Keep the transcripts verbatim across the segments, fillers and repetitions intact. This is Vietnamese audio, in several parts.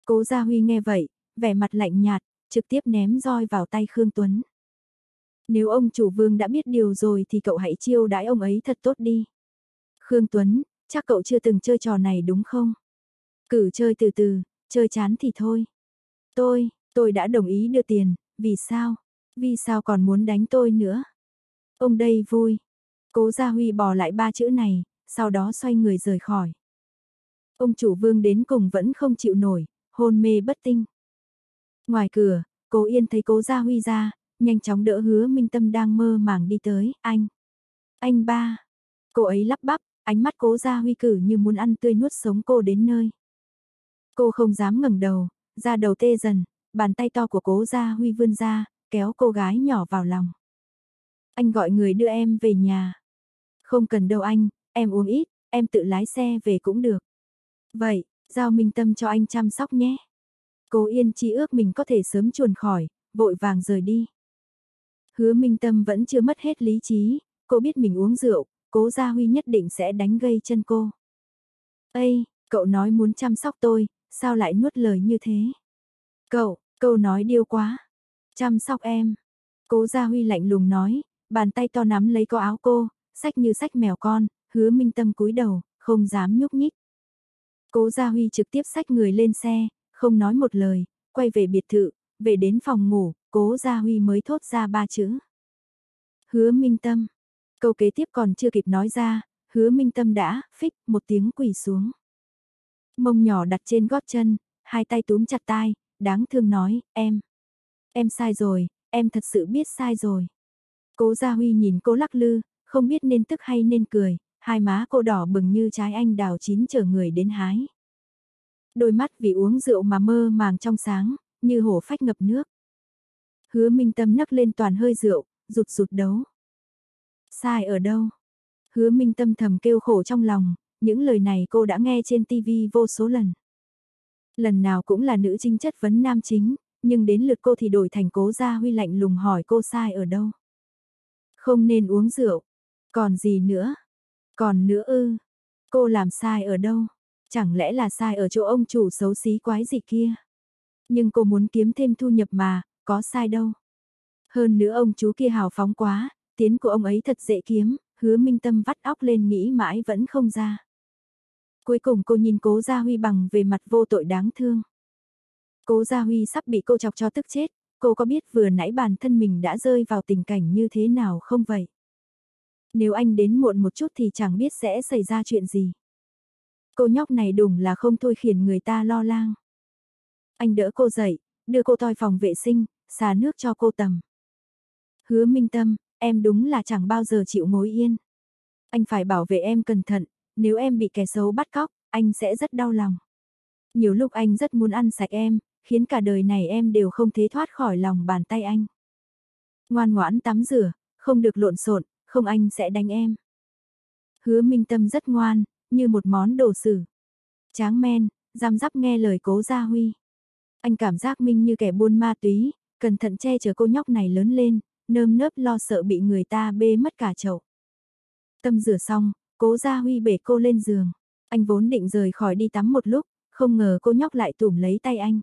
Cố Gia Huy nghe vậy, vẻ mặt lạnh nhạt, trực tiếp ném roi vào tay Khương Tuấn. Nếu ông chủ Vương đã biết điều rồi thì cậu hãy chiêu đãi ông ấy thật tốt đi. Khương Tuấn, chắc cậu chưa từng chơi trò này đúng không? Cứ chơi từ từ, chơi chán thì thôi. Tôi, tôi đã đồng ý đưa tiền, vì sao? Vì sao còn muốn đánh tôi nữa? Ông đây vui. Cố Gia Huy bỏ lại ba chữ này, sau đó xoay người rời khỏi. Ông chủ Vương đến cùng vẫn không chịu nổi, hôn mê bất tinh. Ngoài cửa, Cố Yên thấy Cố Gia Huy ra, nhanh chóng đỡ Hứa Minh Tâm đang mơ màng đi tới, anh. Anh ba. Cô ấy lắp bắp, ánh mắt Cố Gia Huy cử như muốn ăn tươi nuốt sống cô đến nơi. Cô không dám ngẩng đầu, da đầu tê dần, bàn tay to của Cố Gia Huy vươn ra, kéo cô gái nhỏ vào lòng. Anh gọi người đưa em về nhà. Không cần đâu anh, em uống ít, em tự lái xe về cũng được. Vậy, giao Minh Tâm cho anh chăm sóc nhé. Cố Yên Chi ước mình có thể sớm chuồn khỏi, vội vàng rời đi. Hứa Minh Tâm vẫn chưa mất hết lý trí, cô biết mình uống rượu, Cố Gia Huy nhất định sẽ đánh gãy chân cô. Ây, cậu nói muốn chăm sóc tôi, sao lại nuốt lời như thế? Cậu, câu nói điêu quá. Chăm sóc em. Cố Gia Huy lạnh lùng nói, bàn tay to nắm lấy cổ áo cô, xách như xách mèo con, Hứa Minh Tâm cúi đầu, không dám nhúc nhích. Cố Gia Huy trực tiếp xách người lên xe, không nói một lời, quay về biệt thự, về đến phòng ngủ, Cố Gia Huy mới thốt ra ba chữ. Hứa Minh Tâm. Câu kế tiếp còn chưa kịp nói ra, Hứa Minh Tâm đã, phích, một tiếng quỳ xuống. Mông nhỏ đặt trên gót chân, hai tay túm chặt tai, đáng thương nói, em. Em sai rồi, em thật sự biết sai rồi. Cố Gia Huy nhìn cô lắc lư, không biết nên tức hay nên cười, hai má cô đỏ bừng như trái anh đào chín chờ người đến hái. Đôi mắt vì uống rượu mà mơ màng trong sáng, như hổ phách ngập nước. Hứa Minh Tâm nấc lên toàn hơi rượu, rụt rụt đấu. Sai ở đâu? Hứa Minh Tâm thầm kêu khổ trong lòng, những lời này cô đã nghe trên tivi vô số lần. Lần nào cũng là nữ chính chất vấn nam chính, nhưng đến lượt cô thì đổi thành Cố Gia Huy lạnh lùng hỏi cô sai ở đâu. Không nên uống rượu. Còn gì nữa? Còn nữa ư? Cô làm sai ở đâu? Chẳng lẽ là sai ở chỗ ông chủ xấu xí quái gì kia? Nhưng cô muốn kiếm thêm thu nhập mà, có sai đâu. Hơn nữa ông chú kia hào phóng quá, tiền của ông ấy thật dễ kiếm, Hứa Minh Tâm vắt óc lên nghĩ mãi vẫn không ra. Cuối cùng cô nhìn Cố Gia Huy bằng về mặt vô tội đáng thương. Cố Gia Huy sắp bị cô chọc cho tức chết, cô có biết vừa nãy bản thân mình đã rơi vào tình cảnh như thế nào không vậy? Nếu anh đến muộn một chút thì chẳng biết sẽ xảy ra chuyện gì. Cô nhóc này đúng là không thôi khiến người ta lo lang. Anh đỡ cô dậy, đưa cô toi phòng vệ sinh, xả nước cho cô tầm. Hứa Minh Tâm, em đúng là chẳng bao giờ chịu ngồi yên. Anh phải bảo vệ em cẩn thận, nếu em bị kẻ xấu bắt cóc, anh sẽ rất đau lòng. Nhiều lúc anh rất muốn ăn sạch em, khiến cả đời này em đều không thể thoát khỏi lòng bàn tay anh. Ngoan ngoãn tắm rửa, không được lộn xộn, không anh sẽ đánh em. Hứa Minh Tâm rất ngoan, như một món đồ sứ. Tráng men, răm rắp nghe lời Cố Gia Huy. Anh cảm giác mình như kẻ buôn ma túy, cẩn thận che chở cô nhóc này lớn lên, nơm nớp lo sợ bị người ta bê mất cả chậu. Tâm rửa xong, Cố Gia Huy bể cô lên giường. Anh vốn định rời khỏi đi tắm một lúc, không ngờ cô nhóc lại tủm lấy tay anh.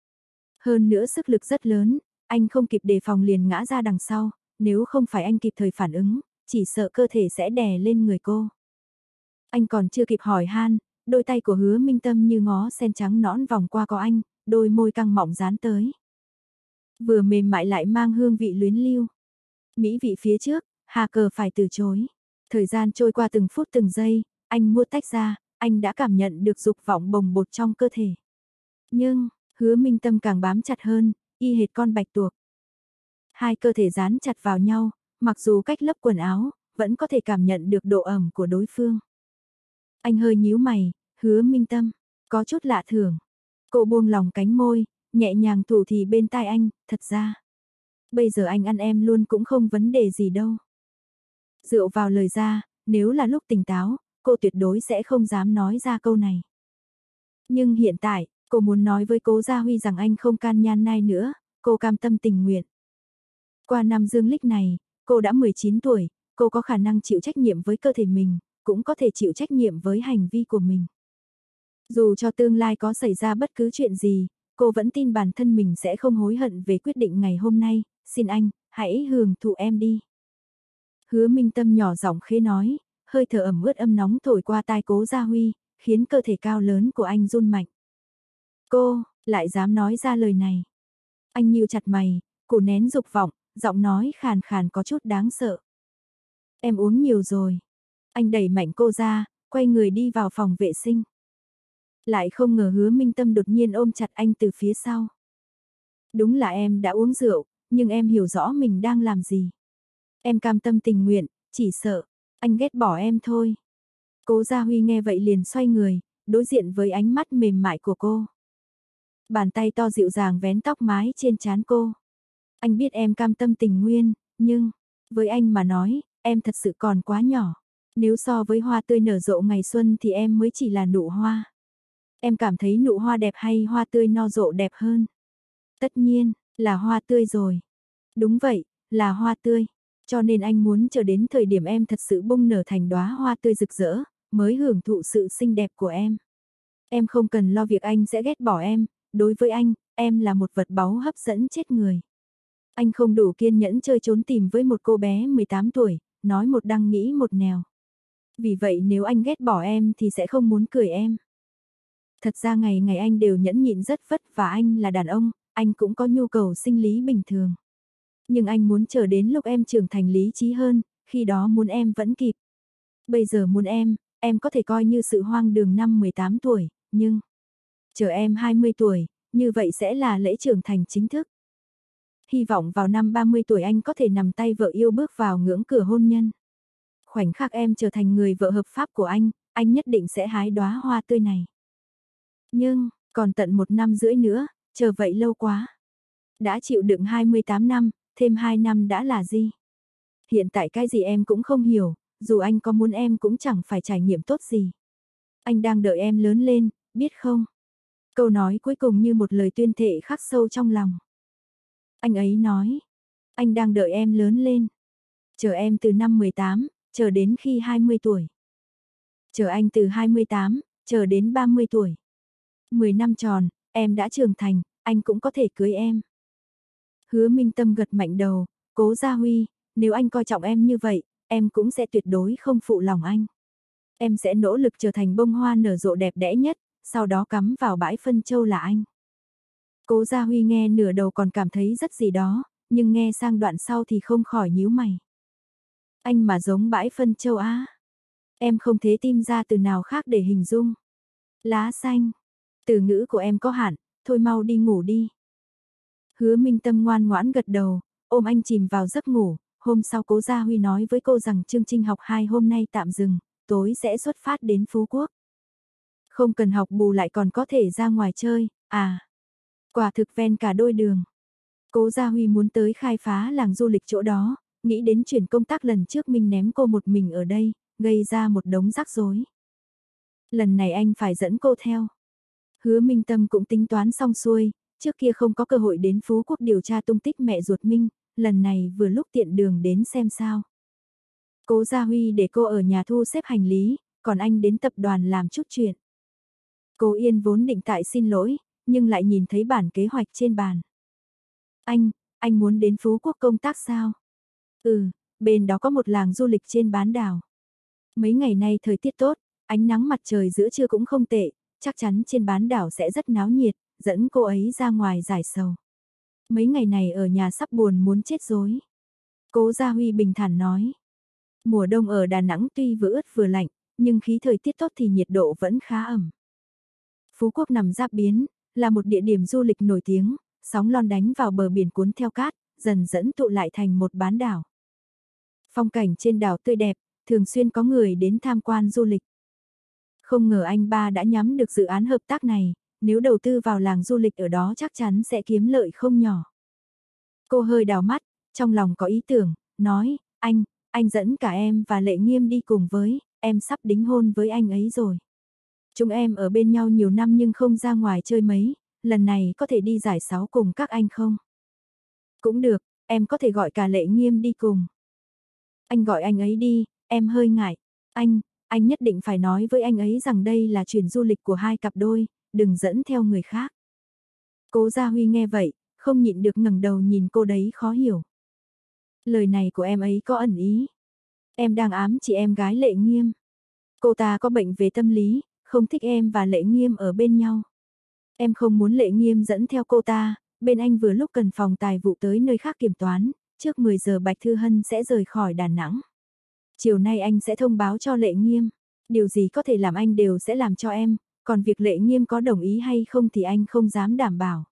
Hơn nữa sức lực rất lớn, anh không kịp đề phòng liền ngã ra đằng sau, nếu không phải anh kịp thời phản ứng, chỉ sợ cơ thể sẽ đè lên người cô. Anh còn chưa kịp hỏi han, đôi tay của Hứa Minh Tâm như ngó sen trắng nõn vòng qua có anh, đôi môi căng mọng dán tới. Vừa mềm mại lại mang hương vị luyến lưu. Mỹ vị phía trước, hà cờ phải từ chối. Thời gian trôi qua từng phút từng giây, anh mua tách ra, anh đã cảm nhận được dục vọng bồng bột trong cơ thể. Nhưng, Hứa Minh Tâm càng bám chặt hơn, y hệt con bạch tuộc. Hai cơ thể dán chặt vào nhau, mặc dù cách lớp quần áo, vẫn có thể cảm nhận được độ ẩm của đối phương. Anh hơi nhíu mày, Hứa Minh Tâm, có chút lạ thường. Cô buông lòng cánh môi, nhẹ nhàng thủ thì bên tai anh, thật ra. Bây giờ anh ăn em luôn cũng không vấn đề gì đâu. Dựa vào lời ra, nếu là lúc tỉnh táo, cô tuyệt đối sẽ không dám nói ra câu này. Nhưng hiện tại, cô muốn nói với Cố Gia Huy rằng anh không can nhan nai nữa, cô cam tâm tình nguyện. Qua năm dương lịch này, cô đã mười chín tuổi, cô có khả năng chịu trách nhiệm với cơ thể mình, cũng có thể chịu trách nhiệm với hành vi của mình. Dù cho tương lai có xảy ra bất cứ chuyện gì, cô vẫn tin bản thân mình sẽ không hối hận về quyết định ngày hôm nay, xin anh, hãy hưởng thụ em đi. Hứa Minh Tâm nhỏ giọng khẽ nói, hơi thở ẩm ướt âm nóng thổi qua tai Cố Gia Huy, khiến cơ thể cao lớn của anh run mạnh. Cô, lại dám nói ra lời này. Anh nhíu chặt mày, cố nén dục vọng, giọng nói khàn khàn có chút đáng sợ. Em uống nhiều rồi. Anh đẩy mạnh cô ra, quay người đi vào phòng vệ sinh. Lại không ngờ Hứa Minh Tâm đột nhiên ôm chặt anh từ phía sau. Đúng là em đã uống rượu, nhưng em hiểu rõ mình đang làm gì. Em cam tâm tình nguyện, chỉ sợ, anh ghét bỏ em thôi. Cố Gia Huy nghe vậy liền xoay người, đối diện với ánh mắt mềm mại của cô. Bàn tay to dịu dàng vén tóc mái trên trán cô. Anh biết em cam tâm tình nguyện, nhưng, với anh mà nói, em thật sự còn quá nhỏ. Nếu so với hoa tươi nở rộ ngày xuân thì em mới chỉ là nụ hoa. Em cảm thấy nụ hoa đẹp hay hoa tươi no rộ đẹp hơn? Tất nhiên, là hoa tươi rồi. Đúng vậy, là hoa tươi. Cho nên anh muốn chờ đến thời điểm em thật sự bung nở thành đóa hoa tươi rực rỡ, mới hưởng thụ sự xinh đẹp của em. Em không cần lo việc anh sẽ ghét bỏ em, đối với anh, em là một vật báu hấp dẫn chết người. Anh không đủ kiên nhẫn chơi trốn tìm với một cô bé mười tám tuổi, nói một đằng nghĩ một nẻo. Vì vậy nếu anh ghét bỏ em thì sẽ không muốn cười em. Thật ra ngày ngày anh đều nhẫn nhịn rất vất và anh là đàn ông, anh cũng có nhu cầu sinh lý bình thường. Nhưng anh muốn chờ đến lúc em trưởng thành lý trí hơn, khi đó muốn em vẫn kịp. Bây giờ muốn em, em có thể coi như sự hoang đường năm mười tám tuổi, nhưng chờ em hai mươi tuổi, như vậy sẽ là lễ trưởng thành chính thức. Hy vọng vào năm ba mươi tuổi anh có thể nắm tay vợ yêu bước vào ngưỡng cửa hôn nhân. Khoảnh khắc em trở thành người vợ hợp pháp của anh, anh nhất định sẽ hái đóa hoa tươi này. Nhưng, còn tận một năm rưỡi nữa, chờ vậy lâu quá. Đã chịu đựng hai mươi tám năm, thêm hai năm đã là gì? Hiện tại cái gì em cũng không hiểu, dù anh có muốn em cũng chẳng phải trải nghiệm tốt gì. Anh đang đợi em lớn lên, biết không? Câu nói cuối cùng như một lời tuyên thệ khắc sâu trong lòng. Anh ấy nói, anh đang đợi em lớn lên. Chờ em từ năm mười tám, chờ đến khi hai mươi tuổi. Chờ anh từ hai mươi tám, chờ đến ba mươi tuổi. mười năm tròn, em đã trưởng thành, anh cũng có thể cưới em. Hứa Minh Tâm gật mạnh đầu, Cố Gia Huy, nếu anh coi trọng em như vậy, em cũng sẽ tuyệt đối không phụ lòng anh. Em sẽ nỗ lực trở thành bông hoa nở rộ đẹp đẽ nhất, sau đó cắm vào bãi phân châu là anh. Cố Gia Huy nghe nửa đầu còn cảm thấy rất gì đó, nhưng nghe sang đoạn sau thì không khỏi nhíu mày. Anh mà giống bãi phân châu á. Em không thể tìm ra từ nào khác để hình dung. Lá xanh. Từ ngữ của em có hạn, thôi mau đi ngủ đi. Hứa Minh Tâm ngoan ngoãn gật đầu, ôm anh chìm vào giấc ngủ. Hôm sau Cố Gia Huy nói với cô rằng chương trình học hai hôm nay tạm dừng, tối sẽ xuất phát đến Phú Quốc. Không cần học bù lại còn có thể ra ngoài chơi, à. Quả thực ven cả đôi đường. Cố Gia Huy muốn tới khai phá làng du lịch chỗ đó, nghĩ đến chuyển công tác lần trước mình ném cô một mình ở đây, gây ra một đống rắc rối. Lần này anh phải dẫn cô theo. Hứa Minh Tâm cũng tính toán xong xuôi, trước kia không có cơ hội đến Phú Quốc điều tra tung tích mẹ ruột Minh, lần này vừa lúc tiện đường đến xem sao. Cố Gia Huy để cô ở nhà thu xếp hành lý, còn anh đến tập đoàn làm chút chuyện. Cố Yên vốn định tại xin lỗi, nhưng lại nhìn thấy bản kế hoạch trên bàn. Anh, anh muốn đến Phú Quốc công tác sao? Ừ, bên đó có một làng du lịch trên bán đảo. Mấy ngày nay thời tiết tốt, ánh nắng mặt trời giữa trưa cũng không tệ, chắc chắn trên bán đảo sẽ rất náo nhiệt, dẫn cô ấy ra ngoài giải sầu. Mấy ngày này ở nhà sắp buồn muốn chết rối. Cố Gia Huy bình thản nói. Mùa đông ở Đà Nẵng tuy vừa ướt vừa lạnh, nhưng khí thời tiết tốt thì nhiệt độ vẫn khá ẩm. Phú Quốc nằm giáp biển, là một địa điểm du lịch nổi tiếng, sóng lon đánh vào bờ biển cuốn theo cát, dần dẫn tụ lại thành một bán đảo. Phong cảnh trên đảo tươi đẹp, thường xuyên có người đến tham quan du lịch. Không ngờ anh ba đã nhắm được dự án hợp tác này, nếu đầu tư vào làng du lịch ở đó chắc chắn sẽ kiếm lợi không nhỏ. Cô hơi đảo mắt, trong lòng có ý tưởng, nói, anh, anh dẫn cả em và Lệ Nghiêm đi cùng với, em sắp đính hôn với anh ấy rồi. Chúng em ở bên nhau nhiều năm nhưng không ra ngoài chơi mấy, lần này có thể đi giải sáo cùng các anh không? Cũng được, em có thể gọi cả Lệ Nghiêm đi cùng. Anh gọi anh ấy đi, em hơi ngại. Anh, anh nhất định phải nói với anh ấy rằng đây là chuyến du lịch của hai cặp đôi, đừng dẫn theo người khác. Cố Gia Huy nghe vậy, không nhịn được ngẩng đầu nhìn cô đấy khó hiểu. Lời này của em ấy có ẩn ý. Em đang ám chỉ em gái Lệ Nghiêm. Cô ta có bệnh về tâm lý, không thích em và Lệ Nghiêm ở bên nhau. Em không muốn Lệ Nghiêm dẫn theo cô ta, bên anh vừa lúc cần phòng tài vụ tới nơi khác kiểm toán, trước mười giờ Bạch Thư Hân sẽ rời khỏi Đà Nẵng. Chiều nay anh sẽ thông báo cho Lệ Nghiêm, điều gì có thể làm anh đều sẽ làm cho em, còn việc Lệ Nghiêm có đồng ý hay không thì anh không dám đảm bảo.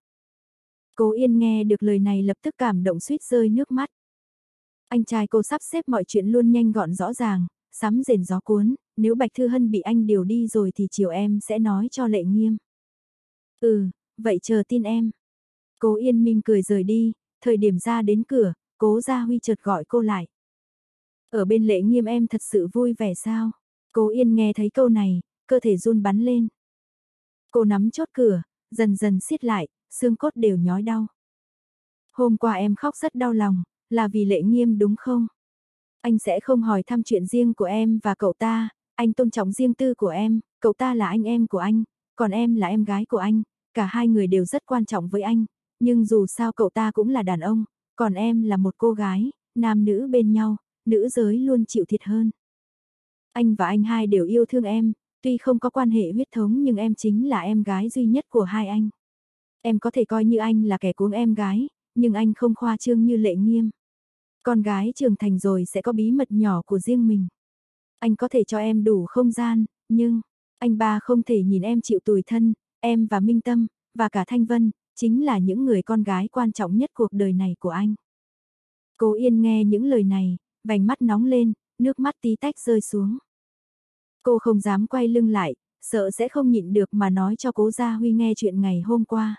Cố Yên nghe được lời này lập tức cảm động suýt rơi nước mắt. Anh trai cô sắp xếp mọi chuyện luôn nhanh gọn rõ ràng, sắm rền gió cuốn, nếu Bạch Thư Hân bị anh điều đi rồi thì chiều em sẽ nói cho Lệ Nghiêm. Ừ, vậy chờ tin em. Cố Yên mỉm cười rời đi, thời điểm ra đến cửa, Cố Gia Huy chợt gọi cô lại. Ở bên Lệ Nghiêm em thật sự vui vẻ sao? Cố Yên nghe thấy câu này, cơ thể run bắn lên. Cô nắm chốt cửa, dần dần siết lại, xương cốt đều nhói đau. Hôm qua em khóc rất đau lòng, là vì Lệ Nghiêm đúng không? Anh sẽ không hỏi thăm chuyện riêng của em và cậu ta, anh tôn trọng riêng tư của em, cậu ta là anh em của anh, còn em là em gái của anh, cả hai người đều rất quan trọng với anh, nhưng dù sao cậu ta cũng là đàn ông, còn em là một cô gái, nam nữ bên nhau, nữ giới luôn chịu thiệt hơn. Anh và anh hai đều yêu thương em, tuy không có quan hệ huyết thống nhưng em chính là em gái duy nhất của hai anh. Em có thể coi như anh là kẻ cuống em gái, nhưng anh không khoa trương như Lệ Nghiêm. Con gái trưởng thành rồi sẽ có bí mật nhỏ của riêng mình. Anh có thể cho em đủ không gian, nhưng anh ba không thể nhìn em chịu tủi thân, em và Minh Tâm, và cả Thanh Vân, chính là những người con gái quan trọng nhất cuộc đời này của anh. Cố Yên nghe những lời này, vành mắt nóng lên, nước mắt tí tách rơi xuống. Cô không dám quay lưng lại, sợ sẽ không nhịn được mà nói cho Cố Gia Huy nghe chuyện ngày hôm qua.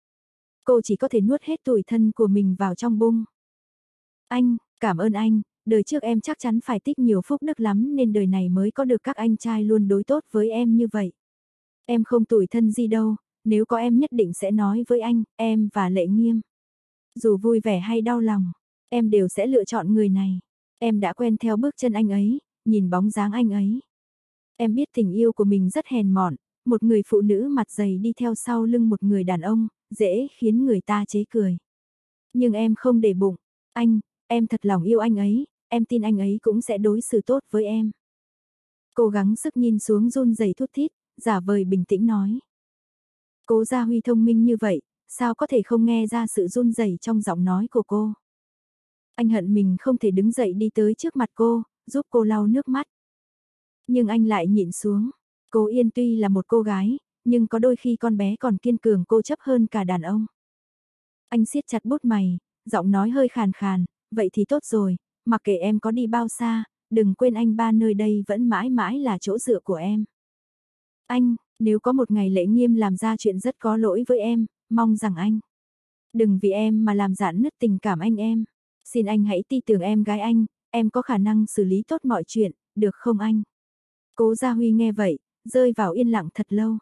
Cô chỉ có thể nuốt hết tủi thân của mình vào trong bụng. Anh, cảm ơn anh, đời trước em chắc chắn phải tích nhiều phúc đức lắm nên đời này mới có được các anh trai luôn đối tốt với em như vậy. Em không tủi thân gì đâu, nếu có em nhất định sẽ nói với anh, em và Lệ Nghiêm. Dù vui vẻ hay đau lòng, em đều sẽ lựa chọn người này. Em đã quen theo bước chân anh ấy, nhìn bóng dáng anh ấy. Em biết tình yêu của mình rất hèn mọn, một người phụ nữ mặt dày đi theo sau lưng một người đàn ông, dễ khiến người ta chế cười. Nhưng em không để bụng, anh, em thật lòng yêu anh ấy, em tin anh ấy cũng sẽ đối xử tốt với em. Cố gắng sức nhìn xuống run rẩy thút thít, giả vời bình tĩnh nói. Cố Gia Huy thông minh như vậy, sao có thể không nghe ra sự run rẩy trong giọng nói của cô. Anh hận mình không thể đứng dậy đi tới trước mặt cô, giúp cô lau nước mắt. Nhưng anh lại nhịn xuống. Cố Yên tuy là một cô gái, nhưng có đôi khi con bé còn kiên cường cố chấp hơn cả đàn ông. Anh siết chặt bút mày, giọng nói hơi khàn khàn, vậy thì tốt rồi, mặc kệ em có đi bao xa, đừng quên anh ba nơi đây vẫn mãi mãi là chỗ dựa của em. Anh, nếu có một ngày Lệ Nghiêm làm ra chuyện rất có lỗi với em, mong rằng anh đừng vì em mà làm rạn nứt tình cảm anh em. Xin anh hãy tin tưởng em gái anh, em có khả năng xử lý tốt mọi chuyện, được không anh? Cố Gia Huy nghe vậy, rơi vào yên lặng thật lâu.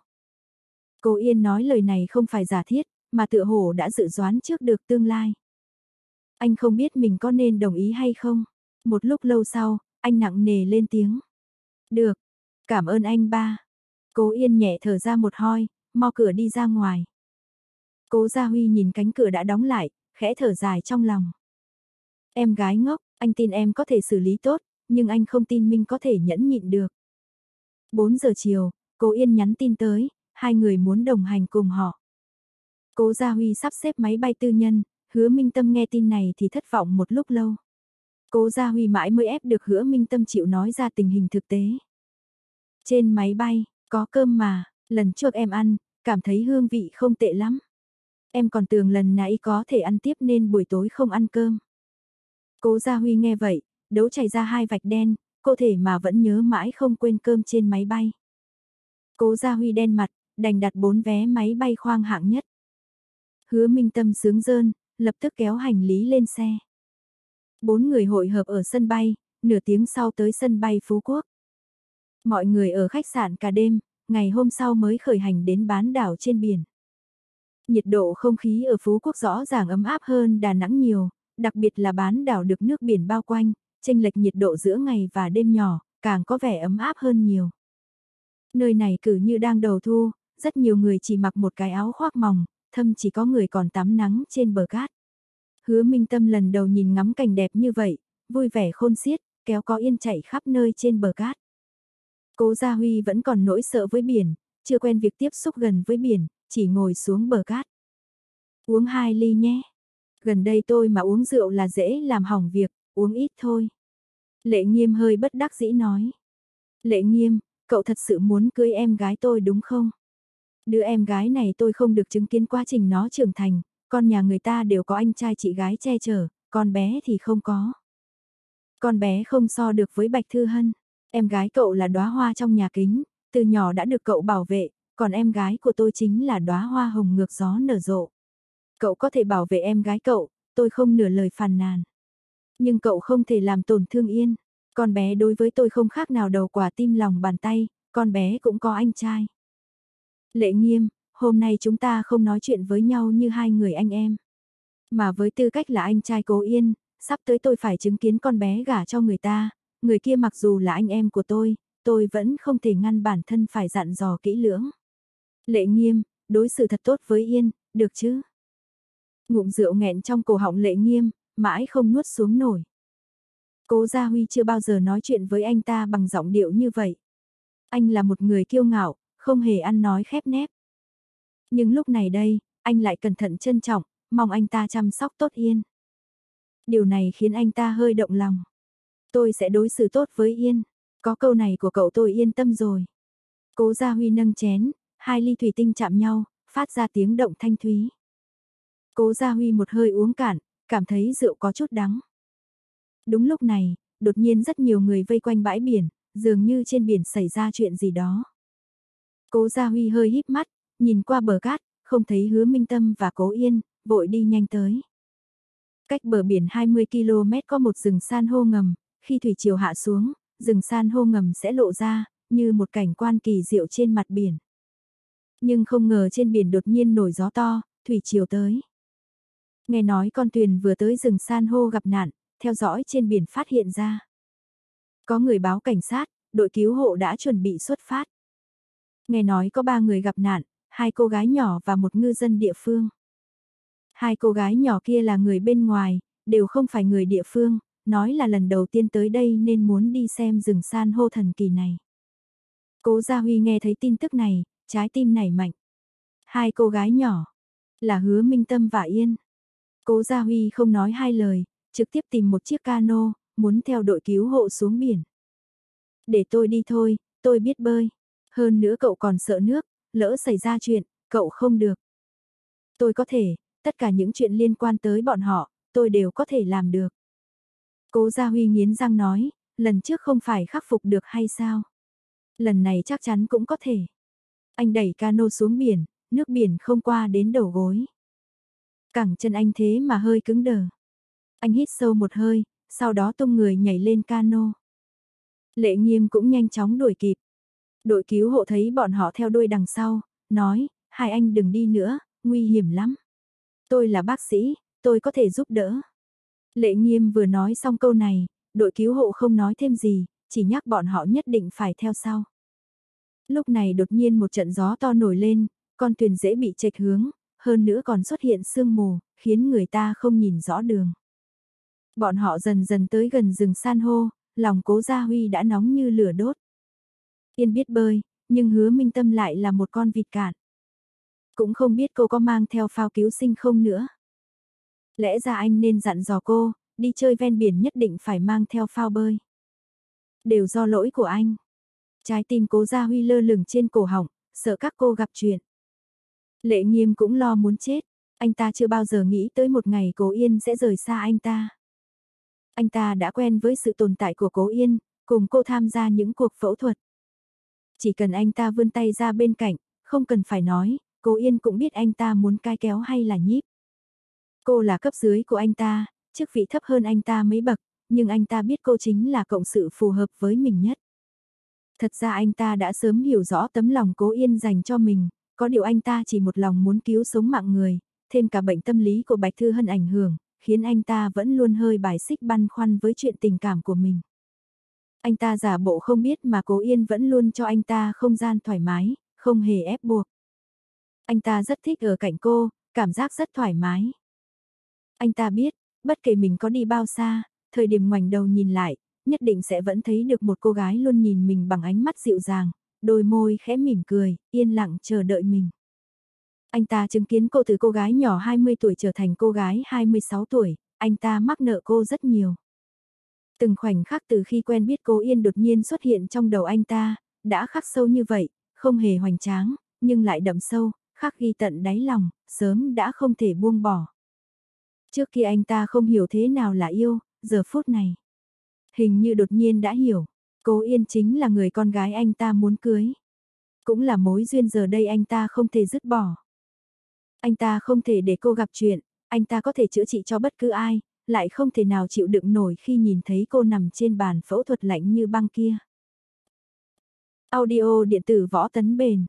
Cố Yên nói lời này không phải giả thiết, mà tựa hồ đã dự đoán trước được tương lai. Anh không biết mình có nên đồng ý hay không. Một lúc lâu sau, anh nặng nề lên tiếng. Được, cảm ơn anh ba. Cố Yên nhẹ thở ra một hơi, mo cửa đi ra ngoài. Cố Gia Huy nhìn cánh cửa đã đóng lại, khẽ thở dài trong lòng. Em gái ngốc, anh tin em có thể xử lý tốt, nhưng anh không tin Minh có thể nhẫn nhịn được. bốn giờ chiều, Cố Yên nhắn tin tới, hai người muốn đồng hành cùng họ. Cố Gia Huy sắp xếp máy bay tư nhân, Hứa Minh Tâm nghe tin này thì thất vọng một lúc lâu. Cố Gia Huy mãi mới ép được Hứa Minh Tâm chịu nói ra tình hình thực tế. Trên máy bay, có cơm mà, lần trước em ăn, cảm thấy hương vị không tệ lắm. Em còn tưởng lần nãy có thể ăn tiếp nên buổi tối không ăn cơm. Cố Gia Huy nghe vậy, đấu chảy ra hai vạch đen, cô thể mà vẫn nhớ mãi không quên cơm trên máy bay. Cố Gia Huy đen mặt, đành đặt bốn vé máy bay khoang hạng nhất. Hứa Minh Tâm sướng rơn, lập tức kéo hành lý lên xe. Bốn người hội hợp ở sân bay, nửa tiếng sau tới sân bay Phú Quốc. Mọi người ở khách sạn cả đêm, ngày hôm sau mới khởi hành đến bán đảo trên biển. Nhiệt độ không khí ở Phú Quốc rõ ràng ấm áp hơn Đà Nẵng nhiều, đặc biệt là bán đảo được nước biển bao quanh, chênh lệch nhiệt độ giữa ngày và đêm nhỏ, càng có vẻ ấm áp hơn nhiều. Nơi này cứ như đang đầu thu, rất nhiều người chỉ mặc một cái áo khoác mỏng, thâm chỉ có người còn tắm nắng trên bờ cát. Hứa Minh Tâm lần đầu nhìn ngắm cảnh đẹp như vậy, vui vẻ khôn xiết, kéo có yên chạy khắp nơi trên bờ cát. Cố Gia Huy vẫn còn nỗi sợ với biển, chưa quen việc tiếp xúc gần với biển, chỉ ngồi xuống bờ cát. Uống hai ly nhé. Gần đây tôi mà uống rượu là dễ làm hỏng việc, uống ít thôi. Lệ Nghiêm hơi bất đắc dĩ nói. Lệ Nghiêm, cậu thật sự muốn cưới em gái tôi đúng không? Đứa em gái này tôi không được chứng kiến quá trình nó trưởng thành, con nhà người ta đều có anh trai chị gái che chở, con bé thì không có. Con bé không so được với Bạch Thư Hân, em gái cậu là đóa hoa trong nhà kính, từ nhỏ đã được cậu bảo vệ, còn em gái của tôi chính là đóa hoa hồng ngược gió nở rộ. Cậu có thể bảo vệ em gái cậu, tôi không nửa lời phàn nàn. Nhưng cậu không thể làm tổn thương Yên, con bé đối với tôi không khác nào đầu quả tim lòng bàn tay, con bé cũng có anh trai. Lệ Nghiêm, hôm nay chúng ta không nói chuyện với nhau như hai người anh em. Mà với tư cách là anh trai Cố Yên, sắp tới tôi phải chứng kiến con bé gả cho người ta, người kia mặc dù là anh em của tôi, tôi vẫn không thể ngăn bản thân phải dặn dò kỹ lưỡng. Lệ Nghiêm, đối xử thật tốt với Yên, được chứ? Ngụm rượu nghẹn trong cổ họng Lệ Nghiêm, mãi không nuốt xuống nổi. Cố Gia Huy chưa bao giờ nói chuyện với anh ta bằng giọng điệu như vậy. Anh là một người kiêu ngạo, không hề ăn nói khép nép. Nhưng lúc này đây, anh lại cẩn thận trân trọng, mong anh ta chăm sóc tốt Yên. Điều này khiến anh ta hơi động lòng. Tôi sẽ đối xử tốt với Yên. Có câu này của cậu tôi yên tâm rồi. Cố Gia Huy nâng chén, hai ly thủy tinh chạm nhau, phát ra tiếng động thanh thúy. Cố Gia Huy một hơi uống cạn, cảm thấy rượu có chút đắng. Đúng lúc này, đột nhiên rất nhiều người vây quanh bãi biển, dường như trên biển xảy ra chuyện gì đó. Cố Gia Huy hơi híp mắt, nhìn qua bờ cát, không thấy Hứa Minh Tâm và Cố Yên, vội đi nhanh tới. Cách bờ biển hai mươi ki lô mét có một rừng san hô ngầm, khi thủy triều hạ xuống, rừng san hô ngầm sẽ lộ ra, như một cảnh quan kỳ diệu trên mặt biển. Nhưng không ngờ trên biển đột nhiên nổi gió to, thủy triều tới. Nghe nói con thuyền vừa tới rừng san hô gặp nạn, theo dõi trên biển phát hiện ra. Có người báo cảnh sát, đội cứu hộ đã chuẩn bị xuất phát. Nghe nói có ba người gặp nạn, hai cô gái nhỏ và một ngư dân địa phương. Hai cô gái nhỏ kia là người bên ngoài, đều không phải người địa phương, nói là lần đầu tiên tới đây nên muốn đi xem rừng san hô thần kỳ này. Cố Gia Huy nghe thấy tin tức này, trái tim nảy mạnh. Hai cô gái nhỏ, là Hứa Minh Tâm và Yên. Cố Gia Huy không nói hai lời, trực tiếp tìm một chiếc cano, muốn theo đội cứu hộ xuống biển. Để tôi đi thôi, tôi biết bơi. Hơn nữa cậu còn sợ nước, lỡ xảy ra chuyện, cậu không được. Tôi có thể, tất cả những chuyện liên quan tới bọn họ, tôi đều có thể làm được. Cố Gia Huy nghiến răng nói, lần trước không phải khắc phục được hay sao? Lần này chắc chắn cũng có thể. Anh đẩy cano xuống biển, nước biển không qua đến đầu gối. Cẳng chân anh thế mà hơi cứng đờ. Anh hít sâu một hơi, sau đó tung người nhảy lên cano. Lệ Nghiêm cũng nhanh chóng đuổi kịp. Đội cứu hộ thấy bọn họ theo đuôi đằng sau, nói, hai anh đừng đi nữa, nguy hiểm lắm. Tôi là bác sĩ, tôi có thể giúp đỡ. Lệ Nghiêm vừa nói xong câu này, đội cứu hộ không nói thêm gì, chỉ nhắc bọn họ nhất định phải theo sau. Lúc này đột nhiên một trận gió to nổi lên, con thuyền dễ bị chệch hướng, hơn nữa còn xuất hiện sương mù, khiến người ta không nhìn rõ đường. Bọn họ dần dần tới gần rừng san hô, lòng Cố Gia Huy đã nóng như lửa đốt. Yên biết bơi, nhưng Hứa Minh Tâm lại là một con vịt cạn. Cũng không biết cô có mang theo phao cứu sinh không nữa. Lẽ ra anh nên dặn dò cô, đi chơi ven biển nhất định phải mang theo phao bơi. Đều do lỗi của anh. Trái tim Cố Gia Huy lơ lửng trên cổ họng, sợ các cô gặp chuyện. Lệ Nghiêm cũng lo muốn chết, anh ta chưa bao giờ nghĩ tới một ngày Cố Yên sẽ rời xa anh ta. Anh ta đã quen với sự tồn tại của Cố Yên, cùng cô tham gia những cuộc phẫu thuật. Chỉ cần anh ta vươn tay ra bên cạnh, không cần phải nói, Cố Yên cũng biết anh ta muốn cai kéo hay là nhíp. Cô là cấp dưới của anh ta, chức vị thấp hơn anh ta mấy bậc, nhưng anh ta biết cô chính là cộng sự phù hợp với mình nhất. Thật ra anh ta đã sớm hiểu rõ tấm lòng Cố Yên dành cho mình, có điều anh ta chỉ một lòng muốn cứu sống mạng người, thêm cả bệnh tâm lý của Bạch Thư Hân ảnh hưởng, khiến anh ta vẫn luôn hơi bài xích băn khoăn với chuyện tình cảm của mình. Anh ta giả bộ không biết mà Cố Yên vẫn luôn cho anh ta không gian thoải mái, không hề ép buộc. Anh ta rất thích ở cạnh cô, cảm giác rất thoải mái. Anh ta biết, bất kể mình có đi bao xa, thời điểm ngoảnh đầu nhìn lại, nhất định sẽ vẫn thấy được một cô gái luôn nhìn mình bằng ánh mắt dịu dàng, đôi môi khẽ mỉm cười, yên lặng chờ đợi mình. Anh ta chứng kiến cô từ cô gái nhỏ hai mươi tuổi trở thành cô gái hai mươi sáu tuổi, anh ta mắc nợ cô rất nhiều. Từng khoảnh khắc từ khi quen biết cô Yên đột nhiên xuất hiện trong đầu anh ta, đã khắc sâu như vậy, không hề hoành tráng, nhưng lại đậm sâu, khắc ghi tận đáy lòng, sớm đã không thể buông bỏ. Trước khi anh ta không hiểu thế nào là yêu, giờ phút này. Hình như đột nhiên đã hiểu, Cố Yên chính là người con gái anh ta muốn cưới. Cũng là mối duyên giờ đây anh ta không thể dứt bỏ. Anh ta không thể để cô gặp chuyện, anh ta có thể chữa trị cho bất cứ ai, lại không thể nào chịu đựng nổi khi nhìn thấy cô nằm trên bàn phẫu thuật lạnh như băng kia. Audio điện tử Võ Tấn Bền.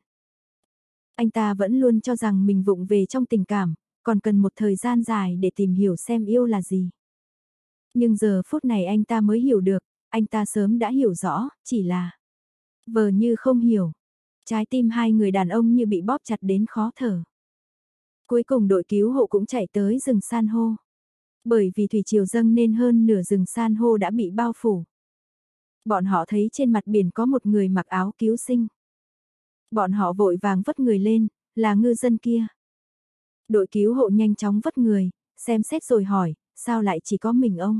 Anh ta vẫn luôn cho rằng mình vụng về trong tình cảm, còn cần một thời gian dài để tìm hiểu xem yêu là gì. Nhưng giờ phút này anh ta mới hiểu được, anh ta sớm đã hiểu rõ, chỉ là vờ như không hiểu. Trái tim hai người đàn ông như bị bóp chặt đến khó thở. Cuối cùng đội cứu hộ cũng chạy tới rừng san hô. Bởi vì thủy triều dâng nên hơn nửa rừng san hô đã bị bao phủ. Bọn họ thấy trên mặt biển có một người mặc áo cứu sinh. Bọn họ vội vàng vất người lên, là ngư dân kia. Đội cứu hộ nhanh chóng vất người, xem xét rồi hỏi, sao lại chỉ có mình ông?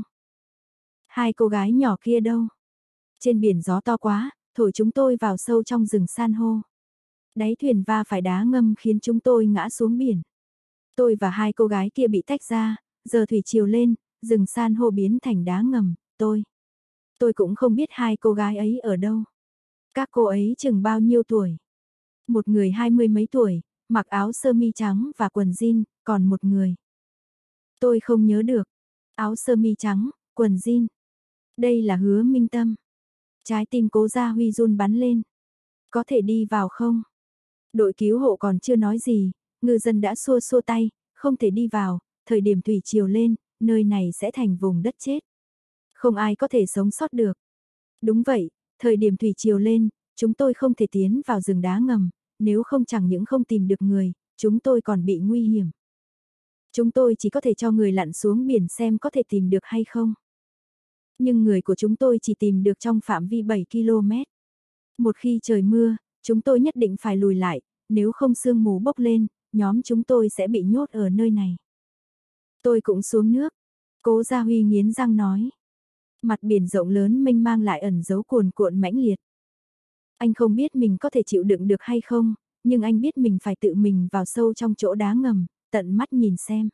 Hai cô gái nhỏ kia đâu? Trên biển gió to quá, thổi chúng tôi vào sâu trong rừng san hô. Đáy thuyền va phải đá ngâm khiến chúng tôi ngã xuống biển. Tôi và hai cô gái kia bị tách ra, giờ thủy triều lên, rừng san hô biến thành đá ngầm, tôi. Tôi cũng không biết hai cô gái ấy ở đâu. Các cô ấy chừng bao nhiêu tuổi? Một người hai mươi mấy tuổi, mặc áo sơ mi trắng và quần jean, còn một người. Tôi không nhớ được. Áo sơ mi trắng, quần jean. Đây là Hứa Minh Tâm. Trái tim Cố Gia Huy run bắn lên. Có thể đi vào không? Đội cứu hộ còn chưa nói gì, ngư dân đã xua xua tay, không thể đi vào, thời điểm thủy triều lên, nơi này sẽ thành vùng đất chết. Không ai có thể sống sót được. Đúng vậy, thời điểm thủy triều lên, chúng tôi không thể tiến vào rừng đá ngầm, nếu không chẳng những không tìm được người, chúng tôi còn bị nguy hiểm. Chúng tôi chỉ có thể cho người lặn xuống biển xem có thể tìm được hay không. Nhưng người của chúng tôi chỉ tìm được trong phạm vi bảy ki lô mét. Một khi trời mưa, chúng tôi nhất định phải lùi lại, nếu không sương mù bốc lên, nhóm chúng tôi sẽ bị nhốt ở nơi này. Tôi cũng xuống nước. Cố Gia Huy nghiến răng nói. Mặt biển rộng lớn mênh mang lại ẩn giấu cuồn cuộn mãnh liệt. Anh không biết mình có thể chịu đựng được hay không, nhưng anh biết mình phải tự mình vào sâu trong chỗ đá ngầm, tận mắt nhìn xem.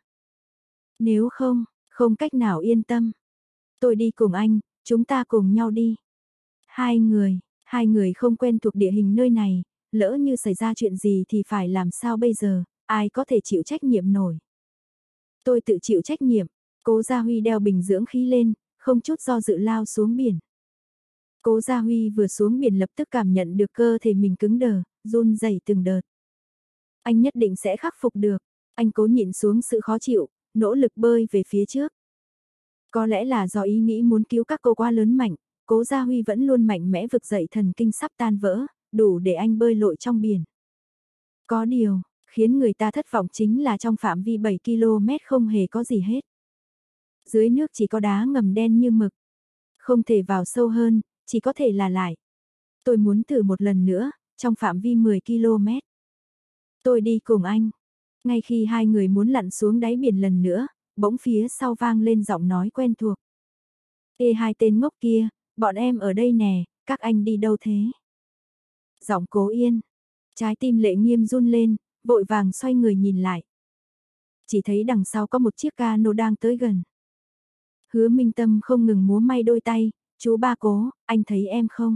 Nếu không, không cách nào yên tâm. Tôi đi cùng anh, chúng ta cùng nhau đi. Hai người, hai người không quen thuộc địa hình nơi này, lỡ như xảy ra chuyện gì thì phải làm sao bây giờ, ai có thể chịu trách nhiệm nổi. Tôi tự chịu trách nhiệm, Cố Gia Huy đeo bình dưỡng khí lên, không chút do dự lao xuống biển. Cố Gia Huy vừa xuống biển lập tức cảm nhận được cơ thể mình cứng đờ, run rẩy từng đợt. Anh nhất định sẽ khắc phục được, anh cố nhịn xuống sự khó chịu, nỗ lực bơi về phía trước. Có lẽ là do ý nghĩ muốn cứu các cô quá lớn mạnh, Cố Gia Huy vẫn luôn mạnh mẽ vực dậy thần kinh sắp tan vỡ, đủ để anh bơi lội trong biển. Có điều, khiến người ta thất vọng chính là trong phạm vi bảy ki lô mét không hề có gì hết. Dưới nước chỉ có đá ngầm đen như mực. Không thể vào sâu hơn, chỉ có thể là lại. Tôi muốn thử một lần nữa, trong phạm vi mười ki lô mét. Tôi đi cùng anh. Ngay khi hai người muốn lặn xuống đáy biển lần nữa, bỗng phía sau vang lên giọng nói quen thuộc. Ê hai tên ngốc kia, bọn em ở đây nè, các anh đi đâu thế? Giọng Cố Yên. Trái tim Lệ Nghiêm run lên, vội vàng xoay người nhìn lại. Chỉ thấy đằng sau có một chiếc cano đang tới gần. Hứa Minh Tâm không ngừng múa may đôi tay, chú ba Cố, anh thấy em không?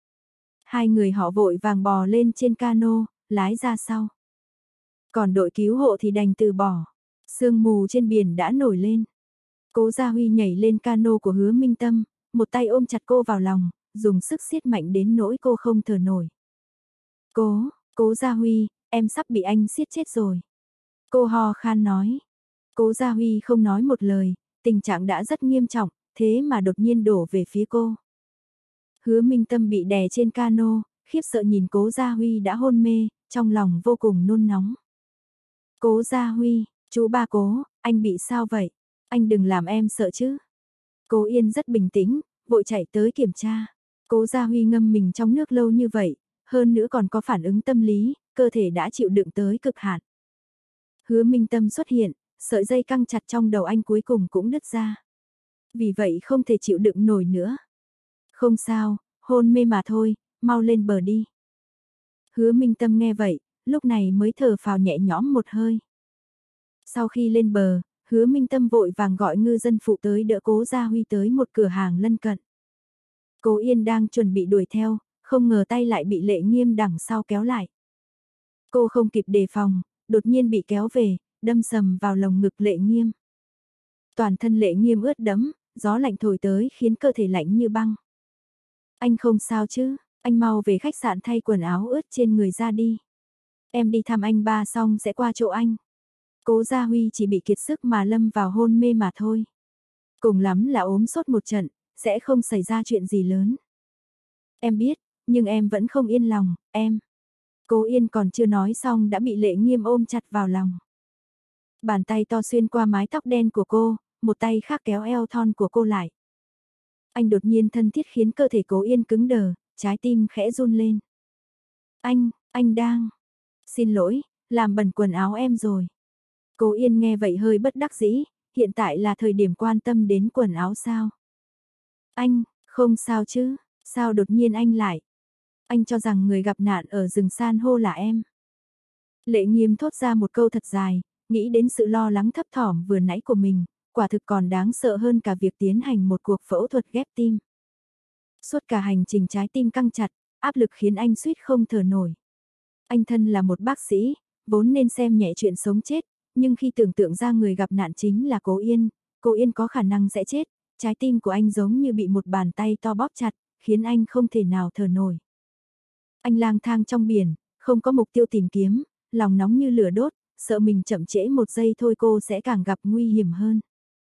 Hai người họ vội vàng bò lên trên cano, lái ra sau. Còn đội cứu hộ thì đành từ bỏ. Sương mù trên biển đã nổi lên. Cố Gia Huy nhảy lên cano của Hứa Minh Tâm, một tay ôm chặt cô vào lòng, dùng sức siết mạnh đến nỗi cô không thở nổi. Cố, Cố Gia Huy, em sắp bị anh siết chết rồi. Cô ho khan nói. Cố Gia Huy không nói một lời, tình trạng đã rất nghiêm trọng, thế mà đột nhiên đổ về phía cô. Hứa Minh Tâm bị đè trên cano, khiếp sợ nhìn Cố Gia Huy đã hôn mê, trong lòng vô cùng nôn nóng. Cố Gia Huy, chú ba Cố, anh bị sao vậy? Anh đừng làm em sợ chứ. Cố Yên rất bình tĩnh, vội chạy tới kiểm tra. Cố Gia Huy ngâm mình trong nước lâu như vậy, hơn nữa còn có phản ứng tâm lý, cơ thể đã chịu đựng tới cực hạn. Hứa Minh Tâm xuất hiện, sợi dây căng chặt trong đầu anh cuối cùng cũng đứt ra. Vì vậy không thể chịu đựng nổi nữa. Không sao, hôn mê mà thôi, mau lên bờ đi. Hứa Minh Tâm nghe vậy, lúc này mới thở phào nhẹ nhõm một hơi. Sau khi lên bờ, Hứa Minh Tâm vội vàng gọi ngư dân phụ tới đỡ Cố Gia Huy tới một cửa hàng lân cận. Cố Yên đang chuẩn bị đuổi theo, không ngờ tay lại bị Lệ Nghiêm đằng sau kéo lại. Cô không kịp đề phòng, đột nhiên bị kéo về, đâm sầm vào lồng ngực Lệ Nghiêm. Toàn thân Lệ Nghiêm ướt đẫm, gió lạnh thổi tới khiến cơ thể lạnh như băng. Anh không sao chứ, anh mau về khách sạn thay quần áo ướt trên người ra đi. Em đi thăm anh ba xong sẽ qua chỗ anh. Cố Gia Huy chỉ bị kiệt sức mà lâm vào hôn mê mà thôi. Cùng lắm là ốm sốt một trận, sẽ không xảy ra chuyện gì lớn. Em biết, nhưng em vẫn không yên lòng, em. Cố Yên còn chưa nói xong đã bị Lệ Nghiêm ôm chặt vào lòng. Bàn tay to xuyên qua mái tóc đen của cô, một tay khác kéo eo thon của cô lại. Anh đột nhiên thân thiết khiến cơ thể Cố Yên cứng đờ, trái tim khẽ run lên. Anh, anh đang... Xin lỗi, làm bẩn quần áo em rồi. Cố Yên nghe vậy hơi bất đắc dĩ, hiện tại là thời điểm quan tâm đến quần áo sao? Anh, không sao chứ, sao đột nhiên anh lại? Anh cho rằng người gặp nạn ở rừng san hô là em. Lệ Nghiêm thốt ra một câu thật dài, nghĩ đến sự lo lắng thấp thỏm vừa nãy của mình, quả thực còn đáng sợ hơn cả việc tiến hành một cuộc phẫu thuật ghép tim. Suốt cả hành trình trái tim căng chặt, áp lực khiến anh suýt không thở nổi. Anh thân là một bác sĩ, vốn nên xem nhẹ chuyện sống chết, nhưng khi tưởng tượng ra người gặp nạn chính là Cố Yên, Cố Yên có khả năng sẽ chết, trái tim của anh giống như bị một bàn tay to bóp chặt, khiến anh không thể nào thở nổi. Anh lang thang trong biển, không có mục tiêu tìm kiếm, lòng nóng như lửa đốt, sợ mình chậm trễ một giây thôi cô sẽ càng gặp nguy hiểm hơn.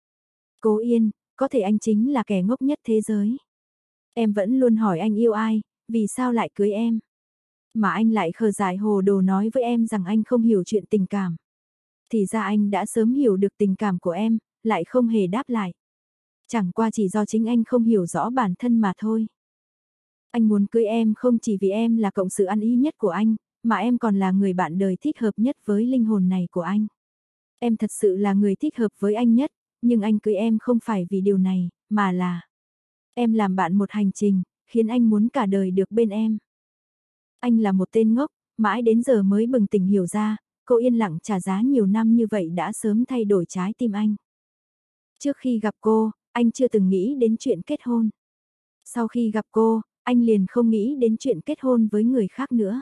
Cố Yên, có thể anh chính là kẻ ngốc nhất thế giới. Em vẫn luôn hỏi anh yêu ai, vì sao lại cưới em? Mà anh lại khờ dại hồ đồ nói với em rằng anh không hiểu chuyện tình cảm. Thì ra anh đã sớm hiểu được tình cảm của em, lại không hề đáp lại. Chẳng qua chỉ do chính anh không hiểu rõ bản thân mà thôi. Anh muốn cưới em không chỉ vì em là cộng sự ăn ý nhất của anh, mà em còn là người bạn đời thích hợp nhất với linh hồn này của anh. Em thật sự là người thích hợp với anh nhất, nhưng anh cưới em không phải vì điều này, mà là em làm bạn một hành trình, khiến anh muốn cả đời được bên em. Anh là một tên ngốc, mãi đến giờ mới bừng tỉnh hiểu ra, cô yên lặng trả giá nhiều năm như vậy đã sớm thay đổi trái tim anh. Trước khi gặp cô, anh chưa từng nghĩ đến chuyện kết hôn. Sau khi gặp cô, anh liền không nghĩ đến chuyện kết hôn với người khác nữa.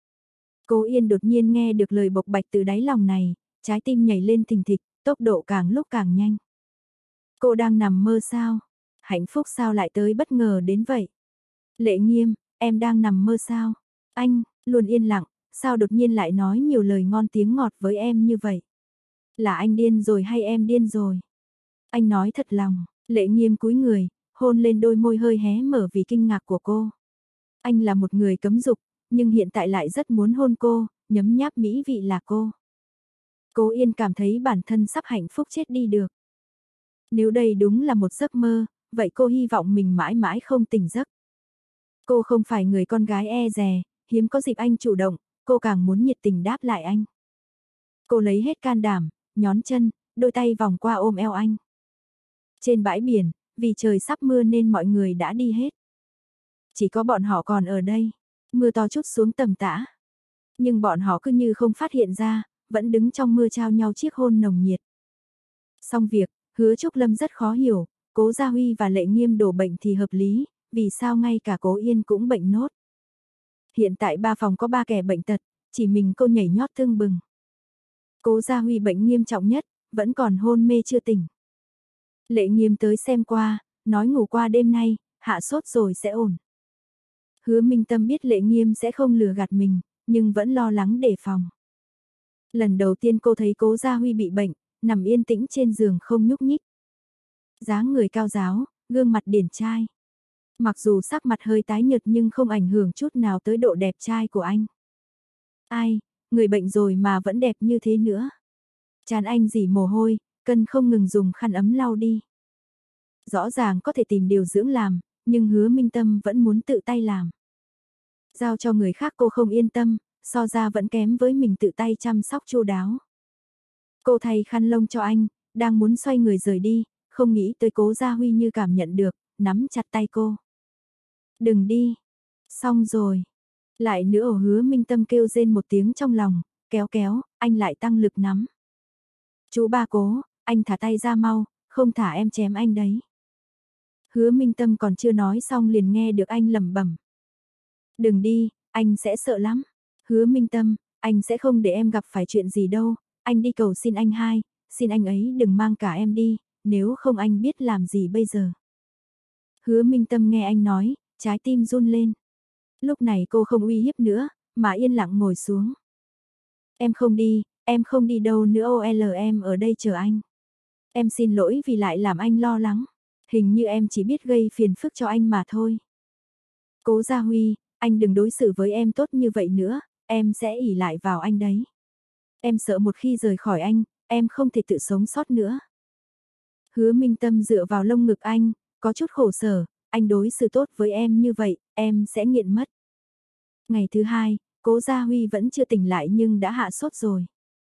Cố Yên đột nhiên nghe được lời bộc bạch từ đáy lòng này, trái tim nhảy lên thình thịch, tốc độ càng lúc càng nhanh. Cô đang nằm mơ sao? Hạnh phúc sao lại tới bất ngờ đến vậy? Lệ Nghiêm, em đang nằm mơ sao? Anh, luôn yên lặng, sao đột nhiên lại nói nhiều lời ngon tiếng ngọt với em như vậy? Là anh điên rồi hay em điên rồi? Anh nói thật lòng, Lệ Nghiêm cúi người, hôn lên đôi môi hơi hé mở vì kinh ngạc của cô. Anh là một người cấm dục, nhưng hiện tại lại rất muốn hôn cô, nhấm nháp mỹ vị là cô. Cố Yên cảm thấy bản thân sắp hạnh phúc chết đi được. Nếu đây đúng là một giấc mơ, vậy cô hy vọng mình mãi mãi không tỉnh giấc. Cô không phải người con gái e dè, hiếm có dịp anh chủ động, cô càng muốn nhiệt tình đáp lại anh. Cô lấy hết can đảm, nhón chân, đôi tay vòng qua ôm eo anh. Trên bãi biển, vì trời sắp mưa nên mọi người đã đi hết. Chỉ có bọn họ còn ở đây, mưa to chút xuống tầm tã. Nhưng bọn họ cứ như không phát hiện ra, vẫn đứng trong mưa trao nhau chiếc hôn nồng nhiệt. Xong việc, Hứa Trúc Lâm rất khó hiểu, Cố Gia Huy và Lệ Nghiêm đổ bệnh thì hợp lý, vì sao ngay cả Cố Yên cũng bệnh nốt. Hiện tại ba phòng có ba kẻ bệnh tật, chỉ mình cô nhảy nhót tưng bừng. Cố Gia Huy bệnh nghiêm trọng nhất, vẫn còn hôn mê chưa tỉnh. Lệ Nghiêm tới xem qua, nói ngủ qua đêm nay, hạ sốt rồi sẽ ổn. Hứa Minh Tâm biết Lệ Nghiêm sẽ không lừa gạt mình, nhưng vẫn lo lắng đề phòng. Lần đầu tiên cô thấy Cố Gia Huy bị bệnh, nằm yên tĩnh trên giường không nhúc nhích. Dáng người cao ráo, gương mặt điển trai. Mặc dù sắc mặt hơi tái nhợt nhưng không ảnh hưởng chút nào tới độ đẹp trai của anh. Ai, người bệnh rồi mà vẫn đẹp như thế nữa. Trán anh rỉ mồ hôi, Cân không ngừng dùng khăn ấm lau đi. Rõ ràng có thể tìm điều dưỡng làm, nhưng Hứa Minh Tâm vẫn muốn tự tay làm. Giao cho người khác cô không yên tâm, so ra vẫn kém với mình tự tay chăm sóc chu đáo. Cô thay khăn lông cho anh, đang muốn xoay người rời đi, không nghĩ tới Cố Gia Huy như cảm nhận được, nắm chặt tay cô. Đừng đi. Xong rồi. Lại nữa ổ Hứa Minh Tâm kêu rên một tiếng trong lòng, kéo kéo, anh lại tăng lực nắm. Chú ba Cố, anh thả tay ra mau, không thả em chém anh đấy. Hứa Minh Tâm còn chưa nói xong liền nghe được anh lẩm bẩm. Đừng đi, anh sẽ sợ lắm. Hứa Minh Tâm, anh sẽ không để em gặp phải chuyện gì đâu, anh đi cầu xin anh hai, xin anh ấy đừng mang cả em đi, nếu không anh biết làm gì bây giờ. Hứa Minh Tâm nghe anh nói, trái tim run lên. Lúc này cô không uy hiếp nữa, mà yên lặng ngồi xuống. Em không đi, em không đi đâu nữa ô lờ em ở đây chờ anh. Em xin lỗi vì lại làm anh lo lắng, hình như em chỉ biết gây phiền phức cho anh mà thôi. Cố Gia Huy, anh đừng đối xử với em tốt như vậy nữa, em sẽ ỷ lại vào anh đấy. Em sợ một khi rời khỏi anh, em không thể tự sống sót nữa. Hứa Minh Tâm dựa vào lông ngực anh, có chút khổ sở, anh đối xử tốt với em như vậy, em sẽ nghiện mất. Ngày thứ hai, Cố Gia Huy vẫn chưa tỉnh lại nhưng đã hạ sốt rồi.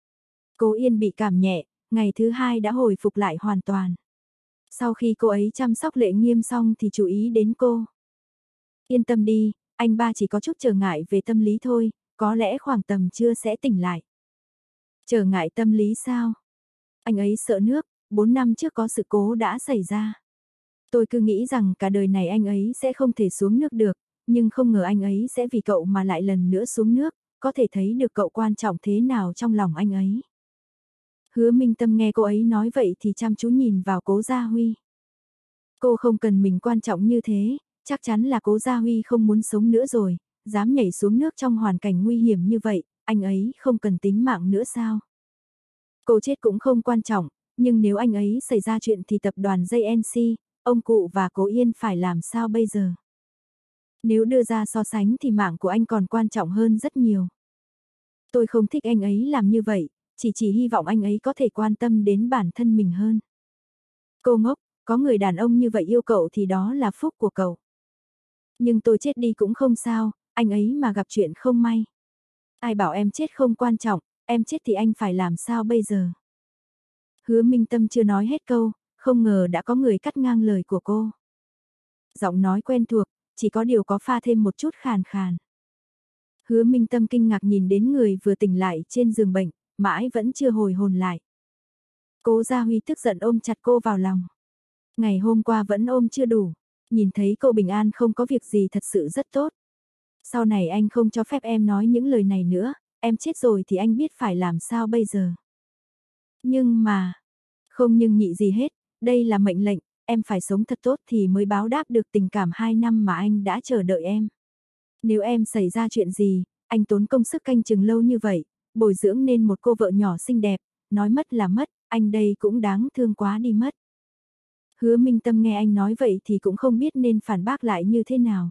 Cố Yên bị cảm nhẹ, ngày thứ hai đã hồi phục lại hoàn toàn. Sau khi cô ấy chăm sóc Lệ Nghiêm xong thì chú ý đến cô. Yên tâm đi, anh ba chỉ có chút trở ngại về tâm lý thôi, có lẽ khoảng tầm trưa sẽ tỉnh lại. Trở ngại tâm lý sao? Anh ấy sợ nước, bốn năm trước có sự cố đã xảy ra. Tôi cứ nghĩ rằng cả đời này anh ấy sẽ không thể xuống nước được, nhưng không ngờ anh ấy sẽ vì cậu mà lại lần nữa xuống nước, có thể thấy được cậu quan trọng thế nào trong lòng anh ấy. Hứa Minh Tâm nghe cô ấy nói vậy thì chăm chú nhìn vào Cố Gia Huy. Cô không cần mình quan trọng như thế, chắc chắn là Cố Gia Huy không muốn sống nữa rồi, dám nhảy xuống nước trong hoàn cảnh nguy hiểm như vậy, anh ấy không cần tính mạng nữa sao? Cô chết cũng không quan trọng, nhưng nếu anh ấy xảy ra chuyện thì tập đoàn gi en xê, ông cụ và Cố Yên phải làm sao bây giờ? Nếu đưa ra so sánh thì mạng của anh còn quan trọng hơn rất nhiều. Tôi không thích anh ấy làm như vậy, chỉ chỉ hy vọng anh ấy có thể quan tâm đến bản thân mình hơn. Cô ngốc, có người đàn ông như vậy yêu cậu thì đó là phúc của cậu. Nhưng tôi chết đi cũng không sao, anh ấy mà gặp chuyện không may. Ai bảo em chết không quan trọng, em chết thì anh phải làm sao bây giờ? Hứa Minh Tâm chưa nói hết câu, không ngờ đã có người cắt ngang lời của cô. Giọng nói quen thuộc, chỉ có điều có pha thêm một chút khàn khàn. Hứa Minh Tâm kinh ngạc nhìn đến người vừa tỉnh lại trên giường bệnh, mãi vẫn chưa hồi hồn lại. Cố Gia Huy tức giận ôm chặt cô vào lòng. Ngày hôm qua vẫn ôm chưa đủ, nhìn thấy cô bình an không có việc gì thật sự rất tốt. Sau này anh không cho phép em nói những lời này nữa, em chết rồi thì anh biết phải làm sao bây giờ. Nhưng mà, không nhưng nhị gì hết, đây là mệnh lệnh, em phải sống thật tốt thì mới báo đáp được tình cảm hai năm mà anh đã chờ đợi em. Nếu em xảy ra chuyện gì, anh tốn công sức canh chừng lâu như vậy, bồi dưỡng nên một cô vợ nhỏ xinh đẹp, nói mất là mất, anh đây cũng đáng thương quá đi mất. Hứa Minh Tâm nghe anh nói vậy thì cũng không biết nên phản bác lại như thế nào.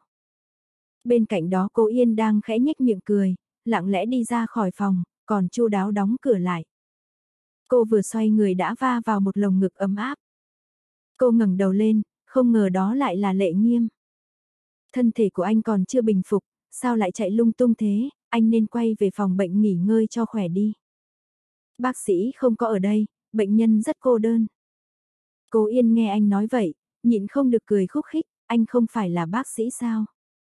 Bên cạnh đó cô Yên đang khẽ nhếch miệng cười, lặng lẽ đi ra khỏi phòng, còn chu đáo đóng cửa lại. Cô vừa xoay người đã va vào một lồng ngực ấm áp. Cô ngẩng đầu lên, không ngờ đó lại là Lệ Nghiêm. Thân thể của anh còn chưa bình phục, sao lại chạy lung tung thế, anh nên quay về phòng bệnh nghỉ ngơi cho khỏe đi. Bác sĩ không có ở đây, bệnh nhân rất cô đơn. Cố Yên nghe anh nói vậy, nhịn không được cười khúc khích, anh không phải là bác sĩ sao?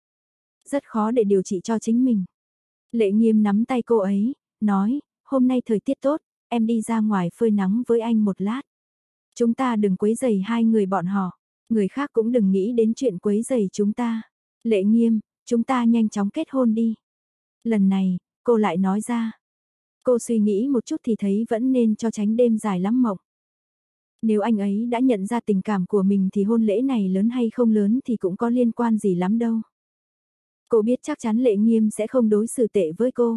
Rất khó để điều trị cho chính mình. Lệ Nghiêm nắm tay cô ấy, nói, hôm nay thời tiết tốt, em đi ra ngoài phơi nắng với anh một lát. Chúng ta đừng quấy rầy hai người bọn họ, người khác cũng đừng nghĩ đến chuyện quấy rầy chúng ta. Lệ Nghiêm, chúng ta nhanh chóng kết hôn đi. Lần này, cô lại nói ra. Cô suy nghĩ một chút thì thấy vẫn nên cho tránh đêm dài lắm mộng. Nếu anh ấy đã nhận ra tình cảm của mình thì hôn lễ này lớn hay không lớn thì cũng có liên quan gì lắm đâu. Cô biết chắc chắn Lệ Nghiêm sẽ không đối xử tệ với cô.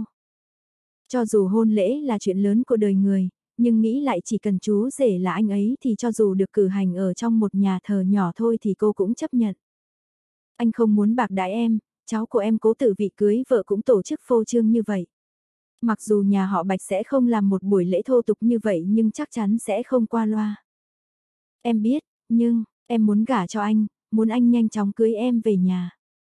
Cho dù hôn lễ là chuyện lớn của đời người, nhưng nghĩ lại chỉ cần chú rể là anh ấy thì cho dù được cử hành ở trong một nhà thờ nhỏ thôi thì cô cũng chấp nhận. Anh không muốn bạc đãi em, cháu của em Cố Tử Vị cưới vợ cũng tổ chức phô trương như vậy. Mặc dù nhà họ Bạch sẽ không làm một buổi lễ thô tục như vậy nhưng chắc chắn sẽ không qua loa. Em biết, nhưng, em muốn gả cho anh, muốn anh nhanh chóng cưới em về nhà.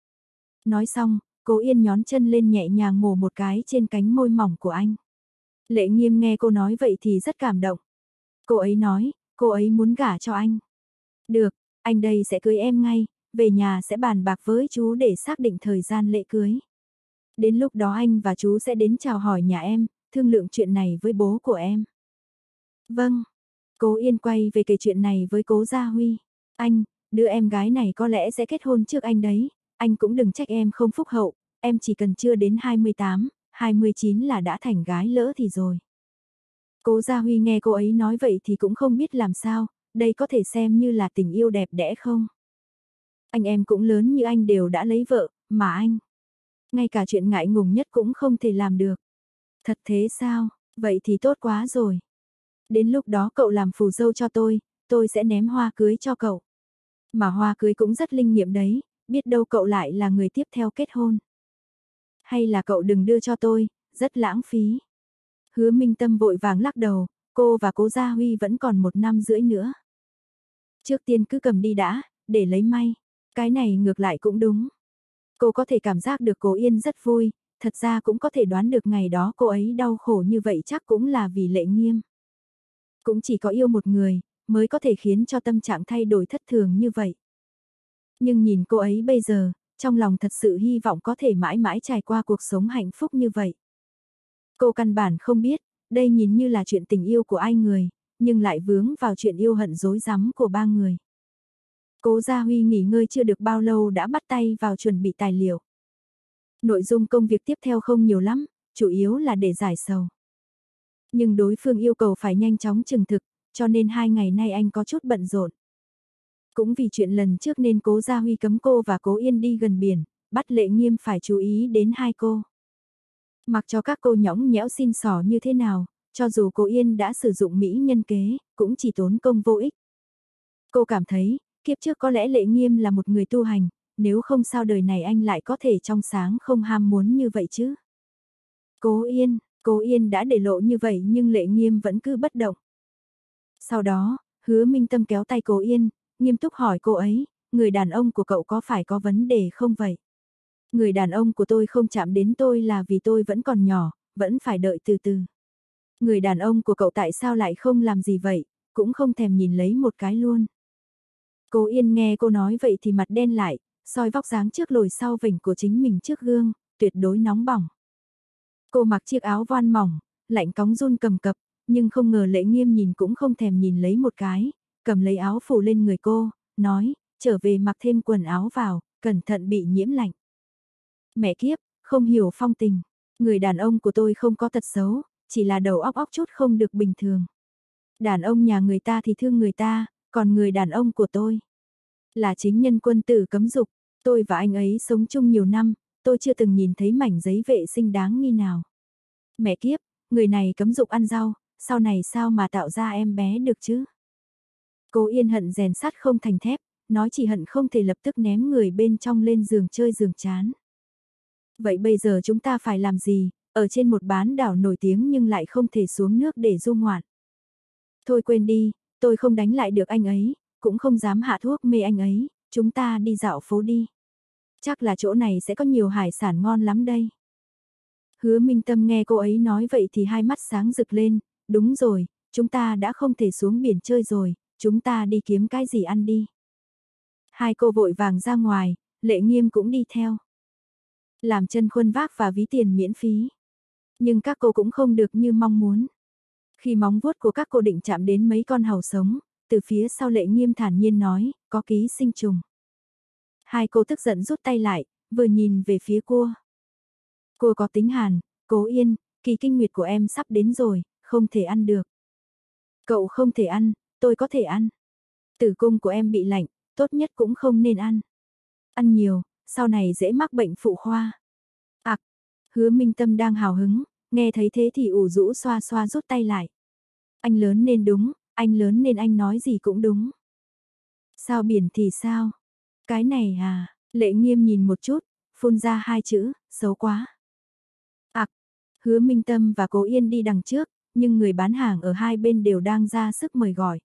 Nói xong, Cố Yên nhón chân lên nhẹ nhàng mổ một cái trên cánh môi mỏng của anh. Lệ Nghiêm nghe cô nói vậy thì rất cảm động. Cô ấy nói, cô ấy muốn gả cho anh. Được, anh đây sẽ cưới em ngay, về nhà sẽ bàn bạc với chú để xác định thời gian lễ cưới. Đến lúc đó anh và chú sẽ đến chào hỏi nhà em, thương lượng chuyện này với bố của em. Vâng. Cố Yên quay về kể chuyện này với Cố Gia Huy. Anh, đứa em gái này có lẽ sẽ kết hôn trước anh đấy, anh cũng đừng trách em không phúc hậu, em chỉ cần chưa đến hai mươi tám, hai mươi chín là đã thành gái lỡ thì rồi. Cố Gia Huy nghe cô ấy nói vậy thì cũng không biết làm sao, đây có thể xem như là tình yêu đẹp đẽ không? Anh em cũng lớn như anh đều đã lấy vợ, mà anh, ngay cả chuyện ngại ngùng nhất cũng không thể làm được. Thật thế sao, vậy thì tốt quá rồi. Đến lúc đó cậu làm phù dâu cho tôi, tôi sẽ ném hoa cưới cho cậu. Mà hoa cưới cũng rất linh nghiệm đấy, biết đâu cậu lại là người tiếp theo kết hôn. Hay là cậu đừng đưa cho tôi, rất lãng phí. Hứa Minh Tâm vội vàng lắc đầu, cô và Cố Gia Huy vẫn còn một năm rưỡi nữa. Trước tiên cứ cầm đi đã, để lấy may. Cái này ngược lại cũng đúng. Cô có thể cảm giác được Cố Yên rất vui, thật ra cũng có thể đoán được ngày đó cô ấy đau khổ như vậy chắc cũng là vì Lệ Nghiêm. Cũng chỉ có yêu một người, mới có thể khiến cho tâm trạng thay đổi thất thường như vậy. Nhưng nhìn cô ấy bây giờ, trong lòng thật sự hy vọng có thể mãi mãi trải qua cuộc sống hạnh phúc như vậy. Cô căn bản không biết, đây nhìn như là chuyện tình yêu của ai người, nhưng lại vướng vào chuyện yêu hận rối rắm của ba người. Cố Gia Huy nghỉ ngơi chưa được bao lâu đã bắt tay vào chuẩn bị tài liệu. Nội dung công việc tiếp theo không nhiều lắm, chủ yếu là để giải sầu. Nhưng đối phương yêu cầu phải nhanh chóng chừng thực, cho nên hai ngày nay anh có chút bận rộn. Cũng vì chuyện lần trước nên Cố Gia Huy cấm cô và Cố Yên đi gần biển, bắt Lệ Nghiêm phải chú ý đến hai cô. Mặc cho các cô nhõng nhẽo xin xỏ như thế nào, cho dù Cố Yên đã sử dụng mỹ nhân kế, cũng chỉ tốn công vô ích. Cô cảm thấy, kiếp trước có lẽ Lệ Nghiêm là một người tu hành, nếu không sao đời này anh lại có thể trong sáng không ham muốn như vậy chứ. Cố Yên, Cố Yên đã để lộ như vậy nhưng Lệ Nghiêm vẫn cứ bất động. Sau đó, Hứa Minh Tâm kéo tay Cố Yên, nghiêm túc hỏi cô ấy, người đàn ông của cậu có phải có vấn đề không vậy? Người đàn ông của tôi không chạm đến tôi là vì tôi vẫn còn nhỏ, vẫn phải đợi từ từ. Người đàn ông của cậu tại sao lại không làm gì vậy, cũng không thèm nhìn lấy một cái luôn. Cố Yên nghe cô nói vậy thì mặt đen lại, soi vóc dáng trước lồi sau vểnh của chính mình trước gương, tuyệt đối nóng bỏng. Cô mặc chiếc áo voan mỏng, lạnh cóng run cầm cập, nhưng không ngờ Lệ Nghiêm nhìn cũng không thèm nhìn lấy một cái, cầm lấy áo phủ lên người cô, nói, trở về mặc thêm quần áo vào, cẩn thận bị nhiễm lạnh. Mẹ kiếp, không hiểu phong tình, người đàn ông của tôi không có tật xấu, chỉ là đầu óc óc chút không được bình thường. Đàn ông nhà người ta thì thương người ta, còn người đàn ông của tôi là chính nhân quân tử cấm dục, tôi và anh ấy sống chung nhiều năm, tôi chưa từng nhìn thấy mảnh giấy vệ sinh đáng nghi nào. Mẹ kiếp, người này cấm dục ăn rau, sau này sao mà tạo ra em bé được chứ? Cố Yên hận rèn sắt không thành thép, nói chỉ hận không thể lập tức ném người bên trong lên giường chơi giường chán. Vậy bây giờ chúng ta phải làm gì, ở trên một bán đảo nổi tiếng nhưng lại không thể xuống nước để du ngoạn. Thôi quên đi, tôi không đánh lại được anh ấy, cũng không dám hạ thuốc mê anh ấy, chúng ta đi dạo phố đi. Chắc là chỗ này sẽ có nhiều hải sản ngon lắm đây. Hứa Minh Tâm nghe cô ấy nói vậy thì hai mắt sáng rực lên, đúng rồi, chúng ta đã không thể xuống biển chơi rồi, chúng ta đi kiếm cái gì ăn đi. Hai cô vội vàng ra ngoài, Lệ Nghiêm cũng đi theo. Làm chân khuân vác và ví tiền miễn phí. Nhưng các cô cũng không được như mong muốn. Khi móng vuốt của các cô định chạm đến mấy con hàu sống, từ phía sau Lệ Nghiêm thản nhiên nói, có ký sinh trùng. Hai cô tức giận rút tay lại, vừa nhìn về phía cua. Cô có tính hàn, Cố Yên, kỳ kinh nguyệt của em sắp đến rồi, không thể ăn được. Cậu không thể ăn, tôi có thể ăn. Tử cung của em bị lạnh, tốt nhất cũng không nên ăn. Ăn nhiều, sau này dễ mắc bệnh phụ khoa. Ặc, Hứa Minh Tâm đang hào hứng, nghe thấy thế thì ủ rũ xoa xoa rút tay lại. Anh lớn nên đúng, anh lớn nên anh nói gì cũng đúng. Sao biển thì sao? Cái này à, Lệ Nghiêm nhìn một chút, phun ra hai chữ, xấu quá. Ặc, Hứa Minh Tâm và Cố Yên đi đằng trước, nhưng người bán hàng ở hai bên đều đang ra sức mời gọi.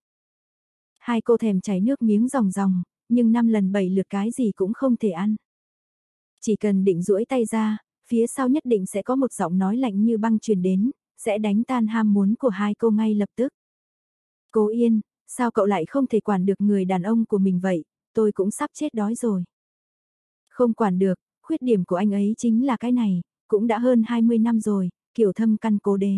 Hai cô thèm chảy nước miếng ròng ròng, nhưng năm lần bảy lượt cái gì cũng không thể ăn. Chỉ cần định duỗi tay ra, phía sau nhất định sẽ có một giọng nói lạnh như băng truyền đến, sẽ đánh tan ham muốn của hai cô ngay lập tức. Cố Yên, sao cậu lại không thể quản được người đàn ông của mình vậy, tôi cũng sắp chết đói rồi. Không quản được, khuyết điểm của anh ấy chính là cái này, cũng đã hơn hai mươi năm rồi, kiểu thâm căn cố đế.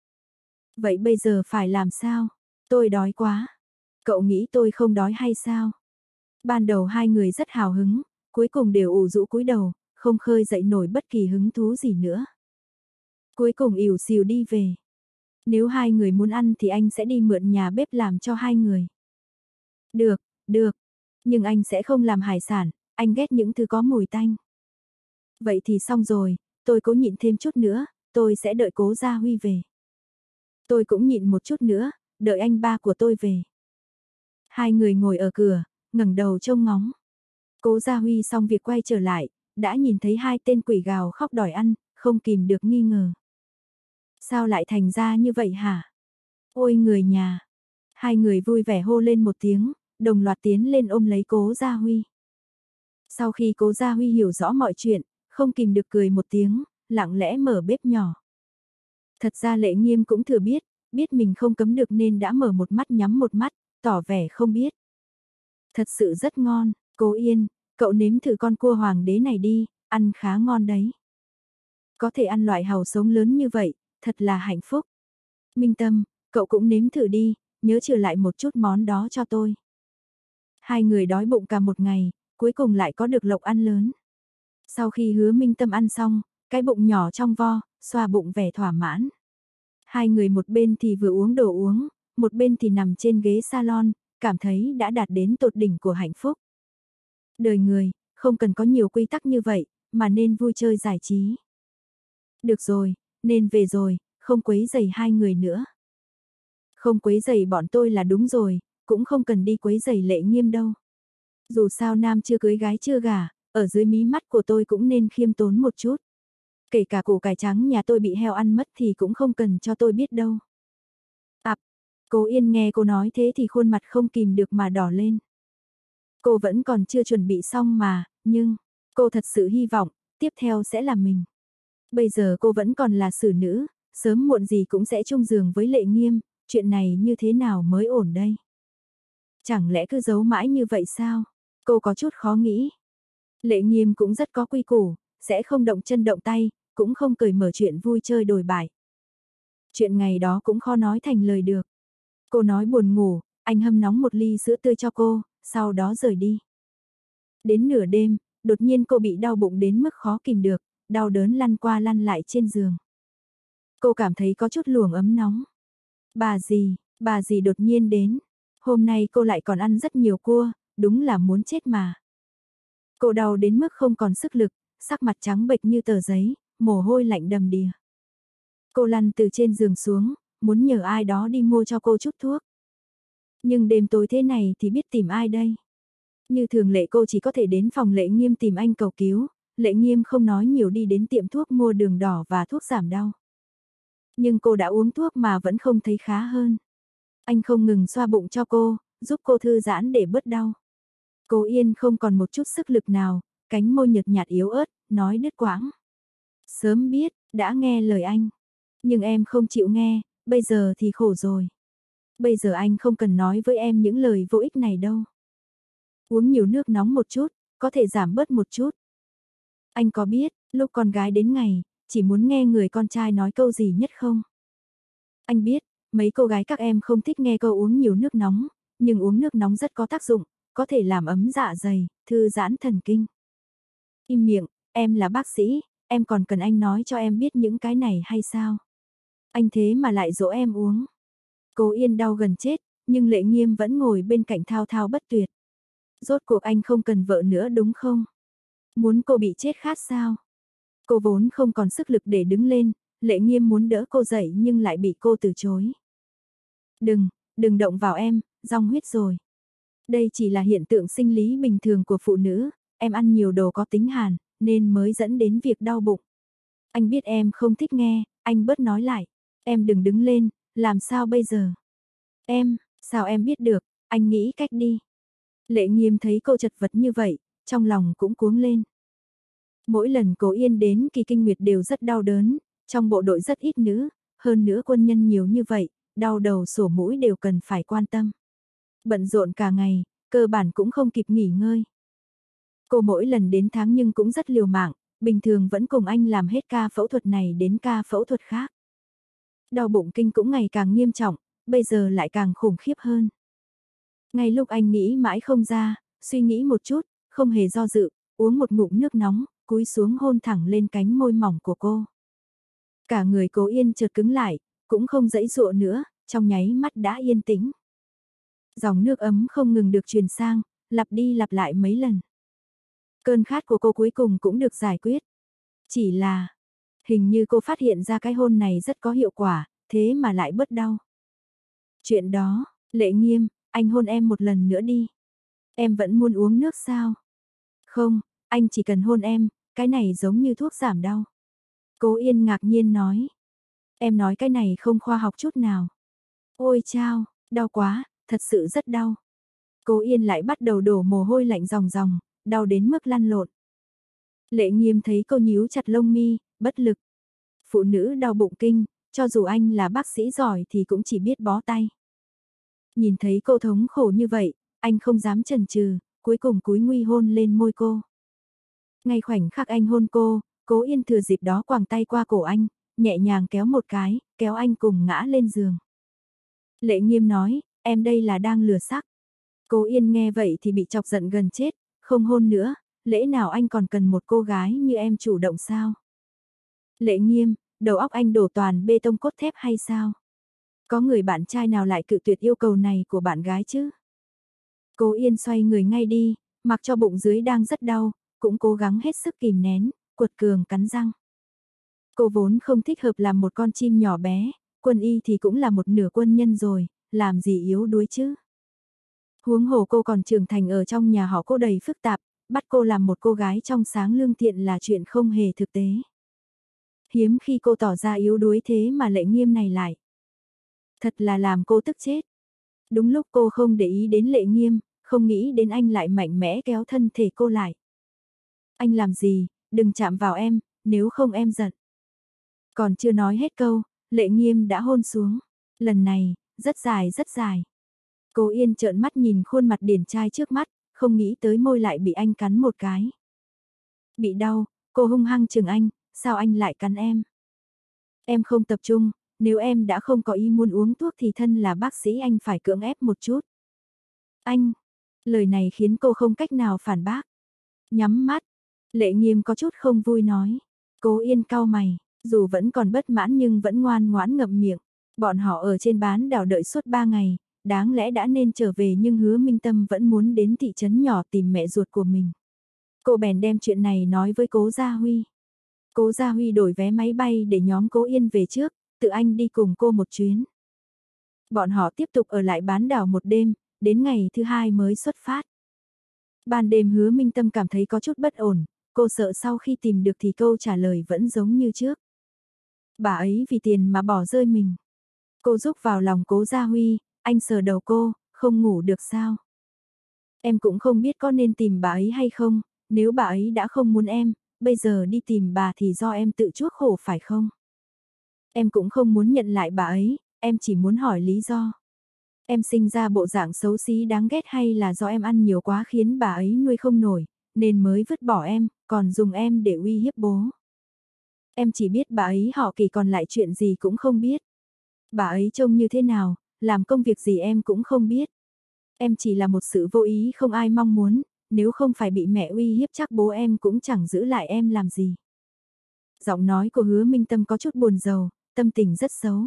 Vậy bây giờ phải làm sao? Tôi đói quá. Cậu nghĩ tôi không đói hay sao? Ban đầu hai người rất hào hứng, cuối cùng đều ủ rũ cúi đầu, không khơi dậy nổi bất kỳ hứng thú gì nữa. Cuối cùng ỉu xìu đi về. Nếu hai người muốn ăn thì anh sẽ đi mượn nhà bếp làm cho hai người. Được, được. Nhưng anh sẽ không làm hải sản, anh ghét những thứ có mùi tanh. Vậy thì xong rồi, tôi cố nhịn thêm chút nữa, tôi sẽ đợi Cố Gia Huy về. Tôi cũng nhịn một chút nữa, đợi anh ba của tôi về. Hai người ngồi ở cửa, ngẩng đầu trông ngóng. Cố Gia Huy xong việc quay trở lại, đã nhìn thấy hai tên quỷ gào khóc đòi ăn, không kìm được nghi ngờ. Sao lại thành ra như vậy hả? Ôi người nhà! Hai người vui vẻ hô lên một tiếng, đồng loạt tiến lên ôm lấy Cố Gia Huy. Sau khi Cố Gia Huy hiểu rõ mọi chuyện, không kìm được cười một tiếng, lặng lẽ mở bếp nhỏ. Thật ra Lệ Nghiêm cũng thừa biết, biết mình không cấm được nên đã mở một mắt nhắm một mắt, tỏ vẻ không biết. Thật sự rất ngon, Cố Yên, cậu nếm thử con cua hoàng đế này đi, ăn khá ngon đấy. Có thể ăn loại hàu sống lớn như vậy, thật là hạnh phúc. Minh Tâm, cậu cũng nếm thử đi, nhớ trừ lại một chút món đó cho tôi. Hai người đói bụng cả một ngày, cuối cùng lại có được lộc ăn lớn. Sau khi Hứa Minh Tâm ăn xong, cái bụng nhỏ trong vo, xoa bụng vẻ thỏa mãn. Hai người một bên thì vừa uống đồ uống, một bên thì nằm trên ghế salon, cảm thấy đã đạt đến tột đỉnh của hạnh phúc. Đời người, không cần có nhiều quy tắc như vậy, mà nên vui chơi giải trí. Được rồi, nên về rồi, không quấy rầy hai người nữa. Không quấy rầy bọn tôi là đúng rồi, cũng không cần đi quấy rầy Lệ Nghiêm đâu. Dù sao nam chưa cưới gái chưa gả, ở dưới mí mắt của tôi cũng nên khiêm tốn một chút. Kể cả củ cải trắng nhà tôi bị heo ăn mất thì cũng không cần cho tôi biết đâu. Ảp, Cố Yên nghe cô nói thế thì khuôn mặt không kìm được mà đỏ lên. Cô vẫn còn chưa chuẩn bị xong mà, nhưng, cô thật sự hy vọng, tiếp theo sẽ là mình. Bây giờ cô vẫn còn là xử nữ, sớm muộn gì cũng sẽ chung giường với Lệ Nghiêm, chuyện này như thế nào mới ổn đây? Chẳng lẽ cứ giấu mãi như vậy sao? Cô có chút khó nghĩ. Lệ Nghiêm cũng rất có quy củ, sẽ không động chân động tay, cũng không cởi mở chuyện vui chơi đồi bại. Chuyện ngày đó cũng khó nói thành lời được. Cô nói buồn ngủ, anh hâm nóng một ly sữa tươi cho cô, sau đó rời đi. Đến nửa đêm, đột nhiên cô bị đau bụng đến mức khó kìm được, đau đớn lăn qua lăn lại trên giường. Cô cảm thấy có chút luồng ấm nóng. Bà dì, bà dì đột nhiên đến. Hôm nay cô lại còn ăn rất nhiều cua, đúng là muốn chết mà. Cô đau đến mức không còn sức lực, sắc mặt trắng bệch như tờ giấy, mồ hôi lạnh đầm đìa. Cô lăn từ trên giường xuống, muốn nhờ ai đó đi mua cho cô chút thuốc. Nhưng đêm tối thế này thì biết tìm ai đây? Như thường lệ cô chỉ có thể đến phòng Lệ Nghiêm tìm anh cầu cứu, Lệ Nghiêm không nói nhiều đi đến tiệm thuốc mua đường đỏ và thuốc giảm đau. Nhưng cô đã uống thuốc mà vẫn không thấy khá hơn. Anh không ngừng xoa bụng cho cô, giúp cô thư giãn để bớt đau. Cố Yên không còn một chút sức lực nào, cánh môi nhợt nhạt yếu ớt, nói đứt quãng. Sớm biết, đã nghe lời anh. Nhưng em không chịu nghe, bây giờ thì khổ rồi. Bây giờ anh không cần nói với em những lời vô ích này đâu. Uống nhiều nước nóng một chút, có thể giảm bớt một chút. Anh có biết, lúc con gái đến ngày, chỉ muốn nghe người con trai nói câu gì nhất không? Anh biết, mấy cô gái các em không thích nghe câu uống nhiều nước nóng, nhưng uống nước nóng rất có tác dụng, có thể làm ấm dạ dày, thư giãn thần kinh. Im miệng, em là bác sĩ, em còn cần anh nói cho em biết những cái này hay sao? Anh thế mà lại dỗ em uống. Cố Yên đau gần chết, nhưng Lệ Nghiêm vẫn ngồi bên cạnh thao thao bất tuyệt. Rốt cuộc anh không cần vợ nữa đúng không? Muốn cô bị chết khát sao? Cô vốn không còn sức lực để đứng lên, Lệ Nghiêm muốn đỡ cô dậy nhưng lại bị cô từ chối. Đừng, đừng động vào em, rong huyết rồi. Đây chỉ là hiện tượng sinh lý bình thường của phụ nữ, em ăn nhiều đồ có tính hàn, nên mới dẫn đến việc đau bụng. Anh biết em không thích nghe, anh bớt nói lại. Em đừng đứng lên, làm sao bây giờ? Em, sao em biết được, anh nghĩ cách đi. Lệ Nghiêm thấy cô chật vật như vậy, trong lòng cũng cuống lên. Mỗi lần Cố Yên đến kỳ kinh nguyệt đều rất đau đớn, trong bộ đội rất ít nữ, hơn nữa quân nhân nhiều như vậy, đau đầu sổ mũi đều cần phải quan tâm. Bận rộn cả ngày, cơ bản cũng không kịp nghỉ ngơi. Cô mỗi lần đến tháng nhưng cũng rất liều mạng, bình thường vẫn cùng anh làm hết ca phẫu thuật này đến ca phẫu thuật khác. Đau bụng kinh cũng ngày càng nghiêm trọng, bây giờ lại càng khủng khiếp hơn. Ngay lúc anh nghĩ mãi không ra, suy nghĩ một chút, không hề do dự, uống một ngụm nước nóng, cúi xuống hôn thẳng lên cánh môi mỏng của cô. Cả người Cố Yên chợt cứng lại, cũng không giãy giụa nữa, trong nháy mắt đã yên tĩnh. Dòng nước ấm không ngừng được truyền sang, lặp đi lặp lại mấy lần. Cơn khát của cô cuối cùng cũng được giải quyết. Chỉ là, hình như cô phát hiện ra cái hôn này rất có hiệu quả, thế mà lại bớt đau. Chuyện đó, Lệ Nghiêm, anh hôn em một lần nữa đi. Em vẫn muốn uống nước sao? Không, anh chỉ cần hôn em, cái này giống như thuốc giảm đau. Cố Yên ngạc nhiên nói. Em nói cái này không khoa học chút nào. Ôi chao, đau quá, thật sự rất đau. Cố Yên lại bắt đầu đổ mồ hôi lạnh ròng ròng, đau đến mức lăn lộn. Lệ Nghiêm thấy cô nhíu chặt lông mi, bất lực. Phụ nữ đau bụng kinh, cho dù anh là bác sĩ giỏi thì cũng chỉ biết bó tay. Nhìn thấy cô thống khổ như vậy, anh không dám chần chừ, cuối cùng cúi nguy hôn lên môi cô. Ngay khoảnh khắc anh hôn cô, Cố Yên thừa dịp đó quàng tay qua cổ anh, nhẹ nhàng kéo một cái, kéo anh cùng ngã lên giường. Lệ Nghiêm nói, em đây là đang lừa xác. Cố Yên nghe vậy thì bị chọc giận gần chết, không hôn nữa, lẽ nào anh còn cần một cô gái như em chủ động sao? Lệ Nghiêm, đầu óc anh đổ toàn bê tông cốt thép hay sao? Có người bạn trai nào lại cự tuyệt yêu cầu này của bạn gái chứ? Cố Yên xoay người ngay đi, mặc cho bụng dưới đang rất đau, cũng cố gắng hết sức kìm nén, quật cường cắn răng. Cô vốn không thích hợp làm một con chim nhỏ bé, quân y thì cũng là một nửa quân nhân rồi, làm gì yếu đuối chứ? Huống hồ cô còn trưởng thành ở trong nhà họ Cô đầy phức tạp, bắt cô làm một cô gái trong sáng lương thiện là chuyện không hề thực tế. Hiếm khi cô tỏ ra yếu đuối thế mà Lệ Nghiêm này lại. Thật là làm cô tức chết. Đúng lúc cô không để ý đến Lệ Nghiêm, không nghĩ đến anh lại mạnh mẽ kéo thân thể cô lại. Anh làm gì, đừng chạm vào em, nếu không em giận. Còn chưa nói hết câu, Lệ Nghiêm đã hôn xuống. Lần này, rất dài rất dài. Cố Yên trợn mắt nhìn khuôn mặt điển trai trước mắt, không nghĩ tới môi lại bị anh cắn một cái. Bị đau, cô hung hăng chừng anh, sao anh lại cắn em? Em không tập trung, nếu em đã không có ý muốn uống thuốc thì thân là bác sĩ anh phải cưỡng ép một chút. Anh, lời này khiến cô không cách nào phản bác. Nhắm mắt, Lệ Nghiêm có chút không vui nói. Cố Yên cau mày, dù vẫn còn bất mãn nhưng vẫn ngoan ngoãn ngậm miệng. Bọn họ ở trên bán đảo đợi suốt ba ngày, đáng lẽ đã nên trở về nhưng Hứa Minh Tâm vẫn muốn đến thị trấn nhỏ tìm mẹ ruột của mình. Cô bèn đem chuyện này nói với Cố Gia Huy. Cố Gia Huy đổi vé máy bay để nhóm Cố Yên về trước, tự anh đi cùng cô một chuyến. Bọn họ tiếp tục ở lại bán đảo một đêm, đến ngày thứ hai mới xuất phát. Ban đêm Hứa Minh Tâm cảm thấy có chút bất ổn, cô sợ sau khi tìm được thì câu trả lời vẫn giống như trước. Bà ấy vì tiền mà bỏ rơi mình. Cô rúc vào lòng Cố Gia Huy, anh sờ đầu cô, không ngủ được sao? Em cũng không biết có nên tìm bà ấy hay không, nếu bà ấy đã không muốn em, bây giờ đi tìm bà thì do em tự chuốc khổ phải không? Em cũng không muốn nhận lại bà ấy, em chỉ muốn hỏi lý do. Em sinh ra bộ dạng xấu xí đáng ghét hay là do em ăn nhiều quá khiến bà ấy nuôi không nổi, nên mới vứt bỏ em, còn dùng em để uy hiếp bố. Em chỉ biết bà ấy họ Kỳ còn lại chuyện gì cũng không biết. Bà ấy trông như thế nào, làm công việc gì em cũng không biết. Em chỉ là một sự vô ý không ai mong muốn, nếu không phải bị mẹ uy hiếp chắc bố em cũng chẳng giữ lại em làm gì. Giọng nói của Hứa Minh Tâm có chút buồn rầu, tâm tình rất xấu.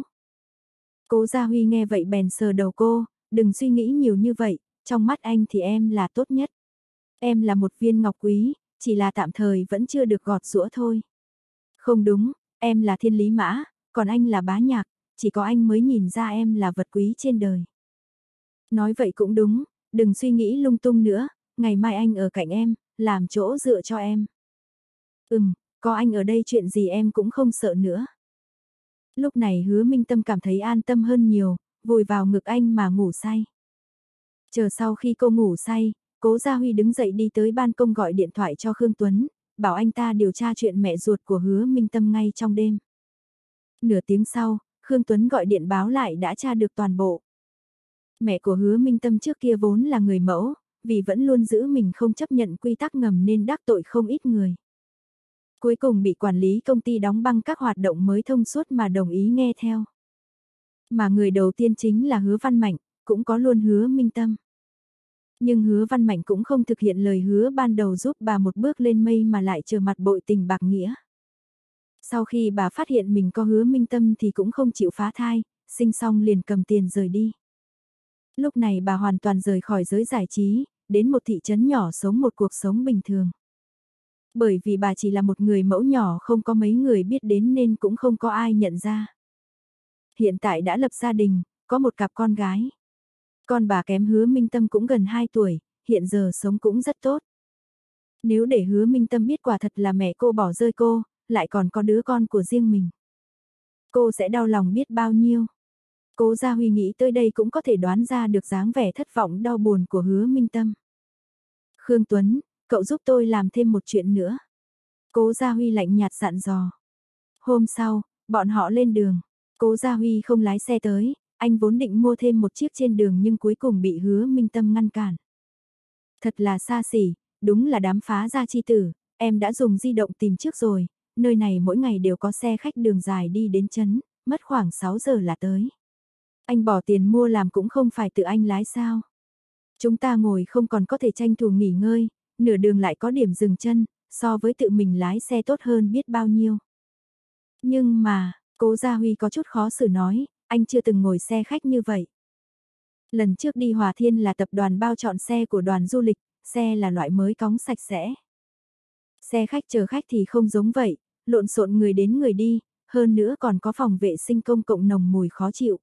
Cố Gia Huy nghe vậy bèn sờ đầu cô, đừng suy nghĩ nhiều như vậy, trong mắt anh thì em là tốt nhất. Em là một viên ngọc quý, chỉ là tạm thời vẫn chưa được gọt giũa thôi. Không đúng, em là thiên lý mã, còn anh là bá nhạc, chỉ có anh mới nhìn ra em là vật quý trên đời. Nói vậy cũng đúng, đừng suy nghĩ lung tung nữa, ngày mai anh ở cạnh em, làm chỗ dựa cho em. Ừm, có anh ở đây chuyện gì em cũng không sợ nữa. Lúc này Hứa Minh Tâm cảm thấy an tâm hơn nhiều, vùi vào ngực anh mà ngủ say. Chờ sau khi cô ngủ say, Cố Gia Huy đứng dậy đi tới ban công gọi điện thoại cho Khương Tuấn, bảo anh ta điều tra chuyện mẹ ruột của Hứa Minh Tâm ngay trong đêm. Nửa tiếng sau, Khương Tuấn gọi điện báo lại đã tra được toàn bộ. Mẹ của Hứa Minh Tâm trước kia vốn là người mẫu, vì vẫn luôn giữ mình không chấp nhận quy tắc ngầm nên đắc tội không ít người. Cuối cùng bị quản lý công ty đóng băng các hoạt động mới thông suốt mà đồng ý nghe theo. Mà người đầu tiên chính là Hứa Văn Mạnh, cũng có luôn Hứa Minh Tâm. Nhưng Hứa Văn Mạnh cũng không thực hiện lời hứa ban đầu giúp bà một bước lên mây mà lại trở mặt bội tình bạc nghĩa. Sau khi bà phát hiện mình có Hứa Minh Tâm thì cũng không chịu phá thai, sinh xong liền cầm tiền rời đi. Lúc này bà hoàn toàn rời khỏi giới giải trí, đến một thị trấn nhỏ sống một cuộc sống bình thường. Bởi vì bà chỉ là một người mẫu nhỏ không có mấy người biết đến nên cũng không có ai nhận ra. Hiện tại đã lập gia đình, có một cặp con gái. Con bà kém Hứa Minh Tâm cũng gần hai tuổi, hiện giờ sống cũng rất tốt. Nếu để Hứa Minh Tâm biết quả thật là mẹ cô bỏ rơi cô, lại còn có đứa con của riêng mình, cô sẽ đau lòng biết bao nhiêu. Cố Gia Huy nghĩ tới đây cũng có thể đoán ra được dáng vẻ thất vọng đau buồn của Hứa Minh Tâm. Khương Tuấn, cậu giúp tôi làm thêm một chuyện nữa. Cố Gia Huy lạnh nhạt dặn dò. Hôm sau, bọn họ lên đường. Cố Gia Huy không lái xe tới, anh vốn định mua thêm một chiếc trên đường nhưng cuối cùng bị Hứa Minh Tâm ngăn cản. Thật là xa xỉ, đúng là đám phá gia chi tử, em đã dùng di động tìm trước rồi, nơi này mỗi ngày đều có xe khách đường dài đi đến trấn, mất khoảng sáu giờ là tới. Anh bỏ tiền mua làm cũng không phải tự anh lái sao. Chúng ta ngồi không còn có thể tranh thủ nghỉ ngơi, nửa đường lại có điểm dừng chân, so với tự mình lái xe tốt hơn biết bao nhiêu. Nhưng mà, Cố Gia Huy có chút khó xử nói, anh chưa từng ngồi xe khách như vậy. Lần trước đi Hòa Thiên là tập đoàn bao chọn xe của đoàn du lịch, xe là loại mới cóng sạch sẽ. Xe khách chờ khách thì không giống vậy, lộn xộn người đến người đi, hơn nữa còn có phòng vệ sinh công cộng nồng mùi khó chịu.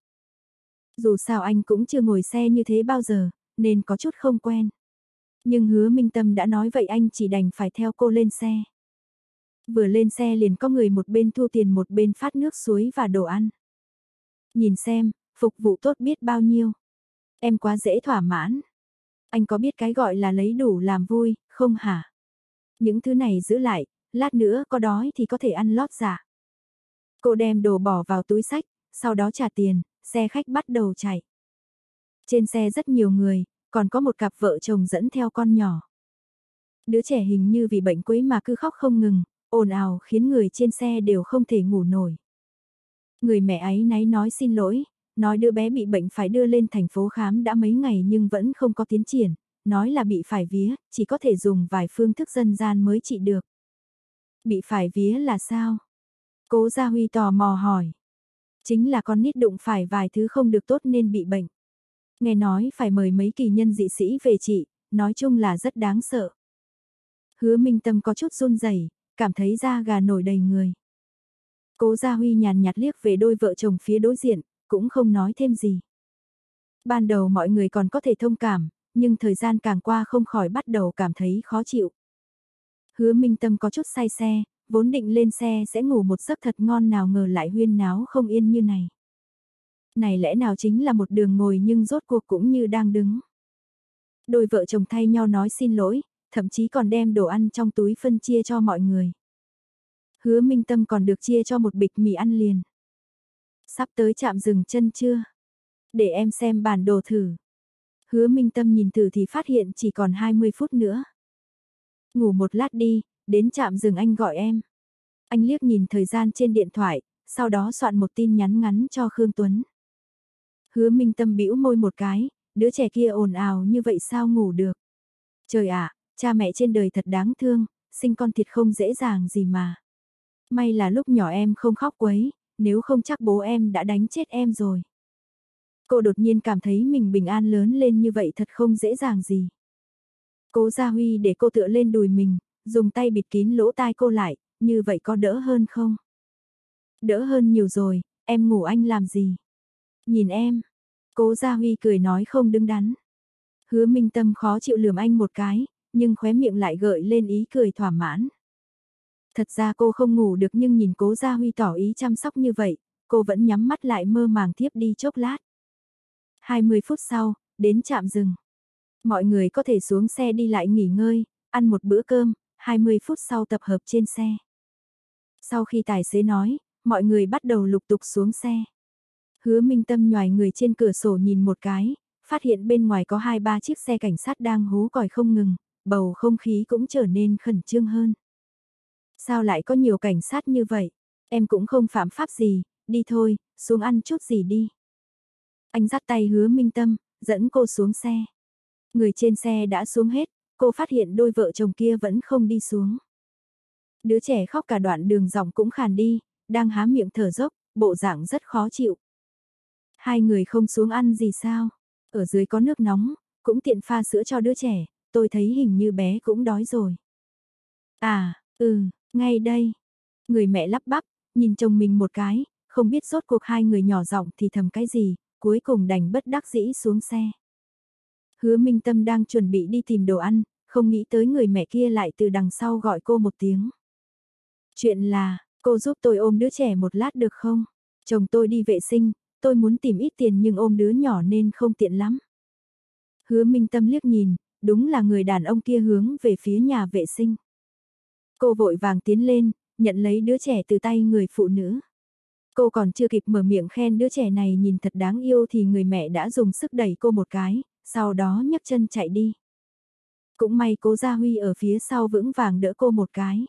Dù sao anh cũng chưa ngồi xe như thế bao giờ, nên có chút không quen. Nhưng Hứa Minh Tâm đã nói vậy anh chỉ đành phải theo cô lên xe. Vừa lên xe liền có người một bên thu tiền một bên phát nước suối và đồ ăn. Nhìn xem, phục vụ tốt biết bao nhiêu. Em quá dễ thỏa mãn. Anh có biết cái gọi là lấy đủ làm vui, không hả? Những thứ này giữ lại, lát nữa có đói thì có thể ăn lót dạ. Cô đem đồ bỏ vào túi xách, sau đó trả tiền, xe khách bắt đầu chạy. Trên xe rất nhiều người, còn có một cặp vợ chồng dẫn theo con nhỏ. Đứa trẻ hình như vì bệnh quấy mà cứ khóc không ngừng, ồn ào khiến người trên xe đều không thể ngủ nổi. Người mẹ ấy náy nói xin lỗi, nói đứa bé bị bệnh phải đưa lên thành phố khám đã mấy ngày nhưng vẫn không có tiến triển, nói là bị phải vía, chỉ có thể dùng vài phương thức dân gian mới trị được. Bị phải vía là sao? Cố Gia Huy tò mò hỏi. Chính là con nít đụng phải vài thứ không được tốt nên bị bệnh. Nghe nói phải mời mấy kỳ nhân dị sĩ về trị, nói chung là rất đáng sợ. Hứa Minh Tâm có chút run rẩy, cảm thấy da gà nổi đầy người. Cố Gia Huy nhàn nhạt liếc về đôi vợ chồng phía đối diện, cũng không nói thêm gì. Ban đầu mọi người còn có thể thông cảm, nhưng thời gian càng qua không khỏi bắt đầu cảm thấy khó chịu. Hứa Minh Tâm có chút say xe, vốn định lên xe sẽ ngủ một giấc thật ngon nào ngờ lại huyên náo không yên như này. Này lẽ nào chính là một đường ngồi nhưng rốt cuộc cũng như đang đứng. Đôi vợ chồng thay nhau nói xin lỗi, thậm chí còn đem đồ ăn trong túi phân chia cho mọi người. Hứa Minh Tâm còn được chia cho một bịch mì ăn liền. Sắp tới trạm dừng chân chưa? Để em xem bản đồ thử. Hứa Minh Tâm nhìn thử thì phát hiện chỉ còn hai mươi phút nữa. Ngủ một lát đi, đến trạm dừng anh gọi em. Anh liếc nhìn thời gian trên điện thoại, sau đó soạn một tin nhắn ngắn cho Khương Tuấn. Hứa Minh Tâm bĩu môi một cái, đứa trẻ kia ồn ào như vậy sao ngủ được. Trời ạ, cha mẹ trên đời thật đáng thương, sinh con thiệt không dễ dàng gì mà. May là lúc nhỏ em không khóc quấy, nếu không chắc bố em đã đánh chết em rồi. Cô đột nhiên cảm thấy mình bình an lớn lên như vậy thật không dễ dàng gì. Cố Gia Huy để cô tựa lên đùi mình, dùng tay bịt kín lỗ tai cô lại, như vậy có đỡ hơn không? Đỡ hơn nhiều rồi, em ngủ anh làm gì? Nhìn em. Cố Gia Huy cười nói không đứng đắn. Hứa Minh Tâm khó chịu lườm anh một cái, nhưng khóe miệng lại gợi lên ý cười thỏa mãn. Thật ra cô không ngủ được nhưng nhìn Cố Gia Huy tỏ ý chăm sóc như vậy, cô vẫn nhắm mắt lại mơ màng thiếp đi chốc lát. hai mươi phút sau, đến trạm dừng. Mọi người có thể xuống xe đi lại nghỉ ngơi, ăn một bữa cơm, hai mươi phút sau tập hợp trên xe. Sau khi tài xế nói, mọi người bắt đầu lục tục xuống xe. Hứa Minh Tâm nhoài người trên cửa sổ nhìn một cái, phát hiện bên ngoài có hai ba chiếc xe cảnh sát đang hú còi không ngừng, bầu không khí cũng trở nên khẩn trương hơn. Sao lại có nhiều cảnh sát như vậy? Em cũng không phạm pháp gì, đi thôi, xuống ăn chút gì đi. Anh dắt tay Hứa Minh Tâm, dẫn cô xuống xe. Người trên xe đã xuống hết, cô phát hiện đôi vợ chồng kia vẫn không đi xuống. Đứa trẻ khóc cả đoạn đường giọng cũng khàn đi, đang há miệng thở dốc, bộ dạng rất khó chịu. Hai người không xuống ăn gì sao? Ở dưới có nước nóng, cũng tiện pha sữa cho đứa trẻ, tôi thấy hình như bé cũng đói rồi. À, ừ, ngay đây. Người mẹ lắp bắp, nhìn chồng mình một cái, không biết rốt cuộc hai người nhỏ giọng thì thầm cái gì, cuối cùng đành bất đắc dĩ xuống xe. Hứa Minh Tâm đang chuẩn bị đi tìm đồ ăn, không nghĩ tới người mẹ kia lại từ đằng sau gọi cô một tiếng. Chuyện là, cô giúp tôi ôm đứa trẻ một lát được không? Chồng tôi đi vệ sinh, tôi muốn tìm ít tiền nhưng ôm đứa nhỏ nên không tiện lắm. Hứa Minh Tâm liếc nhìn, đúng là người đàn ông kia hướng về phía nhà vệ sinh. Cô vội vàng tiến lên, nhận lấy đứa trẻ từ tay người phụ nữ. Cô còn chưa kịp mở miệng khen đứa trẻ này nhìn thật đáng yêu thì người mẹ đã dùng sức đẩy cô một cái, sau đó nhấc chân chạy đi. Cũng may Cố Gia Huy ở phía sau vững vàng đỡ cô một cái.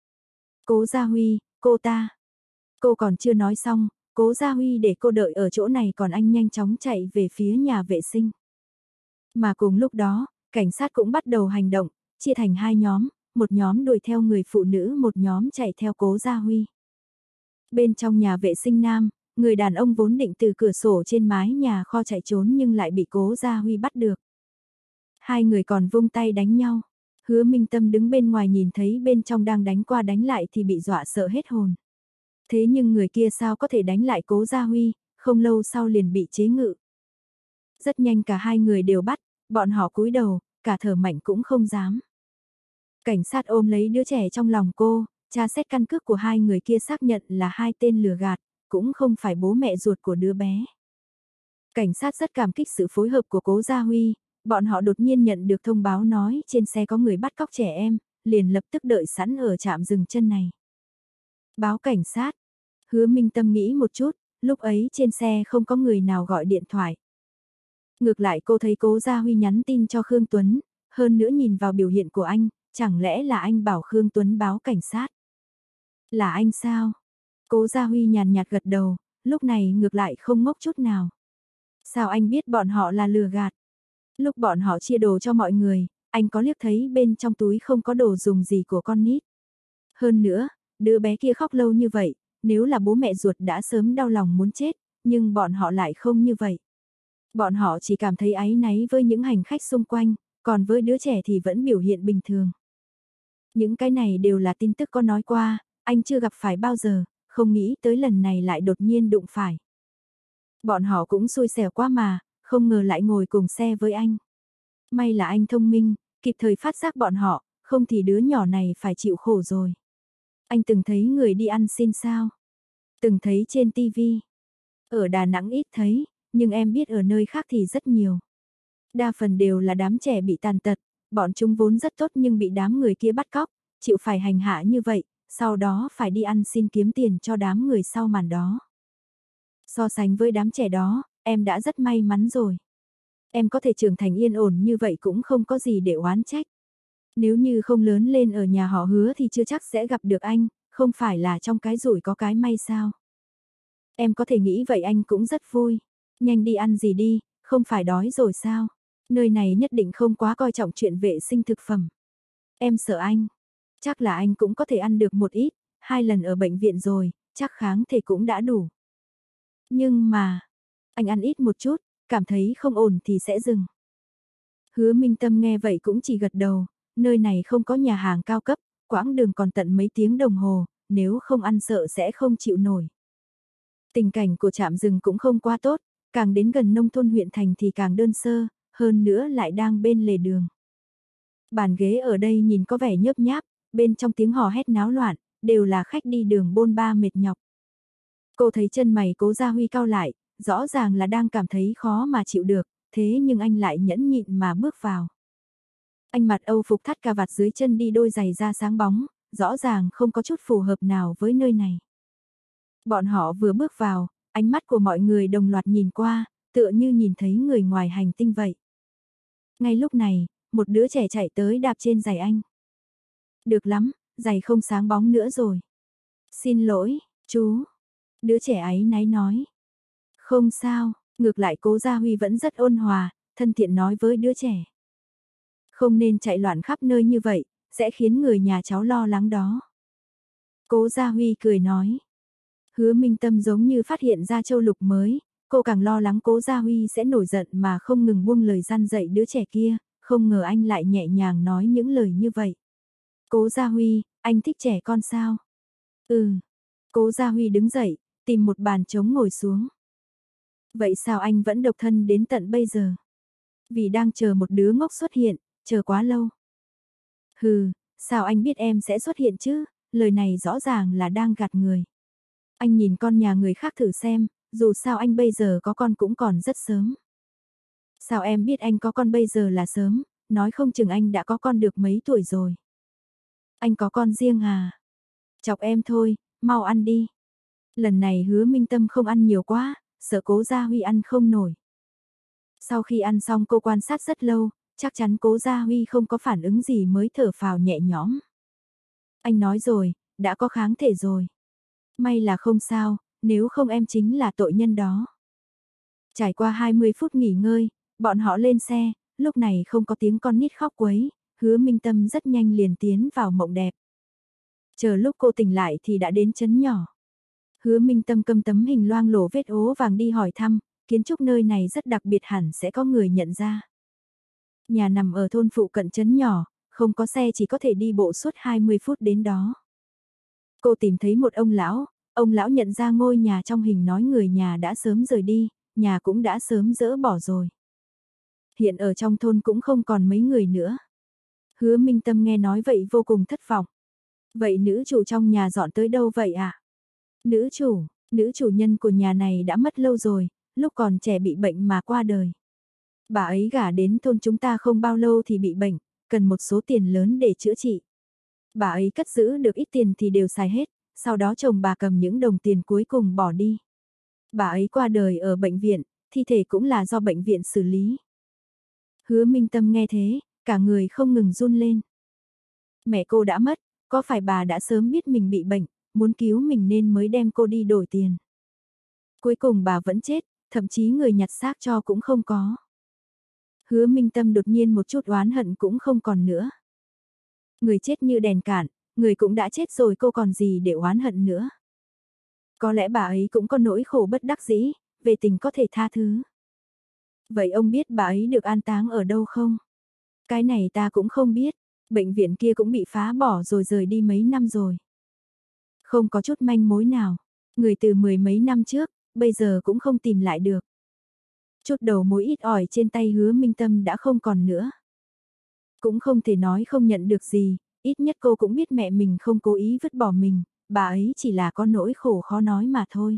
Cố Gia Huy, cô ta. Cô còn chưa nói xong, Cố Gia Huy để cô đợi ở chỗ này còn anh nhanh chóng chạy về phía nhà vệ sinh. Mà cùng lúc đó, cảnh sát cũng bắt đầu hành động, chia thành hai nhóm, một nhóm đuổi theo người phụ nữ, một nhóm chạy theo Cố Gia Huy. Bên trong nhà vệ sinh nam, người đàn ông vốn định từ cửa sổ trên mái nhà kho chạy trốn nhưng lại bị Cố Gia Huy bắt được. Hai người còn vung tay đánh nhau. Hứa Minh Tâm đứng bên ngoài nhìn thấy bên trong đang đánh qua đánh lại thì bị dọa sợ hết hồn. Thế nhưng người kia sao có thể đánh lại Cố Gia Huy, không lâu sau liền bị chế ngự. Rất nhanh cả hai người đều bắt, bọn họ cúi đầu, cả thở mạnh cũng không dám. Cảnh sát ôm lấy đứa trẻ trong lòng cô, tra xét căn cước của hai người kia xác nhận là hai tên lừa gạt, cũng không phải bố mẹ ruột của đứa bé. Cảnh sát rất cảm kích sự phối hợp của Cố Gia Huy, bọn họ đột nhiên nhận được thông báo nói trên xe có người bắt cóc trẻ em, liền lập tức đợi sẵn ở trạm dừng chân này. Báo cảnh sát. Hứa Minh Tâm nghĩ một chút, lúc ấy trên xe không có người nào gọi điện thoại. Ngược lại cô thấy Cố Gia Huy nhắn tin cho Khương Tuấn, hơn nữa nhìn vào biểu hiện của anh, chẳng lẽ là anh bảo Khương Tuấn báo cảnh sát? Là anh sao? Cố Gia Huy nhàn nhạt gật đầu, lúc này ngược lại không ngốc chút nào. Sao anh biết bọn họ là lừa gạt? Lúc bọn họ chia đồ cho mọi người, anh có liếc thấy bên trong túi không có đồ dùng gì của con nít. Hơn nữa, đứa bé kia khóc lâu như vậy, nếu là bố mẹ ruột đã sớm đau lòng muốn chết, nhưng bọn họ lại không như vậy. Bọn họ chỉ cảm thấy áy náy với những hành khách xung quanh, còn với đứa trẻ thì vẫn biểu hiện bình thường. Những cái này đều là tin tức có nói qua, anh chưa gặp phải bao giờ, không nghĩ tới lần này lại đột nhiên đụng phải. Bọn họ cũng xui xẻo quá mà, không ngờ lại ngồi cùng xe với anh. May là anh thông minh, kịp thời phát giác bọn họ, không thì đứa nhỏ này phải chịu khổ rồi. Anh từng thấy người đi ăn xin sao? Từng thấy trên tivi. Ở Đà Nẵng ít thấy, nhưng em biết ở nơi khác thì rất nhiều. Đa phần đều là đám trẻ bị tàn tật, bọn chúng vốn rất tốt nhưng bị đám người kia bắt cóc, chịu phải hành hạ như vậy, sau đó phải đi ăn xin kiếm tiền cho đám người sau màn đó. So sánh với đám trẻ đó, em đã rất may mắn rồi. Em có thể trưởng thành yên ổn như vậy cũng không có gì để oán trách. Nếu như không lớn lên ở nhà họ Hứa thì chưa chắc sẽ gặp được anh, không phải là trong cái rủi có cái may sao. Em có thể nghĩ vậy anh cũng rất vui. Nhanh đi ăn gì đi, không phải đói rồi sao? Nơi này nhất định không quá coi trọng chuyện vệ sinh thực phẩm. Em sợ anh. Chắc là anh cũng có thể ăn được một ít, hai lần ở bệnh viện rồi, chắc kháng thể cũng đã đủ. Nhưng mà, anh ăn ít một chút, cảm thấy không ổn thì sẽ dừng. Hứa Minh Tâm nghe vậy cũng chỉ gật đầu, nơi này không có nhà hàng cao cấp, quãng đường còn tận mấy tiếng đồng hồ, nếu không ăn sợ sẽ không chịu nổi. Tình cảnh của trạm rừng cũng không quá tốt, càng đến gần nông thôn huyện thành thì càng đơn sơ, hơn nữa lại đang bên lề đường. Bàn ghế ở đây nhìn có vẻ nhớp nháp, bên trong tiếng hò hét náo loạn, đều là khách đi đường bôn ba mệt nhọc. Cô thấy chân mày Cố Gia Huy cau lại, rõ ràng là đang cảm thấy khó mà chịu được, thế nhưng anh lại nhẫn nhịn mà bước vào. Anh mặc Âu phục thắt cà vạt dưới chân đi đôi giày da sáng bóng, rõ ràng không có chút phù hợp nào với nơi này. Bọn họ vừa bước vào, ánh mắt của mọi người đồng loạt nhìn qua, tựa như nhìn thấy người ngoài hành tinh vậy. Ngay lúc này, một đứa trẻ chạy tới đạp trên giày anh. Được lắm, giày không sáng bóng nữa rồi. Xin lỗi, chú. Đứa trẻ ấy náy nói. Không sao, ngược lại Cố Gia Huy vẫn rất ôn hòa, thân thiện nói với đứa trẻ. Không nên chạy loạn khắp nơi như vậy, sẽ khiến người nhà cháu lo lắng đó. Cố Gia Huy cười nói. Hứa Minh Tâm giống như phát hiện ra châu lục mới, cô càng lo lắng Cố Gia Huy sẽ nổi giận mà không ngừng buông lời răn dạy đứa trẻ kia, không ngờ anh lại nhẹ nhàng nói những lời như vậy. Cố Gia Huy, anh thích trẻ con sao? Ừ. Cố Gia Huy đứng dậy, tìm một bàn trống ngồi xuống. Vậy sao anh vẫn độc thân đến tận bây giờ? Vì đang chờ một đứa ngốc xuất hiện, chờ quá lâu. Hừ, sao anh biết em sẽ xuất hiện chứ? Lời này rõ ràng là đang gạt người. Anh nhìn con nhà người khác thử xem, dù sao anh bây giờ có con cũng còn rất sớm. Sao em biết anh có con bây giờ là sớm, nói không chừng anh đã có con được mấy tuổi rồi. Anh có con riêng à? Chọc em thôi, mau ăn đi. Lần này Hứa Minh Tâm không ăn nhiều quá, sợ Cố Gia Huy ăn không nổi. Sau khi ăn xong cô quan sát rất lâu, chắc chắn Cố Gia Huy không có phản ứng gì mới thở phào nhẹ nhõm. Anh nói rồi, đã có kháng thể rồi. May là không sao, nếu không em chính là tội nhân đó. Trải qua hai mươi phút nghỉ ngơi, bọn họ lên xe, lúc này không có tiếng con nít khóc quấy, Hứa Minh Tâm rất nhanh liền tiến vào mộng đẹp. Chờ lúc cô tỉnh lại thì đã đến trấn nhỏ. Hứa Minh Tâm cầm tấm hình loang lổ vết ố vàng đi hỏi thăm, kiến trúc nơi này rất đặc biệt hẳn sẽ có người nhận ra. Nhà nằm ở thôn phụ cận trấn nhỏ, không có xe chỉ có thể đi bộ suốt hai mươi phút đến đó. Cô tìm thấy một ông lão, ông lão nhận ra ngôi nhà trong hình nói người nhà đã sớm rời đi, nhà cũng đã sớm dỡ bỏ rồi. Hiện ở trong thôn cũng không còn mấy người nữa. Hứa Minh Tâm nghe nói vậy vô cùng thất vọng. Vậy nữ chủ trong nhà dọn tới đâu vậy ạ? À? Nữ chủ, nữ chủ nhân của nhà này đã mất lâu rồi, lúc còn trẻ bị bệnh mà qua đời. Bà ấy gả đến thôn chúng ta không bao lâu thì bị bệnh, cần một số tiền lớn để chữa trị. Bà ấy cất giữ được ít tiền thì đều xài hết, sau đó chồng bà cầm những đồng tiền cuối cùng bỏ đi. Bà ấy qua đời ở bệnh viện, thi thể cũng là do bệnh viện xử lý. Hứa Minh Tâm nghe thế, cả người không ngừng run lên. Mẹ cô đã mất, có phải bà đã sớm biết mình bị bệnh, muốn cứu mình nên mới đem cô đi đổi tiền. Cuối cùng bà vẫn chết, thậm chí người nhặt xác cho cũng không có. Hứa Minh Tâm đột nhiên một chút oán hận cũng không còn nữa. Người chết như đèn cạn, người cũng đã chết rồi cô còn gì để oán hận nữa. Có lẽ bà ấy cũng có nỗi khổ bất đắc dĩ, về tình có thể tha thứ. Vậy ông biết bà ấy được an táng ở đâu không? Cái này ta cũng không biết, bệnh viện kia cũng bị phá bỏ rồi rời đi mấy năm rồi. Không có chút manh mối nào, người từ mười mấy năm trước, bây giờ cũng không tìm lại được. Chút đầu mối ít ỏi trên tay Hứa Minh Tâm đã không còn nữa. Cũng không thể nói không nhận được gì, ít nhất cô cũng biết mẹ mình không cố ý vứt bỏ mình, bà ấy chỉ là có nỗi khổ khó nói mà thôi.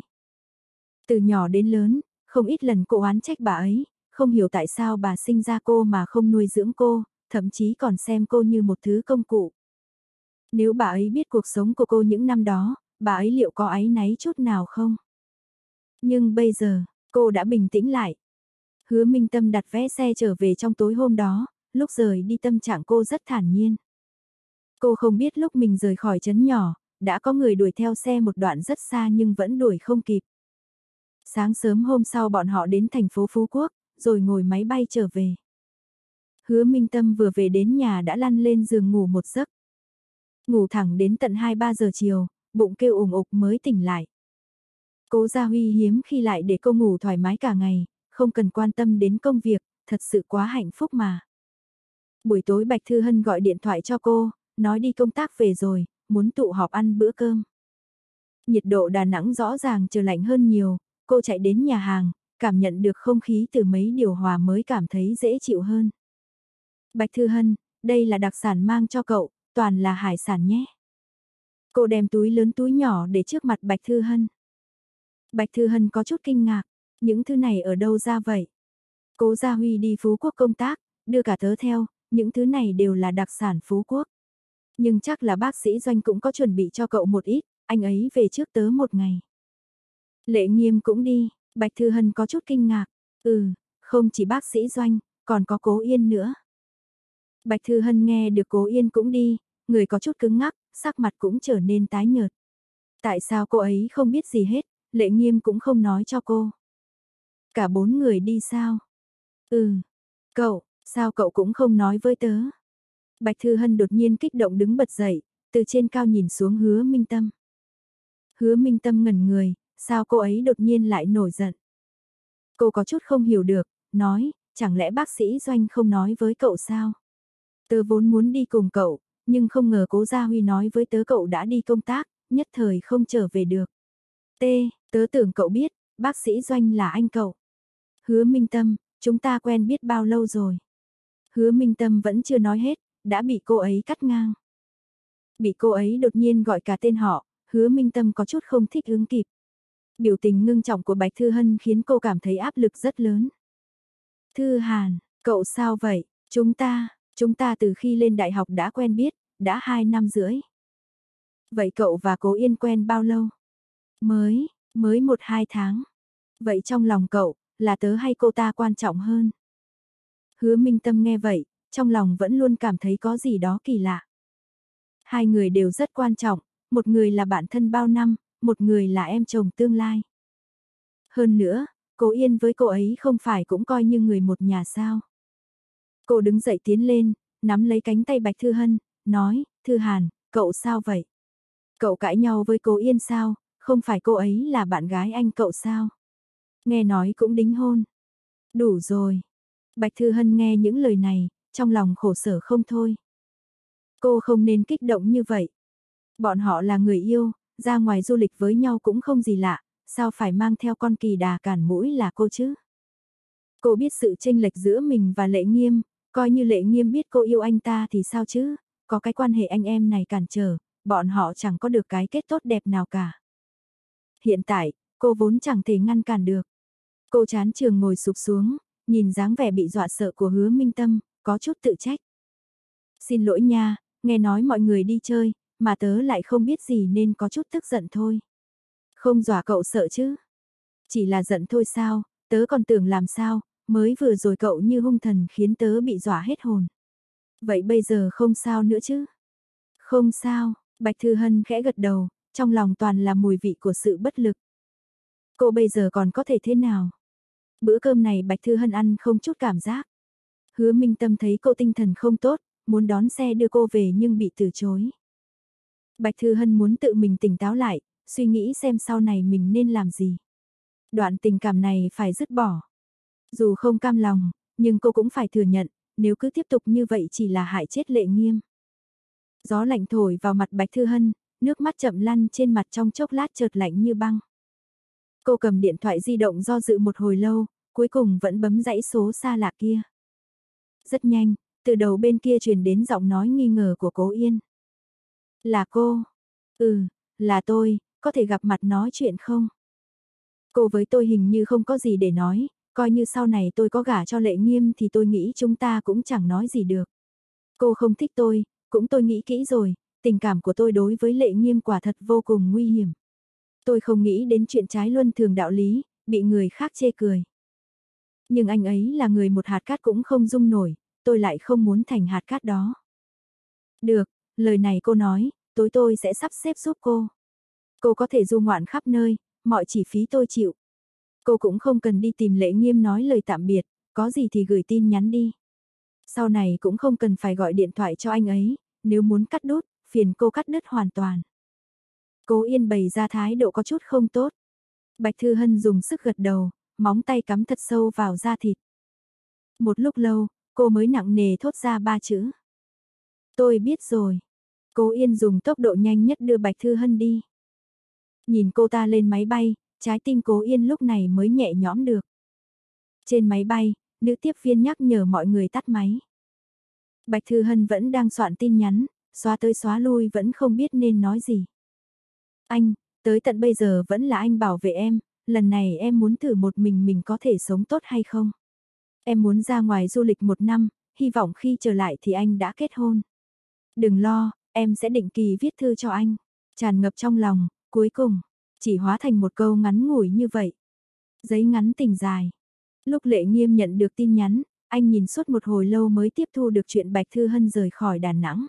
Từ nhỏ đến lớn, không ít lần cô oán trách bà ấy, không hiểu tại sao bà sinh ra cô mà không nuôi dưỡng cô, thậm chí còn xem cô như một thứ công cụ. Nếu bà ấy biết cuộc sống của cô những năm đó, bà ấy liệu có áy náy chút nào không? Nhưng bây giờ, cô đã bình tĩnh lại. Hứa Minh Tâm đặt vé xe trở về trong tối hôm đó, lúc rời đi tâm trạng cô rất thản nhiên. Cô không biết lúc mình rời khỏi trấn nhỏ, đã có người đuổi theo xe một đoạn rất xa nhưng vẫn đuổi không kịp. Sáng sớm hôm sau bọn họ đến thành phố Phú Quốc, rồi ngồi máy bay trở về. Hứa Minh Tâm vừa về đến nhà đã lăn lên giường ngủ một giấc. Ngủ thẳng đến tận hai ba giờ chiều, bụng kêu ủng ục mới tỉnh lại. Cố Gia Huy hiếm khi lại để cô ngủ thoải mái cả ngày, không cần quan tâm đến công việc, thật sự quá hạnh phúc mà. Buổi tối Bạch Thư Hân gọi điện thoại cho cô, nói đi công tác về rồi, muốn tụ họp ăn bữa cơm. Nhiệt độ Đà Nẵng rõ ràng trở lạnh hơn nhiều, cô chạy đến nhà hàng, cảm nhận được không khí từ mấy điều hòa mới cảm thấy dễ chịu hơn. Bạch Thư Hân, đây là đặc sản mang cho cậu, toàn là hải sản nhé. Cô đem túi lớn túi nhỏ để trước mặt Bạch Thư Hân. Bạch Thư Hân có chút kinh ngạc, những thứ này ở đâu ra vậy? Cố Gia Huy đi Phú Quốc công tác, đưa cả tớ theo, những thứ này đều là đặc sản Phú Quốc. Nhưng chắc là bác sĩ Doanh cũng có chuẩn bị cho cậu một ít, anh ấy về trước tớ một ngày. Lệ Nghiêm cũng đi, Bạch Thư Hân có chút kinh ngạc, ừ, không chỉ bác sĩ Doanh, còn có Cố Yên nữa. Bạch Thư Hân nghe được Cố Yên cũng đi, người có chút cứng ngắc, sắc mặt cũng trở nên tái nhợt. Tại sao cô ấy không biết gì hết, Lệ Nghiêm cũng không nói cho cô. Cả bốn người đi sao? Ừ, cậu, sao cậu cũng không nói với tớ? Bạch Thư Hân đột nhiên kích động đứng bật dậy, từ trên cao nhìn xuống Hứa Minh Tâm. Hứa Minh Tâm ngẩn người, sao cô ấy đột nhiên lại nổi giận? Cô có chút không hiểu được, nói, chẳng lẽ bác sĩ Doanh không nói với cậu sao? Tớ vốn muốn đi cùng cậu, nhưng không ngờ Cố Gia Huy nói với tớ cậu đã đi công tác, nhất thời không trở về được. T, tớ tưởng cậu biết, bác sĩ Doanh là anh cậu. Hứa Minh Tâm, chúng ta quen biết bao lâu rồi? Hứa Minh Tâm vẫn chưa nói hết, đã bị cô ấy cắt ngang. Bị cô ấy đột nhiên gọi cả tên họ, Hứa Minh Tâm có chút không thích ứng kịp. Biểu tình ngưng trọng của Bạch Thư Hân khiến cô cảm thấy áp lực rất lớn. Thư Hàn, cậu sao vậy? Chúng ta, chúng ta từ khi lên đại học đã quen biết, đã hai năm rưỡi. Vậy cậu và Cố Yên quen bao lâu? Mới, mới một hai tháng. Vậy trong lòng cậu, là tớ hay cô ta quan trọng hơn? Hứa Minh Tâm nghe vậy, trong lòng vẫn luôn cảm thấy có gì đó kỳ lạ. Hai người đều rất quan trọng, một người là bạn thân bao năm, một người là em chồng tương lai. Hơn nữa, Cố Yên với cô ấy không phải cũng coi như người một nhà sao. Cô đứng dậy tiến lên, nắm lấy cánh tay Bạch Thư Hân, nói, Thư Hàn, cậu sao vậy? Cậu cãi nhau với Cố Yên sao, không phải cô ấy là bạn gái anh cậu sao? Nghe nói cũng đính hôn. Đủ rồi. Bạch Thư Hân nghe những lời này, trong lòng khổ sở không thôi. Cô không nên kích động như vậy. Bọn họ là người yêu, ra ngoài du lịch với nhau cũng không gì lạ, sao phải mang theo con kỳ đà cản mũi là cô chứ? Cô biết sự chênh lệch giữa mình và Lệ Nghiêm, coi như Lệ Nghiêm biết cô yêu anh ta thì sao chứ? Có cái quan hệ anh em này cản trở, bọn họ chẳng có được cái kết tốt đẹp nào cả. Hiện tại, cô vốn chẳng thể ngăn cản được. Cô chán trường ngồi sụp xuống, nhìn dáng vẻ bị dọa sợ của Hứa Minh Tâm, có chút tự trách. Xin lỗi nha, nghe nói mọi người đi chơi, mà tớ lại không biết gì nên có chút tức giận thôi. Không dọa cậu sợ chứ? Chỉ là giận thôi sao, tớ còn tưởng làm sao, mới vừa rồi cậu như hung thần khiến tớ bị dọa hết hồn. Vậy bây giờ không sao nữa chứ? Không sao, Bạch Thư Hân khẽ gật đầu, trong lòng toàn là mùi vị của sự bất lực. Cô bây giờ còn có thể thế nào? Bữa cơm này Bạch Thư Hân ăn không chút cảm giác. Hứa Minh Tâm thấy cô tinh thần không tốt, muốn đón xe đưa cô về nhưng bị từ chối. Bạch Thư Hân muốn tự mình tỉnh táo lại, suy nghĩ xem sau này mình nên làm gì. Đoạn tình cảm này phải dứt bỏ. Dù không cam lòng, nhưng cô cũng phải thừa nhận, nếu cứ tiếp tục như vậy chỉ là hại chết Lệ Nghiêm. Gió lạnh thổi vào mặt Bạch Thư Hân, nước mắt chậm lăn trên mặt trong chốc lát chợt lạnh như băng. Cô cầm điện thoại di động do dự một hồi lâu, cuối cùng vẫn bấm dãy số xa lạ kia. Rất nhanh, từ đầu bên kia truyền đến giọng nói nghi ngờ của Cố Yên. Là cô? Ừ, là tôi, có thể gặp mặt nói chuyện không? Cô với tôi hình như không có gì để nói, coi như sau này tôi có gả cho Lệ Nghiêm thì tôi nghĩ chúng ta cũng chẳng nói gì được. Cô không thích tôi, cũng tôi nghĩ kỹ rồi, tình cảm của tôi đối với Lệ Nghiêm quả thật vô cùng nguy hiểm. Tôi không nghĩ đến chuyện trái luân thường đạo lý, bị người khác chê cười. Nhưng anh ấy là người một hạt cát cũng không dung nổi, tôi lại không muốn thành hạt cát đó. Được, lời này cô nói, tối tôi sẽ sắp xếp giúp cô. Cô có thể du ngoạn khắp nơi, mọi chi phí tôi chịu. Cô cũng không cần đi tìm Lệ Nghiêm nói lời tạm biệt, có gì thì gửi tin nhắn đi. Sau này cũng không cần phải gọi điện thoại cho anh ấy, nếu muốn cắt đứt, phiền cô cắt đứt hoàn toàn. Cố Yên bày ra thái độ có chút không tốt. Bạch Thư Hân dùng sức gật đầu, móng tay cắm thật sâu vào da thịt. Một lúc lâu, cô mới nặng nề thốt ra ba chữ. Tôi biết rồi. Cố Yên dùng tốc độ nhanh nhất đưa Bạch Thư Hân đi. Nhìn cô ta lên máy bay, trái tim Cố Yên lúc này mới nhẹ nhõm được. Trên máy bay, nữ tiếp viên nhắc nhở mọi người tắt máy. Bạch Thư Hân vẫn đang soạn tin nhắn, xóa tới xóa lui vẫn không biết nên nói gì. Anh, tới tận bây giờ vẫn là anh bảo vệ em, lần này em muốn thử một mình mình có thể sống tốt hay không. Em muốn ra ngoài du lịch một năm, hy vọng khi trở lại thì anh đã kết hôn. Đừng lo, em sẽ định kỳ viết thư cho anh. Tràn ngập trong lòng, cuối cùng, chỉ hóa thành một câu ngắn ngủi như vậy. Giấy ngắn tình dài. Lúc Lệ Nghiêm nhận được tin nhắn, anh nhìn suốt một hồi lâu mới tiếp thu được chuyện Bạch Thư Hân rời khỏi Đà Nẵng.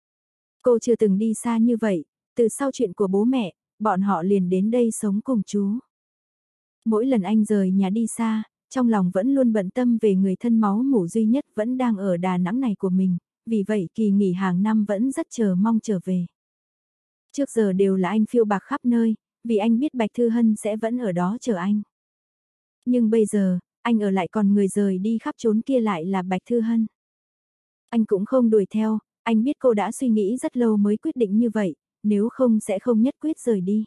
Cô chưa từng đi xa như vậy, từ sau chuyện của bố mẹ, bọn họ liền đến đây sống cùng chú. Mỗi lần anh rời nhà đi xa, trong lòng vẫn luôn bận tâm về người thân máu mủ duy nhất vẫn đang ở Đà Nẵng này của mình, vì vậy kỳ nghỉ hàng năm vẫn rất chờ mong trở về. Trước giờ đều là anh phiêu bạc khắp nơi, vì anh biết Bạch Thư Hân sẽ vẫn ở đó chờ anh. Nhưng bây giờ, anh ở lại còn người rời đi khắp trốn kia lại là Bạch Thư Hân. Anh cũng không đuổi theo, anh biết cô đã suy nghĩ rất lâu mới quyết định như vậy, nếu không sẽ không nhất quyết rời đi.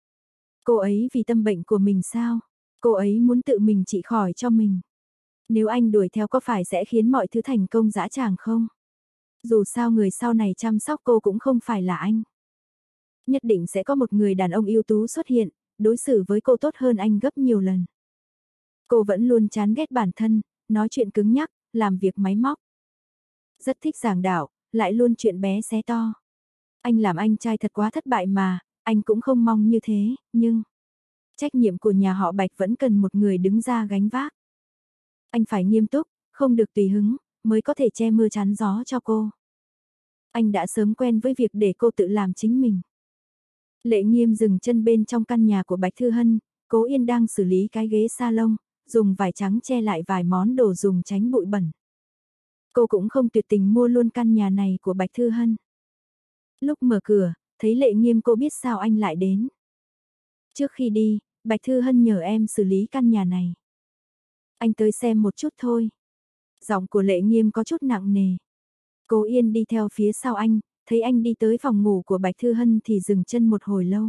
Cô ấy vì tâm bệnh của mình sao? Cô ấy muốn tự mình trị khỏi cho mình. Nếu anh đuổi theo có phải sẽ khiến mọi thứ thành công dã tràng không? Dù sao người sau này chăm sóc cô cũng không phải là anh. Nhất định sẽ có một người đàn ông ưu tú xuất hiện, đối xử với cô tốt hơn anh gấp nhiều lần. Cô vẫn luôn chán ghét bản thân, nói chuyện cứng nhắc, làm việc máy móc. Rất thích giảng đạo, lại luôn chuyện bé xé to. Anh làm anh trai thật quá thất bại mà, anh cũng không mong như thế, nhưng trách nhiệm của nhà họ Bạch vẫn cần một người đứng ra gánh vác. Anh phải nghiêm túc, không được tùy hứng, mới có thể che mưa chắn gió cho cô. Anh đã sớm quen với việc để cô tự làm chính mình. Lệ Nghiêm dừng chân bên trong căn nhà của Bạch Thư Hân, Cố Yên đang xử lý cái ghế salon, dùng vải trắng che lại vài món đồ dùng tránh bụi bẩn. Cô cũng không tuyệt tình mua luôn căn nhà này của Bạch Thư Hân. Lúc mở cửa, thấy Lệ Nghiêm cô biết sao anh lại đến. Trước khi đi, Bạch Thư Hân nhờ em xử lý căn nhà này. Anh tới xem một chút thôi. Giọng của Lệ Nghiêm có chút nặng nề. Cố Yên đi theo phía sau anh, thấy anh đi tới phòng ngủ của Bạch Thư Hân thì dừng chân một hồi lâu.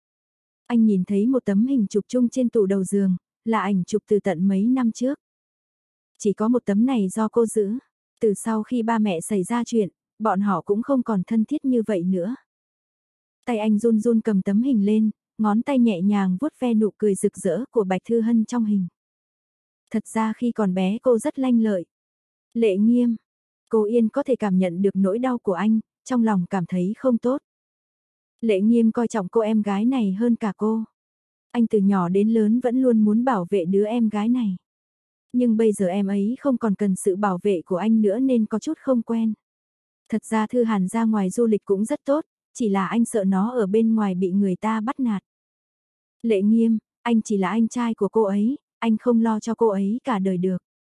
Anh nhìn thấy một tấm hình chụp chung trên tủ đầu giường, là ảnh chụp từ tận mấy năm trước. Chỉ có một tấm này do cô giữ. Từ sau khi ba mẹ xảy ra chuyện, bọn họ cũng không còn thân thiết như vậy nữa. Tay anh run run cầm tấm hình lên, ngón tay nhẹ nhàng vuốt ve nụ cười rực rỡ của Bạch Thư Hân trong hình. Thật ra khi còn bé cô rất lanh lợi. Lệ Nghiêm, cô Yên có thể cảm nhận được nỗi đau của anh, trong lòng cảm thấy không tốt. Lệ Nghiêm coi trọng cô em gái này hơn cả cô. Anh từ nhỏ đến lớn vẫn luôn muốn bảo vệ đứa em gái này. Nhưng bây giờ em ấy không còn cần sự bảo vệ của anh nữa nên có chút không quen. Thật ra Thư Hàn ra ngoài du lịch cũng rất tốt, chỉ là anh sợ nó ở bên ngoài bị người ta bắt nạt. Lệ Nghiêm, anh chỉ là anh trai của cô ấy, anh không lo cho cô ấy cả đời được.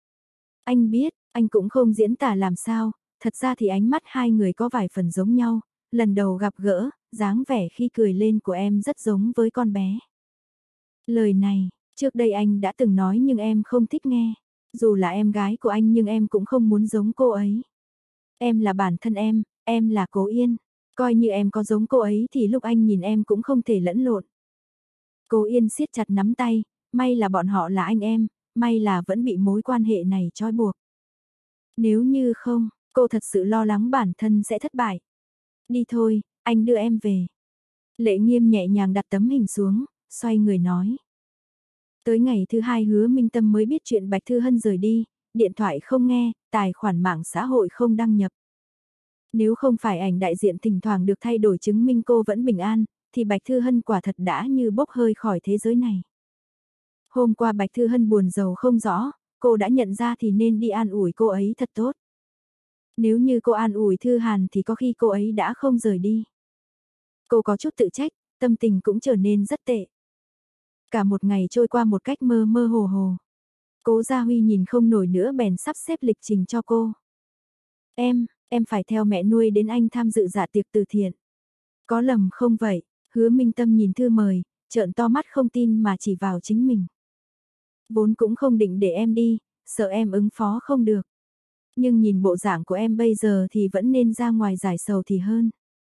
Anh biết, anh cũng không diễn tả làm sao, thật ra thì ánh mắt hai người có vài phần giống nhau, lần đầu gặp gỡ, dáng vẻ khi cười lên của em rất giống với con bé. Lời này, trước đây anh đã từng nói nhưng em không thích nghe, dù là em gái của anh nhưng em cũng không muốn giống cô ấy. Em là bản thân em, em là Cố Yên, coi như em có giống cô ấy thì lúc anh nhìn em cũng không thể lẫn lộn. Cố Yên siết chặt nắm tay, may là bọn họ là anh em, may là vẫn bị mối quan hệ này trói buộc. Nếu như không, cô thật sự lo lắng bản thân sẽ thất bại. Đi thôi, anh đưa em về. Lệ Nghiêm nhẹ nhàng đặt tấm hình xuống, xoay người nói. Tới ngày thứ hai Hứa Minh Tâm mới biết chuyện Bạch Thư Hân rời đi, điện thoại không nghe, tài khoản mạng xã hội không đăng nhập. Nếu không phải ảnh đại diện thỉnh thoảng được thay đổi chứng minh cô vẫn bình an, thì Bạch Thư Hân quả thật đã như bốc hơi khỏi thế giới này. Hôm qua Bạch Thư Hân buồn rầu không rõ, cô đã nhận ra thì nên đi an ủi cô ấy thật tốt. Nếu như cô an ủi Thư Hàn thì có khi cô ấy đã không rời đi. Cô có chút tự trách, tâm tình cũng trở nên rất tệ. Cả một ngày trôi qua một cách mơ mơ hồ hồ. Cố Gia Huy nhìn không nổi nữa bèn sắp xếp lịch trình cho cô. Em, em phải theo mẹ nuôi đến anh tham dự dạ tiệc từ thiện. Có lầm không vậy? Hứa Minh Tâm nhìn thư mời, trợn to mắt không tin mà chỉ vào chính mình. Vốn cũng không định để em đi, sợ em ứng phó không được. Nhưng nhìn bộ dạng của em bây giờ thì vẫn nên ra ngoài giải sầu thì hơn.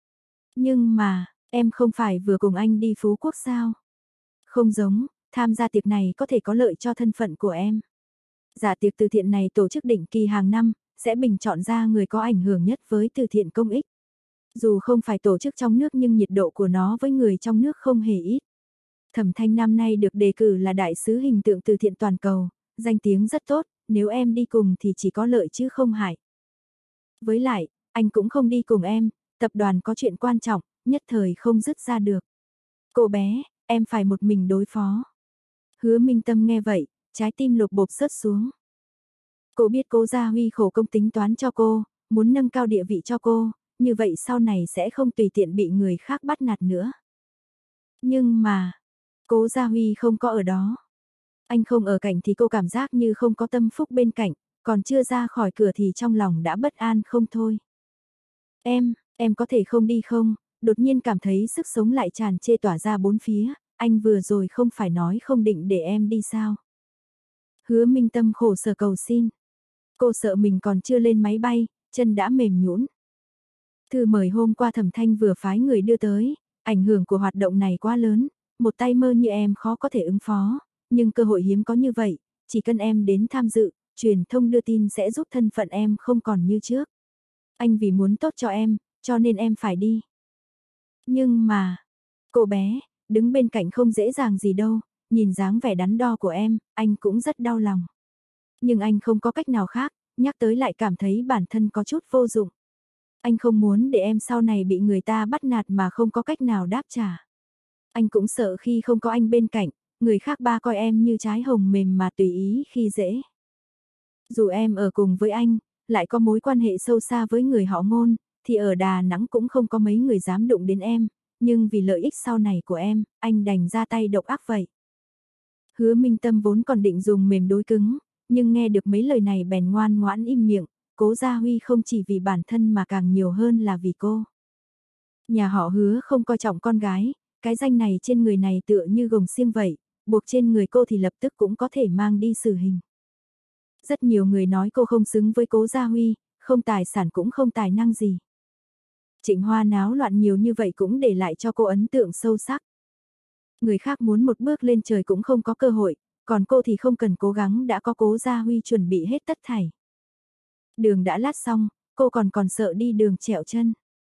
Nhưng mà, em không phải vừa cùng anh đi Phú Quốc sao? Không giống, tham gia tiệc này có thể có lợi cho thân phận của em. Dạ tiệc từ thiện này tổ chức định kỳ hàng năm, sẽ bình chọn ra người có ảnh hưởng nhất với từ thiện công ích. Dù không phải tổ chức trong nước nhưng nhiệt độ của nó với người trong nước không hề ít. Thẩm Thanh năm nay được đề cử là đại sứ hình tượng từ thiện toàn cầu, danh tiếng rất tốt, nếu em đi cùng thì chỉ có lợi chứ không hại. Với lại, anh cũng không đi cùng em, tập đoàn có chuyện quan trọng, nhất thời không dứt ra được. Cô bé, em phải một mình đối phó. Hứa Minh Tâm nghe vậy, trái tim lột bột rớt xuống. Cô biết Cố Gia Huy khổ công tính toán cho cô, muốn nâng cao địa vị cho cô, như vậy sau này sẽ không tùy tiện bị người khác bắt nạt nữa. Nhưng mà, Cố Gia Huy không có ở đó. Anh không ở cạnh thì cô cảm giác như không có tâm phúc bên cạnh, còn chưa ra khỏi cửa thì trong lòng đã bất an không thôi. Em, em có thể không đi không? Đột nhiên cảm thấy sức sống lại tràn trề tỏa ra bốn phía, anh vừa rồi không phải nói không định để em đi sao? Hứa Minh Tâm khổ sở cầu xin. Cô sợ mình còn chưa lên máy bay, chân đã mềm nhũn. Thư mời hôm qua Thẩm Thanh vừa phái người đưa tới, ảnh hưởng của hoạt động này quá lớn, một tay mơ như em khó có thể ứng phó, nhưng cơ hội hiếm có như vậy, chỉ cần em đến tham dự, truyền thông đưa tin sẽ giúp thân phận em không còn như trước. Anh vì muốn tốt cho em, cho nên em phải đi. Nhưng mà, cô bé, đứng bên cạnh không dễ dàng gì đâu, nhìn dáng vẻ đắn đo của em, anh cũng rất đau lòng. Nhưng anh không có cách nào khác, nhắc tới lại cảm thấy bản thân có chút vô dụng. Anh không muốn để em sau này bị người ta bắt nạt mà không có cách nào đáp trả. Anh cũng sợ khi không có anh bên cạnh, người khác ba coi em như trái hồng mềm mà tùy ý khi dễ. Dù em ở cùng với anh, lại có mối quan hệ sâu xa với người họ Ngôn, thì ở Đà Nẵng cũng không có mấy người dám đụng đến em, nhưng vì lợi ích sau này của em, anh đành ra tay độc ác vậy. Hứa Minh Tâm vốn còn định dùng mềm đối cứng, nhưng nghe được mấy lời này bèn ngoan ngoãn im miệng, Cố Gia Huy không chỉ vì bản thân mà càng nhiều hơn là vì cô. Nhà họ Hứa không coi trọng con gái, cái danh này trên người này tựa như gồng xiêm vậy, buộc trên người cô thì lập tức cũng có thể mang đi xử hình. Rất nhiều người nói cô không xứng với Cố Gia Huy, không tài sản cũng không tài năng gì. Trịnh Hoa náo loạn nhiều như vậy cũng để lại cho cô ấn tượng sâu sắc. Người khác muốn một bước lên trời cũng không có cơ hội, còn cô thì không cần cố gắng đã có Cố Gia Huy chuẩn bị hết tất thảy. Đường đã lát xong, cô còn còn sợ đi đường trẹo chân.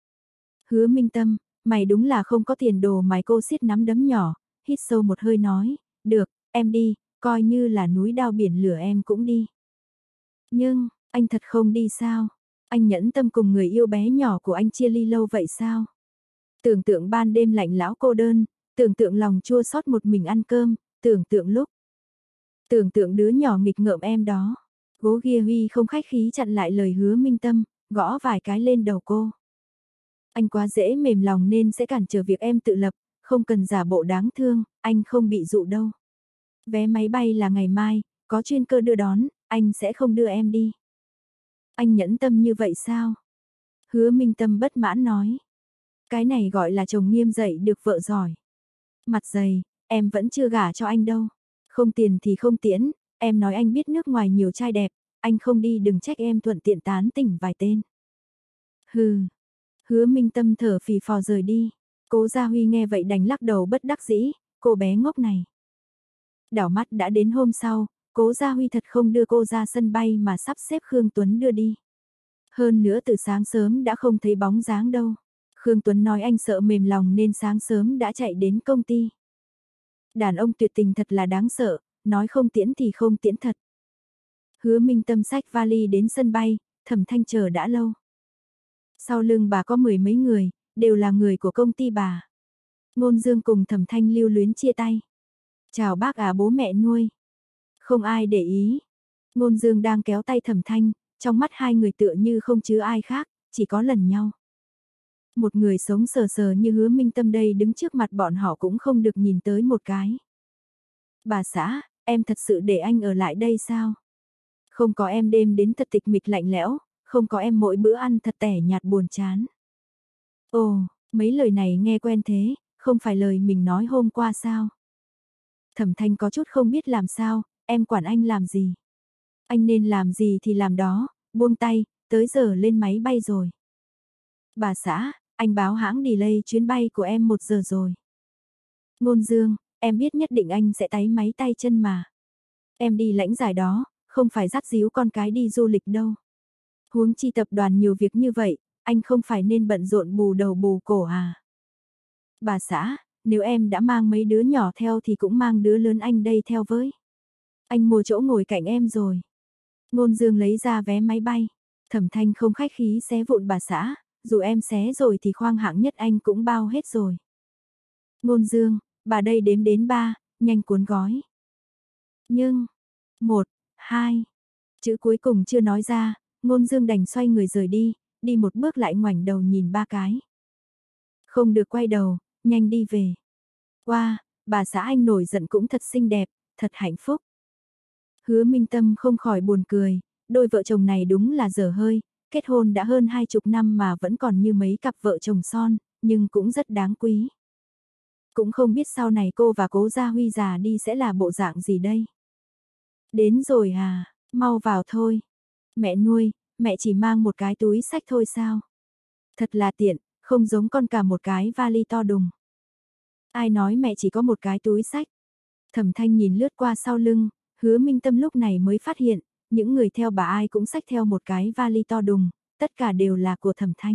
Hứa Minh Tâm, mày đúng là không có tiền đồ mày, cô siết nắm đấm nhỏ, hít sâu một hơi nói, được, em đi, coi như là núi đao biển lửa em cũng đi. Nhưng, anh thật không đi sao? Anh nhẫn tâm cùng người yêu bé nhỏ của anh chia ly lâu vậy sao? Tưởng tượng ban đêm lạnh lẽo cô đơn, tưởng tượng lòng chua xót một mình ăn cơm, tưởng tượng lúc. Tưởng tượng đứa nhỏ nghịch ngợm em đó. Gố Ghia Huy không khách khí chặn lại lời Hứa Minh Tâm, gõ vài cái lên đầu cô. Anh quá dễ mềm lòng nên sẽ cản trở việc em tự lập, không cần giả bộ đáng thương, anh không bị dụ đâu. Vé máy bay là ngày mai, có chuyên cơ đưa đón, anh sẽ không đưa em đi. Anh nhẫn tâm như vậy sao? Hứa Minh Tâm bất mãn nói. Cái này gọi là chồng nghiêm dạy được vợ giỏi. Mặt dày, em vẫn chưa gả cho anh đâu. Không tiền thì không tiễn, em nói anh biết nước ngoài nhiều trai đẹp, anh không đi đừng trách em thuận tiện tán tỉnh vài tên. Hừ. Hứa Minh Tâm thở phì phò rời đi. Cố Gia Huy nghe vậy đành lắc đầu bất đắc dĩ, cô bé ngốc này. Đảo mắt đã đến hôm sau, Cố Gia Huy thật không đưa cô ra sân bay mà sắp xếp Khương Tuấn đưa đi. Hơn nữa từ sáng sớm đã không thấy bóng dáng đâu. Khương Tuấn nói anh sợ mềm lòng nên sáng sớm đã chạy đến công ty. Đàn ông tuyệt tình thật là đáng sợ, nói không tiễn thì không tiễn thật. Hứa Minh Tâm xách vali đến sân bay, Thẩm Thanh chờ đã lâu. Sau lưng bà có mười mấy người, đều là người của công ty bà. Ngôn Dương cùng Thẩm Thanh lưu luyến chia tay. Chào bác à bố mẹ nuôi. Không ai để ý. Ngôn Dương đang kéo tay Thẩm Thanh, trong mắt hai người tựa như không chứa ai khác, chỉ có lần nhau. Một người sống sờ sờ như Hứa Minh Tâm đây đứng trước mặt bọn họ cũng không được nhìn tới một cái. Bà xã, em thật sự để anh ở lại đây sao? Không có em đêm đến thật tịch mịch lạnh lẽo, không có em mỗi bữa ăn thật tẻ nhạt buồn chán. Ồ, mấy lời này nghe quen thế, không phải lời mình nói hôm qua sao? Thẩm Thanh có chút không biết làm sao, em quản anh làm gì? Anh nên làm gì thì làm đó, buông tay, tới giờ lên máy bay rồi. Bà xã, anh báo hãng delay chuyến bay của em một giờ rồi. Ngôn Dương, em biết nhất định anh sẽ táy máy tay chân mà. Em đi lãnh giải đó, không phải dắt díu con cái đi du lịch đâu. Huống chi tập đoàn nhiều việc như vậy, anh không phải nên bận rộn bù đầu bù cổ à. Bà xã, nếu em đã mang mấy đứa nhỏ theo thì cũng mang đứa lớn anh đây theo với. Anh mua chỗ ngồi cạnh em rồi. Ngôn Dương lấy ra vé máy bay. Thẩm Thanh không khách khí xé vụn bà xã, dù em xé rồi thì khoang hạng nhất anh cũng bao hết rồi. Ngôn Dương, bà đây đếm đến ba, nhanh cuốn gói. Nhưng, một, hai, chữ cuối cùng chưa nói ra, Ngôn Dương đành xoay người rời đi, đi một bước lại ngoảnh đầu nhìn ba cái. Không được quay đầu, nhanh đi về. Wow, bà xã anh nổi giận cũng thật xinh đẹp, thật hạnh phúc. Hứa Minh Tâm không khỏi buồn cười, đôi vợ chồng này đúng là dở hơi, kết hôn đã hơn hai chục năm mà vẫn còn như mấy cặp vợ chồng son, nhưng cũng rất đáng quý. Cũng không biết sau này cô và Cố Gia Huy già đi sẽ là bộ dạng gì đây. Đến rồi à, mau vào thôi. Mẹ nuôi, mẹ chỉ mang một cái túi xách thôi sao? Thật là tiện, không giống con cả một cái vali to đùng. Ai nói mẹ chỉ có một cái túi xách? Thẩm Thanh nhìn lướt qua sau lưng, Hứa Minh Tâm lúc này mới phát hiện, những người theo bà ai cũng xách theo một cái vali to đùng, tất cả đều là của Thẩm Thanh.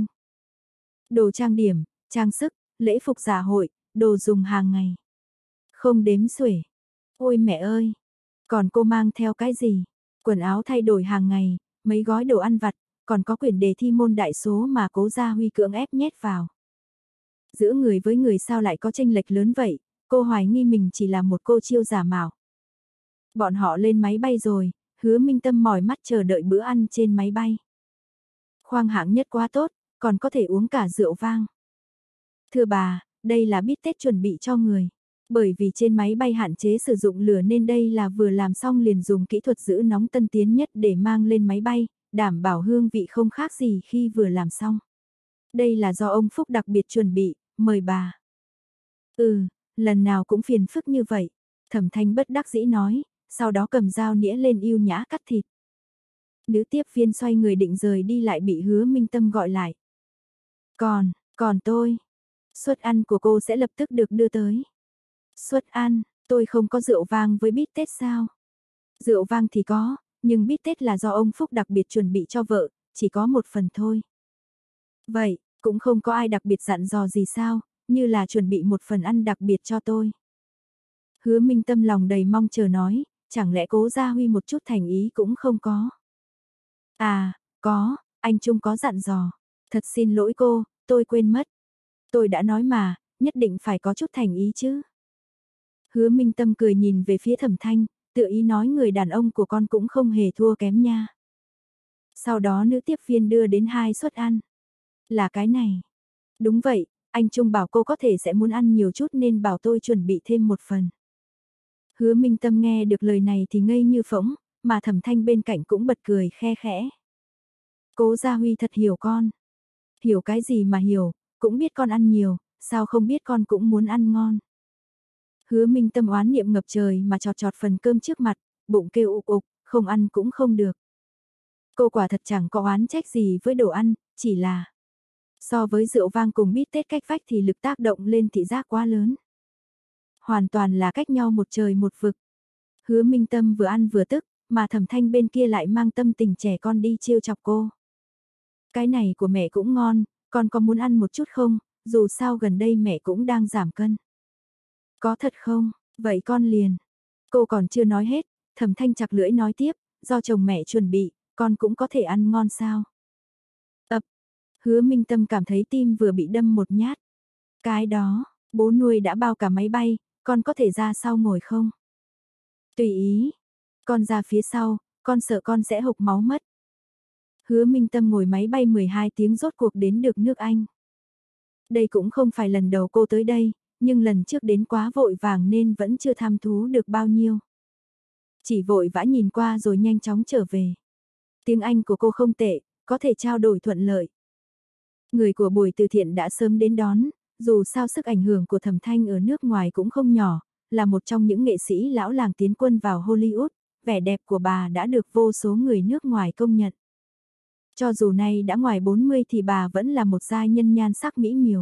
Đồ trang điểm, trang sức, lễ phục dạ hội, đồ dùng hàng ngày. Không đếm xuể. Ôi mẹ ơi! Còn cô mang theo cái gì? Quần áo thay đổi hàng ngày, mấy gói đồ ăn vặt, còn có quyển đề thi môn đại số mà Cố Gia Huy cưỡng ép nhét vào. Giữa người với người sao lại có chênh lệch lớn vậy, cô hoài nghi mình chỉ là một cô chiêu giả mạo. Bọn họ lên máy bay rồi, Hứa Minh Tâm mỏi mắt chờ đợi bữa ăn trên máy bay. Khoang hạng nhất quá tốt, còn có thể uống cả rượu vang. Thưa bà, đây là bít tết chuẩn bị cho người. Bởi vì trên máy bay hạn chế sử dụng lửa nên đây là vừa làm xong liền dùng kỹ thuật giữ nóng tân tiến nhất để mang lên máy bay, đảm bảo hương vị không khác gì khi vừa làm xong. Đây là do ông Phúc đặc biệt chuẩn bị, mời bà. Ừ, lần nào cũng phiền phức như vậy. Thẩm Thanh bất đắc dĩ nói, sau đó cầm dao nĩa lên yêu nhã cắt thịt. Nữ tiếp viên xoay người định rời đi lại bị Hứa Minh Tâm gọi lại. Còn, còn tôi, suất ăn của cô sẽ lập tức được đưa tới. Suất ăn, tôi không có rượu vang với bít tết sao? Rượu vang thì có, nhưng bít tết là do ông Phúc đặc biệt chuẩn bị cho vợ, chỉ có một phần thôi. Vậy, cũng không có ai đặc biệt dặn dò gì sao, như là chuẩn bị một phần ăn đặc biệt cho tôi. Hứa Minh Tâm lòng đầy mong chờ nói, chẳng lẽ Cố Gia Huy một chút thành ý cũng không có. À, có, anh Trung có dặn dò. Thật xin lỗi cô, tôi quên mất. Tôi đã nói mà, nhất định phải có chút thành ý chứ. Hứa Minh Tâm cười nhìn về phía Thẩm Thanh, tự ý nói người đàn ông của con cũng không hề thua kém nha. Sau đó nữ tiếp viên đưa đến hai suất ăn. Là cái này. Đúng vậy, anh Trung bảo cô có thể sẽ muốn ăn nhiều chút nên bảo tôi chuẩn bị thêm một phần. Hứa Minh Tâm nghe được lời này thì ngây như phỗng, mà Thẩm Thanh bên cạnh cũng bật cười khe khẽ. Cố Gia Huy thật hiểu con. Hiểu cái gì mà hiểu, cũng biết con ăn nhiều, sao không biết con cũng muốn ăn ngon. Hứa Minh Tâm oán niệm ngập trời mà chọt chọt phần cơm trước mặt, bụng kêu ục ục, không ăn cũng không được. Cô quả thật chẳng có oán trách gì với đồ ăn, chỉ là so với rượu vang cùng bít tết cách vách thì lực tác động lên thị giác quá lớn. Hoàn toàn là cách nhau một trời một vực. Hứa Minh Tâm vừa ăn vừa tức, mà Thẩm Thanh bên kia lại mang tâm tình trẻ con đi trêu chọc cô. Cái này của mẹ cũng ngon, con có muốn ăn một chút không, dù sao gần đây mẹ cũng đang giảm cân. Có thật không, vậy con liền. Cô còn chưa nói hết, Thẩm Thanh chặt lưỡi nói tiếp, do chồng mẹ chuẩn bị, con cũng có thể ăn ngon sao. Ập, Hứa Minh Tâm cảm thấy tim vừa bị đâm một nhát. Cái đó, bố nuôi đã bao cả máy bay, con có thể ra sau ngồi không? Tùy ý, con ra phía sau, con sợ con sẽ hộc máu mất. Hứa Minh Tâm ngồi máy bay mười hai tiếng rốt cuộc đến được nước Anh. Đây cũng không phải lần đầu cô tới đây, nhưng lần trước đến quá vội vàng nên vẫn chưa tham thú được bao nhiêu. Chỉ vội vã nhìn qua rồi nhanh chóng trở về. Tiếng Anh của cô không tệ, có thể trao đổi thuận lợi. Người của buổi từ thiện đã sớm đến đón, dù sao sức ảnh hưởng của Thẩm Thanh ở nước ngoài cũng không nhỏ, là một trong những nghệ sĩ lão làng tiến quân vào Hollywood, vẻ đẹp của bà đã được vô số người nước ngoài công nhận. Cho dù nay đã ngoài bốn mươi thì bà vẫn là một giai nhân nhan sắc mỹ miều.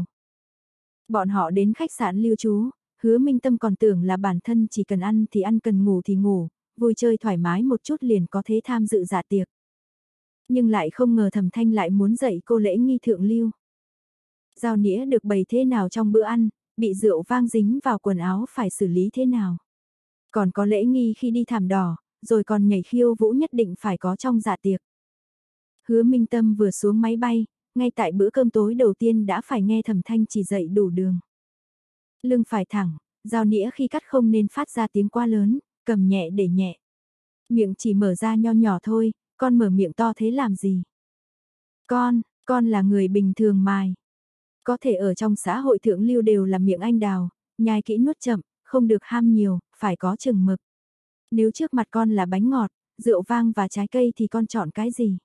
Bọn họ đến khách sạn lưu trú, Hứa Minh Tâm còn tưởng là bản thân chỉ cần ăn thì ăn, cần ngủ thì ngủ, vui chơi thoải mái một chút liền có thể tham dự dạ tiệc. Nhưng lại không ngờ Thẩm Thanh lại muốn dạy cô lễ nghi thượng lưu. Dao nĩa được bày thế nào trong bữa ăn, bị rượu vang dính vào quần áo phải xử lý thế nào. Còn có lễ nghi khi đi thảm đỏ, rồi còn nhảy khiêu vũ nhất định phải có trong dạ tiệc. Hứa Minh Tâm vừa xuống máy bay, ngay tại bữa cơm tối đầu tiên đã phải nghe Thẩm Thanh chỉ dạy đủ đường. Lưng phải thẳng, dao nĩa khi cắt không nên phát ra tiếng quá lớn, cầm nhẹ để nhẹ. Miệng chỉ mở ra nho nhỏ thôi, con mở miệng to thế làm gì? Con, con là người bình thường mài. Có thể ở trong xã hội thượng lưu đều là miệng anh đào, nhai kỹ nuốt chậm, không được ham nhiều, phải có chừng mực. Nếu trước mặt con là bánh ngọt, rượu vang và trái cây thì con chọn cái gì?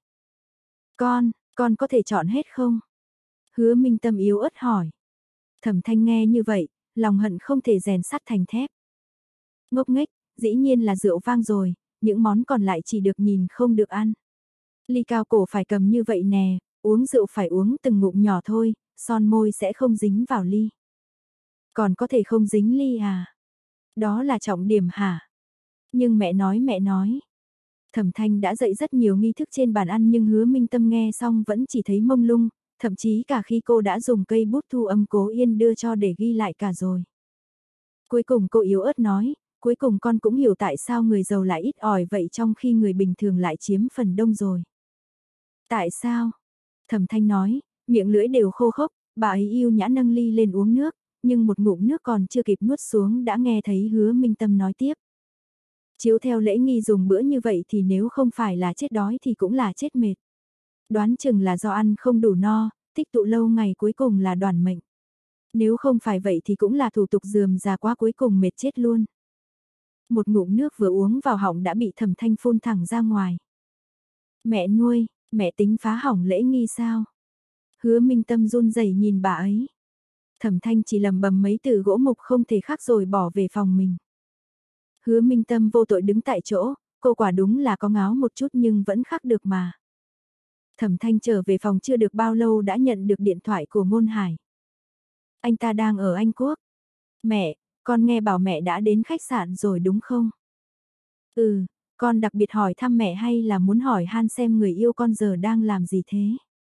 Con, con có thể chọn hết không? Hứa Minh Tâm yếu ớt hỏi. Thẩm Thanh nghe như vậy, lòng hận không thể rèn sắt thành thép. Ngốc nghếch, dĩ nhiên là rượu vang rồi, những món còn lại chỉ được nhìn không được ăn. Ly cao cổ phải cầm như vậy nè, uống rượu phải uống từng ngụm nhỏ thôi, son môi sẽ không dính vào ly. Còn có thể không dính ly à? Đó là trọng điểm hả? Nhưng mẹ nói mẹ nói. Thẩm Thanh đã dạy rất nhiều nghi thức trên bàn ăn nhưng Hứa Minh Tâm nghe xong vẫn chỉ thấy mông lung, thậm chí cả khi cô đã dùng cây bút thu âm Cố Yên đưa cho để ghi lại cả rồi. Cuối cùng cô yếu ớt nói, cuối cùng con cũng hiểu tại sao người giàu lại ít ỏi vậy trong khi người bình thường lại chiếm phần đông rồi. Tại sao? Thẩm Thanh nói, miệng lưỡi đều khô khốc, bà ấy yêu nhã nâng ly lên uống nước, nhưng một ngụm nước còn chưa kịp nuốt xuống đã nghe thấy Hứa Minh Tâm nói tiếp. Chiếu theo lễ nghi dùng bữa như vậy thì nếu không phải là chết đói thì cũng là chết mệt. Đoán chừng là do ăn không đủ no, tích tụ lâu ngày cuối cùng là đoàn mệnh. Nếu không phải vậy thì cũng là thủ tục rườm rà quá cuối cùng mệt chết luôn. Một ngụm nước vừa uống vào họng đã bị Thẩm Thanh phun thẳng ra ngoài. Mẹ nuôi, mẹ tính phá hỏng lễ nghi sao? Hứa Minh Tâm run rẩy nhìn bà ấy. Thẩm Thanh chỉ lầm bầm mấy từ gỗ mục không thể khác rồi bỏ về phòng mình. Hứa Minh Tâm vô tội đứng tại chỗ, cô quả đúng là có ngáo một chút nhưng vẫn khác được mà. Thẩm Thanh trở về phòng chưa được bao lâu đã nhận được điện thoại của Ngôn Hải. Anh ta đang ở Anh Quốc. Mẹ, con nghe bảo mẹ đã đến khách sạn rồi đúng không? Ừ, con đặc biệt hỏi thăm mẹ hay là muốn hỏi han xem người yêu con giờ đang làm gì thế?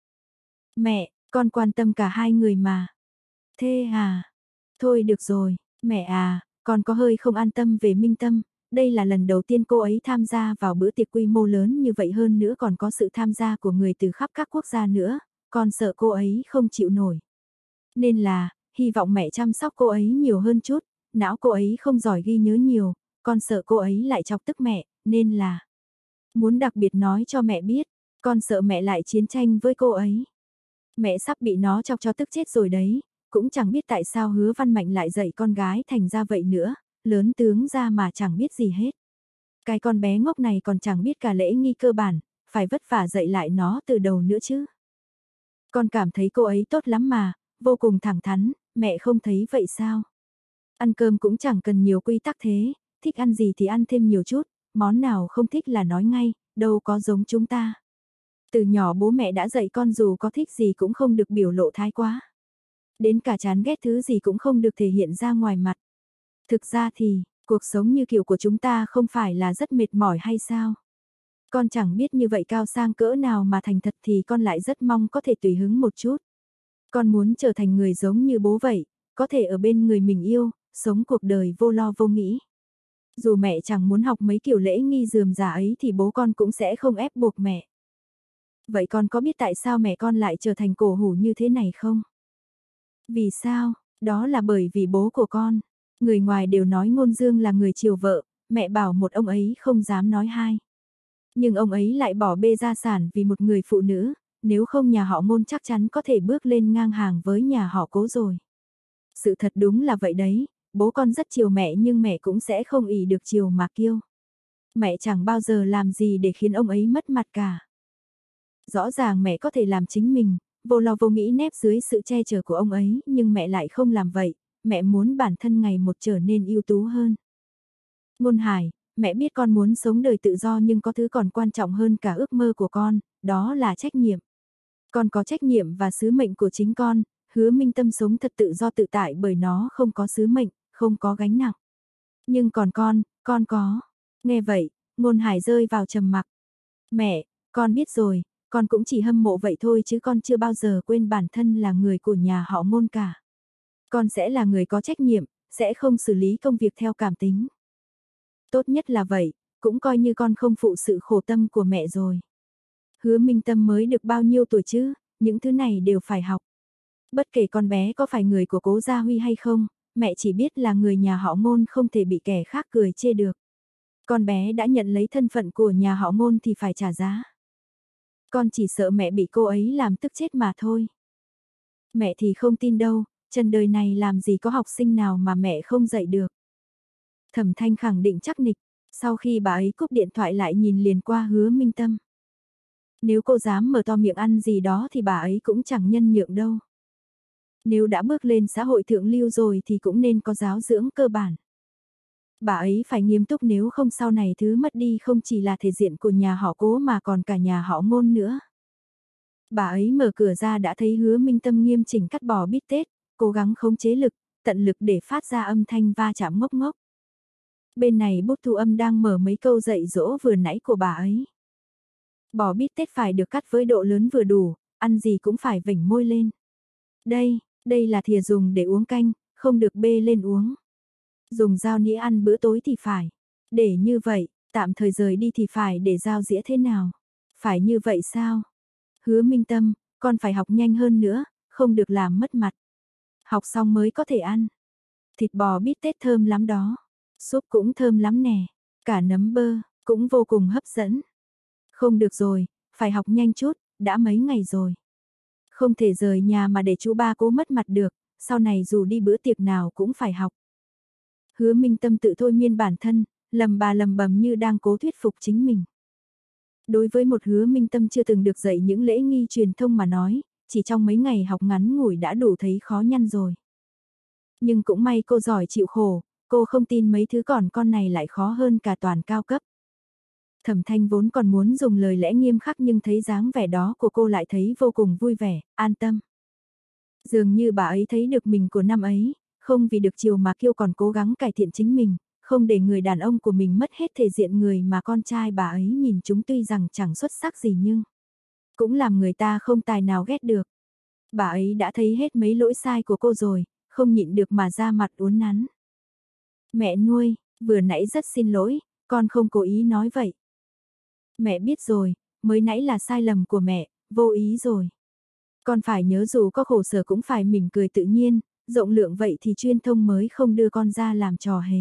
Mẹ, con quan tâm cả hai người mà. Thế à? Thôi được rồi, mẹ à, con có hơi không an tâm về Minh Tâm. Đây là lần đầu tiên cô ấy tham gia vào bữa tiệc quy mô lớn như vậy hơn nữa còn có sự tham gia của người từ khắp các quốc gia nữa, con sợ cô ấy không chịu nổi. Nên là, hy vọng mẹ chăm sóc cô ấy nhiều hơn chút, não cô ấy không giỏi ghi nhớ nhiều, con sợ cô ấy lại chọc tức mẹ, nên là muốn đặc biệt nói cho mẹ biết, con sợ mẹ lại chiến tranh với cô ấy. Mẹ sắp bị nó chọc cho tức chết rồi đấy, cũng chẳng biết tại sao Hứa Văn Mạnh lại dạy con gái thành ra vậy nữa, lớn tướng ra mà chẳng biết gì hết. Cái con bé ngốc này còn chẳng biết cả lễ nghi cơ bản, phải vất vả dạy lại nó từ đầu nữa chứ. Con cảm thấy cô ấy tốt lắm mà, vô cùng thẳng thắn, mẹ không thấy vậy sao? Ăn cơm cũng chẳng cần nhiều quy tắc thế, thích ăn gì thì ăn thêm nhiều chút, món nào không thích là nói ngay, đâu có giống chúng ta. Từ nhỏ bố mẹ đã dạy con dù có thích gì cũng không được biểu lộ thái quá. Đến cả chán ghét thứ gì cũng không được thể hiện ra ngoài mặt. Thực ra thì, cuộc sống như kiểu của chúng ta không phải là rất mệt mỏi hay sao? Con chẳng biết như vậy cao sang cỡ nào mà thành thật thì con lại rất mong có thể tùy hứng một chút. Con muốn trở thành người giống như bố vậy, có thể ở bên người mình yêu, sống cuộc đời vô lo vô nghĩ. Dù mẹ chẳng muốn học mấy kiểu lễ nghi rườm rà ấy thì bố con cũng sẽ không ép buộc mẹ. Vậy con có biết tại sao mẹ con lại trở thành cổ hủ như thế này không? Vì sao? Đó là bởi vì bố của con. Người ngoài đều nói Ngôn Dương là người chiều vợ, mẹ bảo một ông ấy không dám nói hai. Nhưng ông ấy lại bỏ bê gia sản vì một người phụ nữ, nếu không nhà họ Ngôn chắc chắn có thể bước lên ngang hàng với nhà họ Cố rồi. Sự thật đúng là vậy đấy, bố con rất chiều mẹ nhưng mẹ cũng sẽ không ỷ được chiều mà kiêu. Mẹ chẳng bao giờ làm gì để khiến ông ấy mất mặt cả. Rõ ràng mẹ có thể làm chính mình, vô lo vô nghĩ nép dưới sự che chở của ông ấy, nhưng mẹ lại không làm vậy, mẹ muốn bản thân ngày một trở nên ưu tú hơn. Ngôn Hải, mẹ biết con muốn sống đời tự do nhưng có thứ còn quan trọng hơn cả ước mơ của con, đó là trách nhiệm. Con có trách nhiệm và sứ mệnh của chính con, Hứa Minh Tâm sống thật tự do tự tại bởi nó không có sứ mệnh, không có gánh nặng. Nhưng còn con, con có. Nghe vậy, Ngôn Hải rơi vào trầm mặc. Mẹ, con biết rồi, con cũng chỉ hâm mộ vậy thôi chứ con chưa bao giờ quên bản thân là người của nhà họ Ngôn cả. Con sẽ là người có trách nhiệm, sẽ không xử lý công việc theo cảm tính. Tốt nhất là vậy, cũng coi như con không phụ sự khổ tâm của mẹ rồi. Hứa Minh Tâm mới được bao nhiêu tuổi chứ, những thứ này đều phải học. Bất kể con bé có phải người của Cố Gia Huy hay không, mẹ chỉ biết là người nhà họ Ngôn không thể bị kẻ khác cười chê được. Con bé đã nhận lấy thân phận của nhà họ Ngôn thì phải trả giá. Con chỉ sợ mẹ bị cô ấy làm tức chết mà thôi. Mẹ thì không tin đâu, trần đời này làm gì có học sinh nào mà mẹ không dạy được. Thẩm Thanh khẳng định chắc nịch, sau khi bà ấy cúp điện thoại lại nhìn liền qua Hứa Minh Tâm. Nếu cô dám mở to miệng ăn gì đó thì bà ấy cũng chẳng nhân nhượng đâu. Nếu đã bước lên xã hội thượng lưu rồi thì cũng nên có giáo dưỡng cơ bản. Bà ấy phải nghiêm túc, nếu không sau này thứ mất đi không chỉ là thể diện của nhà họ Cố mà còn cả nhà họ Ngôn nữa. Bà ấy mở cửa ra đã thấy Hứa Minh Tâm nghiêm chỉnh cắt bò bít tết, cố gắng khống chế lực, tận lực để phát ra âm thanh va chạm ngốc ngốc. Bên này bút thu âm đang mở mấy câu dạy dỗ vừa nãy của bà ấy. Bò bít tết phải được cắt với độ lớn vừa đủ, ăn gì cũng phải vểnh môi lên. Đây, đây là thìa dùng để uống canh, không được bê lên uống. Dùng dao nĩa ăn bữa tối thì phải. Để như vậy, tạm thời rời đi thì phải để dao dĩa thế nào? Phải như vậy sao? Hứa Minh Tâm, con phải học nhanh hơn nữa, không được làm mất mặt. Học xong mới có thể ăn. Thịt bò bít tết thơm lắm đó. Súp cũng thơm lắm nè. Cả nấm bơ, cũng vô cùng hấp dẫn. Không được rồi, phải học nhanh chút, đã mấy ngày rồi. Không thể rời nhà mà để chú ba Cố mất mặt được, sau này dù đi bữa tiệc nào cũng phải học. Hứa Minh Tâm tự thôi miên bản thân, lầm bà lầm bầm như đang cố thuyết phục chính mình. Đối với một Hứa Minh Tâm chưa từng được dạy những lễ nghi truyền thông mà nói, chỉ trong mấy ngày học ngắn ngủi đã đủ thấy khó nhăn rồi. Nhưng cũng may cô giỏi chịu khổ, cô không tin mấy thứ còn con này lại khó hơn cả toàn cao cấp. Thẩm Thanh vốn còn muốn dùng lời lẽ nghiêm khắc nhưng thấy dáng vẻ đó của cô lại thấy vô cùng vui vẻ, an tâm. Dường như bà ấy thấy được mình của năm ấy, không vì được chiều mà kêu còn cố gắng cải thiện chính mình, không để người đàn ông của mình mất hết thể diện người mà con trai bà ấy nhìn chúng tuy rằng chẳng xuất sắc gì nhưng cũng làm người ta không tài nào ghét được. Bà ấy đã thấy hết mấy lỗi sai của cô rồi, không nhịn được mà ra mặt uốn nắn. Mẹ nuôi, vừa nãy rất xin lỗi, con không cố ý nói vậy. Mẹ biết rồi, mới nãy là sai lầm của mẹ, vô ý rồi. Con phải nhớ dù có khổ sở cũng phải mỉm cười tự nhiên, rộng lượng vậy thì truyền thông mới không đưa con ra làm trò hề.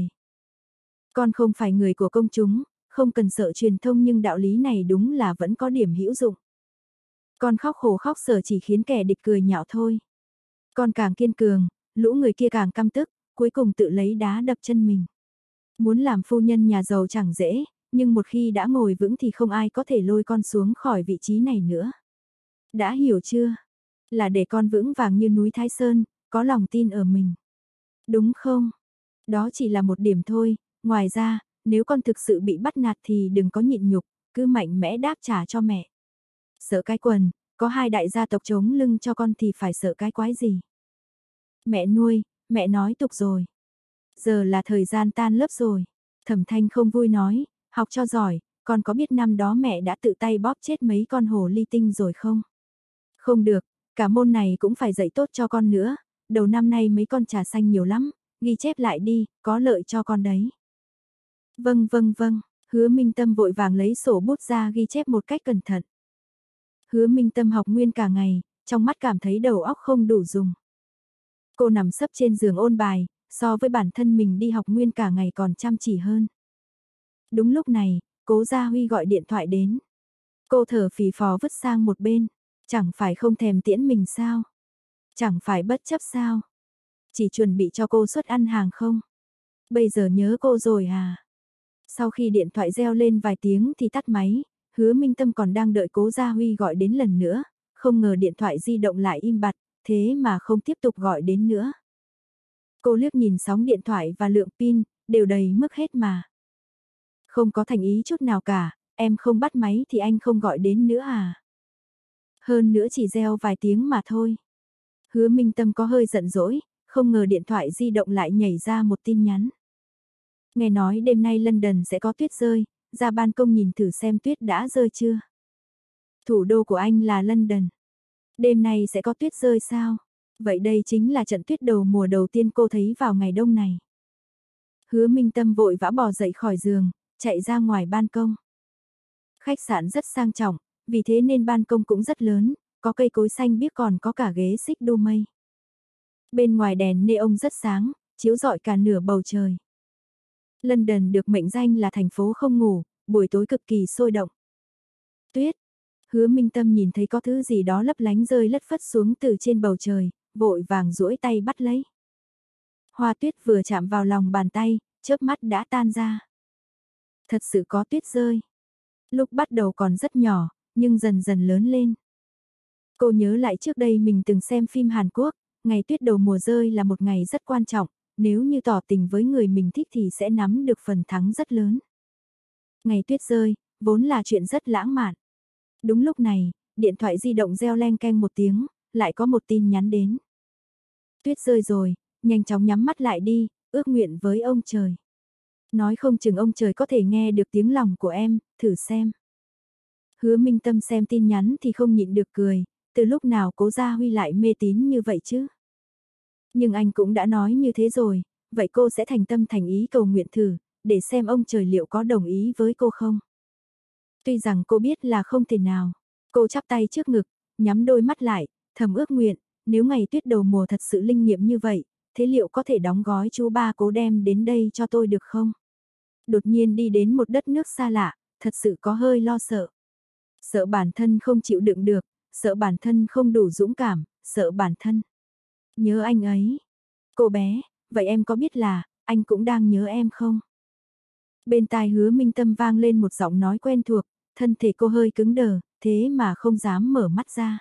Con không phải người của công chúng, không cần sợ truyền thông nhưng đạo lý này đúng là vẫn có điểm hữu dụng. Con khóc khổ khóc sở chỉ khiến kẻ địch cười nhạo thôi. Con càng kiên cường, lũ người kia càng căm tức, cuối cùng tự lấy đá đập chân mình. Muốn làm phu nhân nhà giàu chẳng dễ, nhưng một khi đã ngồi vững thì không ai có thể lôi con xuống khỏi vị trí này nữa. Đã hiểu chưa? Là để con vững vàng như núi Thái Sơn, có lòng tin ở mình. Đúng không? Đó chỉ là một điểm thôi, ngoài ra, nếu con thực sự bị bắt nạt thì đừng có nhịn nhục, cứ mạnh mẽ đáp trả cho mẹ. Sợ cái quần, có hai đại gia tộc chống lưng cho con thì phải sợ cái quái gì. Mẹ nuôi, mẹ nói tục rồi. Giờ là thời gian tan lớp rồi. Thẩm Thanh không vui nói, học cho giỏi, con có biết năm đó mẹ đã tự tay bóp chết mấy con hồ ly tinh rồi không? Không được, cả môn này cũng phải dạy tốt cho con nữa, đầu năm nay mấy con trà xanh nhiều lắm, ghi chép lại đi, có lợi cho con đấy. Vâng vâng vâng, Hứa Minh Tâm vội vàng lấy sổ bút ra ghi chép một cách cẩn thận. Hứa Minh Tâm học nguyên cả ngày, trong mắt cảm thấy đầu óc không đủ dùng. Cô nằm sấp trên giường ôn bài, so với bản thân mình đi học nguyên cả ngày còn chăm chỉ hơn. Đúng lúc này, Cố Gia Huy gọi điện thoại đến. Cô thở phì phò vứt sang một bên, chẳng phải không thèm tiễn mình sao? Chẳng phải bất chấp sao? Chỉ chuẩn bị cho cô suất ăn hàng không? Bây giờ nhớ cô rồi à? Sau khi điện thoại reo lên vài tiếng thì tắt máy, Hứa Minh Tâm còn đang đợi Cố Gia Huy gọi đến lần nữa, không ngờ điện thoại di động lại im bặt, thế mà không tiếp tục gọi đến nữa. Cô liếc nhìn sóng điện thoại và lượng pin, đều đầy mức hết mà. Không có thành ý chút nào cả, em không bắt máy thì anh không gọi đến nữa à? Hơn nữa chỉ reo vài tiếng mà thôi. Hứa Minh Tâm có hơi giận dỗi, không ngờ điện thoại di động lại nhảy ra một tin nhắn. Nghe nói đêm nay London sẽ có tuyết rơi, ra ban công nhìn thử xem tuyết đã rơi chưa. Thủ đô của anh là London. Đêm nay sẽ có tuyết rơi sao? Vậy đây chính là trận tuyết đầu mùa đầu tiên cô thấy vào ngày đông này. Hứa Minh Tâm vội vã bò dậy khỏi giường, chạy ra ngoài ban công. Khách sạn rất sang trọng, vì thế nên ban công cũng rất lớn, có cây cối xanh biếc còn có cả ghế xích đu mây. Bên ngoài đèn neon rất sáng, chiếu rọi cả nửa bầu trời. London được mệnh danh là thành phố không ngủ, buổi tối cực kỳ sôi động. Tuyết. Hứa Minh Tâm nhìn thấy có thứ gì đó lấp lánh rơi lất phất xuống từ trên bầu trời, vội vàng duỗi tay bắt lấy. Hoa tuyết vừa chạm vào lòng bàn tay, chớp mắt đã tan ra. Thật sự có tuyết rơi. Lúc bắt đầu còn rất nhỏ, nhưng dần dần lớn lên. Cô nhớ lại trước đây mình từng xem phim Hàn Quốc, ngày tuyết đầu mùa rơi là một ngày rất quan trọng, nếu như tỏ tình với người mình thích thì sẽ nắm được phần thắng rất lớn. Ngày tuyết rơi, vốn là chuyện rất lãng mạn. Đúng lúc này, điện thoại di động reo leng keng một tiếng, lại có một tin nhắn đến. Tuyết rơi rồi, nhanh chóng nhắm mắt lại đi, ước nguyện với ông trời. Nói không chừng ông trời có thể nghe được tiếng lòng của em, thử xem. Hứa Minh Tâm xem tin nhắn thì không nhịn được cười, từ lúc nào Cố Gia Huy lại mê tín như vậy chứ? Nhưng anh cũng đã nói như thế rồi, vậy cô sẽ thành tâm thành ý cầu nguyện thử, để xem ông trời liệu có đồng ý với cô không? Tuy rằng cô biết là không thể nào, cô chắp tay trước ngực, nhắm đôi mắt lại, thầm ước nguyện, nếu ngày tuyết đầu mùa thật sự linh nghiệm như vậy, thế liệu có thể đóng gói chú ba Cố đem đến đây cho tôi được không? Đột nhiên đi đến một đất nước xa lạ, thật sự có hơi lo sợ. Sợ bản thân không chịu đựng được, sợ bản thân không đủ dũng cảm, sợ bản thân nhớ anh ấy. Cô bé, vậy em có biết là, anh cũng đang nhớ em không? Bên tai Hứa Minh Tâm vang lên một giọng nói quen thuộc, thân thể cô hơi cứng đờ, thế mà không dám mở mắt ra.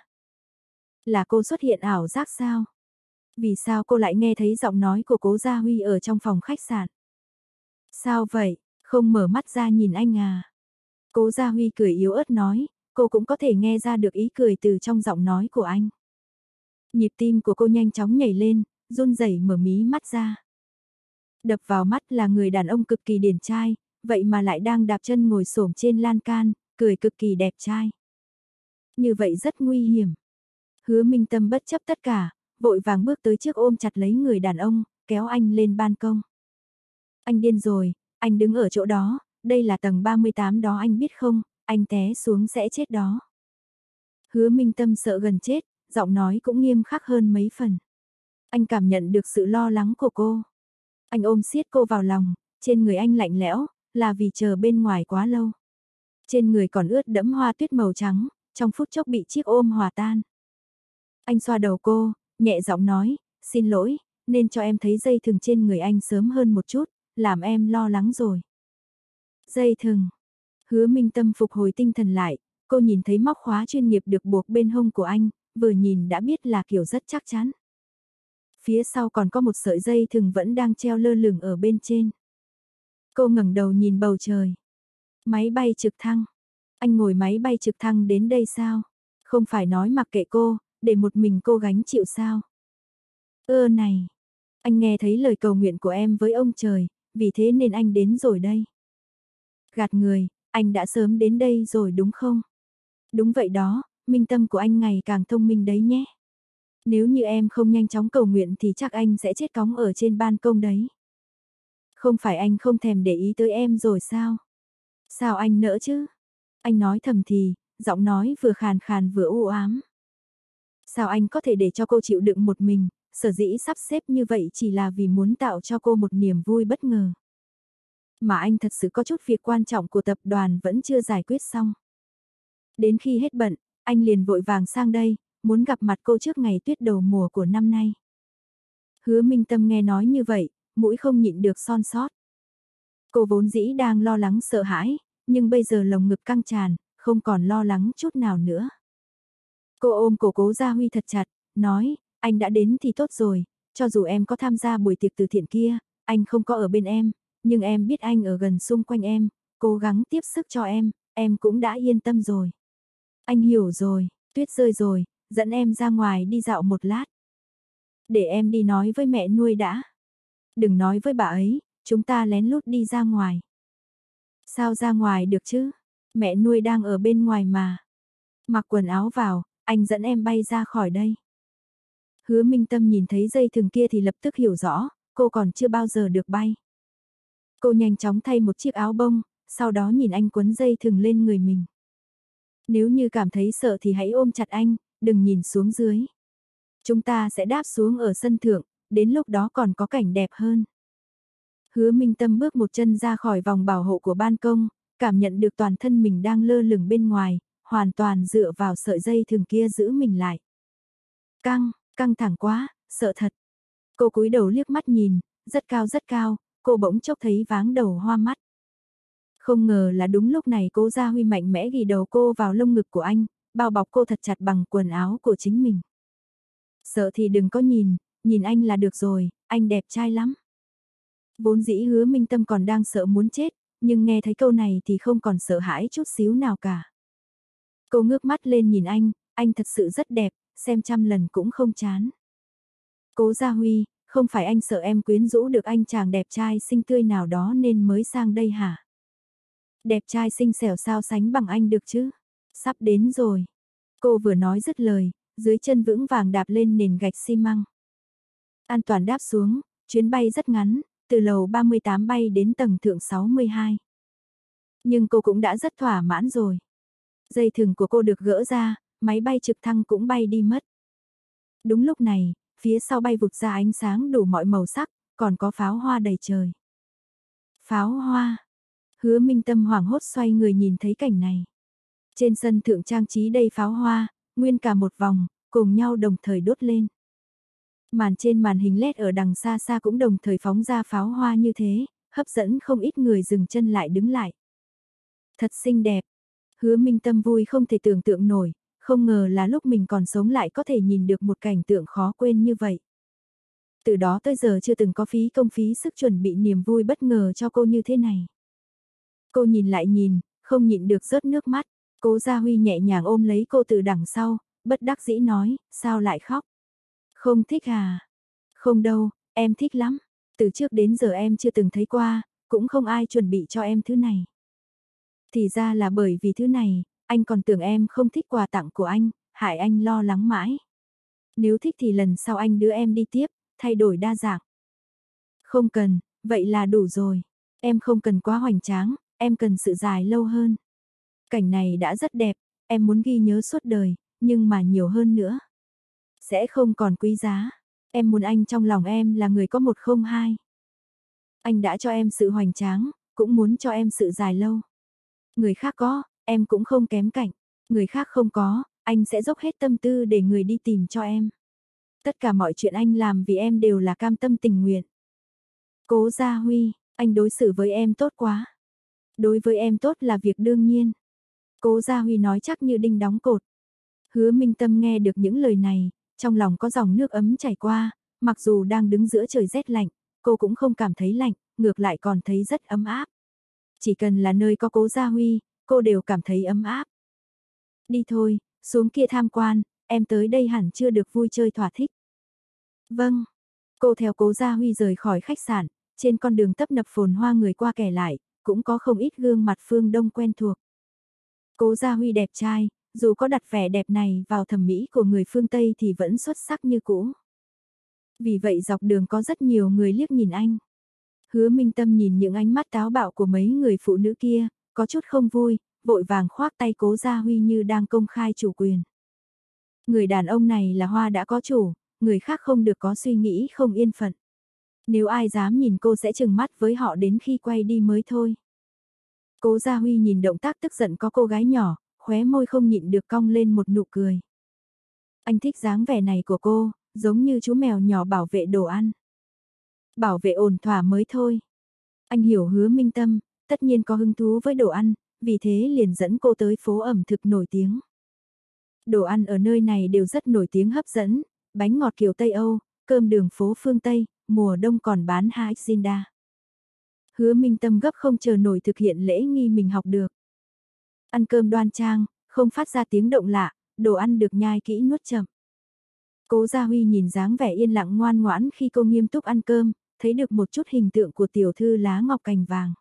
Là cô xuất hiện ảo giác sao? Vì sao cô lại nghe thấy giọng nói của Cố Gia Huy ở trong phòng khách sạn? Sao vậy, không mở mắt ra nhìn anh à? Cố Gia Huy cười yếu ớt nói, cô cũng có thể nghe ra được ý cười từ trong giọng nói của anh. Nhịp tim của cô nhanh chóng nhảy lên, run rẩy mở mí mắt ra. Đập vào mắt là người đàn ông cực kỳ điển trai, vậy mà lại đang đạp chân ngồi xổm trên lan can, cười cực kỳ đẹp trai. Như vậy rất nguy hiểm. Hứa Minh Tâm bất chấp tất cả, vội vàng bước tới trước ôm chặt lấy người đàn ông, kéo anh lên ban công. Anh điên rồi, anh đứng ở chỗ đó, đây là tầng ba mươi tám đó anh biết không, anh té xuống sẽ chết đó. Hứa Minh Tâm sợ gần chết, giọng nói cũng nghiêm khắc hơn mấy phần. Anh cảm nhận được sự lo lắng của cô. Anh ôm siết cô vào lòng, trên người anh lạnh lẽo, là vì chờ bên ngoài quá lâu. Trên người còn ướt đẫm hoa tuyết màu trắng, trong phút chốc bị chiếc ôm hòa tan. Anh xoa đầu cô, nhẹ giọng nói, xin lỗi, nên cho em thấy dây thừng trên người anh sớm hơn một chút, làm em lo lắng rồi. Dây thừng. Hứa Minh Tâm phục hồi tinh thần lại, cô nhìn thấy móc khóa chuyên nghiệp được buộc bên hông của anh, vừa nhìn đã biết là kiểu rất chắc chắn. Phía sau còn có một sợi dây thừng vẫn đang treo lơ lửng ở bên trên. Cô ngẩng đầu nhìn bầu trời. Máy bay trực thăng. Anh ngồi máy bay trực thăng đến đây sao? Không phải nói mặc kệ cô, để một mình cô gánh chịu sao? Ơ này, anh nghe thấy lời cầu nguyện của em với ông trời, vì thế nên anh đến rồi đây. Gạt người, anh đã sớm đến đây rồi đúng không? Đúng vậy đó, minh tâm của anh ngày càng thông minh đấy nhé. Nếu như em không nhanh chóng cầu nguyện thì chắc anh sẽ chết cóng ở trên ban công đấy. Không phải anh không thèm để ý tới em rồi sao? Sao anh nỡ chứ? Anh nói thầm thì, giọng nói vừa khàn khàn vừa u ám. Sao anh có thể để cho cô chịu đựng một mình, sở dĩ sắp xếp như vậy chỉ là vì muốn tạo cho cô một niềm vui bất ngờ. Mà anh thật sự có chút việc quan trọng của tập đoàn vẫn chưa giải quyết xong. Đến khi hết bận, anh liền vội vàng sang đây, muốn gặp mặt cô trước ngày tuyết đầu mùa của năm nay. Hứa Minh Tâm nghe nói như vậy, mũi không nhịn được son sót. Cô vốn dĩ đang lo lắng sợ hãi, nhưng bây giờ lồng ngực căng tràn, không còn lo lắng chút nào nữa. Cô ôm cổ Cố Gia Huy thật chặt, nói, anh đã đến thì tốt rồi, cho dù em có tham gia buổi tiệc từ thiện kia, anh không có ở bên em, nhưng em biết anh ở gần xung quanh em, cố gắng tiếp sức cho em, em cũng đã yên tâm rồi. Anh hiểu rồi, tuyết rơi rồi, dẫn em ra ngoài đi dạo một lát. Để em đi nói với mẹ nuôi đã. Đừng nói với bà ấy, chúng ta lén lút đi ra ngoài. Sao ra ngoài được chứ? Mẹ nuôi đang ở bên ngoài mà. Mặc quần áo vào, anh dẫn em bay ra khỏi đây. Hứa Minh Tâm nhìn thấy dây thừng kia thì lập tức hiểu rõ, cô còn chưa bao giờ được bay. Cô nhanh chóng thay một chiếc áo bông, sau đó nhìn anh quấn dây thừng lên người mình. Nếu như cảm thấy sợ thì hãy ôm chặt anh, đừng nhìn xuống dưới. Chúng ta sẽ đáp xuống ở sân thượng, đến lúc đó còn có cảnh đẹp hơn. Hứa Minh Tâm bước một chân ra khỏi vòng bảo hộ của ban công, cảm nhận được toàn thân mình đang lơ lửng bên ngoài, hoàn toàn dựa vào sợi dây thừng kia giữ mình lại. Căng, căng thẳng quá, sợ thật. Cô cúi đầu liếc mắt nhìn, rất cao rất cao, cô bỗng chốc thấy váng đầu hoa mắt. Không ngờ là đúng lúc này Cố Gia Huy mạnh mẽ ghì đầu cô vào lông ngực của anh, bao bọc cô thật chặt bằng quần áo của chính mình. Sợ thì đừng có nhìn, nhìn anh là được rồi, anh đẹp trai lắm. Vốn dĩ Hứa Minh Tâm còn đang sợ muốn chết, nhưng nghe thấy câu này thì không còn sợ hãi chút xíu nào cả. Cô ngước mắt lên nhìn anh, anh thật sự rất đẹp, xem trăm lần cũng không chán. Cố Gia Huy, không phải anh sợ em quyến rũ được anh chàng đẹp trai xinh tươi nào đó nên mới sang đây hả? Đẹp trai xinh xẻo sao sánh bằng anh được chứ? Sắp đến rồi. Cô vừa nói dứt lời, dưới chân vững vàng đạp lên nền gạch xi măng. An toàn đáp xuống, chuyến bay rất ngắn, từ lầu ba mươi tám bay đến tầng thượng sáu mươi hai. Nhưng cô cũng đã rất thỏa mãn rồi. Dây thừng của cô được gỡ ra, máy bay trực thăng cũng bay đi mất. Đúng lúc này, phía sau bay vụt ra ánh sáng đủ mọi màu sắc, còn có pháo hoa đầy trời. Pháo hoa. Hứa Minh Tâm hoảng hốt xoay người nhìn thấy cảnh này. Trên sân thượng trang trí đầy pháo hoa, nguyên cả một vòng, cùng nhau đồng thời đốt lên. Màn trên màn hình led ở đằng xa xa cũng đồng thời phóng ra pháo hoa như thế, hấp dẫn không ít người dừng chân lại đứng lại. Thật xinh đẹp. Hứa Minh Tâm vui không thể tưởng tượng nổi, không ngờ là lúc mình còn sống lại có thể nhìn được một cảnh tượng khó quên như vậy. Từ đó tới giờ chưa từng có phí công phí sức chuẩn bị niềm vui bất ngờ cho cô như thế này. Cô nhìn lại nhìn, không nhịn được rớt nước mắt. Cố Gia Huy nhẹ nhàng ôm lấy cô từ đằng sau, bất đắc dĩ nói, sao lại khóc? Không thích à? Không đâu, em thích lắm. Từ trước đến giờ em chưa từng thấy qua, cũng không ai chuẩn bị cho em thứ này. Thì ra là bởi vì thứ này, anh còn tưởng em không thích quà tặng của anh, hại anh lo lắng mãi. Nếu thích thì lần sau anh đưa em đi tiếp, thay đổi đa dạng. Không cần, vậy là đủ rồi. Em không cần quá hoành tráng, em cần sự dài lâu hơn. Cảnh này đã rất đẹp, em muốn ghi nhớ suốt đời, nhưng mà nhiều hơn nữa. Sẽ không còn quý giá. Em muốn anh trong lòng em là người có một không hai. Anh đã cho em sự hoành tráng, cũng muốn cho em sự dài lâu. Người khác có, em cũng không kém cạnh. Người khác không có, anh sẽ dốc hết tâm tư để người đi tìm cho em. Tất cả mọi chuyện anh làm vì em đều là cam tâm tình nguyện. Cố Gia Huy, anh đối xử với em tốt quá. Đối với em tốt là việc đương nhiên. Cố Gia Huy nói chắc như đinh đóng cột. Hứa Minh Tâm nghe được những lời này, trong lòng có dòng nước ấm chảy qua, mặc dù đang đứng giữa trời rét lạnh, cô cũng không cảm thấy lạnh, ngược lại còn thấy rất ấm áp. Chỉ cần là nơi có Cố Gia Huy, cô đều cảm thấy ấm áp. Đi thôi, xuống kia tham quan, em tới đây hẳn chưa được vui chơi thỏa thích. Vâng. Cô theo Cố Gia Huy rời khỏi khách sạn, trên con đường tấp nập phồn hoa người qua kẻ lại, cũng có không ít gương mặt phương Đông quen thuộc. Cố Gia Huy đẹp trai, dù có đặt vẻ đẹp này vào thẩm mỹ của người phương Tây thì vẫn xuất sắc như cũ. Vì vậy dọc đường có rất nhiều người liếc nhìn anh. Hứa Minh Tâm nhìn những ánh mắt táo bạo của mấy người phụ nữ kia, có chút không vui, vội vàng khoác tay Cố Gia Huy như đang công khai chủ quyền. Người đàn ông này là hoa đã có chủ, người khác không được có suy nghĩ không yên phận. Nếu ai dám nhìn cô sẽ trừng mắt với họ đến khi quay đi mới thôi. Cố Gia Huy nhìn động tác tức giận có cô gái nhỏ, khóe môi không nhịn được cong lên một nụ cười. Anh thích dáng vẻ này của cô, giống như chú mèo nhỏ bảo vệ đồ ăn. Bảo vệ ổn thỏa mới thôi. Anh hiểu Hứa Minh Tâm, tất nhiên có hứng thú với đồ ăn, vì thế liền dẫn cô tới phố ẩm thực nổi tiếng. Đồ ăn ở nơi này đều rất nổi tiếng hấp dẫn, bánh ngọt kiểu Tây Âu, cơm đường phố phương Tây, mùa đông còn bán Haixinda. Hứa Minh Tâm gấp không chờ nổi thực hiện lễ nghi mình học được. Ăn cơm đoan trang, không phát ra tiếng động lạ, đồ ăn được nhai kỹ nuốt chậm. Cố Gia Huy nhìn dáng vẻ yên lặng ngoan ngoãn khi cô nghiêm túc ăn cơm, thấy được một chút hình tượng của tiểu thư lá ngọc cành vàng.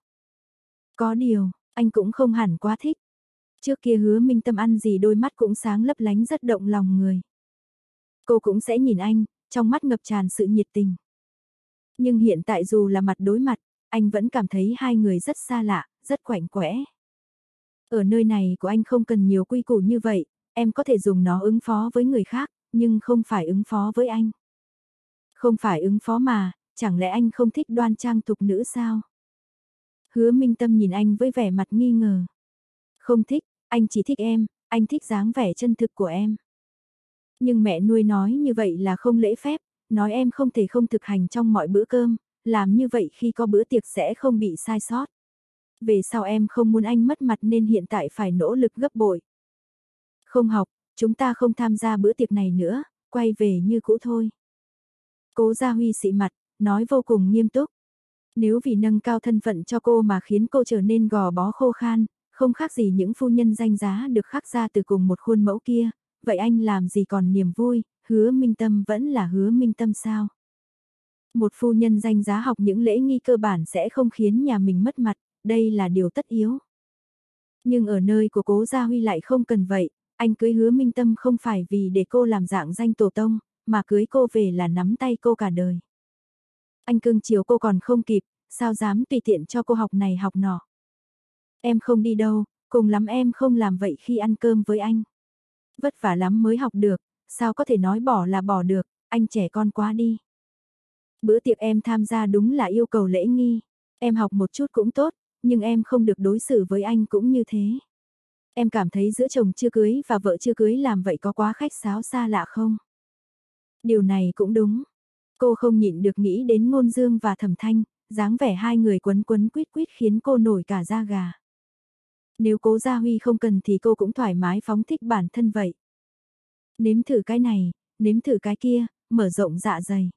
Có điều, anh cũng không hẳn quá thích. Trước kia Hứa Minh Tâm ăn gì đôi mắt cũng sáng lấp lánh rất động lòng người. Cô cũng sẽ nhìn anh, trong mắt ngập tràn sự nhiệt tình. Nhưng hiện tại dù là mặt đối mặt, anh vẫn cảm thấy hai người rất xa lạ, rất quạnh quẽ. Ở nơi này của anh không cần nhiều quy củ như vậy, em có thể dùng nó ứng phó với người khác, nhưng không phải ứng phó với anh. Không phải ứng phó mà, chẳng lẽ anh không thích đoan trang thục nữ sao? Hứa Minh Tâm nhìn anh với vẻ mặt nghi ngờ. Không thích, anh chỉ thích em, anh thích dáng vẻ chân thực của em. Nhưng mẹ nuôi nói như vậy là không lễ phép, nói em không thể không thực hành trong mọi bữa cơm, làm như vậy khi có bữa tiệc sẽ không bị sai sót. Về sau em không muốn anh mất mặt nên hiện tại phải nỗ lực gấp bội. Không học, chúng ta không tham gia bữa tiệc này nữa, quay về như cũ thôi. Cố Gia Huy xị mặt, nói vô cùng nghiêm túc. Nếu vì nâng cao thân phận cho cô mà khiến cô trở nên gò bó khô khan, không khác gì những phu nhân danh giá được khắc ra từ cùng một khuôn mẫu kia, vậy anh làm gì còn niềm vui, Hứa Minh Tâm vẫn là Hứa Minh Tâm sao? Một phu nhân danh giá học những lễ nghi cơ bản sẽ không khiến nhà mình mất mặt, đây là điều tất yếu. Nhưng ở nơi của Cố Gia Huy lại không cần vậy, anh cưới Hứa Minh Tâm không phải vì để cô làm dạng danh tổ tông, mà cưới cô về là nắm tay cô cả đời. Anh cưng chiều cô còn không kịp, sao dám tùy tiện cho cô học này học nọ. Em không đi đâu, cùng lắm em không làm vậy khi ăn cơm với anh. Vất vả lắm mới học được, sao có thể nói bỏ là bỏ được, anh trẻ con quá đi. Bữa tiệc em tham gia đúng là yêu cầu lễ nghi, em học một chút cũng tốt, nhưng em không được đối xử với anh cũng như thế. Em cảm thấy giữa chồng chưa cưới và vợ chưa cưới làm vậy có quá khách sáo xa lạ không? Điều này cũng đúng. Cô không nhịn được nghĩ đến Ngôn Dương và Thẩm Thanh, dáng vẻ hai người quấn quấn quýt quýt khiến cô nổi cả da gà. Nếu Cố Gia Huy không cần thì cô cũng thoải mái phóng thích bản thân vậy. Nếm thử cái này, nếm thử cái kia, mở rộng dạ dày.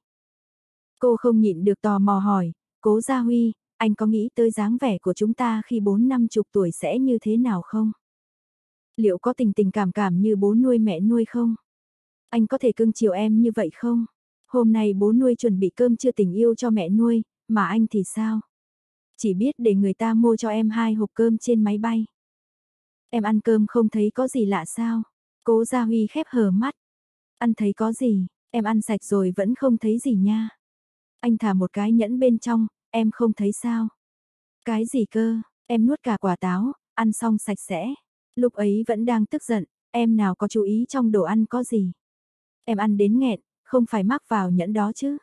Cô không nhịn được tò mò hỏi, Cố Gia Huy, anh có nghĩ tới dáng vẻ của chúng ta khi bốn năm chục tuổi sẽ như thế nào không? Liệu có tình tình cảm cảm như bố nuôi mẹ nuôi không? Anh có thể cưng chiều em như vậy không? Hôm nay bố nuôi chuẩn bị cơm trưa tình yêu cho mẹ nuôi, mà anh thì sao? Chỉ biết để người ta mua cho em hai hộp cơm trên máy bay. Em ăn cơm không thấy có gì lạ sao? Cố Gia Huy khép hờ mắt. Ăn thấy có gì, em ăn sạch rồi vẫn không thấy gì nha. Anh thả một cái nhẫn bên trong, em không thấy sao? Cái gì cơ, em nuốt cả quả táo, ăn xong sạch sẽ. Lúc ấy vẫn đang tức giận, em nào có chú ý trong đồ ăn có gì. Em ăn đến nghẹn, không phải mắc vào nhẫn đó chứ.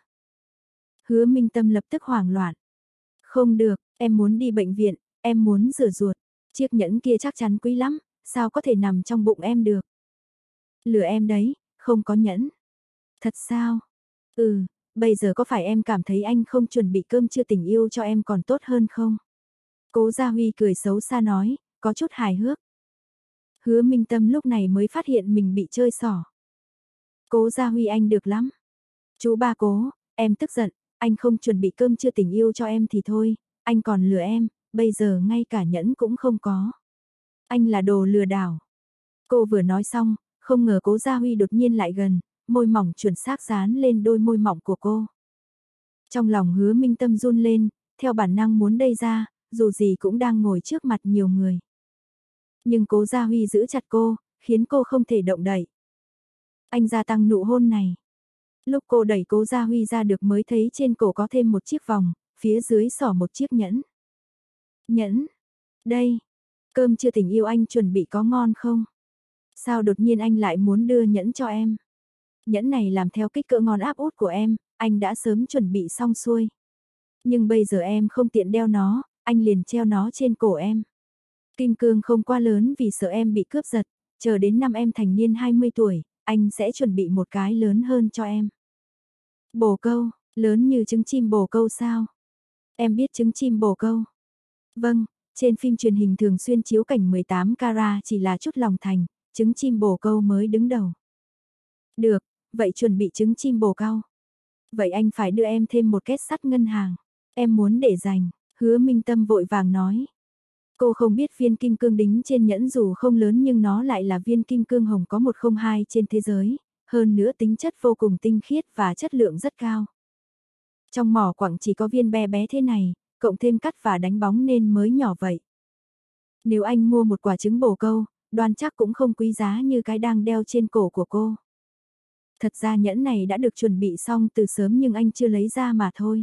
Hứa Minh Tâm lập tức hoảng loạn. Không được, em muốn đi bệnh viện, em muốn rửa ruột. Chiếc nhẫn kia chắc chắn quý lắm, sao có thể nằm trong bụng em được. Lừa em đấy, không có nhẫn. Thật sao? Ừ, bây giờ có phải em cảm thấy anh không chuẩn bị cơm trưa tình yêu cho em còn tốt hơn không? Cố Gia Huy cười xấu xa nói, có chút hài hước. Hứa Minh Tâm lúc này mới phát hiện mình bị chơi xỏ. Cố Gia Huy anh được lắm. Chú ba Cố, em tức giận, anh không chuẩn bị cơm trưa tình yêu cho em thì thôi, anh còn lừa em, bây giờ ngay cả nhẫn cũng không có. Anh là đồ lừa đảo. Cô vừa nói xong, không ngờ Cố Gia Huy đột nhiên lại gần, môi mỏng chuẩn xác dán lên đôi môi mỏng của cô. Trong lòng Hứa Minh Tâm run lên, theo bản năng muốn đây ra, dù gì cũng đang ngồi trước mặt nhiều người. Nhưng Cố Gia Huy giữ chặt cô, khiến cô không thể động đậy. Anh gia tăng nụ hôn này. Lúc cô đẩy Cố Gia Huy ra được mới thấy trên cổ có thêm một chiếc vòng, phía dưới xỏ một chiếc nhẫn. Nhẫn? Đây, cơm trưa tình yêu anh chuẩn bị có ngon không? Sao đột nhiên anh lại muốn đưa nhẫn cho em? Nhẫn này làm theo kích cỡ ngon áp út của em, anh đã sớm chuẩn bị xong xuôi. Nhưng bây giờ em không tiện đeo nó, anh liền treo nó trên cổ em. Kim cương không quá lớn vì sợ em bị cướp giật, chờ đến năm em thành niên hai mươi tuổi, anh sẽ chuẩn bị một cái lớn hơn cho em. Bồ câu, lớn như trứng chim bồ câu sao? Em biết trứng chim bồ câu? Vâng, trên phim truyền hình thường xuyên chiếu cảnh mười tám carat chỉ là chút lòng thành, trứng chim bồ câu mới đứng đầu. Được, vậy chuẩn bị trứng chim bồ câu. Vậy anh phải đưa em thêm một két sắt ngân hàng. Em muốn để dành, Hứa Minh Tâm vội vàng nói. Cô không biết viên kim cương đính trên nhẫn dù không lớn nhưng nó lại là viên kim cương hồng có một không hai trên thế giới, hơn nữa tính chất vô cùng tinh khiết và chất lượng rất cao. Trong mỏ quặng chỉ có viên bé bé thế này, cộng thêm cắt và đánh bóng nên mới nhỏ vậy. Nếu anh mua một quả trứng bồ câu, đoan chắc cũng không quý giá như cái đang đeo trên cổ của cô. Thật ra nhẫn này đã được chuẩn bị xong từ sớm nhưng anh chưa lấy ra mà thôi.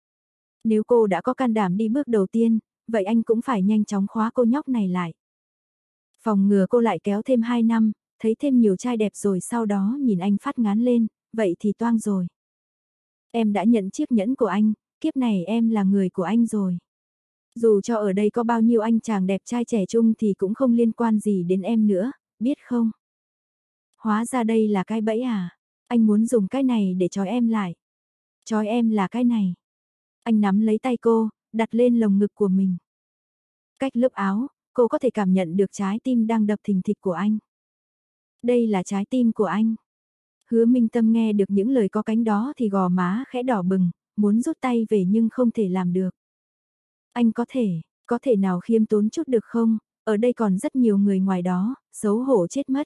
Nếu cô đã có can đảm đi bước đầu tiên, vậy anh cũng phải nhanh chóng khóa cô nhóc này lại. Phòng ngừa cô lại kéo thêm hai năm, thấy thêm nhiều trai đẹp rồi sau đó nhìn anh phát ngán lên, vậy thì toang rồi. Em đã nhận chiếc nhẫn của anh, kiếp này em là người của anh rồi. Dù cho ở đây có bao nhiêu anh chàng đẹp trai trẻ trung thì cũng không liên quan gì đến em nữa, biết không? Hóa ra đây là cái bẫy à? Anh muốn dùng cái này để trói em lại. Trói em là cái này. Anh nắm lấy tay cô, đặt lên lồng ngực của mình. Cách lớp áo, cô có thể cảm nhận được trái tim đang đập thình thịch của anh. Đây là trái tim của anh. Hứa Minh Tâm nghe được những lời có cánh đó thì gò má khẽ đỏ bừng, muốn rút tay về nhưng không thể làm được. Anh có thể, có thể nào khiêm tốn chút được không? Ở đây còn rất nhiều người ngoài đó, xấu hổ chết mất.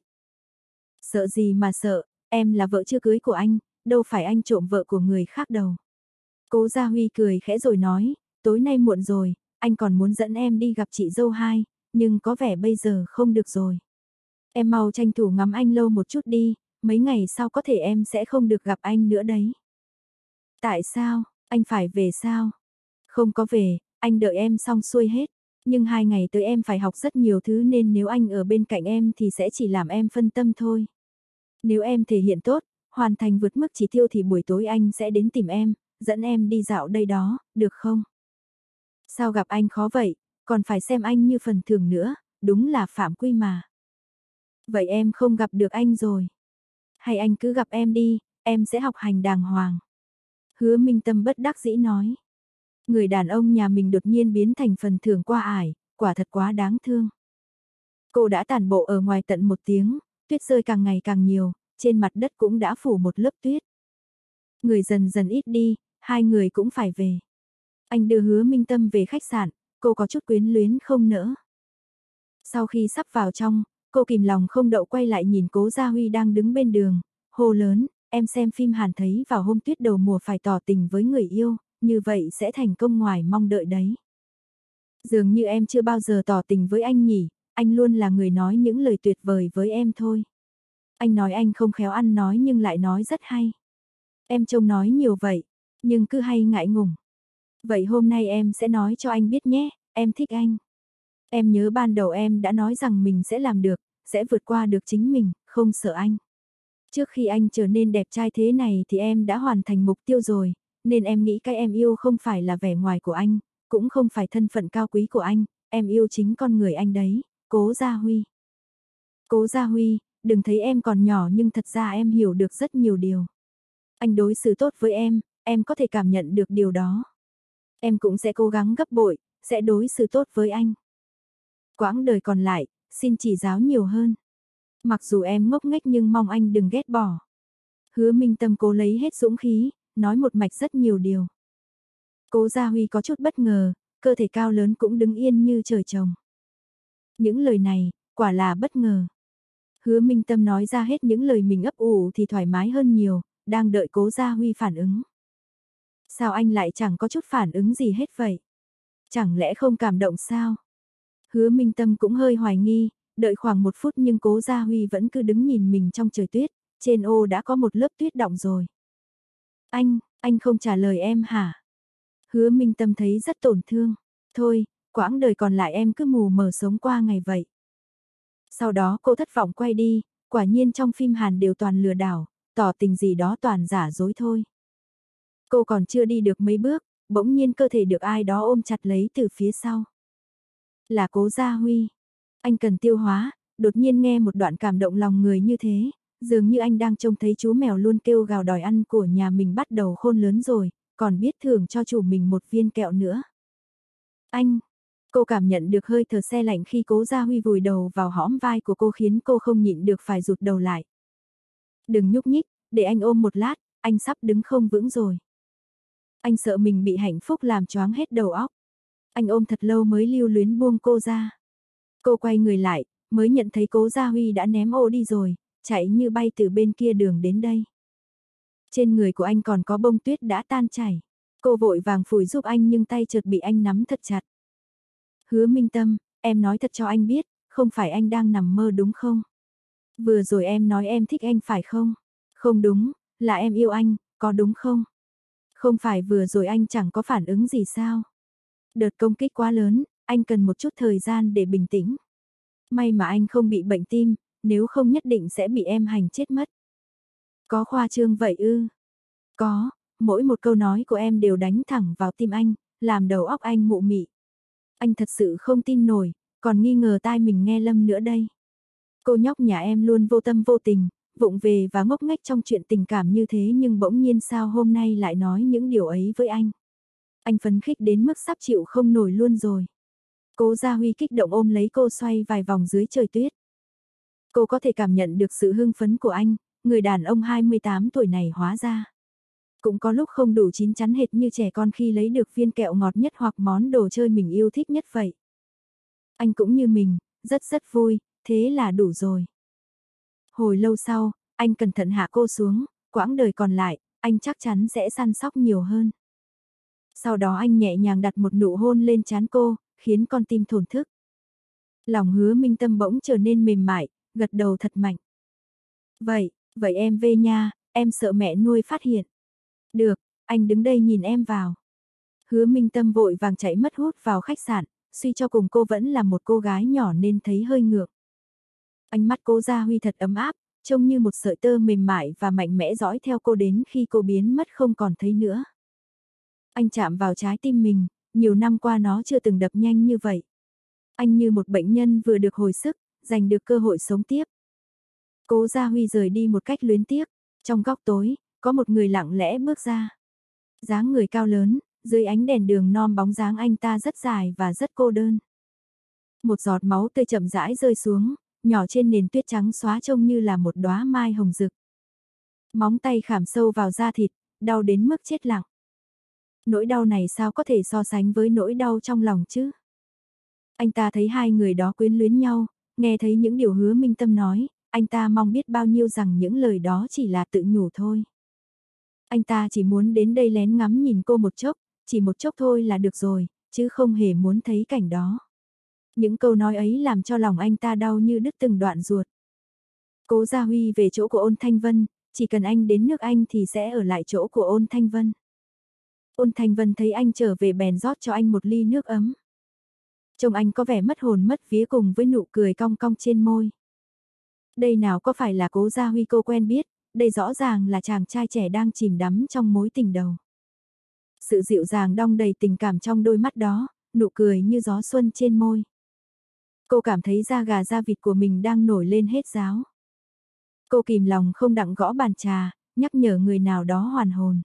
Sợ gì mà sợ, em là vợ chưa cưới của anh, đâu phải anh trộm vợ của người khác đâu. Cố Gia Huy cười khẽ rồi nói, tối nay muộn rồi, anh còn muốn dẫn em đi gặp chị dâu hai, nhưng có vẻ bây giờ không được rồi. Em mau tranh thủ ngắm anh lâu một chút đi, mấy ngày sau có thể em sẽ không được gặp anh nữa đấy. Tại sao, anh phải về sao? Không có về, anh đợi em xong xuôi hết. Nhưng hai ngày tới em phải học rất nhiều thứ nên nếu anh ở bên cạnh em thì sẽ chỉ làm em phân tâm thôi. Nếu em thể hiện tốt, hoàn thành vượt mức chỉ tiêu thì buổi tối anh sẽ đến tìm em, dẫn em đi dạo đây đó, được không? Sao gặp anh khó vậy, còn phải xem anh như phần thưởng nữa, đúng là phạm quy mà. Vậy em không gặp được anh rồi. Hay anh cứ gặp em đi, em sẽ học hành đàng hoàng. Hứa Minh Tâm bất đắc dĩ nói. Người đàn ông nhà mình đột nhiên biến thành phần thưởng qua ải, quả thật quá đáng thương. Cô đã tản bộ ở ngoài tận một tiếng, tuyết rơi càng ngày càng nhiều, trên mặt đất cũng đã phủ một lớp tuyết. Người dần dần ít đi, hai người cũng phải về. Anh đưa Hứa Minh Tâm về khách sạn, cô có chút quyến luyến không nỡ. Sau khi sắp vào trong, cô kìm lòng không đậu quay lại nhìn Cố Gia Huy đang đứng bên đường, hô lớn, em xem phim Hàn thấy vào hôm tuyết đầu mùa phải tỏ tình với người yêu, như vậy sẽ thành công ngoài mong đợi đấy. Dường như em chưa bao giờ tỏ tình với anh nhỉ, anh luôn là người nói những lời tuyệt vời với em thôi. Anh nói anh không khéo ăn nói nhưng lại nói rất hay. Em trông nói nhiều vậy, nhưng cứ hay ngại ngùng. Vậy hôm nay em sẽ nói cho anh biết nhé, em thích anh. Em nhớ ban đầu em đã nói rằng mình sẽ làm được, sẽ vượt qua được chính mình, không sợ anh. Trước khi anh trở nên đẹp trai thế này thì em đã hoàn thành mục tiêu rồi, nên em nghĩ cái em yêu không phải là vẻ ngoài của anh, cũng không phải thân phận cao quý của anh, em yêu chính con người anh đấy, Cố Gia Huy. Cố Gia Huy, đừng thấy em còn nhỏ nhưng thật ra em hiểu được rất nhiều điều. Anh đối xử tốt với em, em có thể cảm nhận được điều đó. Em cũng sẽ cố gắng gấp bội, sẽ đối xử tốt với anh. Quãng đời còn lại, xin chỉ giáo nhiều hơn. Mặc dù em ngốc nghếch nhưng mong anh đừng ghét bỏ. Hứa Minh Tâm cố lấy hết dũng khí, nói một mạch rất nhiều điều. Cố Gia Huy có chút bất ngờ, cơ thể cao lớn cũng đứng yên như trời trồng. Những lời này, quả là bất ngờ. Hứa Minh Tâm nói ra hết những lời mình ấp ủ thì thoải mái hơn nhiều, đang đợi Cố Gia Huy phản ứng. Sao anh lại chẳng có chút phản ứng gì hết vậy? Chẳng lẽ không cảm động sao? Hứa Minh Tâm cũng hơi hoài nghi, đợi khoảng một phút nhưng Cố Gia Huy vẫn cứ đứng nhìn mình trong trời tuyết, trên ô đã có một lớp tuyết đọng rồi. Anh, anh không trả lời em hả? Hứa Minh Tâm thấy rất tổn thương. Thôi, quãng đời còn lại em cứ mù mờ sống qua ngày vậy. Sau đó cô thất vọng quay đi, quả nhiên trong phim Hàn đều toàn lừa đảo, tỏ tình gì đó toàn giả dối thôi. Cô còn chưa đi được mấy bước, bỗng nhiên cơ thể được ai đó ôm chặt lấy từ phía sau. Là Cố Gia Huy. Anh cần tiêu hóa, đột nhiên nghe một đoạn cảm động lòng người như thế, dường như anh đang trông thấy chú mèo luôn kêu gào đòi ăn của nhà mình bắt đầu khôn lớn rồi, còn biết thưởng cho chủ mình một viên kẹo nữa. Anh, cô cảm nhận được hơi thở se lạnh khi Cố Gia Huy vùi đầu vào hõm vai của cô khiến cô không nhịn được phải rụt đầu lại. Đừng nhúc nhích, để anh ôm một lát, anh sắp đứng không vững rồi. Anh sợ mình bị hạnh phúc làm choáng hết đầu óc. Anh ôm thật lâu mới lưu luyến buông cô ra. Cô quay người lại, mới nhận thấy Cố Gia Huy đã ném ô đi rồi, chạy như bay từ bên kia đường đến đây. Trên người của anh còn có bông tuyết đã tan chảy. Cô vội vàng phủi giúp anh nhưng tay chợt bị anh nắm thật chặt. Hứa Minh Tâm, em nói thật cho anh biết, không phải anh đang nằm mơ đúng không? Vừa rồi em nói em thích anh phải không? Không đúng, là em yêu anh, có đúng không? Không phải vừa rồi anh chẳng có phản ứng gì sao? Đợt công kích quá lớn, anh cần một chút thời gian để bình tĩnh. May mà anh không bị bệnh tim, nếu không nhất định sẽ bị em hành chết mất. Có khoa trương vậy ư? Có, mỗi một câu nói của em đều đánh thẳng vào tim anh, làm đầu óc anh mụ mị. Anh thật sự không tin nổi, còn nghi ngờ tai mình nghe lầm nữa đây. Cô nhóc nhà em luôn vô tâm vô tình, vụng về và ngốc nghếch trong chuyện tình cảm như thế nhưng bỗng nhiên sao hôm nay lại nói những điều ấy với anh. Anh phấn khích đến mức sắp chịu không nổi luôn rồi. Cố Gia Huy kích động ôm lấy cô xoay vài vòng dưới trời tuyết. Cô có thể cảm nhận được sự hưng phấn của anh, người đàn ông hai mươi tám tuổi này hóa ra. Cũng có lúc không đủ chín chắn hệt như trẻ con khi lấy được viên kẹo ngọt nhất hoặc món đồ chơi mình yêu thích nhất vậy. Anh cũng như mình, rất rất vui, thế là đủ rồi. Hồi lâu sau, anh cẩn thận hạ cô xuống, quãng đời còn lại, anh chắc chắn sẽ săn sóc nhiều hơn. Sau đó anh nhẹ nhàng đặt một nụ hôn lên trán cô, khiến con tim thổn thức. Lòng Hứa Minh Tâm bỗng trở nên mềm mại, gật đầu thật mạnh. Vậy, vậy em về nha, em sợ mẹ nuôi phát hiện. Được, anh đứng đây nhìn em vào. Hứa Minh Tâm vội vàng chạy mất hút vào khách sạn, suy cho cùng cô vẫn là một cô gái nhỏ nên thấy hơi ngược. Ánh mắt Cố Gia Huy thật ấm áp, trông như một sợi tơ mềm mại và mạnh mẽ dõi theo cô đến khi cô biến mất không còn thấy nữa. Anh chạm vào trái tim mình, nhiều năm qua nó chưa từng đập nhanh như vậy. Anh như một bệnh nhân vừa được hồi sức, giành được cơ hội sống tiếp. Cố Gia Huy rời đi một cách luyến tiếc, trong góc tối, có một người lặng lẽ bước ra. Dáng người cao lớn, dưới ánh đèn đường non bóng dáng anh ta rất dài và rất cô đơn. Một giọt máu tươi chậm rãi rơi xuống, nhỏ trên nền tuyết trắng xóa trông như là một đóa mai hồng rực. Móng tay khảm sâu vào da thịt, đau đến mức chết lặng. Nỗi đau này sao có thể so sánh với nỗi đau trong lòng chứ? Anh ta thấy hai người đó quyến luyến nhau, nghe thấy những điều Hứa Minh Tâm nói, anh ta mong biết bao nhiêu rằng những lời đó chỉ là tự nhủ thôi. Anh ta chỉ muốn đến đây lén ngắm nhìn cô một chốc, chỉ một chốc thôi là được rồi, chứ không hề muốn thấy cảnh đó. Những câu nói ấy làm cho lòng anh ta đau như đứt từng đoạn ruột. Cố Gia Huy về chỗ của Ôn Thanh Vân, chỉ cần anh đến nước Anh thì sẽ ở lại chỗ của Ôn Thanh Vân. Ôn Thanh Vân thấy anh trở về bèn rót cho anh một ly nước ấm. Trông anh có vẻ mất hồn mất vía cùng với nụ cười cong cong trên môi. Đây nào có phải là Cố Gia Huy cô quen biết, đây rõ ràng là chàng trai trẻ đang chìm đắm trong mối tình đầu. Sự dịu dàng đong đầy tình cảm trong đôi mắt đó, nụ cười như gió xuân trên môi. Cô cảm thấy da gà da vịt của mình đang nổi lên hết ráo. Cô kìm lòng không đặng gõ bàn trà, nhắc nhở người nào đó hoàn hồn.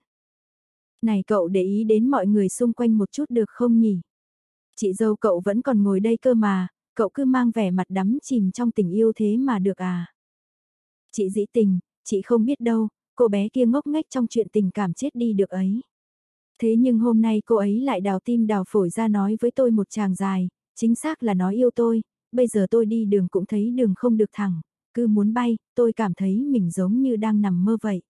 Này cậu để ý đến mọi người xung quanh một chút được không nhỉ? Chị dâu cậu vẫn còn ngồi đây cơ mà, cậu cứ mang vẻ mặt đắm chìm trong tình yêu thế mà được à? Chị dĩ tình, chị không biết đâu, cô bé kia ngốc nghếch trong chuyện tình cảm chết đi được ấy. Thế nhưng hôm nay cô ấy lại đào tim đào phổi ra nói với tôi một tràng dài, chính xác là nói yêu tôi, bây giờ tôi đi đường cũng thấy đường không được thẳng, cứ muốn bay, tôi cảm thấy mình giống như đang nằm mơ vậy.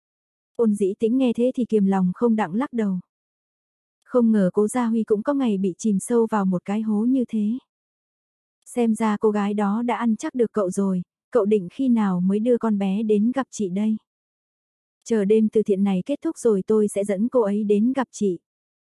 Ôn Dĩ Tĩnh nghe thế thì kiềm lòng không đặng lắc đầu. Không ngờ Cố Gia Huy cũng có ngày bị chìm sâu vào một cái hố như thế. Xem ra cô gái đó đã ăn chắc được cậu rồi, cậu định khi nào mới đưa con bé đến gặp chị đây? Chờ đêm từ thiện này kết thúc rồi tôi sẽ dẫn cô ấy đến gặp chị.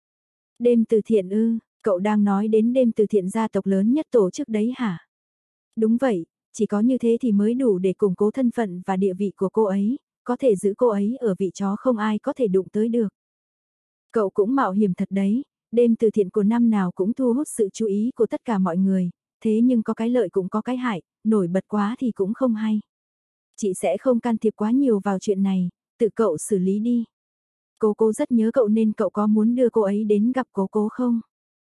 Đêm từ thiện ư, cậu đang nói đến đêm từ thiện gia tộc lớn nhất tổ chức đấy hả? Đúng vậy, chỉ có như thế thì mới đủ để củng cố thân phận và địa vị của cô ấy, có thể giữ cô ấy ở vị chó không ai có thể đụng tới được. Cậu cũng mạo hiểm thật đấy, đêm từ thiện của năm nào cũng thu hút sự chú ý của tất cả mọi người, thế nhưng có cái lợi cũng có cái hại, nổi bật quá thì cũng không hay. Chị sẽ không can thiệp quá nhiều vào chuyện này, tự cậu xử lý đi. Cô cô rất nhớ cậu nên cậu có muốn đưa cô ấy đến gặp cô cố không?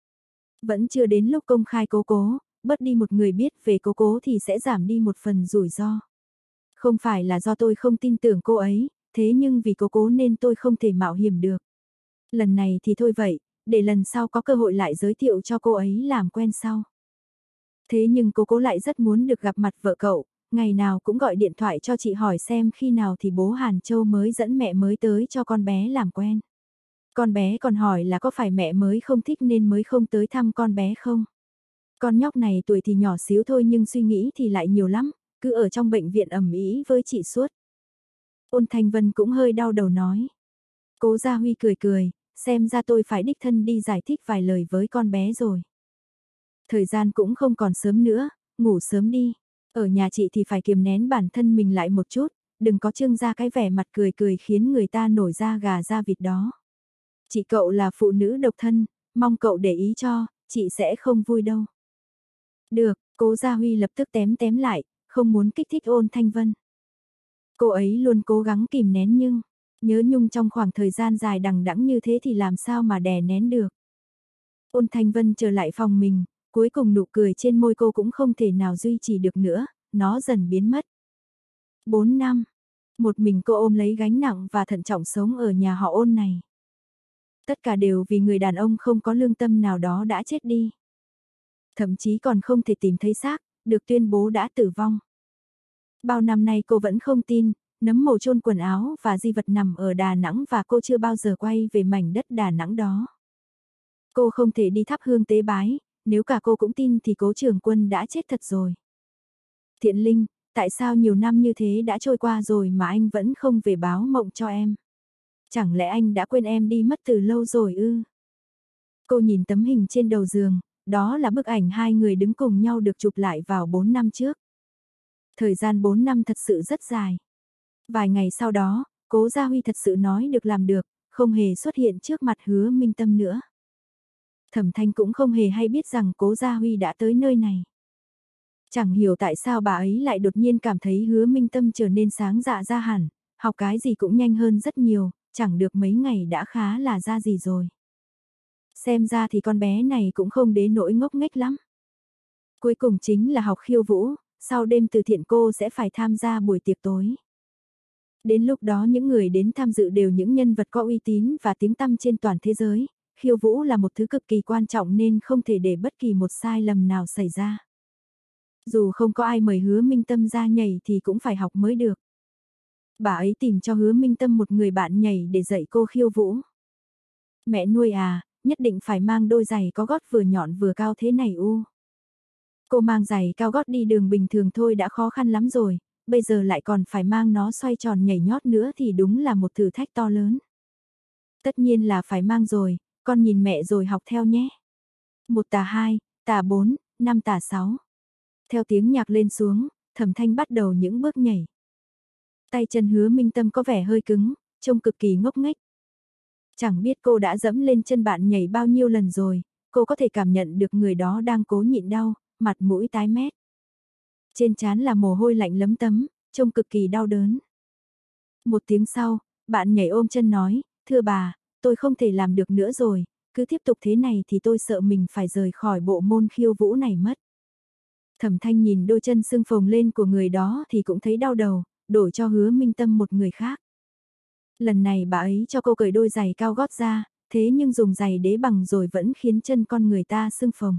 Vẫn chưa đến lúc công khai cô cố, bớt đi một người biết về cô cố thì sẽ giảm đi một phần rủi ro. Không phải là do tôi không tin tưởng cô ấy, thế nhưng vì cô cố nên tôi không thể mạo hiểm được. Lần này thì thôi vậy, để lần sau có cơ hội lại giới thiệu cho cô ấy làm quen sau. Thế nhưng cô cố lại rất muốn được gặp mặt vợ cậu, ngày nào cũng gọi điện thoại cho chị hỏi xem khi nào thì bố Hàn Châu mới dẫn mẹ mới tới cho con bé làm quen. Con bé còn hỏi là có phải mẹ mới không thích nên mới không tới thăm con bé không? Con nhóc này tuổi thì nhỏ xíu thôi nhưng suy nghĩ thì lại nhiều lắm, cứ ở trong bệnh viện ầm ĩ với chị suốt. Ôn Thanh Vân cũng hơi đau đầu nói. Cố Gia Huy cười cười, xem ra tôi phải đích thân đi giải thích vài lời với con bé rồi. Thời gian cũng không còn sớm nữa, ngủ sớm đi. Ở nhà chị thì phải kiềm nén bản thân mình lại một chút, đừng có trưng ra cái vẻ mặt cười cười khiến người ta nổi da gà da vịt đó. Chị cậu là phụ nữ độc thân, mong cậu để ý cho, chị sẽ không vui đâu. Được, Cố Gia Huy lập tức tém tém lại, không muốn kích thích Ôn Thanh Vân. Cô ấy luôn cố gắng kìm nén nhưng, nhớ nhung trong khoảng thời gian dài đằng đẵng như thế thì làm sao mà đè nén được. Ôn Thanh Vân trở lại phòng mình, cuối cùng nụ cười trên môi cô cũng không thể nào duy trì được nữa, nó dần biến mất. bốn năm, một mình cô ôm lấy gánh nặng và thận trọng sống ở nhà họ Ôn này. Tất cả đều vì người đàn ông không có lương tâm nào đó đã chết đi. Thậm chí còn không thể tìm thấy xác, được tuyên bố đã tử vong. Bao năm nay cô vẫn không tin, nấm mồ chôn quần áo và di vật nằm ở Đà Nẵng và cô chưa bao giờ quay về mảnh đất Đà Nẵng đó. Cô không thể đi thắp hương tế bái, nếu cả cô cũng tin thì Cố Trường Quân đã chết thật rồi. Thiện Linh, tại sao nhiều năm như thế đã trôi qua rồi mà anh vẫn không về báo mộng cho em? Chẳng lẽ anh đã quên em đi mất từ lâu rồi ư? Cô nhìn tấm hình trên đầu giường, đó là bức ảnh hai người đứng cùng nhau được chụp lại vào bốn năm trước. Thời gian bốn năm thật sự rất dài. Vài ngày sau đó, Cố Gia Huy thật sự nói được làm được, không hề xuất hiện trước mặt Hứa Minh Tâm nữa. Thẩm Thanh cũng không hề hay biết rằng Cố Gia Huy đã tới nơi này. Chẳng hiểu tại sao bà ấy lại đột nhiên cảm thấy Hứa Minh Tâm trở nên sáng dạ ra hẳn, học cái gì cũng nhanh hơn rất nhiều, chẳng được mấy ngày đã khá là ra gì rồi. Xem ra thì con bé này cũng không đến nỗi ngốc nghếch lắm. Cuối cùng chính là học khiêu vũ, sau đêm từ thiện cô sẽ phải tham gia buổi tiệc tối. Đến lúc đó những người đến tham dự đều những nhân vật có uy tín và tiếng tăm trên toàn thế giới, khiêu vũ là một thứ cực kỳ quan trọng nên không thể để bất kỳ một sai lầm nào xảy ra. Dù không có ai mời Hứa Minh Tâm ra nhảy thì cũng phải học mới được. Bà ấy tìm cho Hứa Minh Tâm một người bạn nhảy để dạy cô khiêu vũ. Mẹ nuôi à, nhất định phải mang đôi giày có gót vừa nhọn vừa cao thế này u. Cô mang giày cao gót đi đường bình thường thôi đã khó khăn lắm rồi, bây giờ lại còn phải mang nó xoay tròn nhảy nhót nữa thì đúng là một thử thách to lớn. Tất nhiên là phải mang rồi, con nhìn mẹ rồi học theo nhé. Một tà hai, tà bốn, năm tà sáu. Theo tiếng nhạc lên xuống, Thẩm Thanh bắt đầu những bước nhảy. Tay chân Hứa Minh Tâm có vẻ hơi cứng, trông cực kỳ ngốc nghếch. Chẳng biết cô đã dẫm lên chân bạn nhảy bao nhiêu lần rồi, cô có thể cảm nhận được người đó đang cố nhịn đau, mặt mũi tái mét. Trên trán là mồ hôi lạnh lấm tấm, trông cực kỳ đau đớn. Một tiếng sau, bạn nhảy ôm chân nói, thưa bà, tôi không thể làm được nữa rồi, cứ tiếp tục thế này thì tôi sợ mình phải rời khỏi bộ môn khiêu vũ này mất. Thẩm Thanh nhìn đôi chân sưng phồng lên của người đó thì cũng thấy đau đầu, đổi cho Hứa Minh Tâm một người khác. Lần này bà ấy cho cô cởi đôi giày cao gót ra, thế nhưng dùng giày đế bằng rồi vẫn khiến chân con người ta sưng phồng.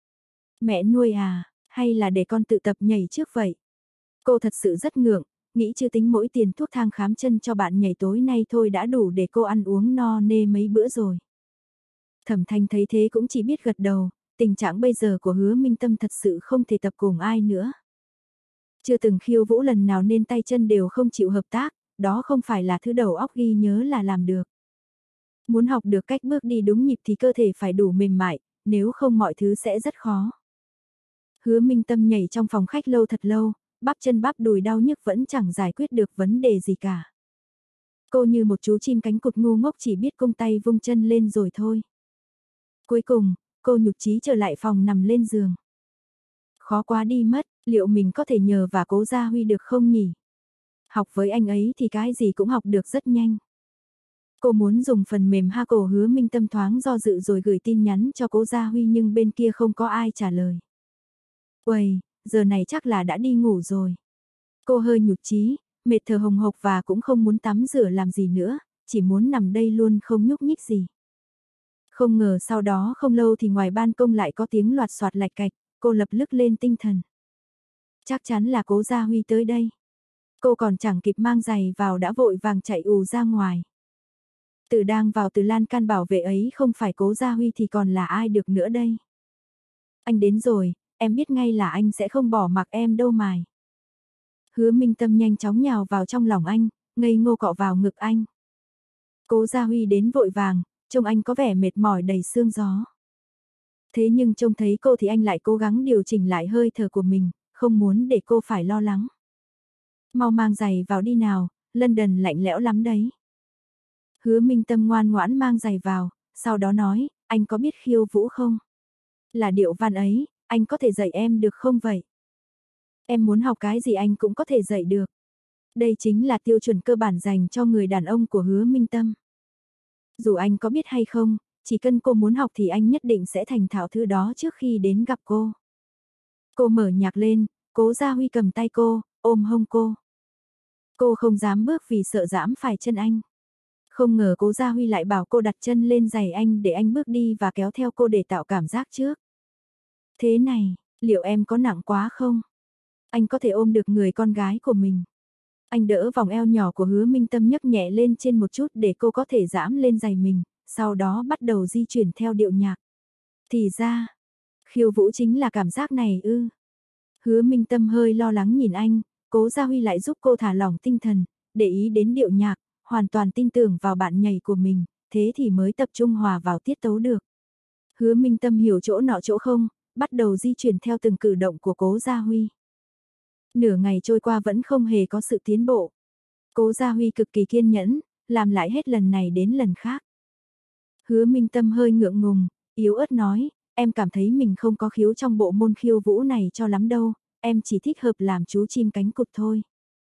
Mẹ nuôi à, hay là để con tự tập nhảy trước vậy? Cô thật sự rất ngượng, nghĩ chưa tính mỗi tiền thuốc thang khám chân cho bạn nhảy tối nay thôi đã đủ để cô ăn uống no nê mấy bữa rồi. Thẩm Thanh thấy thế cũng chỉ biết gật đầu, tình trạng bây giờ của Hứa Minh Tâm thật sự không thể tập cùng ai nữa. Chưa từng khiêu vũ lần nào nên tay chân đều không chịu hợp tác, đó không phải là thứ đầu óc ghi nhớ là làm được. Muốn học được cách bước đi đúng nhịp thì cơ thể phải đủ mềm mại, nếu không mọi thứ sẽ rất khó. Hứa Minh Tâm nhảy trong phòng khách lâu thật lâu, bắp chân bắp đùi đau nhức vẫn chẳng giải quyết được vấn đề gì cả. Cô như một chú chim cánh cụt ngu ngốc chỉ biết cung tay vung chân lên rồi thôi. Cuối cùng, cô nhục chí trở lại phòng nằm lên giường. Khó quá đi mất, liệu mình có thể nhờ và Cố Gia Huy được không nhỉ? Học với anh ấy thì cái gì cũng học được rất nhanh. Cô muốn dùng phần mềm ha cổ Hứa Minh Tâm thoáng do dự rồi gửi tin nhắn cho Cố Gia Huy nhưng bên kia không có ai trả lời. Uầy, giờ này chắc là đã đi ngủ rồi. Cô hơi nhục chí, mệt thở hồng hộc và cũng không muốn tắm rửa làm gì nữa, chỉ muốn nằm đây luôn không nhúc nhích gì. Không ngờ sau đó không lâu thì ngoài ban công lại có tiếng loạt soạt lạch cạch, cô lập lức lên tinh thần. Chắc chắn là Cố Gia Huy tới đây. Cô còn chẳng kịp mang giày vào đã vội vàng chạy ù ra ngoài. Từ đang vào từ lan can bảo vệ ấy không phải Cố Gia Huy thì còn là ai được nữa đây. Anh đến rồi, em biết ngay là anh sẽ không bỏ mặc em đâu mài. Hứa Minh Tâm nhanh chóng nhào vào trong lòng anh, ngây ngô cọ vào ngực anh. Cố Gia Huy đến vội vàng, trông anh có vẻ mệt mỏi đầy sương gió. Thế nhưng trông thấy cô thì anh lại cố gắng điều chỉnh lại hơi thở của mình, không muốn để cô phải lo lắng. Mau mang giày vào đi nào, London lạnh lẽo lắm đấy. Hứa Minh Tâm ngoan ngoãn mang giày vào, sau đó nói, anh có biết khiêu vũ không? Là điệu văn ấy, anh có thể dạy em được không vậy? Em muốn học cái gì anh cũng có thể dạy được. Đây chính là tiêu chuẩn cơ bản dành cho người đàn ông của Hứa Minh Tâm. Dù anh có biết hay không, chỉ cần cô muốn học thì anh nhất định sẽ thành thạo thứ đó trước khi đến gặp cô. Cô mở nhạc lên, Cố Gia Huy cầm tay cô, ôm hông cô. Cô không dám bước vì sợ giẫm phải chân anh. Không ngờ Cố Gia Huy lại bảo cô đặt chân lên giày anh để anh bước đi và kéo theo cô để tạo cảm giác trước. Thế này, liệu em có nặng quá không? Anh có thể ôm được người con gái của mình. Anh đỡ vòng eo nhỏ của Hứa Minh Tâm nhấc nhẹ lên trên một chút để cô có thể giẫm lên giày mình, sau đó bắt đầu di chuyển theo điệu nhạc. Thì ra, khiêu vũ chính là cảm giác này ư. Hứa Minh Tâm hơi lo lắng nhìn anh, Cố Gia Huy lại giúp cô thả lỏng tinh thần, để ý đến điệu nhạc, hoàn toàn tin tưởng vào bạn nhảy của mình, thế thì mới tập trung hòa vào tiết tấu được. Hứa Minh Tâm hiểu chỗ nọ chỗ không, bắt đầu di chuyển theo từng cử động của Cố Gia Huy. Nửa ngày trôi qua vẫn không hề có sự tiến bộ. Cố Gia Huy cực kỳ kiên nhẫn, làm lại hết lần này đến lần khác. Hứa Minh Tâm hơi ngượng ngùng, yếu ớt nói, em cảm thấy mình không có khiếu trong bộ môn khiêu vũ này cho lắm đâu, em chỉ thích hợp làm chú chim cánh cụt thôi.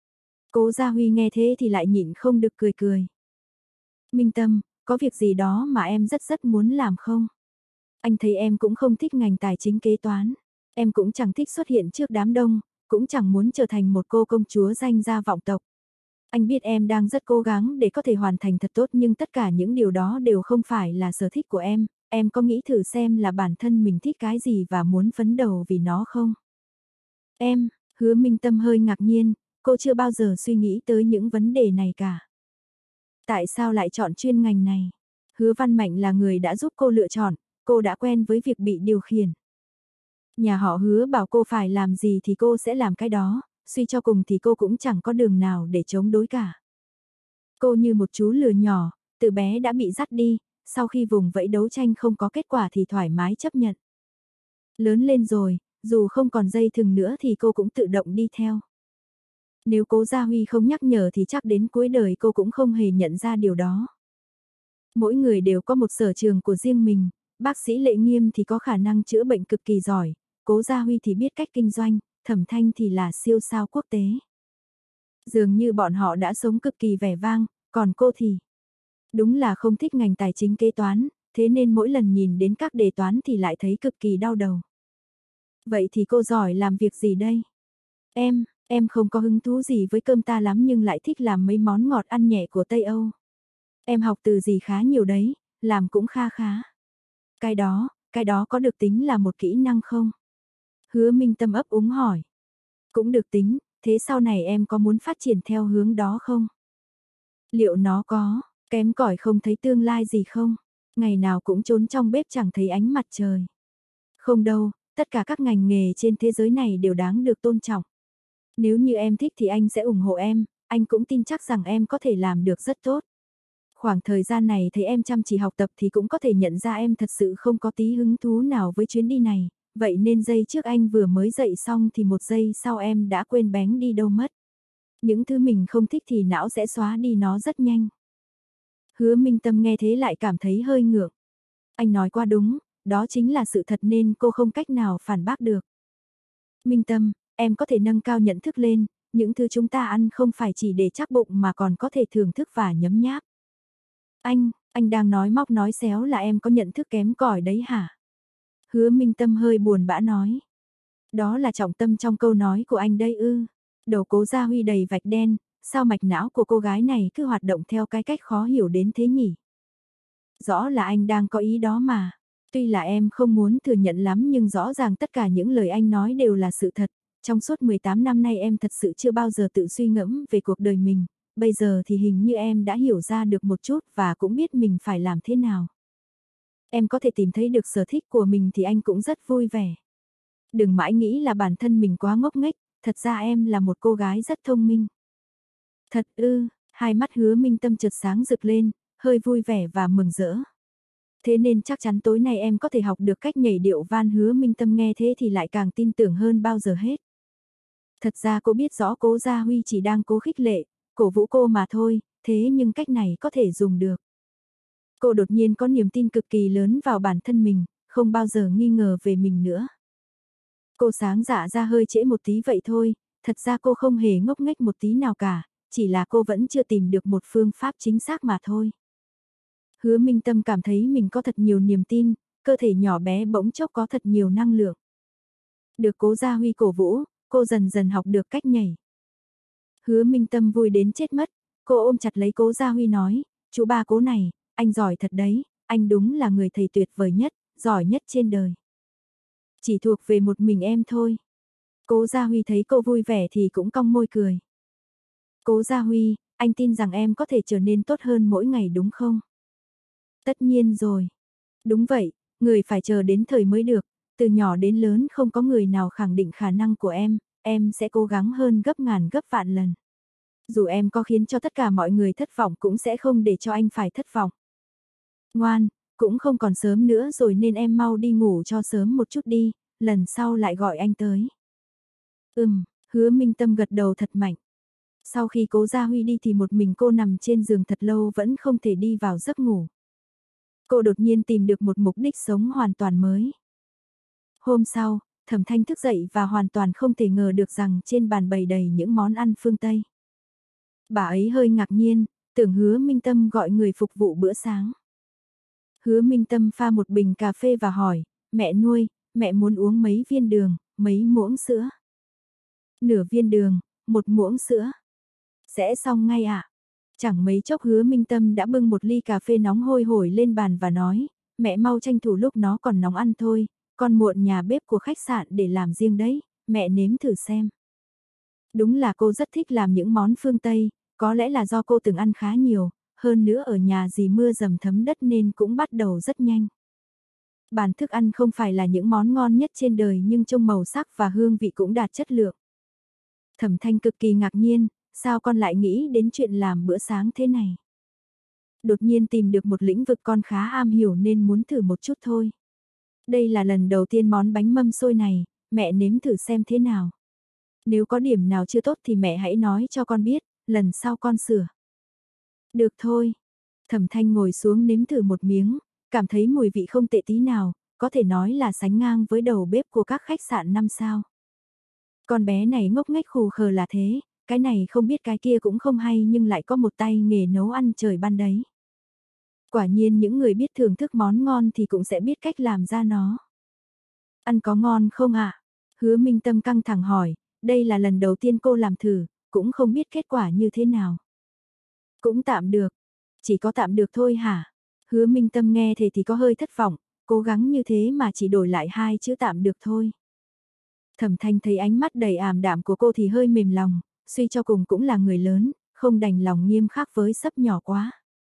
Cố Gia Huy nghe thế thì lại nhịn không được cười cười. Minh Tâm, có việc gì đó mà em rất rất muốn làm không? Anh thấy em cũng không thích ngành tài chính kế toán, em cũng chẳng thích xuất hiện trước đám đông, cũng chẳng muốn trở thành một cô công chúa danh gia vọng tộc. Anh biết em đang rất cố gắng để có thể hoàn thành thật tốt nhưng tất cả những điều đó đều không phải là sở thích của em, em có nghĩ thử xem là bản thân mình thích cái gì và muốn phấn đấu vì nó không? Em, Hứa Minh Tâm hơi ngạc nhiên, cô chưa bao giờ suy nghĩ tới những vấn đề này cả. Tại sao lại chọn chuyên ngành này? Hứa Văn Mạnh là người đã giúp cô lựa chọn, cô đã quen với việc bị điều khiển. Nhà họ Hứa bảo cô phải làm gì thì cô sẽ làm cái đó, suy cho cùng thì cô cũng chẳng có đường nào để chống đối cả. Cô như một chú lừa nhỏ, từ bé đã bị dắt đi, sau khi vùng vẫy đấu tranh không có kết quả thì thoải mái chấp nhận. Lớn lên rồi, dù không còn dây thừng nữa thì cô cũng tự động đi theo. Nếu Cố Gia Huy không nhắc nhở thì chắc đến cuối đời cô cũng không hề nhận ra điều đó. Mỗi người đều có một sở trường của riêng mình, bác sĩ Lệ Nghiêm thì có khả năng chữa bệnh cực kỳ giỏi, Cố Gia Huy thì biết cách kinh doanh, Thẩm Thanh thì là siêu sao quốc tế. Dường như bọn họ đã sống cực kỳ vẻ vang, còn cô thì đúng là không thích ngành tài chính kế toán, thế nên mỗi lần nhìn đến các đề toán thì lại thấy cực kỳ đau đầu. Vậy thì cô giỏi làm việc gì đây? Em, em không có hứng thú gì với cơm ta lắm nhưng lại thích làm mấy món ngọt ăn nhẹ của Tây Âu. Em học từ gì khá nhiều đấy, làm cũng kha khá. Cái đó, cái đó có được tính là một kỹ năng không? Hứa Minh Tâm ấp úng hỏi. Cũng được tính, thế sau này em có muốn phát triển theo hướng đó không? Liệu nó có, kém cỏi không thấy tương lai gì không? Ngày nào cũng trốn trong bếp chẳng thấy ánh mặt trời. Không đâu, tất cả các ngành nghề trên thế giới này đều đáng được tôn trọng. Nếu như em thích thì anh sẽ ủng hộ em, anh cũng tin chắc rằng em có thể làm được rất tốt. Khoảng thời gian này thấy em chăm chỉ học tập thì cũng có thể nhận ra em thật sự không có tí hứng thú nào với chuyến đi này, vậy nên giây trước anh vừa mới dậy xong thì một giây sau em đã quên bén đi đâu mất. Những thứ mình không thích thì não sẽ xóa đi nó rất nhanh. Hứa Minh Tâm nghe thế lại cảm thấy hơi ngượng. Anh nói quá đúng, đó chính là sự thật nên cô không cách nào phản bác được. Minh Tâm, em có thể nâng cao nhận thức lên, những thứ chúng ta ăn không phải chỉ để chắc bụng mà còn có thể thưởng thức và nhấm nháp. Anh, anh đang nói móc nói xéo là em có nhận thức kém cỏi đấy hả? Hứa Minh Tâm hơi buồn bã nói. Đó là trọng tâm trong câu nói của anh đây ư. Đầu Cố Gia Huy đầy vạch đen, sao mạch não của cô gái này cứ hoạt động theo cái cách khó hiểu đến thế nhỉ? Rõ là anh đang có ý đó mà. Tuy là em không muốn thừa nhận lắm nhưng rõ ràng tất cả những lời anh nói đều là sự thật. Trong suốt mười tám năm nay em thật sự chưa bao giờ tự suy ngẫm về cuộc đời mình. Bây giờ thì hình như em đã hiểu ra được một chút và cũng biết mình phải làm thế nào. Em có thể tìm thấy được sở thích của mình thì anh cũng rất vui vẻ. Đừng mãi nghĩ là bản thân mình quá ngốc nghếch, thật ra em là một cô gái rất thông minh. Thật ư, Hai mắt Hứa Minh Tâm chợt sáng rực lên, hơi vui vẻ và mừng rỡ. Thế nên chắc chắn tối nay em có thể học được cách nhảy điệu van. Hứa Minh Tâm nghe thế thì lại càng tin tưởng hơn bao giờ hết. Thật ra cô biết rõ Cố Gia Huy chỉ đang cố khích lệ, cổ vũ cô mà thôi, thế nhưng cách này có thể dùng được. Cô đột nhiên có niềm tin cực kỳ lớn vào bản thân mình, không bao giờ nghi ngờ về mình nữa. Cô sáng dạ ra hơi trễ một tí vậy thôi, thật ra cô không hề ngốc nghếch một tí nào cả, chỉ là cô vẫn chưa tìm được một phương pháp chính xác mà thôi. Hứa Minh Tâm cảm thấy mình có thật nhiều niềm tin, cơ thể nhỏ bé bỗng chốc có thật nhiều năng lượng. Được Cố Gia Huy cổ vũ, cô dần dần học được cách nhảy. Hứa Minh Tâm vui đến chết mất, cô ôm chặt lấy Cố Gia Huy nói, chú ba Cố này, anh giỏi thật đấy, anh đúng là người thầy tuyệt vời nhất, giỏi nhất trên đời. Chỉ thuộc về một mình em thôi. Cố Gia Huy thấy cô vui vẻ thì cũng cong môi cười. Cố Gia Huy, anh tin rằng em có thể trở nên tốt hơn mỗi ngày đúng không? Tất nhiên rồi. Đúng vậy, người phải chờ đến thời mới được, từ nhỏ đến lớn không có người nào khẳng định khả năng của em, em sẽ cố gắng hơn gấp ngàn gấp vạn lần. Dù em có khiến cho tất cả mọi người thất vọng cũng sẽ không để cho anh phải thất vọng. Ngoan, cũng không còn sớm nữa rồi nên em mau đi ngủ cho sớm một chút đi, lần sau lại gọi anh tới. Ừm, Hứa Minh Tâm gật đầu thật mạnh. Sau khi Cố Gia Huy đi thì một mình cô nằm trên giường thật lâu vẫn không thể đi vào giấc ngủ. Cô đột nhiên tìm được một mục đích sống hoàn toàn mới. Hôm sau, Thẩm Thanh thức dậy và hoàn toàn không thể ngờ được rằng trên bàn bày đầy những món ăn phương Tây. Bà ấy hơi ngạc nhiên, tưởng Hứa Minh Tâm gọi người phục vụ bữa sáng. Hứa Minh Tâm pha một bình cà phê và hỏi, mẹ nuôi, mẹ muốn uống mấy viên đường, mấy muỗng sữa? Nửa viên đường, một muỗng sữa. Sẽ xong ngay ạ. À? Chẳng mấy chốc Hứa Minh Tâm đã bưng một ly cà phê nóng hôi hổi lên bàn và nói, mẹ mau tranh thủ lúc nó còn nóng ăn thôi, con muộn nhà bếp của khách sạn để làm riêng đấy, mẹ nếm thử xem. Đúng là cô rất thích làm những món phương Tây, có lẽ là do cô từng ăn khá nhiều, hơn nữa ở nhà dì mưa dầm thấm đất nên cũng bắt đầu rất nhanh. Bản thức ăn không phải là những món ngon nhất trên đời nhưng trông màu sắc và hương vị cũng đạt chất lượng. Thẩm Thanh cực kỳ ngạc nhiên, sao con lại nghĩ đến chuyện làm bữa sáng thế này? Đột nhiên tìm được một lĩnh vực con khá am hiểu nên muốn thử một chút thôi. Đây là lần đầu tiên món bánh mâm xôi này, mẹ nếm thử xem thế nào. Nếu có điểm nào chưa tốt thì mẹ hãy nói cho con biết, lần sau con sửa. Được thôi. Thẩm Thanh ngồi xuống nếm thử một miếng, cảm thấy mùi vị không tệ tí nào, có thể nói là sánh ngang với đầu bếp của các khách sạn năm sao. Con bé này ngốc nghếch khù khờ là thế, cái này không biết cái kia cũng không hay nhưng lại có một tay nghề nấu ăn trời ban đấy. Quả nhiên những người biết thưởng thức món ngon thì cũng sẽ biết cách làm ra nó. Ăn có ngon không ạ? À? Hứa Minh Tâm căng thẳng hỏi, đây là lần đầu tiên cô làm thử, cũng không biết kết quả như thế nào. Cũng tạm được, chỉ có tạm được thôi hả? Hứa Minh Tâm nghe thế thì có hơi thất vọng, cố gắng như thế mà chỉ đổi lại hai chữ tạm được thôi. Thẩm Thanh thấy ánh mắt đầy ảm đạm của cô thì hơi mềm lòng, suy cho cùng cũng là người lớn, không đành lòng nghiêm khắc với sấp nhỏ quá.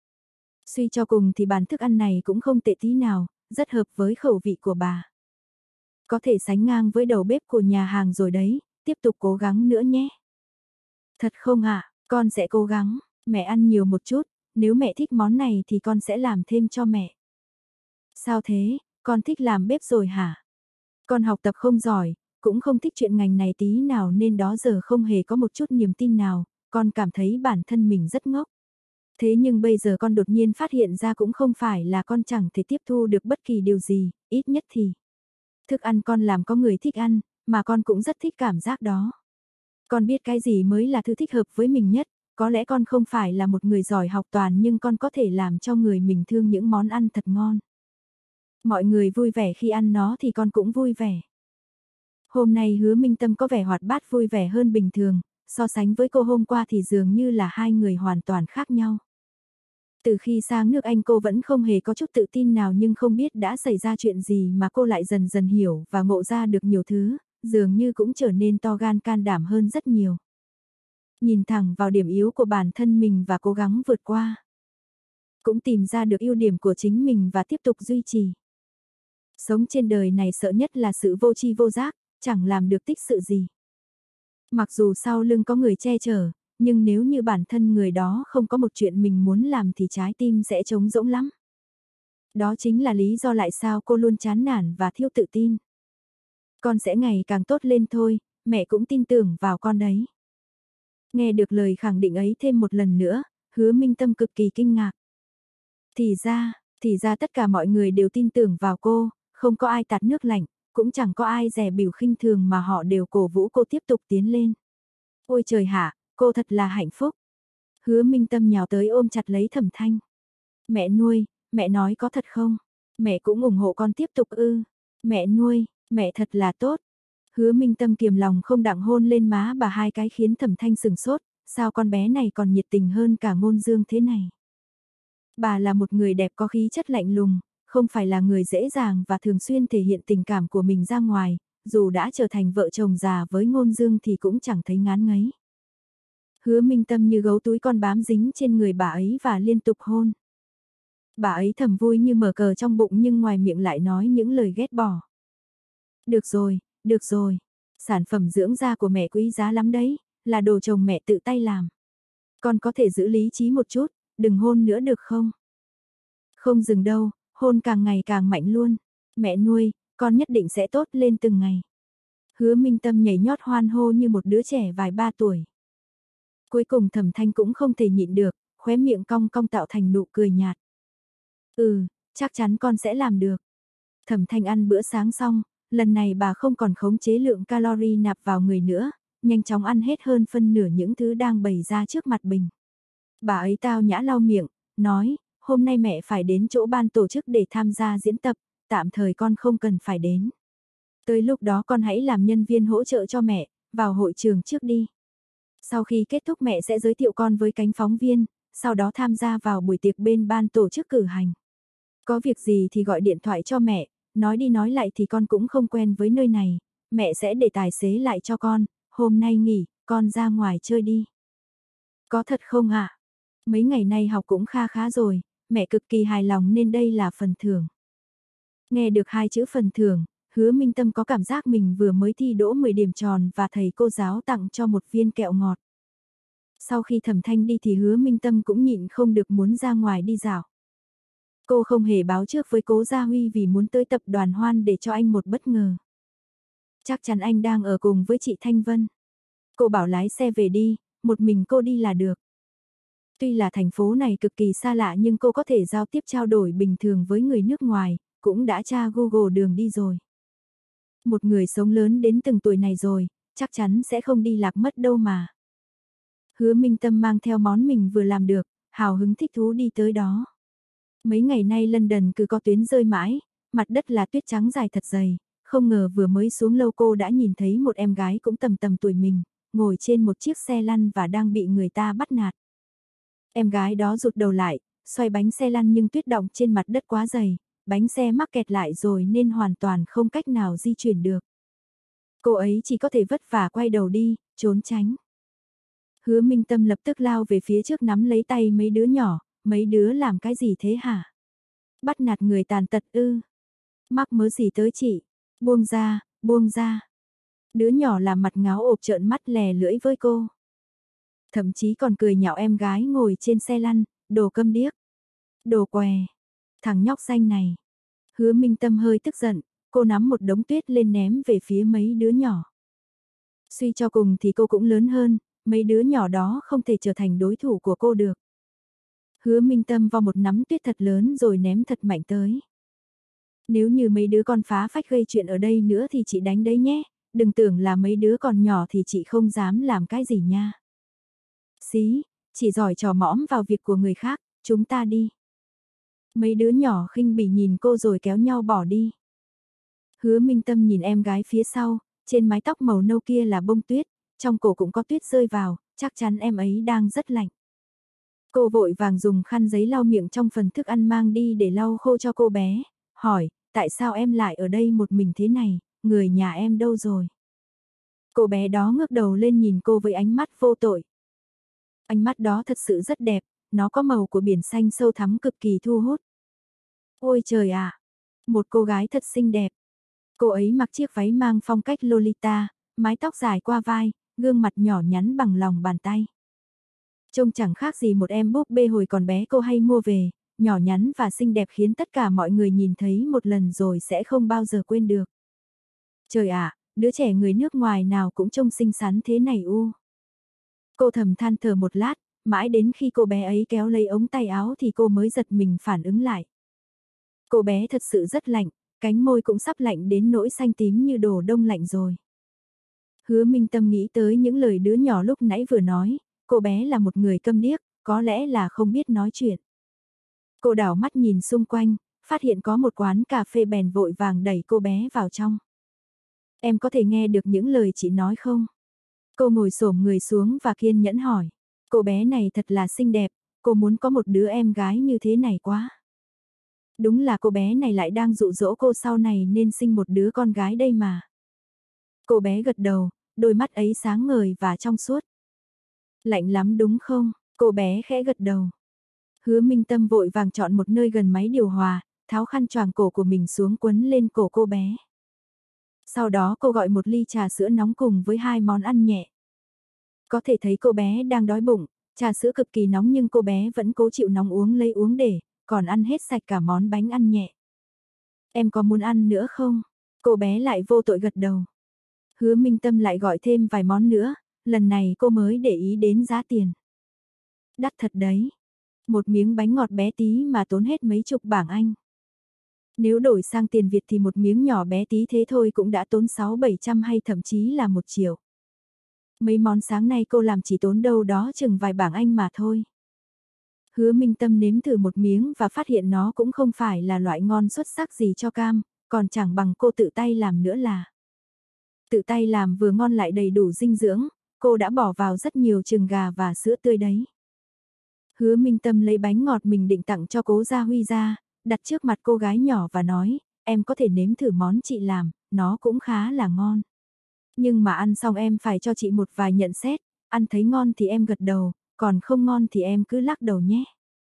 Suy cho cùng thì bàn thức ăn này cũng không tệ tí nào, rất hợp với khẩu vị của bà. Có thể sánh ngang với đầu bếp của nhà hàng rồi đấy, tiếp tục cố gắng nữa nhé. Thật không ạ, à, con sẽ cố gắng, mẹ ăn nhiều một chút, nếu mẹ thích món này thì con sẽ làm thêm cho mẹ. Sao thế, con thích làm bếp rồi hả? Con học tập không giỏi, cũng không thích chuyện ngành này tí nào nên đó giờ không hề có một chút niềm tin nào, con cảm thấy bản thân mình rất ngốc. Thế nhưng bây giờ con đột nhiên phát hiện ra cũng không phải là con chẳng thể tiếp thu được bất kỳ điều gì, ít nhất thì. Thức ăn con làm có người thích ăn, mà con cũng rất thích cảm giác đó. Con biết cái gì mới là thứ thích hợp với mình nhất, có lẽ con không phải là một người giỏi học toàn nhưng con có thể làm cho người mình thương những món ăn thật ngon. Mọi người vui vẻ khi ăn nó thì con cũng vui vẻ. Hôm nay Hứa Minh Tâm có vẻ hoạt bát vui vẻ hơn bình thường, so sánh với cô hôm qua thì dường như là hai người hoàn toàn khác nhau. Từ khi sang nước Anh cô vẫn không hề có chút tự tin nào nhưng không biết đã xảy ra chuyện gì mà cô lại dần dần hiểu và ngộ ra được nhiều thứ, dường như cũng trở nên to gan can đảm hơn rất nhiều. Nhìn thẳng vào điểm yếu của bản thân mình và cố gắng vượt qua. Cũng tìm ra được ưu điểm của chính mình và tiếp tục duy trì. Sống trên đời này sợ nhất là sự vô tri vô giác, chẳng làm được tích sự gì. Mặc dù sau lưng có người che chở, nhưng nếu như bản thân người đó không có một chuyện mình muốn làm thì trái tim sẽ trống rỗng lắm. Đó chính là lý do lại sao cô luôn chán nản và thiếu tự tin. Con sẽ ngày càng tốt lên thôi, mẹ cũng tin tưởng vào con đấy. Nghe được lời khẳng định ấy thêm một lần nữa, Hứa Minh Tâm cực kỳ kinh ngạc. Thì ra, thì ra tất cả mọi người đều tin tưởng vào cô, không có ai tạt nước lạnh, cũng chẳng có ai dè bỉu khinh thường mà họ đều cổ vũ cô tiếp tục tiến lên. Ôi trời hạ, cô thật là hạnh phúc. Hứa Minh Tâm nhào tới ôm chặt lấy Thẩm Thanh. Mẹ nuôi, mẹ nói có thật không? Mẹ cũng ủng hộ con tiếp tục ư? Mẹ nuôi, mẹ thật là tốt. Hứa Minh Tâm kiềm lòng không đặng hôn lên má bà hai cái khiến Thẩm Thanh sừng sốt, sao con bé này còn nhiệt tình hơn cả Ngôn Dương thế này. Bà là một người đẹp có khí chất lạnh lùng, không phải là người dễ dàng và thường xuyên thể hiện tình cảm của mình ra ngoài, dù đã trở thành vợ chồng già với Ngôn Dương thì cũng chẳng thấy ngán ngấy. Hứa Minh Tâm như gấu túi con bám dính trên người bà ấy và liên tục hôn. Bà ấy thầm vui như mở cờ trong bụng nhưng ngoài miệng lại nói những lời ghét bỏ. Được rồi, được rồi, sản phẩm dưỡng da của mẹ quý giá lắm đấy, là đồ chồng mẹ tự tay làm. Con có thể giữ lý trí một chút, đừng hôn nữa được không? Không dừng đâu, hôn càng ngày càng mạnh luôn. Mẹ nuôi, con nhất định sẽ tốt lên từng ngày. Hứa Minh Tâm nhảy nhót hoan hô như một đứa trẻ vài ba tuổi. Cuối cùng Thẩm Thanh cũng không thể nhịn được, khóe miệng cong cong tạo thành nụ cười nhạt. Ừ, chắc chắn con sẽ làm được. Thẩm Thanh ăn bữa sáng xong, lần này bà không còn khống chế lượng calorie nạp vào người nữa, nhanh chóng ăn hết hơn phân nửa những thứ đang bày ra trước mặt mình. Bà ấy tao nhã lau miệng, nói, hôm nay mẹ phải đến chỗ ban tổ chức để tham gia diễn tập, tạm thời con không cần phải đến. Tới lúc đó con hãy làm nhân viên hỗ trợ cho mẹ, vào hội trường trước đi. Sau khi kết thúc mẹ sẽ giới thiệu con với cánh phóng viên, sau đó tham gia vào buổi tiệc bên ban tổ chức cử hành. Có việc gì thì gọi điện thoại cho mẹ, nói đi nói lại thì con cũng không quen với nơi này, mẹ sẽ để tài xế lại cho con, hôm nay nghỉ, con ra ngoài chơi đi. Có thật không ạ? À? Mấy ngày nay học cũng kha khá rồi, mẹ cực kỳ hài lòng nên đây là phần thưởng. Nghe được hai chữ phần thưởng, Hứa Minh Tâm có cảm giác mình vừa mới thi đỗ mười điểm tròn và thầy cô giáo tặng cho một viên kẹo ngọt. Sau khi Thẩm Thanh đi thì Hứa Minh Tâm cũng nhịn không được muốn ra ngoài đi dạo. Cô không hề báo trước với Cố Gia Huy vì muốn tới tập đoàn Hoan để cho anh một bất ngờ. Chắc chắn anh đang ở cùng với chị Thanh Vân. Cô bảo lái xe về đi, một mình cô đi là được. Tuy là thành phố này cực kỳ xa lạ nhưng cô có thể giao tiếp trao đổi bình thường với người nước ngoài, cũng đã tra Google đường đi rồi. Một người sống lớn đến từng tuổi này rồi, chắc chắn sẽ không đi lạc mất đâu mà. Hứa Minh Tâm mang theo món mình vừa làm được, hào hứng thích thú đi tới đó. Mấy ngày nay London cứ có tuyến rơi mãi, mặt đất là tuyết trắng dài thật dày, không ngờ vừa mới xuống lâu cô đã nhìn thấy một em gái cũng tầm tầm tuổi mình, ngồi trên một chiếc xe lăn và đang bị người ta bắt nạt. Em gái đó rụt đầu lại, xoay bánh xe lăn nhưng tuyết đọng trên mặt đất quá dày, bánh xe mắc kẹt lại rồi nên hoàn toàn không cách nào di chuyển được. Cô ấy chỉ có thể vất vả quay đầu đi, trốn tránh. Hứa Minh Tâm lập tức lao về phía trước nắm lấy tay mấy đứa nhỏ, mấy đứa làm cái gì thế hả? Bắt nạt người tàn tật ư? Mắc mớ gì tới chị? Buông ra, buông ra. Đứa nhỏ làm mặt ngáo ộp trợn mắt lè lưỡi với cô. Thậm chí còn cười nhạo em gái ngồi trên xe lăn, đồ câm điếc. Đồ què. Thằng nhóc xanh này. Hứa Minh Tâm hơi tức giận, cô nắm một đống tuyết lên ném về phía mấy đứa nhỏ. Suy cho cùng thì cô cũng lớn hơn, mấy đứa nhỏ đó không thể trở thành đối thủ của cô được. Hứa Minh Tâm vo một nắm tuyết thật lớn rồi ném thật mạnh tới. Nếu như mấy đứa con phá phách gây chuyện ở đây nữa thì chị đánh đấy nhé, đừng tưởng là mấy đứa còn nhỏ thì chị không dám làm cái gì nha. Xí, chỉ giỏi trò mõm vào việc của người khác, chúng ta đi. Mấy đứa nhỏ khinh bỉ nhìn cô rồi kéo nhau bỏ đi. Hứa Minh Tâm nhìn em gái phía sau, trên mái tóc màu nâu kia là bông tuyết, trong cổ cũng có tuyết rơi vào, chắc chắn em ấy đang rất lạnh. Cô vội vàng dùng khăn giấy lau miệng trong phần thức ăn mang đi để lau khô cho cô bé, hỏi, tại sao em lại ở đây một mình thế này, người nhà em đâu rồi? Cô bé đó ngước đầu lên nhìn cô với ánh mắt vô tội. Ánh mắt đó thật sự rất đẹp, nó có màu của biển xanh sâu thẳm cực kỳ thu hút. Ôi trời ạ, một cô gái thật xinh đẹp. Cô ấy mặc chiếc váy mang phong cách Lolita, mái tóc dài qua vai, gương mặt nhỏ nhắn bằng lòng bàn tay. Trông chẳng khác gì một em búp bê hồi còn bé cô hay mua về, nhỏ nhắn và xinh đẹp khiến tất cả mọi người nhìn thấy một lần rồi sẽ không bao giờ quên được. Trời ạ, đứa trẻ người nước ngoài nào cũng trông xinh xắn thế này u. Cô thầm than thở một lát, mãi đến khi cô bé ấy kéo lấy ống tay áo thì cô mới giật mình phản ứng lại. Cô bé thật sự rất lạnh, cánh môi cũng sắp lạnh đến nỗi xanh tím như đồ đông lạnh rồi. Hứa Minh Tâm nghĩ tới những lời đứa nhỏ lúc nãy vừa nói, cô bé là một người câm điếc, có lẽ là không biết nói chuyện. Cô đảo mắt nhìn xung quanh, phát hiện có một quán cà phê bèn vội vàng đẩy cô bé vào trong. Em có thể nghe được những lời chị nói không? Cô ngồi xổm người xuống và kiên nhẫn hỏi. Cô bé này thật là xinh đẹp, cô muốn có một đứa em gái như thế này quá. Đúng là cô bé này lại đang dụ dỗ cô sau này nên sinh một đứa con gái đây mà. Cô bé gật đầu, đôi mắt ấy sáng ngời và trong suốt. Lạnh lắm đúng không? Cô bé khẽ gật đầu. Hứa Minh Tâm vội vàng chọn một nơi gần máy điều hòa, tháo khăn choàng cổ của mình xuống quấn lên cổ cô bé. Sau đó cô gọi một ly trà sữa nóng cùng với hai món ăn nhẹ. Có thể thấy cô bé đang đói bụng, trà sữa cực kỳ nóng nhưng cô bé vẫn cố chịu nóng uống lấy uống để, còn ăn hết sạch cả món bánh ăn nhẹ. Em có muốn ăn nữa không? Cô bé lại vô tội gật đầu. Hứa Minh Tâm lại gọi thêm vài món nữa, lần này cô mới để ý đến giá tiền. Đắt thật đấy. Một miếng bánh ngọt bé tí mà tốn hết mấy chục bảng Anh. Nếu đổi sang tiền Việt thì một miếng nhỏ bé tí thế thôi cũng đã tốn sáu bảy trăm hay thậm chí là một triệu. Mấy món sáng nay cô làm chỉ tốn đâu đó chừng vài bảng Anh mà thôi. Hứa Minh Tâm nếm thử một miếng và phát hiện nó cũng không phải là loại ngon xuất sắc gì cho cam, còn chẳng bằng cô tự tay làm nữa là. Tự tay làm vừa ngon lại đầy đủ dinh dưỡng, cô đã bỏ vào rất nhiều trứng gà và sữa tươi đấy. Hứa Minh Tâm lấy bánh ngọt mình định tặng cho Cố Gia Huy ra, đặt trước mặt cô gái nhỏ và nói, em có thể nếm thử món chị làm, nó cũng khá là ngon. Nhưng mà ăn xong em phải cho chị một vài nhận xét, ăn thấy ngon thì em gật đầu, còn không ngon thì em cứ lắc đầu nhé.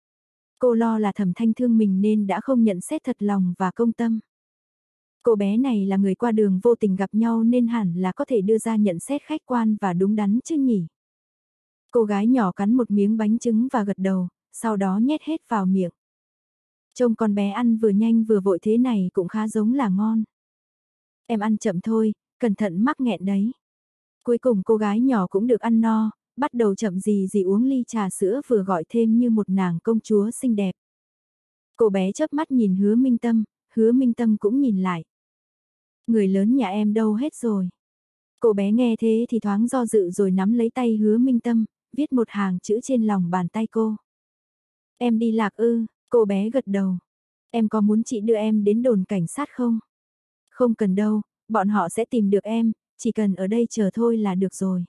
Cô lo là Thẩm Thanh thương mình nên đã không nhận xét thật lòng và công tâm. Cô bé này là người qua đường vô tình gặp nhau nên hẳn là có thể đưa ra nhận xét khách quan và đúng đắn chứ nhỉ. Cô gái nhỏ cắn một miếng bánh trứng và gật đầu, sau đó nhét hết vào miệng. Trông con bé ăn vừa nhanh vừa vội thế này cũng khá giống là ngon. Em ăn chậm thôi, cẩn thận mắc nghẹn đấy. Cuối cùng cô gái nhỏ cũng được ăn no, bắt đầu chậm gì gì uống ly trà sữa vừa gọi thêm như một nàng công chúa xinh đẹp. Cô bé chớp mắt nhìn Hứa Minh Tâm, Hứa Minh Tâm cũng nhìn lại. Người lớn nhà em đâu hết rồi? Cô bé nghe thế thì thoáng do dự rồi nắm lấy tay Hứa Minh Tâm, viết một hàng chữ trên lòng bàn tay cô. Em đi lạc ư, cô bé gật đầu. Em có muốn chị đưa em đến đồn cảnh sát không? Không cần đâu, bọn họ sẽ tìm được em, chỉ cần ở đây chờ thôi là được rồi.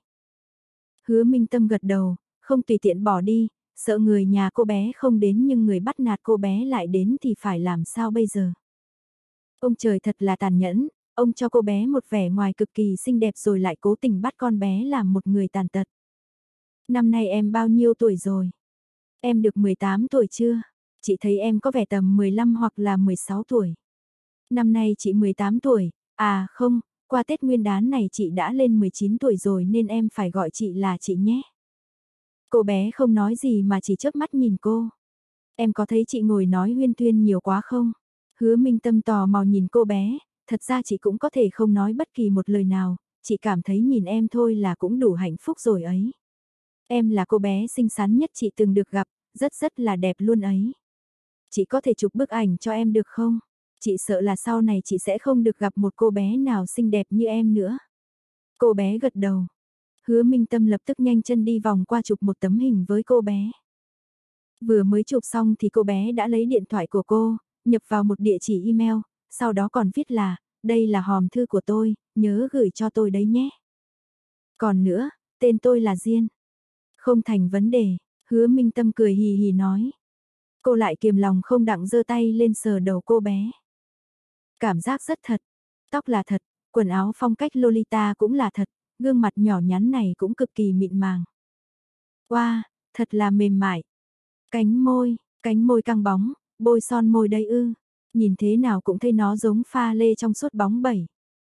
Hứa Minh Tâm gật đầu, không tùy tiện bỏ đi, sợ người nhà cô bé không đến nhưng người bắt nạt cô bé lại đến thì phải làm sao bây giờ? Ông trời thật là tàn nhẫn, ông cho cô bé một vẻ ngoài cực kỳ xinh đẹp rồi lại cố tình bắt con bé làm một người tàn tật. Năm nay em bao nhiêu tuổi rồi? Em được mười tám tuổi chưa? Chị thấy em có vẻ tầm mười lăm hoặc là mười sáu tuổi. Năm nay chị mười tám tuổi, à không, qua Tết Nguyên đán này chị đã lên mười chín tuổi rồi nên em phải gọi chị là chị nhé. Cô bé không nói gì mà chỉ chớp mắt nhìn cô. Em có thấy chị ngồi nói huyên thuyên nhiều quá không? Hứa Minh Tâm tò mò nhìn cô bé, thật ra chị cũng có thể không nói bất kỳ một lời nào, chị cảm thấy nhìn em thôi là cũng đủ hạnh phúc rồi ấy. Em là cô bé xinh xắn nhất chị từng được gặp, rất rất là đẹp luôn ấy. Chị có thể chụp bức ảnh cho em được không? Chị sợ là sau này chị sẽ không được gặp một cô bé nào xinh đẹp như em nữa. Cô bé gật đầu. Hứa Minh Tâm lập tức nhanh chân đi vòng qua chụp một tấm hình với cô bé. Vừa mới chụp xong thì cô bé đã lấy điện thoại của cô, nhập vào một địa chỉ email, sau đó còn viết là, đây là hòm thư của tôi, nhớ gửi cho tôi đấy nhé. Còn nữa, tên tôi là Diên. Không thành vấn đề, Hứa Minh Tâm cười hì hì nói. Cô lại kiềm lòng không đặng giơ tay lên sờ đầu cô bé. Cảm giác rất thật, tóc là thật, quần áo phong cách Lolita cũng là thật, gương mặt nhỏ nhắn này cũng cực kỳ mịn màng. Wow, thật là mềm mại. Cánh môi, cánh môi căng bóng, bôi son môi đây ư, nhìn thế nào cũng thấy nó giống pha lê trong suốt bóng bẩy.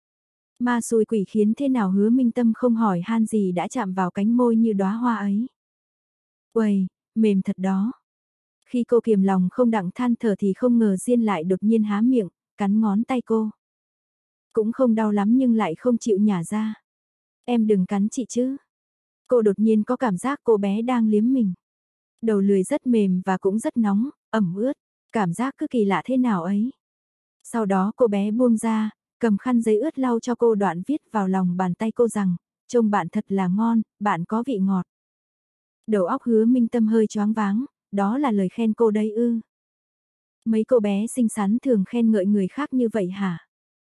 Ma xui quỷ khiến thế nào Hứa Minh Tâm không hỏi han gì đã chạm vào cánh môi như đóa hoa ấy. Uầy, mềm thật đó. Khi cô kiềm lòng không đặng than thở thì không ngờ Diên lại đột nhiên há miệng, cắn ngón tay cô. Cũng không đau lắm nhưng lại không chịu nhả ra. Em đừng cắn chị chứ. Cô đột nhiên có cảm giác cô bé đang liếm mình. Đầu lưỡi rất mềm và cũng rất nóng, ẩm ướt, cảm giác cứ kỳ lạ thế nào ấy. Sau đó cô bé buông ra, cầm khăn giấy ướt lau cho cô, đoạn viết vào lòng bàn tay cô rằng, trông bạn thật là ngon, bạn có vị ngọt. Đầu óc Hứa Minh Tâm hơi choáng váng, đó là lời khen cô đấy ư? Mấy cô bé xinh xắn thường khen ngợi người khác như vậy hả?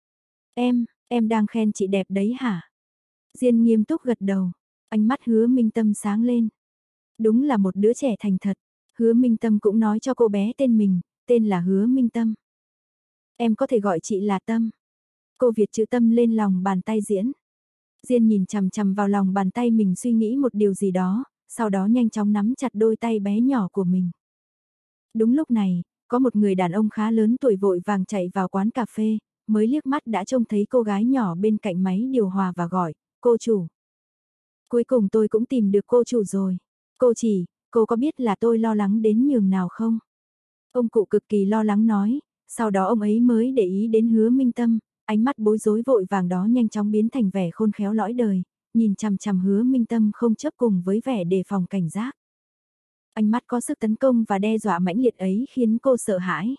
Em, em đang khen chị đẹp đấy hả? Diên nghiêm túc gật đầu, ánh mắt Hứa Minh Tâm sáng lên. Đúng là một đứa trẻ thành thật. Hứa Minh Tâm cũng nói cho cô bé tên mình, tên là Hứa Minh Tâm. Em có thể gọi chị là Tâm. Cô Việt chữ Tâm lên lòng bàn tay Diễn. Diên nhìn chằm chằm vào lòng bàn tay mình, suy nghĩ một điều gì đó, sau đó nhanh chóng nắm chặt đôi tay bé nhỏ của mình. Đúng lúc này, có một người đàn ông khá lớn tuổi vội vàng chạy vào quán cà phê, mới liếc mắt đã trông thấy cô gái nhỏ bên cạnh máy điều hòa và gọi, cô chủ. Cuối cùng tôi cũng tìm được cô chủ rồi. Cô chỉ, cô có biết là tôi lo lắng đến nhường nào không? Ông cụ cực kỳ lo lắng nói, sau đó ông ấy mới để ý đến Hứa Minh Tâm, ánh mắt bối rối vội vàng đó nhanh chóng biến thành vẻ khôn khéo lõi đời, nhìn chằm chằm Hứa Minh Tâm không chấp cùng với vẻ đề phòng cảnh giác. Ánh mắt có sức tấn công và đe dọa mãnh liệt ấy khiến cô sợ hãi.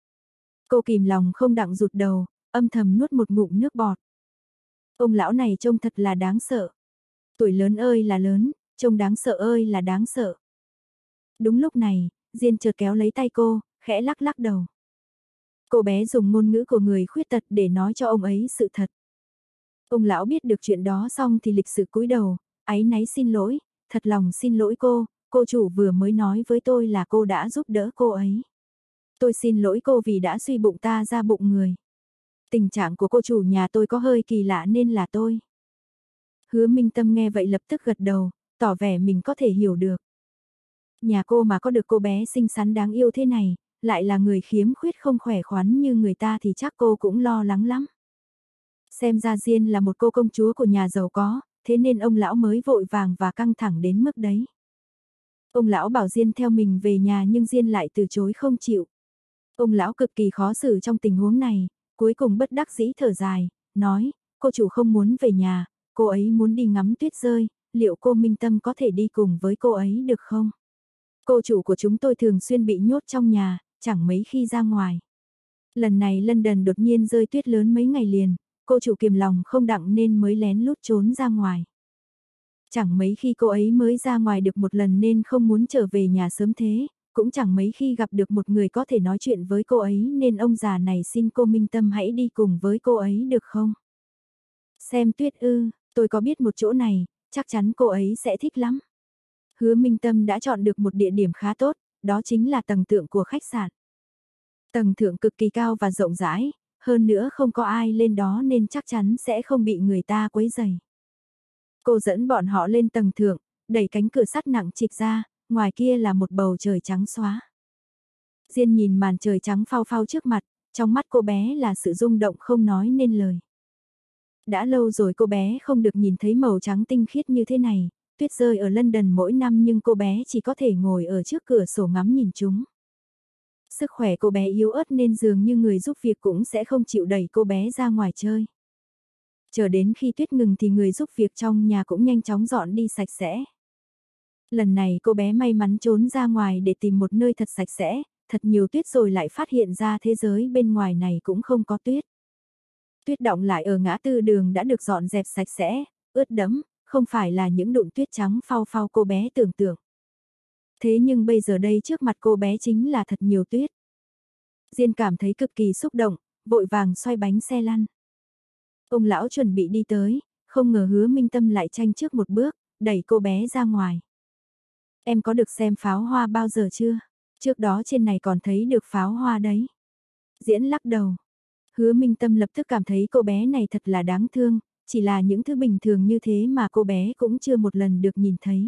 Cô kìm lòng không đặng rụt đầu, âm thầm nuốt một ngụm nước bọt. Ông lão này trông thật là đáng sợ. Tuổi lớn ơi là lớn, trông đáng sợ ơi là đáng sợ. Đúng lúc này, Diên chợt kéo lấy tay cô, khẽ lắc lắc đầu. Cô bé dùng ngôn ngữ của người khuyết tật để nói cho ông ấy sự thật. Ông lão biết được chuyện đó xong thì lịch sự cúi đầu, áy náy xin lỗi, thật lòng xin lỗi cô, cô chủ vừa mới nói với tôi là cô đã giúp đỡ cô ấy. Tôi xin lỗi cô vì đã suy bụng ta ra bụng người. Tình trạng của cô chủ nhà tôi có hơi kỳ lạ nên là tôi. Hứa Minh Tâm nghe vậy lập tức gật đầu, tỏ vẻ mình có thể hiểu được. Nhà cô mà có được cô bé xinh xắn đáng yêu thế này, lại là người khiếm khuyết không khỏe khoắn như người ta thì chắc cô cũng lo lắng lắm. Xem ra Diên là một cô công chúa của nhà giàu có, thế nên ông lão mới vội vàng và căng thẳng đến mức đấy. Ông lão bảo Diên theo mình về nhà nhưng Diên lại từ chối không chịu. Ông lão cực kỳ khó xử trong tình huống này, cuối cùng bất đắc dĩ thở dài, nói, cô chủ không muốn về nhà, cô ấy muốn đi ngắm tuyết rơi, liệu cô Minh Tâm có thể đi cùng với cô ấy được không? Cô chủ của chúng tôi thường xuyên bị nhốt trong nhà, chẳng mấy khi ra ngoài. Lần này London đột nhiên rơi tuyết lớn mấy ngày liền, cô chủ kiềm lòng không đặng nên mới lén lút trốn ra ngoài. Chẳng mấy khi cô ấy mới ra ngoài được một lần nên không muốn trở về nhà sớm thế, cũng chẳng mấy khi gặp được một người có thể nói chuyện với cô ấy nên ông già này xin cô Minh Tâm hãy đi cùng với cô ấy được không? Xem tuyết ư, tôi có biết một chỗ này, chắc chắn cô ấy sẽ thích lắm. Hứa Minh Tâm đã chọn được một địa điểm khá tốt, đó chính là tầng thượng của khách sạn. Tầng thượng cực kỳ cao và rộng rãi, hơn nữa không có ai lên đó nên chắc chắn sẽ không bị người ta quấy rầy. Cô dẫn bọn họ lên tầng thượng, đẩy cánh cửa sắt nặng trịch ra, ngoài kia là một bầu trời trắng xóa. Diên nhìn màn trời trắng phao phao trước mặt, trong mắt cô bé là sự rung động không nói nên lời. Đã lâu rồi cô bé không được nhìn thấy màu trắng tinh khiết như thế này, tuyết rơi ở London mỗi năm nhưng cô bé chỉ có thể ngồi ở trước cửa sổ ngắm nhìn chúng. Sức khỏe cô bé yếu ớt nên dường như người giúp việc cũng sẽ không chịu đẩy cô bé ra ngoài chơi. Chờ đến khi tuyết ngừng thì người giúp việc trong nhà cũng nhanh chóng dọn đi sạch sẽ. Lần này cô bé may mắn trốn ra ngoài để tìm một nơi thật sạch sẽ, thật nhiều tuyết rồi lại phát hiện ra thế giới bên ngoài này cũng không có tuyết. Tuyết đọng lại ở ngã tư đường đã được dọn dẹp sạch sẽ, ướt đẫm, không phải là những đụn tuyết trắng phao phao cô bé tưởng tượng. Thế nhưng bây giờ đây trước mặt cô bé chính là thật nhiều tuyết. Diên cảm thấy cực kỳ xúc động, vội vàng xoay bánh xe lăn. Ông lão chuẩn bị đi tới, không ngờ Hứa Minh Tâm lại tranh trước một bước, đẩy cô bé ra ngoài. Em có được xem pháo hoa bao giờ chưa? Trước đó trên này còn thấy được pháo hoa đấy. Diễn lắc đầu. Hứa Minh Tâm lập tức cảm thấy cô bé này thật là đáng thương, chỉ là những thứ bình thường như thế mà cô bé cũng chưa một lần được nhìn thấy.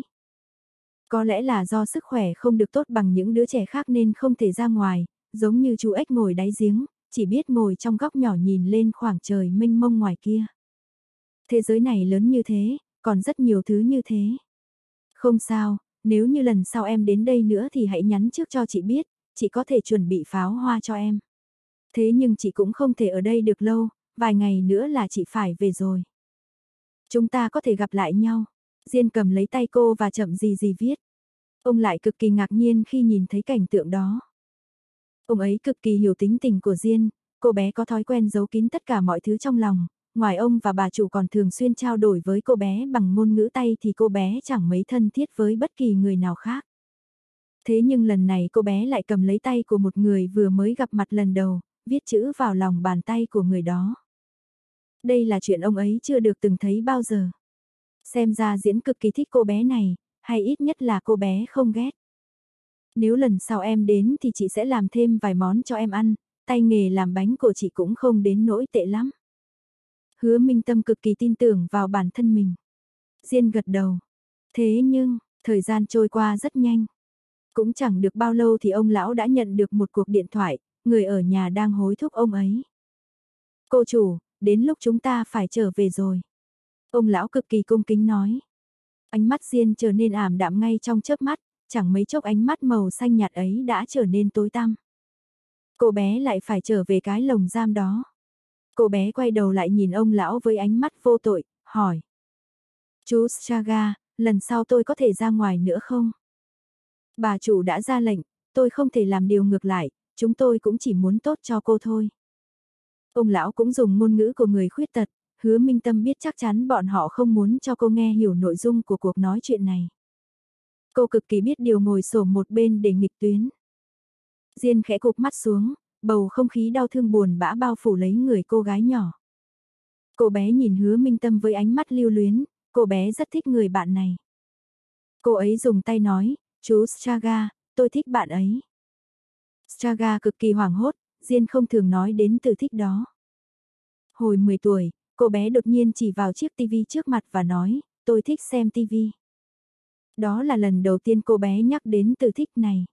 Có lẽ là do sức khỏe không được tốt bằng những đứa trẻ khác nên không thể ra ngoài, giống như chú ếch ngồi đáy giếng, chỉ biết ngồi trong góc nhỏ nhìn lên khoảng trời mênh mông ngoài kia. Thế giới này lớn như thế, còn rất nhiều thứ như thế. Không sao, Nếu như lần sau em đến đây nữa thì hãy nhắn trước cho chị biết, chị có thể chuẩn bị pháo hoa cho em. Thế nhưng chị cũng không thể ở đây được lâu, vài ngày nữa là chị phải về rồi. Chúng ta có thể gặp lại nhau. Diên cầm lấy tay cô và chậm gì gì viết. Ông lại cực kỳ ngạc nhiên khi nhìn thấy cảnh tượng đó. Ông ấy cực kỳ hiểu tính tình của Diên, cô bé có thói quen giấu kín tất cả mọi thứ trong lòng, ngoài ông và bà chủ còn thường xuyên trao đổi với cô bé bằng ngôn ngữ tay thì cô bé chẳng mấy thân thiết với bất kỳ người nào khác. Thế nhưng lần này cô bé lại cầm lấy tay của một người vừa mới gặp mặt lần đầu, viết chữ vào lòng bàn tay của người đó. Đây là chuyện ông ấy chưa được từng thấy bao giờ. Xem ra Diễn cực kỳ thích cô bé này, hay ít nhất là cô bé không ghét. Nếu lần sau em đến thì chị sẽ làm thêm vài món cho em ăn, tay nghề làm bánh của chị cũng không đến nỗi tệ lắm. Hứa Minh Tâm cực kỳ tin tưởng vào bản thân mình. Diên gật đầu. Thế nhưng, thời gian trôi qua rất nhanh. Cũng chẳng được bao lâu thì ông lão đã nhận được một cuộc điện thoại, người ở nhà đang hối thúc ông ấy. Cô chủ, đến lúc chúng ta phải trở về rồi. Ông lão cực kỳ cung kính nói. Ánh mắt Diên trở nên ảm đạm ngay trong chớp mắt, chẳng mấy chốc ánh mắt màu xanh nhạt ấy đã trở nên tối tăm. Cô bé lại phải trở về cái lồng giam đó. Cô bé quay đầu lại nhìn ông lão với ánh mắt vô tội, hỏi. Chú Saga, lần sau tôi có thể ra ngoài nữa không? Bà chủ đã ra lệnh, tôi không thể làm điều ngược lại, chúng tôi cũng chỉ muốn tốt cho cô thôi. Ông lão cũng dùng ngôn ngữ của người khuyết tật, Hứa Minh Tâm biết chắc chắn bọn họ không muốn cho cô nghe hiểu nội dung của cuộc nói chuyện này. Cô cực kỳ biết điều ngồi xổm một bên để nghịch tuyến. Diên khẽ cụp mắt xuống, bầu không khí đau thương buồn bã bao phủ lấy người cô gái nhỏ. Cô bé nhìn Hứa Minh Tâm với ánh mắt lưu luyến, cô bé rất thích người bạn này. Cô ấy dùng tay nói, chú Straga, tôi thích bạn ấy. Straga cực kỳ hoảng hốt, Diên không thường nói đến từ thích đó. Hồi mười tuổi, cô bé đột nhiên chỉ vào chiếc tivi trước mặt và nói, tôi thích xem tivi. Đó là lần đầu tiên cô bé nhắc đến từ thích này.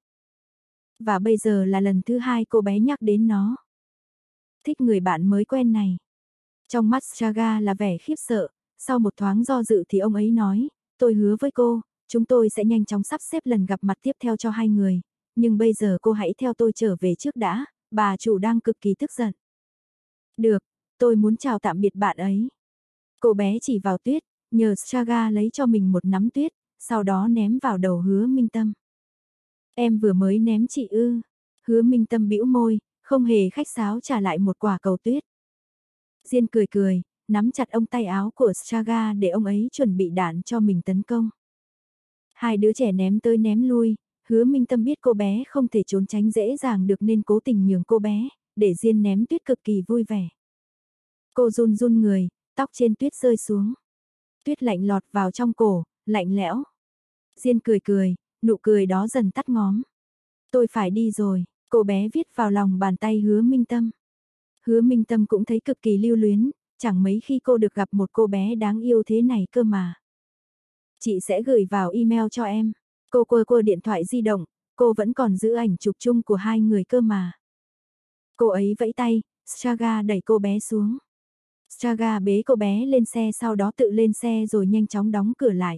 Và bây giờ là lần thứ hai cô bé nhắc đến nó. Thích người bạn mới quen này. Trong mắt Straga là vẻ khiếp sợ, sau một thoáng do dự thì ông ấy nói, tôi hứa với cô, chúng tôi sẽ nhanh chóng sắp xếp lần gặp mặt tiếp theo cho hai người, nhưng bây giờ cô hãy theo tôi trở về trước đã, bà chủ đang cực kỳ tức giận. Được, tôi muốn chào tạm biệt bạn ấy. Cô bé chỉ vào tuyết, nhờ Straga lấy cho mình một nắm tuyết, sau đó ném vào đầu Hứa Minh Tâm. Em vừa mới ném chị ư? Hứa Minh Tâm bĩu môi, không hề khách sáo trả lại một quả cầu tuyết. Diên cười cười, nắm chặt ông tay áo của Straga để ông ấy chuẩn bị đạn cho mình tấn công. Hai đứa trẻ ném tới ném lui, Hứa Minh Tâm biết cô bé không thể trốn tránh dễ dàng được nên cố tình nhường cô bé, để Diên ném tuyết cực kỳ vui vẻ. Cô run run người, tóc trên tuyết rơi xuống. Tuyết lạnh lọt vào trong cổ, lạnh lẽo. Diên cười cười, nụ cười đó dần tắt ngóm. Tôi phải đi rồi, cô bé viết vào lòng bàn tay Hứa Minh Tâm. Hứa Minh Tâm cũng thấy cực kỳ lưu luyến, chẳng mấy khi cô được gặp một cô bé đáng yêu thế này cơ mà. Chị sẽ gửi vào email cho em. Cô quơ quơ điện thoại di động, cô vẫn còn giữ ảnh chụp chung của hai người cơ mà. Cô ấy vẫy tay, Straga đẩy cô bé xuống. Straga bế cô bé lên xe sau đó tự lên xe rồi nhanh chóng đóng cửa lại.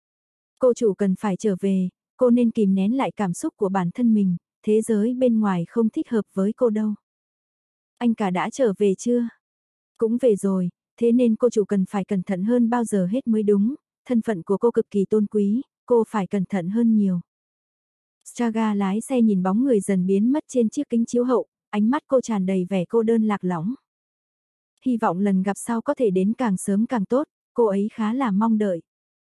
Cô chủ cần phải trở về, cô nên kìm nén lại cảm xúc của bản thân mình, thế giới bên ngoài không thích hợp với cô đâu. Anh cả đã trở về chưa? Cũng về rồi, thế nên cô chủ cần phải cẩn thận hơn bao giờ hết mới đúng, thân phận của cô cực kỳ tôn quý, cô phải cẩn thận hơn nhiều. Straga lái xe nhìn bóng người dần biến mất trên chiếc kính chiếu hậu, ánh mắt cô tràn đầy vẻ cô đơn lạc lõng. Hy vọng lần gặp sau có thể đến càng sớm càng tốt, cô ấy khá là mong đợi.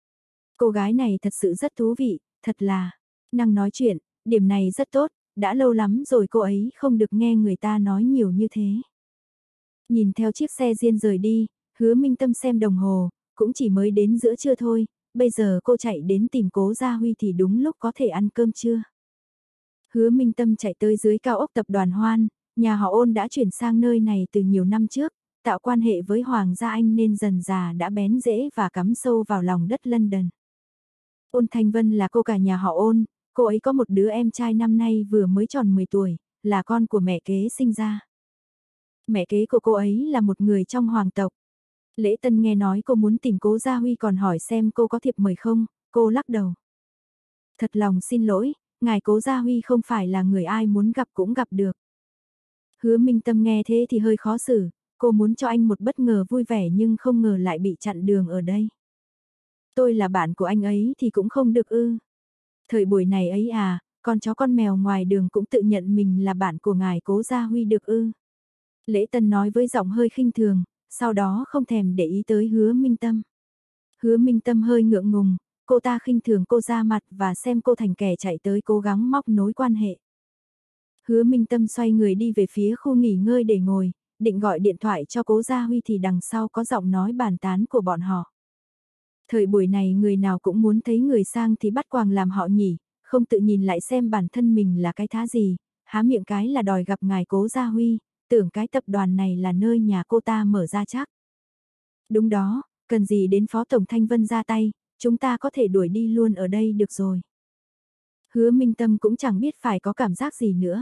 Cô gái này thật sự rất thú vị, thật là năng nói chuyện, điểm này rất tốt, đã lâu lắm rồi cô ấy không được nghe người ta nói nhiều như thế. Nhìn theo chiếc xe Diên rời đi, Hứa Minh Tâm xem đồng hồ, cũng chỉ mới đến giữa trưa thôi, bây giờ cô chạy đến tìm Cố Gia Huy thì đúng lúc có thể ăn cơm trưa. Hứa Minh Tâm chạy tới dưới cao ốc tập đoàn Hoan, nhà họ Ôn đã chuyển sang nơi này từ nhiều năm trước, tạo quan hệ với Hoàng gia Anh nên dần dà đã bén rễ và cắm sâu vào lòng đất London. Ôn Thanh Vân là cô cả nhà họ Ôn, cô ấy có một đứa em trai năm nay vừa mới tròn mười tuổi, là con của mẹ kế sinh ra. Mẹ kế của cô ấy là một người trong hoàng tộc. Lễ Tân nghe nói cô muốn tìm Cố Gia Huy còn hỏi xem cô có thiệp mời không, cô lắc đầu. Thật lòng xin lỗi, ngài Cố Gia Huy không phải là người ai muốn gặp cũng gặp được. Hứa Minh Tâm nghe thế thì hơi khó xử, cô muốn cho anh một bất ngờ vui vẻ nhưng không ngờ lại bị chặn đường ở đây. Tôi là bạn của anh ấy thì cũng không được ư. Thời buổi này ấy à, con chó con mèo ngoài đường cũng tự nhận mình là bạn của ngài Cố Gia Huy được ư. Lễ Tân nói với giọng hơi khinh thường, sau đó không thèm để ý tới Hứa Minh Tâm. Hứa Minh Tâm hơi ngượng ngùng, cô ta khinh thường cô ra mặt và xem cô thành kẻ chạy tới cố gắng móc nối quan hệ. Hứa Minh Tâm xoay người đi về phía khu nghỉ ngơi để ngồi, định gọi điện thoại cho Cố Gia Huy thì đằng sau có giọng nói bàn tán của bọn họ. Thời buổi này người nào cũng muốn thấy người sang thì bắt quàng làm họ nhỉ, không tự nhìn lại xem bản thân mình là cái thá gì, há miệng cái là đòi gặp ngài Cố Gia Huy, tưởng cái tập đoàn này là nơi nhà cô ta mở ra chắc. Đúng đó, cần gì đến Phó Tổng Thanh Vân ra tay, chúng ta có thể đuổi đi luôn ở đây được rồi. Hứa Minh Tâm cũng chẳng biết phải có cảm giác gì nữa.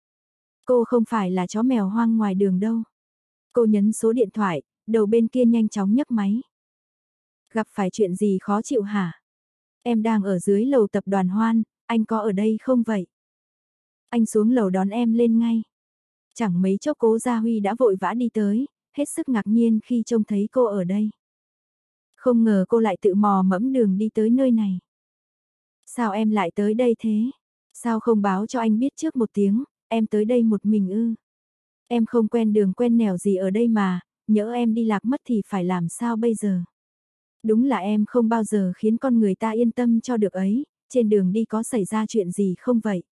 Cô không phải là chó mèo hoang ngoài đường đâu. Cô nhấn số điện thoại, đầu bên kia nhanh chóng nhấc máy. Gặp phải chuyện gì khó chịu hả? Em đang ở dưới lầu tập đoàn Hoan, anh có ở đây không vậy? Anh xuống lầu đón em lên ngay. Chẳng mấy chốc Cố Gia Huy đã vội vã đi tới, hết sức ngạc nhiên khi trông thấy cô ở đây. Không ngờ cô lại tự mò mẫm đường đi tới nơi này. Sao em lại tới đây thế? Sao không báo cho anh biết trước một tiếng, em tới đây một mình ư? Em không quen đường quen nẻo gì ở đây mà, nhỡ em đi lạc mất thì phải làm sao bây giờ? Đúng là em không bao giờ khiến con người ta yên tâm cho được ấy, trên đường đi có xảy ra chuyện gì không vậy?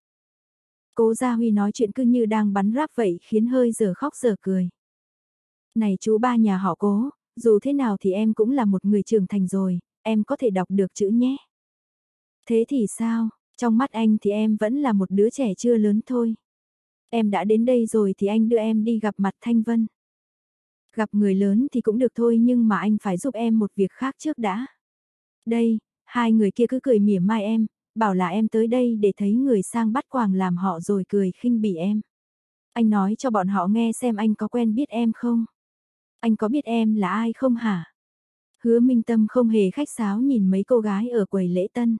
Cố Gia Huy nói chuyện cứ như đang bắn ráp vậy khiến hơi giờ khóc giờ cười. Này chú ba nhà họ Cố, dù thế nào thì em cũng là một người trưởng thành rồi, em có thể đọc được chữ nhé. Thế thì sao, trong mắt anh thì em vẫn là một đứa trẻ chưa lớn thôi. Em đã đến đây rồi thì anh đưa em đi gặp mặt Thanh Vân. Gặp người lớn thì cũng được thôi nhưng mà anh phải giúp em một việc khác trước đã. Đây, hai người kia cứ cười mỉa mai em, bảo là em tới đây để thấy người sang bắt quàng làm họ rồi cười khinh bỉ em. Anh nói cho bọn họ nghe xem anh có quen biết em không? Anh có biết em là ai không hả? Hứa Minh Tâm không hề khách sáo nhìn mấy cô gái ở quầy lễ tân.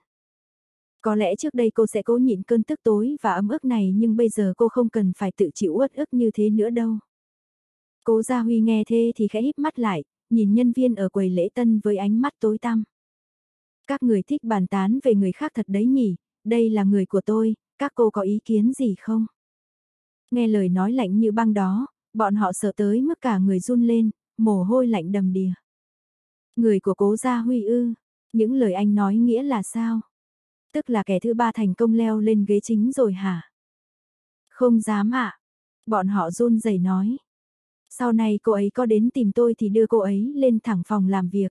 Có lẽ trước đây cô sẽ cố nhịn cơn tức tối và ấm ức này nhưng bây giờ cô không cần phải tự chịu uất ức như thế nữa đâu. Cố Gia Huy nghe thế thì khẽ híp mắt lại, nhìn nhân viên ở quầy lễ tân với ánh mắt tối tăm. Các người thích bàn tán về người khác thật đấy nhỉ, đây là người của tôi, các cô có ý kiến gì không? Nghe lời nói lạnh như băng đó, bọn họ sợ tới mức cả người run lên, mồ hôi lạnh đầm đìa. Người của Cố Gia Huy ư, những lời anh nói nghĩa là sao? Tức là kẻ thứ ba thành công leo lên ghế chính rồi hả? Không dám ạ. Bọn họ run rẩy nói. Sau này cô ấy có đến tìm tôi thì đưa cô ấy lên thẳng phòng làm việc.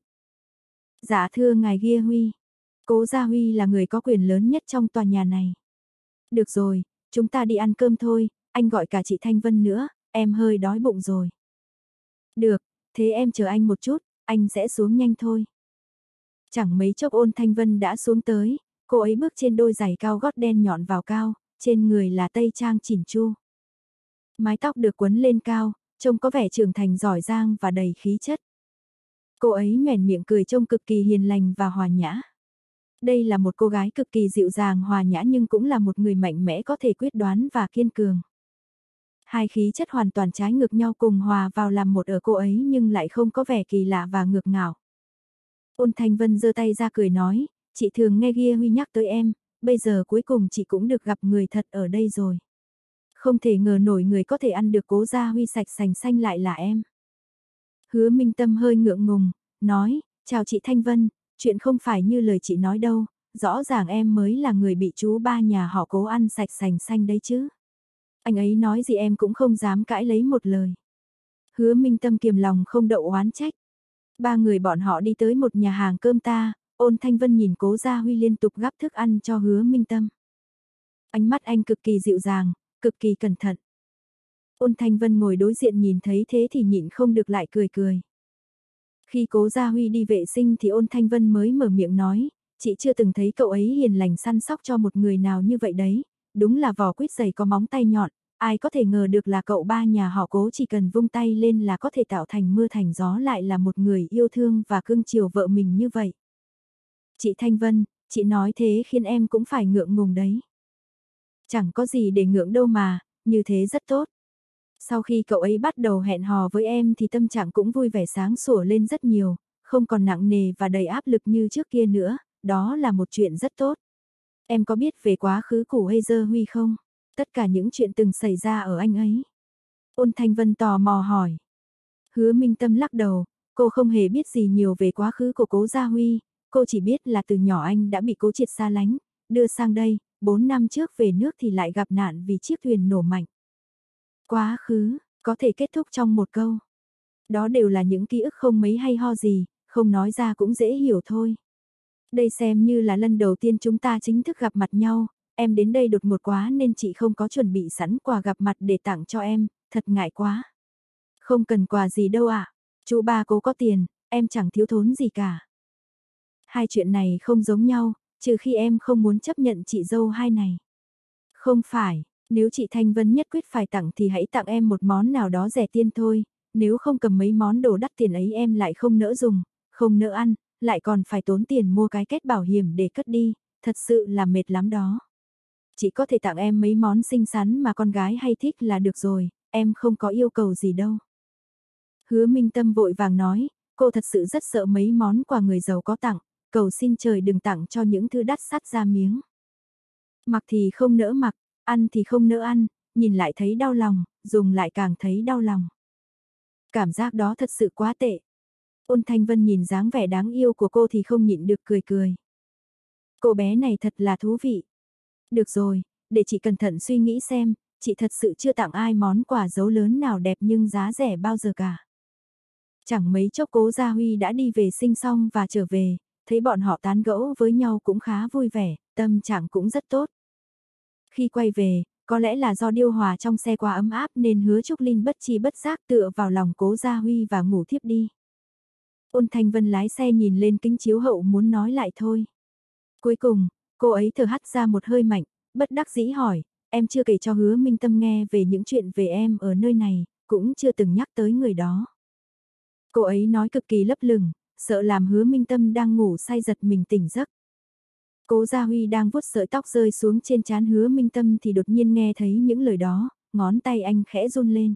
Dạ thưa ngài Gia Huy. Cố Gia Huy là người có quyền lớn nhất trong tòa nhà này. Được rồi, chúng ta đi ăn cơm thôi, anh gọi cả chị Thanh Vân nữa, em hơi đói bụng rồi. Được, thế em chờ anh một chút, anh sẽ xuống nhanh thôi. Chẳng mấy chốc Ôn Thanh Vân đã xuống tới, cô ấy bước trên đôi giày cao gót đen nhọn vào cao, trên người là tây trang chỉn chu. Mái tóc được quấn lên cao, trông có vẻ trưởng thành giỏi giang và đầy khí chất. Cô ấy nhoẻn miệng cười trông cực kỳ hiền lành và hòa nhã. Đây là một cô gái cực kỳ dịu dàng hòa nhã nhưng cũng là một người mạnh mẽ có thể quyết đoán và kiên cường. Hai khí chất hoàn toàn trái ngược nhau cùng hòa vào làm một ở cô ấy nhưng lại không có vẻ kỳ lạ và ngược ngạo. Ôn Thanh Vân giơ tay ra cười nói, chị thường nghe Gia Huy nhắc tới em, bây giờ cuối cùng chị cũng được gặp người thật ở đây rồi. Không thể ngờ nổi người có thể ăn được Cố Gia Huy sạch sành xanh lại là em. Hứa Minh Tâm hơi ngượng ngùng, nói, chào chị Thanh Vân, chuyện không phải như lời chị nói đâu, rõ ràng em mới là người bị chú ba nhà họ Cố ăn sạch sành xanh đấy chứ. Anh ấy nói gì em cũng không dám cãi lấy một lời. Hứa Minh Tâm kiềm lòng không đậu oán trách. Ba người bọn họ đi tới một nhà hàng cơm ta, Ôn Thanh Vân nhìn Cố Gia Huy liên tục gắp thức ăn cho Hứa Minh Tâm. Ánh mắt anh cực kỳ dịu dàng, cực kỳ cẩn thận. Ôn Thanh Vân ngồi đối diện nhìn thấy thế thì nhịn không được lại cười cười. Khi Cố Gia Huy đi vệ sinh thì Ôn Thanh Vân mới mở miệng nói, chị chưa từng thấy cậu ấy hiền lành săn sóc cho một người nào như vậy đấy, đúng là vỏ quýt dày có móng tay nhọn, ai có thể ngờ được là cậu ba nhà họ Cố chỉ cần vung tay lên là có thể tạo thành mưa thành gió lại là một người yêu thương và cưng chiều vợ mình như vậy. Chị Thanh Vân, chị nói thế khiến em cũng phải ngượng ngùng đấy. Chẳng có gì để ngượng đâu mà, như thế rất tốt. Sau khi cậu ấy bắt đầu hẹn hò với em thì tâm trạng cũng vui vẻ sáng sủa lên rất nhiều, không còn nặng nề và đầy áp lực như trước kia nữa, đó là một chuyện rất tốt. Em có biết về quá khứ của Hazel Huy không? Tất cả những chuyện từng xảy ra ở anh ấy. Ôn Thanh Vân tò mò hỏi. Hứa Minh Tâm lắc đầu, cô không hề biết gì nhiều về quá khứ của Cố Gia Huy, cô chỉ biết là từ nhỏ anh đã bị Cố Triệt xa lánh, đưa sang đây, bốn năm trước về nước thì lại gặp nạn vì chiếc thuyền nổ mạnh. Quá khứ, có thể kết thúc trong một câu. Đó đều là những ký ức không mấy hay ho gì, không nói ra cũng dễ hiểu thôi. Đây xem như là lần đầu tiên chúng ta chính thức gặp mặt nhau, em đến đây đột ngột quá nên chị không có chuẩn bị sẵn quà gặp mặt để tặng cho em, thật ngại quá. Không cần quà gì đâu ạ, à. Chú ba Cố có tiền, em chẳng thiếu thốn gì cả. Hai chuyện này không giống nhau, trừ khi em không muốn chấp nhận chị dâu hai này. Không phải, nếu chị Thanh Vân nhất quyết phải tặng thì hãy tặng em một món nào đó rẻ tiền thôi, nếu không cầm mấy món đồ đắt tiền ấy em lại không nỡ dùng, không nỡ ăn, lại còn phải tốn tiền mua cái kết bảo hiểm để cất đi, thật sự là mệt lắm đó. Chị có thể tặng em mấy món xinh xắn mà con gái hay thích là được rồi, em không có yêu cầu gì đâu. Hứa Minh Tâm vội vàng nói, cô thật sự rất sợ mấy món quà người giàu có tặng, cầu xin trời đừng tặng cho những thứ đắt sắt ra miếng. Mặc thì không nỡ mặc, ăn thì không nỡ ăn, nhìn lại thấy đau lòng, dùng lại càng thấy đau lòng. Cảm giác đó thật sự quá tệ. Ôn Thanh Vân nhìn dáng vẻ đáng yêu của cô thì không nhịn được cười cười. Cô bé này thật là thú vị. Được rồi, để chị cẩn thận suy nghĩ xem, chị thật sự chưa tặng ai món quà dấu lớn nào đẹp nhưng giá rẻ bao giờ cả. Chẳng mấy chốc Cố Gia Huy đã đi về sinh xong và trở về, thấy bọn họ tán gẫu với nhau cũng khá vui vẻ, tâm trạng cũng rất tốt. Khi quay về, có lẽ là do điều hòa trong xe quá ấm áp nên Hứa Trúc Linh bất chi bất giác tựa vào lòng Cố Gia Huy và ngủ thiếp đi. Ôn Thanh Vân lái xe nhìn lên kính chiếu hậu muốn nói lại thôi. Cuối cùng, cô ấy thở hắt ra một hơi mạnh, bất đắc dĩ hỏi, em chưa kể cho Hứa Minh Tâm nghe về những chuyện về em ở nơi này, cũng chưa từng nhắc tới người đó. Cô ấy nói cực kỳ lấp lửng, sợ làm Hứa Minh Tâm đang ngủ say giật mình tỉnh giấc. Cố Gia Huy đang vuốt sợi tóc rơi xuống trên trán Hứa Minh Tâm thì đột nhiên nghe thấy những lời đó, ngón tay anh khẽ run lên.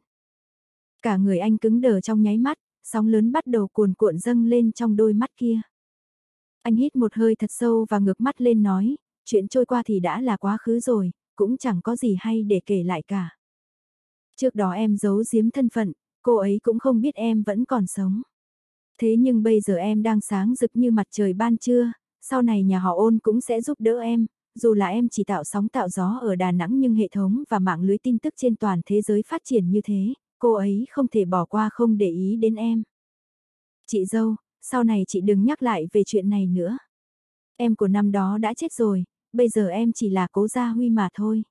Cả người anh cứng đờ trong nháy mắt, sóng lớn bắt đầu cuồn cuộn dâng lên trong đôi mắt kia. Anh hít một hơi thật sâu và ngước mắt lên nói, chuyện trôi qua thì đã là quá khứ rồi, cũng chẳng có gì hay để kể lại cả. Trước đó em giấu giếm thân phận, cô ấy cũng không biết em vẫn còn sống. Thế nhưng bây giờ em đang sáng rực như mặt trời ban trưa, sau này nhà họ Ôn cũng sẽ giúp đỡ em, dù là em chỉ tạo sóng tạo gió ở Đà Nẵng nhưng hệ thống và mạng lưới tin tức trên toàn thế giới phát triển như thế, cô ấy không thể bỏ qua không để ý đến em. Chị dâu, sau này chị đừng nhắc lại về chuyện này nữa. Em của năm đó đã chết rồi, bây giờ em chỉ là Cố Gia Huy mà thôi.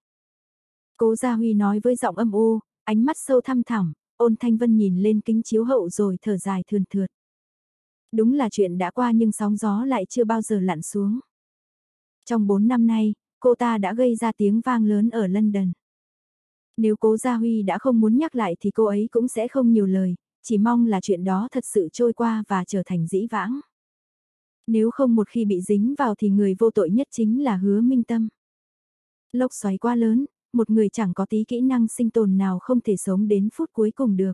Cố Gia Huy nói với giọng âm u, ánh mắt sâu thăm thẳm, Ôn Thanh Vân nhìn lên kính chiếu hậu rồi thở dài thườn thượt. Đúng là chuyện đã qua nhưng sóng gió lại chưa bao giờ lặn xuống. Trong bốn năm nay, cô ta đã gây ra tiếng vang lớn ở London. Nếu Cố Gia Huy đã không muốn nhắc lại thì cô ấy cũng sẽ không nhiều lời, chỉ mong là chuyện đó thật sự trôi qua và trở thành dĩ vãng. Nếu không một khi bị dính vào thì người vô tội nhất chính là Hứa Minh Tâm. Lốc xoáy quá lớn, một người chẳng có tí kỹ năng sinh tồn nào không thể sống đến phút cuối cùng được.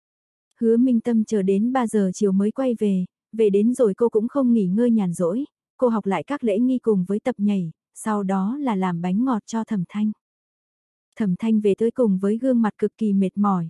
Hứa Minh Tâm chờ đến ba giờ chiều mới quay về, về đến rồi cô cũng không nghỉ ngơi nhàn rỗi, cô học lại các lễ nghi cùng với tập nhảy, sau đó là làm bánh ngọt cho Thẩm Thanh. Thẩm Thanh về tới cùng với gương mặt cực kỳ mệt mỏi.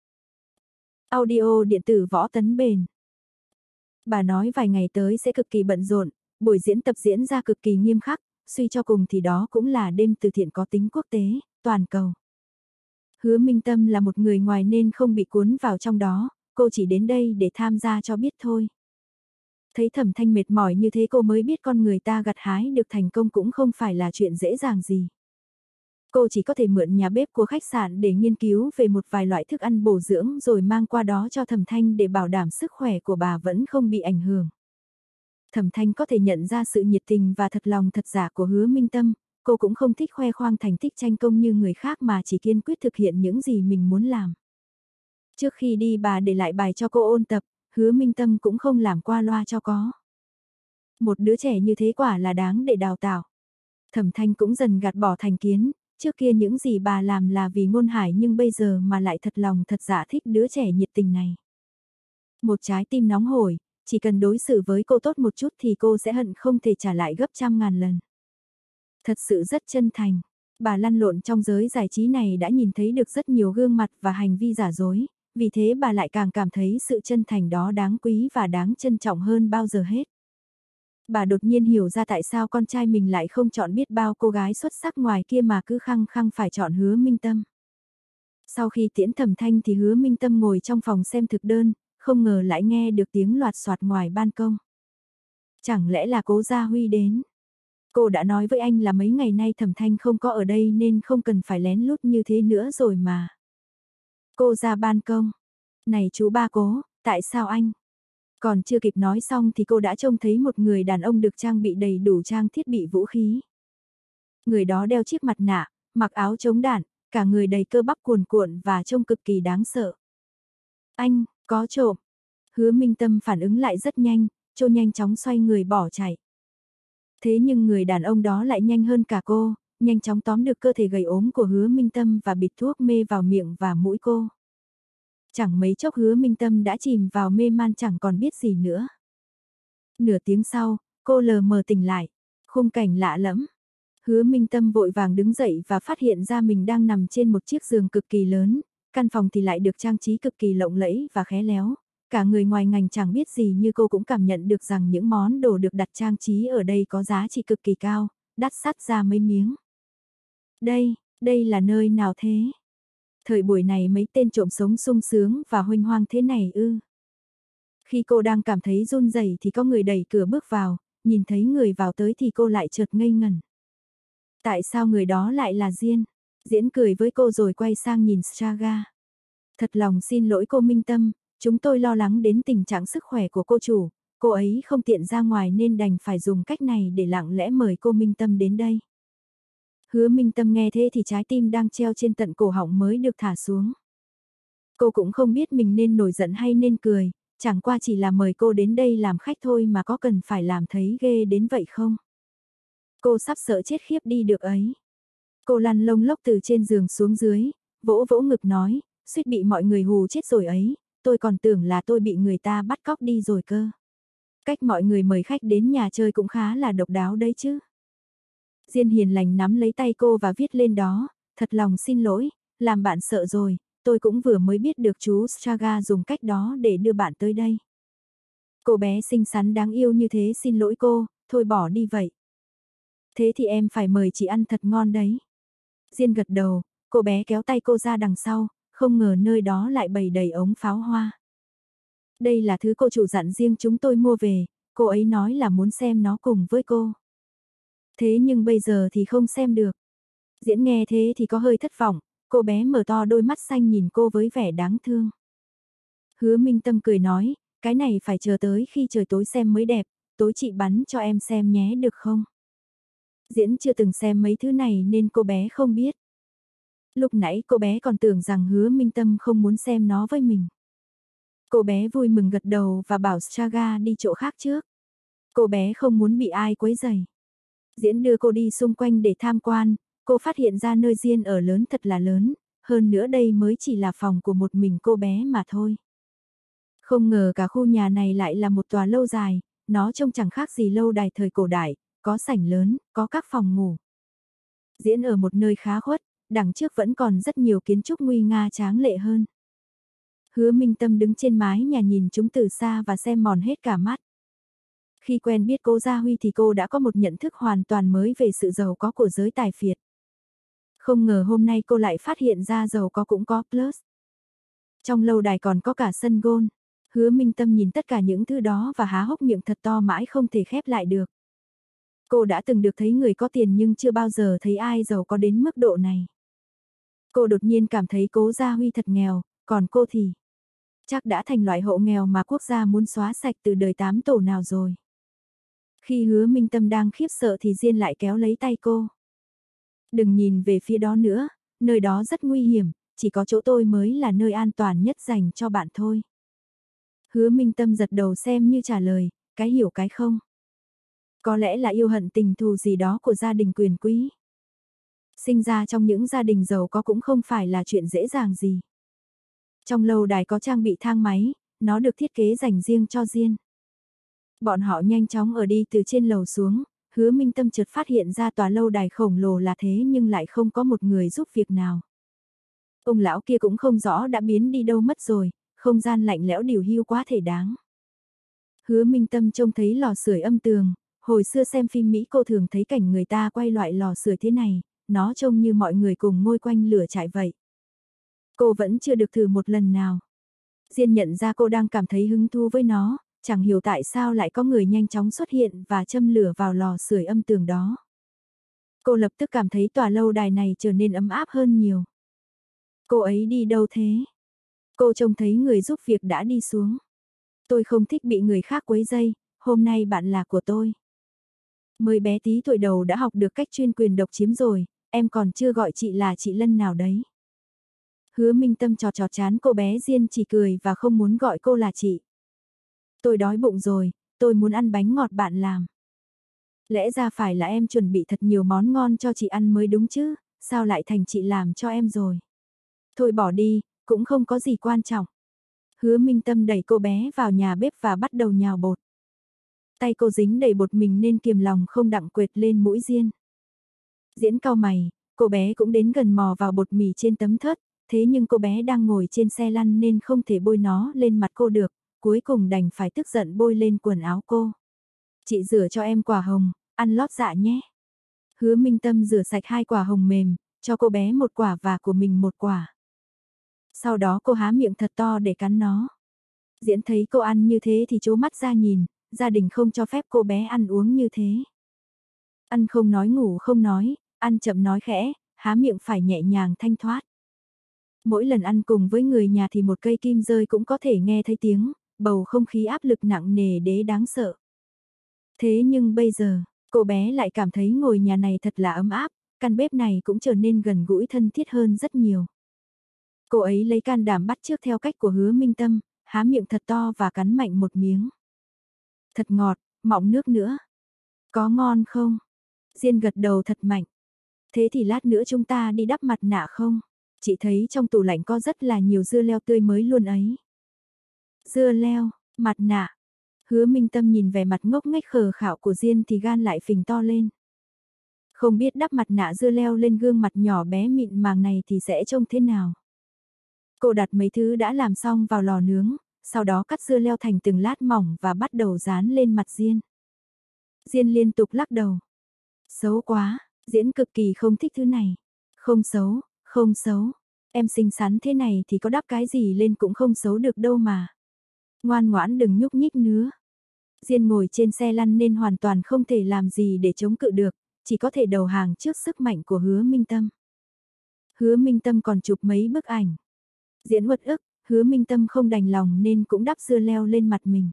Audio điện tử Võ Tấn Bền. Bà nói vài ngày tới sẽ cực kỳ bận rộn, buổi diễn tập diễn ra cực kỳ nghiêm khắc, suy cho cùng thì đó cũng là đêm từ thiện có tính quốc tế, toàn cầu. Hứa Minh Tâm là một người ngoài nên không bị cuốn vào trong đó, cô chỉ đến đây để tham gia cho biết thôi. Thấy Thẩm Thanh mệt mỏi như thế cô mới biết con người ta gặt hái được thành công cũng không phải là chuyện dễ dàng gì. Cô chỉ có thể mượn nhà bếp của khách sạn để nghiên cứu về một vài loại thức ăn bổ dưỡng rồi mang qua đó cho Thẩm Thanh để bảo đảm sức khỏe của bà vẫn không bị ảnh hưởng. Thẩm Thanh có thể nhận ra sự nhiệt tình và thật lòng thật giả của Hứa Minh Tâm, cô cũng không thích khoe khoang thành tích tranh công như người khác mà chỉ kiên quyết thực hiện những gì mình muốn làm. Trước khi đi bà để lại bài cho cô ôn tập, Hứa Minh Tâm cũng không làm qua loa cho có. Một đứa trẻ như thế quả là đáng để đào tạo. Thẩm Thanh cũng dần gạt bỏ thành kiến, trước kia những gì bà làm là vì Ngôn Hải nhưng bây giờ mà lại thật lòng thật dạ thích đứa trẻ nhiệt tình này. Một trái tim nóng hổi, chỉ cần đối xử với cô tốt một chút thì cô sẽ hận không thể trả lại gấp trăm ngàn lần. Thật sự rất chân thành, bà lăn lộn trong giới giải trí này đã nhìn thấy được rất nhiều gương mặt và hành vi giả dối, vì thế bà lại càng cảm thấy sự chân thành đó đáng quý và đáng trân trọng hơn bao giờ hết. Bà đột nhiên hiểu ra tại sao con trai mình lại không chọn biết bao cô gái xuất sắc ngoài kia mà cứ khăng khăng phải chọn Hứa Minh Tâm. Sau khi tiễn Thẩm Thanh thì Hứa Minh Tâm ngồi trong phòng xem thực đơn, không ngờ lại nghe được tiếng loạt soạt ngoài ban công. Chẳng lẽ là Cố Gia Huy đến? Cô đã nói với anh là mấy ngày nay Thẩm Thanh không có ở đây nên không cần phải lén lút như thế nữa rồi mà. Cô ra ban công. Này chú ba Cố, tại sao anh? Còn chưa kịp nói xong thì cô đã trông thấy một người đàn ông được trang bị đầy đủ trang thiết bị vũ khí. Người đó đeo chiếc mặt nạ, mặc áo chống đạn, cả người đầy cơ bắp cuồn cuộn và trông cực kỳ đáng sợ. Anh, có trộm. Hứa Minh Tâm phản ứng lại rất nhanh, Trô nhanh chóng xoay người bỏ chạy. Thế nhưng người đàn ông đó lại nhanh hơn cả cô, nhanh chóng tóm được cơ thể gầy ốm của Hứa Minh Tâm và bịt thuốc mê vào miệng và mũi cô. Chẳng mấy chốc Hứa Minh Tâm đã chìm vào mê man chẳng còn biết gì nữa. Nửa tiếng sau, cô lờ mờ tỉnh lại, khung cảnh lạ lẫm. Hứa Minh Tâm vội vàng đứng dậy và phát hiện ra mình đang nằm trên một chiếc giường cực kỳ lớn, căn phòng thì lại được trang trí cực kỳ lộng lẫy và khéo léo. Cả người ngoài ngành chẳng biết gì như cô cũng cảm nhận được rằng những món đồ được đặt trang trí ở đây có giá trị cực kỳ cao, đắt sắt ra mấy miếng. Đây, đây là nơi nào thế? Thời buổi này mấy tên trộm sống sung sướng và huênh hoang thế này ư? Khi cô đang cảm thấy run rẩy thì có người đẩy cửa bước vào, nhìn thấy người vào tới thì cô lại chợt ngây ngẩn. Tại sao người đó lại là Diên? Diễn cười với cô rồi quay sang nhìn Saga. Thật lòng xin lỗi cô Minh Tâm, chúng tôi lo lắng đến tình trạng sức khỏe của cô chủ, cô ấy không tiện ra ngoài nên đành phải dùng cách này để lặng lẽ mời cô Minh Tâm đến đây. Hứa Minh Tâm nghe thế thì trái tim đang treo trên tận cổ họng mới được thả xuống. Cô cũng không biết mình nên nổi giận hay nên cười, chẳng qua chỉ là mời cô đến đây làm khách thôi mà có cần phải làm thấy ghê đến vậy không? Cô sắp sợ chết khiếp đi được ấy. Cô lăn lông lốc từ trên giường xuống dưới, vỗ vỗ ngực nói, suýt bị mọi người hù chết rồi ấy, tôi còn tưởng là tôi bị người ta bắt cóc đi rồi cơ. Cách mọi người mời khách đến nhà chơi cũng khá là độc đáo đấy chứ. Diên hiền lành nắm lấy tay cô và viết lên đó, thật lòng xin lỗi, làm bạn sợ rồi, tôi cũng vừa mới biết được chú Saga dùng cách đó để đưa bạn tới đây. Cô bé xinh xắn đáng yêu như thế xin lỗi cô, thôi bỏ đi vậy. Thế thì em phải mời chị ăn thật ngon đấy. Diên gật đầu, cô bé kéo tay cô ra đằng sau, không ngờ nơi đó lại bày đầy ống pháo hoa. Đây là thứ cô chủ dặn riêng chúng tôi mua về, cô ấy nói là muốn xem nó cùng với cô. Thế nhưng bây giờ thì không xem được. Diễn nghe thế thì có hơi thất vọng, cô bé mở to đôi mắt xanh nhìn cô với vẻ đáng thương. Hứa Minh Tâm cười nói, cái này phải chờ tới khi trời tối xem mới đẹp, tối chị bắn cho em xem nhé được không? Diễn chưa từng xem mấy thứ này nên cô bé không biết. Lúc nãy cô bé còn tưởng rằng Hứa Minh Tâm không muốn xem nó với mình. Cô bé vui mừng gật đầu và bảo Saga đi chỗ khác trước. Cô bé không muốn bị ai quấy rầy. Diễn đưa cô đi xung quanh để tham quan, cô phát hiện ra nơi Diên ở lớn thật là lớn, hơn nữa đây mới chỉ là phòng của một mình cô bé mà thôi. Không ngờ cả khu nhà này lại là một tòa lâu dài, nó trông chẳng khác gì lâu đài thời cổ đại, có sảnh lớn, có các phòng ngủ. Diễn ở một nơi khá khuất, đằng trước vẫn còn rất nhiều kiến trúc nguy nga tráng lệ hơn. Hứa Minh Tâm đứng trên mái nhà nhìn chúng từ xa và xem mòn hết cả mắt. Khi quen biết Cố Gia Huy thì cô đã có một nhận thức hoàn toàn mới về sự giàu có của giới tài phiệt. Không ngờ hôm nay cô lại phát hiện ra giàu có cũng có plus. Trong lâu đài còn có cả sân golf. Hứa Minh Tâm nhìn tất cả những thứ đó và há hốc miệng thật to mãi không thể khép lại được. Cô đã từng được thấy người có tiền nhưng chưa bao giờ thấy ai giàu có đến mức độ này. Cô đột nhiên cảm thấy Cố Gia Huy thật nghèo, còn cô thì chắc đã thành loại hộ nghèo mà quốc gia muốn xóa sạch từ đời tám tổ nào rồi. Khi Hứa Minh Tâm đang khiếp sợ thì Diên lại kéo lấy tay cô. Đừng nhìn về phía đó nữa, nơi đó rất nguy hiểm, chỉ có chỗ tôi mới là nơi an toàn nhất dành cho bạn thôi. Hứa Minh Tâm giật đầu xem như trả lời, cái hiểu cái không. Có lẽ là yêu hận tình thù gì đó của gia đình quyền quý. Sinh ra trong những gia đình giàu có cũng không phải là chuyện dễ dàng gì. Trong lâu đài có trang bị thang máy, nó được thiết kế dành riêng cho Diên. Bọn họ nhanh chóng ở đi từ trên lầu xuống, Hứa Minh Tâm chợt phát hiện ra tòa lâu đài khổng lồ là thế nhưng lại không có một người giúp việc nào. Ông lão kia cũng không rõ đã biến đi đâu mất rồi, không gian lạnh lẽo điều hưu quá thể đáng. Hứa Minh Tâm trông thấy lò sưởi âm tường, hồi xưa xem phim Mỹ cô thường thấy cảnh người ta quay loại lò sưởi thế này, nó trông như mọi người cùng ngồi quanh lửa trại vậy. Cô vẫn chưa được thử một lần nào. Diên nhận ra cô đang cảm thấy hứng thú với nó, chẳng hiểu tại sao lại có người nhanh chóng xuất hiện và châm lửa vào lò sưởi âm tường đó. Cô lập tức cảm thấy tòa lâu đài này trở nên ấm áp hơn nhiều. Cô ấy đi đâu thế? Cô trông thấy người giúp việc đã đi xuống. Tôi không thích bị người khác quấy rầy, hôm nay bạn là của tôi. Mới bé tí tuổi đầu đã học được cách chuyên quyền độc chiếm rồi, em còn chưa gọi chị là chị Lân nào đấy. Hứa Minh Tâm trò trò chán cô bé Diên chỉ cười và không muốn gọi cô là chị. Tôi đói bụng rồi, tôi muốn ăn bánh ngọt bạn làm. Lẽ ra phải là em chuẩn bị thật nhiều món ngon cho chị ăn mới đúng chứ, sao lại thành chị làm cho em rồi. Thôi bỏ đi, cũng không có gì quan trọng. Hứa Minh Tâm đẩy cô bé vào nhà bếp và bắt đầu nhào bột. Tay cô dính đầy bột mình nên kiềm lòng không đặng quệt lên mũi Diên. Diễn cau mày, cô bé cũng đến gần mò vào bột mì trên tấm thớt, thế nhưng cô bé đang ngồi trên xe lăn nên không thể bôi nó lên mặt cô được, cuối cùng đành phải tức giận bôi lên quần áo cô. Chị rửa cho em quả hồng, ăn lót dạ nhé. Hứa Minh Tâm rửa sạch hai quả hồng mềm, cho cô bé một quả và của mình một quả. Sau đó cô há miệng thật to để cắn nó. Diễn thấy cô ăn như thế thì trố mắt ra nhìn, gia đình không cho phép cô bé ăn uống như thế. Ăn không nói ngủ không nói, ăn chậm nói khẽ, há miệng phải nhẹ nhàng thanh thoát. Mỗi lần ăn cùng với người nhà thì một cây kim rơi cũng có thể nghe thấy tiếng, bầu không khí áp lực nặng nề đế đáng sợ. Thế nhưng bây giờ, cô bé lại cảm thấy ngồi nhà này thật là ấm áp, căn bếp này cũng trở nên gần gũi thân thiết hơn rất nhiều. Cô ấy lấy can đảm bắt chước theo cách của Hứa Minh Tâm, há miệng thật to và cắn mạnh một miếng. Thật ngọt, mọng nước nữa. Có ngon không? Diên gật đầu thật mạnh. Thế thì lát nữa chúng ta đi đắp mặt nạ không? Chị thấy trong tủ lạnh có rất là nhiều dưa leo tươi mới luôn ấy. Dưa leo, mặt nạ. Hứa Minh Tâm nhìn vẻ mặt ngốc nghếch khờ khạo của Diên thì gan lại phình to lên. Không biết đắp mặt nạ dưa leo lên gương mặt nhỏ bé mịn màng này thì sẽ trông thế nào. Cô đặt mấy thứ đã làm xong vào lò nướng, sau đó cắt dưa leo thành từng lát mỏng và bắt đầu dán lên mặt Diên. Diên liên tục lắc đầu. Xấu quá, Diễn cực kỳ không thích thứ này. Không xấu, không xấu. Em xinh xắn thế này thì có đắp cái gì lên cũng không xấu được đâu mà. Ngoan ngoãn đừng nhúc nhích nữa. Diên ngồi trên xe lăn nên hoàn toàn không thể làm gì để chống cự được, chỉ có thể đầu hàng trước sức mạnh của Hứa Minh Tâm. Hứa Minh Tâm còn chụp mấy bức ảnh. Diễn uất ức, Hứa Minh Tâm không đành lòng nên cũng đắp dưa leo lên mặt mình.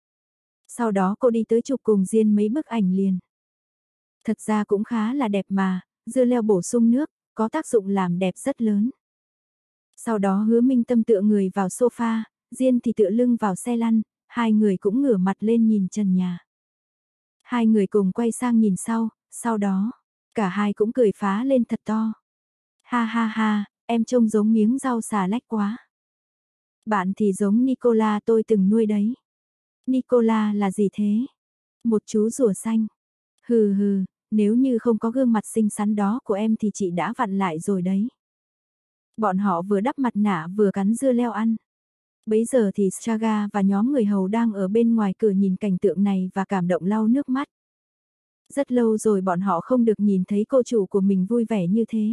Sau đó cô đi tới chụp cùng Diên mấy bức ảnh liền. Thật ra cũng khá là đẹp mà, dưa leo bổ sung nước, có tác dụng làm đẹp rất lớn. Sau đó Hứa Minh Tâm tựa người vào sofa, Diên thì tựa lưng vào xe lăn, hai người cũng ngửa mặt lên nhìn trần nhà. Hai người cùng quay sang nhìn sau, sau đó, cả hai cũng cười phá lên thật to. Ha ha ha, em trông giống miếng rau xà lách quá. Bạn thì giống Nicola tôi từng nuôi đấy. Nicola là gì thế? Một chú rùa xanh. Hừ hừ, nếu như không có gương mặt xinh xắn đó của em thì chị đã vặn lại rồi đấy. Bọn họ vừa đắp mặt nạ vừa cắn dưa leo ăn. Bấy giờ thì Saga và nhóm người hầu đang ở bên ngoài cửa nhìn cảnh tượng này và cảm động lau nước mắt. Rất lâu rồi bọn họ không được nhìn thấy cô chủ của mình vui vẻ như thế.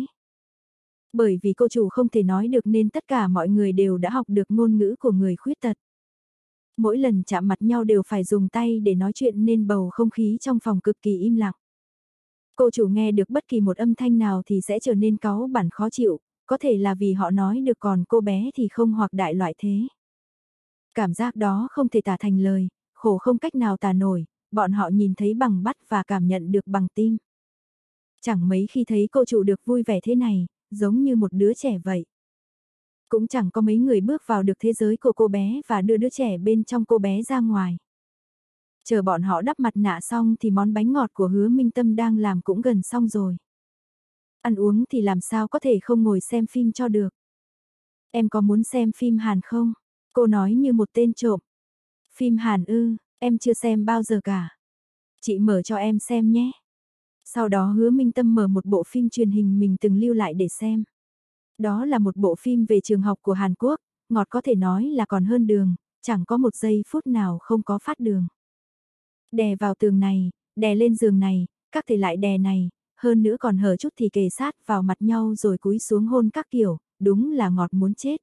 Bởi vì cô chủ không thể nói được nên tất cả mọi người đều đã học được ngôn ngữ của người khuyết tật. Mỗi lần chạm mặt nhau đều phải dùng tay để nói chuyện nên bầu không khí trong phòng cực kỳ im lặng. Cô chủ nghe được bất kỳ một âm thanh nào thì sẽ trở nên cáu bẳn khó chịu, có thể là vì họ nói được còn cô bé thì không hoặc đại loại thế. Cảm giác đó không thể tả thành lời, khổ không cách nào tả nổi, bọn họ nhìn thấy bằng mắt và cảm nhận được bằng tim. Chẳng mấy khi thấy cô chủ được vui vẻ thế này, giống như một đứa trẻ vậy. Cũng chẳng có mấy người bước vào được thế giới của cô bé và đưa đứa trẻ bên trong cô bé ra ngoài. Chờ bọn họ đắp mặt nạ xong thì món bánh ngọt của Hứa Minh Tâm đang làm cũng gần xong rồi. Ăn uống thì làm sao có thể không ngồi xem phim cho được. Em có muốn xem phim Hàn không? Cô nói như một tên trộm. Phim Hàn ư, em chưa xem bao giờ cả. Chị mở cho em xem nhé. Sau đó Hứa Minh Tâm mở một bộ phim truyền hình mình từng lưu lại để xem. Đó là một bộ phim về trường học của Hàn Quốc, ngọt có thể nói là còn hơn đường, chẳng có một giây phút nào không có phát đường. Đè vào tường này, đè lên giường này, các thể lại đè này, hơn nữa còn hở chút thì kề sát vào mặt nhau rồi cúi xuống hôn các kiểu, đúng là ngọt muốn chết.